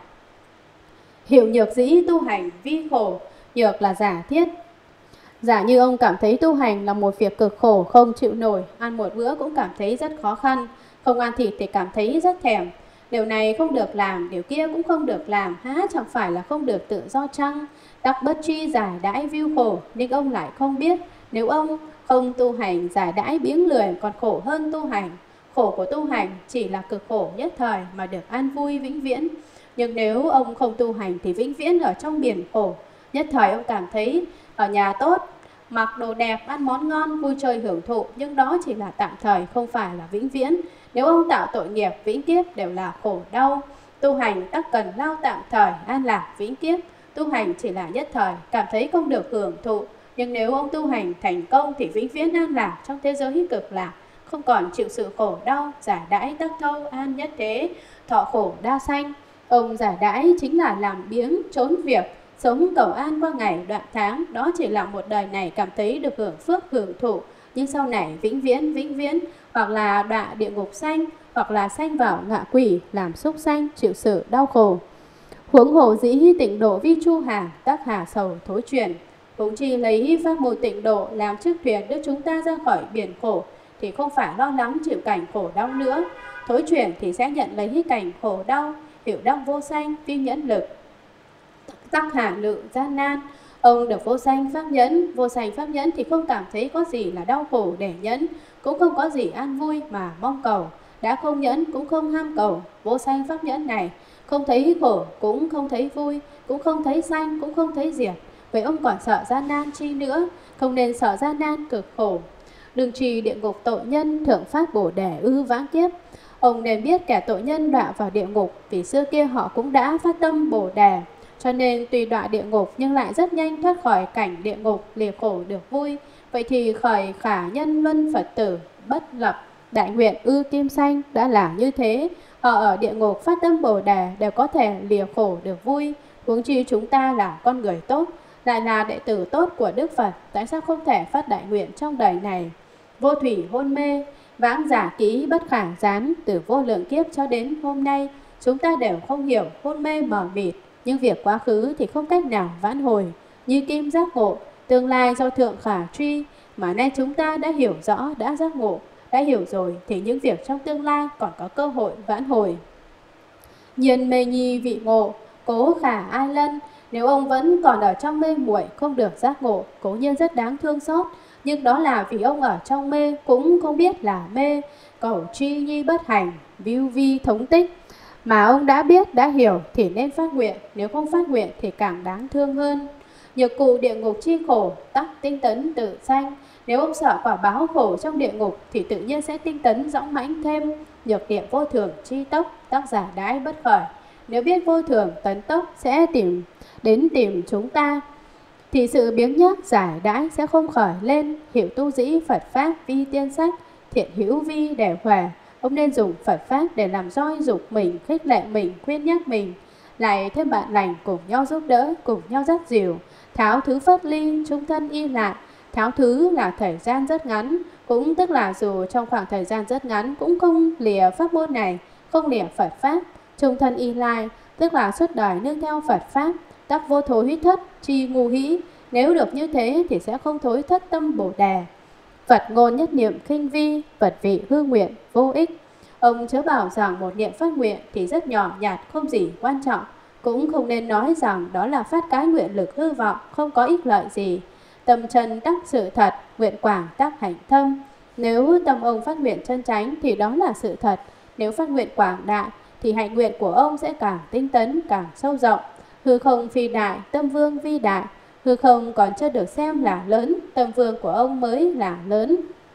hiểu nhược dĩ tu hành vi khổ, nhược là giả thiết. Giả như ông cảm thấy tu hành là một việc cực khổ không chịu nổi, ăn một bữa cũng cảm thấy rất khó khăn, không ăn thịt thì cảm thấy rất thèm. Điều này không được làm, điều kia cũng không được làm, há chẳng phải là không được tự do chăng? Tắc bất tri giải đãi viu khổ, nhưng ông lại không biết. Nếu ông không tu hành, giải đãi biếng lười còn khổ hơn tu hành. Khổ của tu hành chỉ là cực khổ nhất thời mà được an vui vĩnh viễn. Nhưng nếu ông không tu hành thì vĩnh viễn ở trong biển khổ. Nhất thời ông cảm thấy ở nhà tốt, mặc đồ đẹp, ăn món ngon, vui chơi hưởng thụ, nhưng đó chỉ là tạm thời, không phải là vĩnh viễn. Nếu ông tạo tội nghiệp, vĩnh kiếp đều là khổ đau. Tu hành tắc cần lao tạm thời, an lạc vĩnh kiếp. Tu hành chỉ là nhất thời, cảm thấy không được hưởng thụ. Nhưng nếu ông tu hành thành công thì vĩnh viễn an lạc trong thế giới cực lạc, không còn chịu sự khổ đau, giải đãi tắc thâu an nhất thế, thọ khổ đa sanh. Ông giải đãi chính là làm biếng, trốn việc, sống cầu an qua ngày đoạn tháng. Đó chỉ là một đời này cảm thấy được hưởng phước hưởng thụ, nhưng sau này vĩnh viễn, hoặc là đọa địa ngục sanh, hoặc là sanh vào ngạ quỷ, làm súc sanh, chịu sự đau khổ. Huống hồ dĩ tịnh độ vi chu hà, tác hà sầu thối chuyển. Huống chi lấy pháp môn tịnh độ làm chiếc thuyền đưa chúng ta ra khỏi biển khổ, thì không phải lo lắng chịu cảnh khổ đau nữa. Thối chuyển thì sẽ nhận lấy cảnh khổ đau, hiểu đau vô sanh, vi nhẫn lực, tắc hà lự gian nan. Ông được vô sanh pháp nhẫn, vô sanh pháp nhẫn thì không cảm thấy có gì là đau khổ để nhẫn, cũng không có gì an vui mà mong cầu. Đã không nhẫn cũng không ham cầu. Vô sanh pháp nhẫn này không thấy khổ, cũng không thấy vui, cũng không thấy sanh, cũng không thấy diệt. Vậy ông còn sợ gian nan chi nữa? Không nên sợ gian nan cực khổ. Đừng trì địa ngục tội nhân, thượng phát Bồ Đề ư vãng kiếp. Ông nên biết kẻ tội nhân đọa vào địa ngục vì xưa kia họ cũng đã phát tâm Bồ Đề, cho nên tuy đọa địa ngục nhưng lại rất nhanh thoát khỏi cảnh địa ngục, lìa khổ được vui. Vậy thì khởi khả nhân luân Phật tử, bất lập đại nguyện ư kim sanh đã là như thế. Họ ở địa ngục phát tâm Bồ Đề đều có thể lìa khổ được vui. Huống chi chúng ta là con người tốt, lại là đệ tử tốt của Đức Phật, tại sao không thể phát đại nguyện trong đời này? Vô thủy hôn mê, vãng giả ký bất khả gián, từ vô lượng kiếp cho đến hôm nay, chúng ta đều không hiểu, hôn mê mờ mịt. Nhưng việc quá khứ thì không cách nào vãn hồi, như kim giác ngộ, tương lai do thượng khả truy. Mà nay chúng ta đã hiểu rõ, đã giác ngộ, đã hiểu rồi thì những việc trong tương lai còn có cơ hội vãn hồi. Nhiên mê nhi vị ngộ, cố khả ai lân. Nếu ông vẫn còn ở trong mê muội không được giác ngộ, cố nhiên rất đáng thương xót, nhưng đó là vì ông ở trong mê cũng không biết là mê. Cầu tri nhi bất hành, viu vi thống tích. Mà ông đã biết, đã hiểu thì nên phát nguyện, nếu không phát nguyện thì càng đáng thương hơn. Nhược cụ địa ngục chi khổ, tắc tinh tấn tự sanh. Nếu ông sợ quả báo khổ trong địa ngục thì tự nhiên sẽ tinh tấn dõng mãnh thêm. Nhược niệm vô thường chi tốc, tác giả đãi bất khởi. Nếu biết vô thường tấn tốc sẽ tìm chúng ta, thì sự biếng nhác giải đãi sẽ không khởi lên. Hiểu tu dĩ Phật Pháp vi tiên sách, thiện hữu vi để hòa. Ông nên dùng Phật Pháp để làm roi dục mình, khích lệ mình, khuyên nhắc mình. lại thêm bạn lành cùng nhau giúp đỡ, cùng nhau dắt dìu. Tháo thứ phất ly, chung thân y lại. Tháo thứ là thời gian rất ngắn, cũng tức là dù trong khoảng thời gian rất ngắn cũng không lìa pháp môn này, không lìa Phật Pháp. Chung thân y lai, tức là suốt đời nương theo Phật Pháp, đắc vô thối thất, chi ngu hĩ. Nếu được như thế thì sẽ không thối thất tâm Bồ Đề. Phật ngôn nhất niệm khinh vi, Phật vị hư nguyện, vô ích. Ông chớ bảo rằng một niệm phát nguyện thì rất nhỏ nhặt, không gì quan trọng. Cũng không nên nói rằng đó là phát cái nguyện lực hư vọng, không có ích lợi gì. Tâm chân đắc sự thật, nguyện quảng đắc hạnh thâm. Nếu tâm ông phát nguyện chân chánh thì đó là sự thật. Nếu phát nguyện quảng đại thì hạnh nguyện của ông sẽ càng tinh tấn, càng sâu rộng. Hư không phi đại, tâm vương vi đại. Hư không còn chưa được xem là lớn, tâm vương của ông mới là lớn.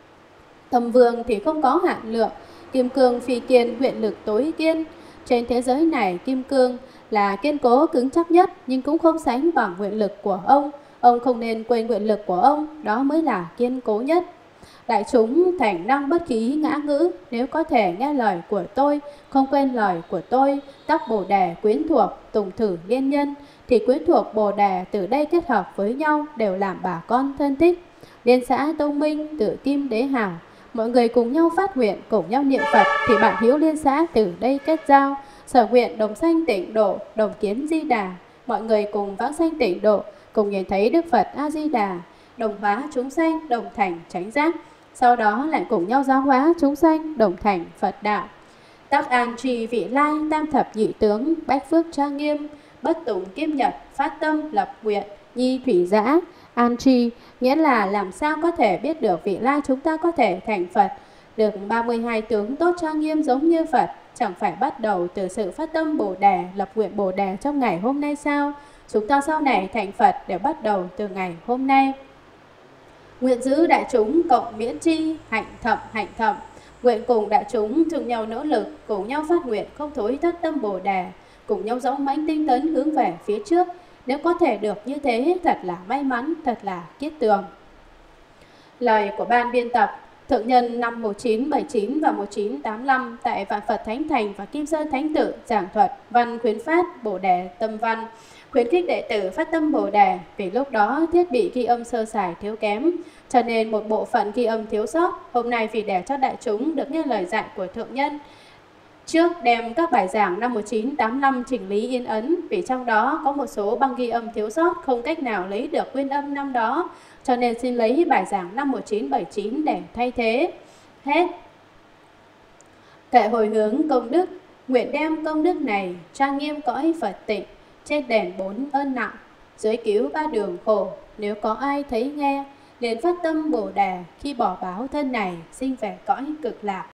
Tâm vương thì không có hạn lượng. Kim cương phi kiên, nguyện lực tối kiên. Trên thế giới này, kim cương là kiên cố cứng chắc nhất, nhưng cũng không sánh bằng nguyện lực của ông. Ông không nên quên nguyện lực của ông, đó mới là kiên cố nhất. Đại chúng thành năng bất khí ngã ngữ, nếu có thể nghe lời của tôi, không quên lời của tôi, đắc Bồ Đề quyến thuộc, tùng thử liên nhân, thì quyến thuộc Bồ Đề từ đây kết hợp với nhau đều làm bà con thân thích. Liên xã tông minh, tự kim đế hào, mọi người cùng nhau phát nguyện, cùng nhau niệm Phật, thì bạn hữu liên xã từ đây kết giao, sở nguyện đồng sanh tịnh độ, đồng kiến Di Đà. Mọi người cùng vãng sanh tịnh độ, cùng nhìn thấy Đức Phật A Di Đà, đồng hóa chúng sanh, đồng thành chánh giác. Sau đó lại cùng nhau giáo hóa chúng sanh, đồng thành Phật đạo. Tác an trì vị lai, tam thập nhị tướng, bách phước trang nghiêm, bất tùng kim nhật, phát tâm lập nguyện, nhi thủy giã. An trì nghĩa là làm sao có thể biết được vị lai chúng ta có thể thành Phật, được 32 tướng tốt trang nghiêm giống như Phật. Chẳng phải bắt đầu từ sự phát tâm Bồ Đề, lập nguyện Bồ Đề trong ngày hôm nay sao? Chúng ta sau này thành Phật đều bắt đầu từ ngày hôm nay. Nguyện giữ đại chúng cộng miễn chi, hạnh thậm. Nguyện cùng đại chúng chung nhau nỗ lực, cùng nhau phát nguyện không thối thất tâm Bồ Đề, cùng nhau dõng mãnh tinh tấn hướng về phía trước. Nếu có thể được như thế thật là may mắn, thật là kiết tường. Lời của ban biên tập thượng nhân năm 1979 và 1985 tại Vạn Phật Thánh Thành và Kim Sơn Thánh Tự giảng thuật văn khuyến phát Bồ Đề tâm văn, khuyến khích đệ tử phát tâm Bồ Đề. Vì lúc đó thiết bị ghi âm sơ sài thiếu kém, cho nên một bộ phận ghi âm thiếu sót. Hôm nay vì để cho đại chúng được nghe lời dạy của thượng nhân, trước đem các bài giảng năm 1985 chỉnh lý in ấn, vì trong đó có một số băng ghi âm thiếu sót, không cách nào lấy được nguyên âm năm đó, cho nên xin lấy bài giảng năm 1979 để thay thế. Hết. Kệ hồi hướng công đức, nguyện đem công đức này trang nghiêm cõi Phật tịnh, trên đền 4 ơn nặng, dưới cứu 3 đường khổ. Nếu có ai thấy nghe, liền phát tâm Bồ Đề, khi bỏ báo thân này sinh về cõi cực lạc.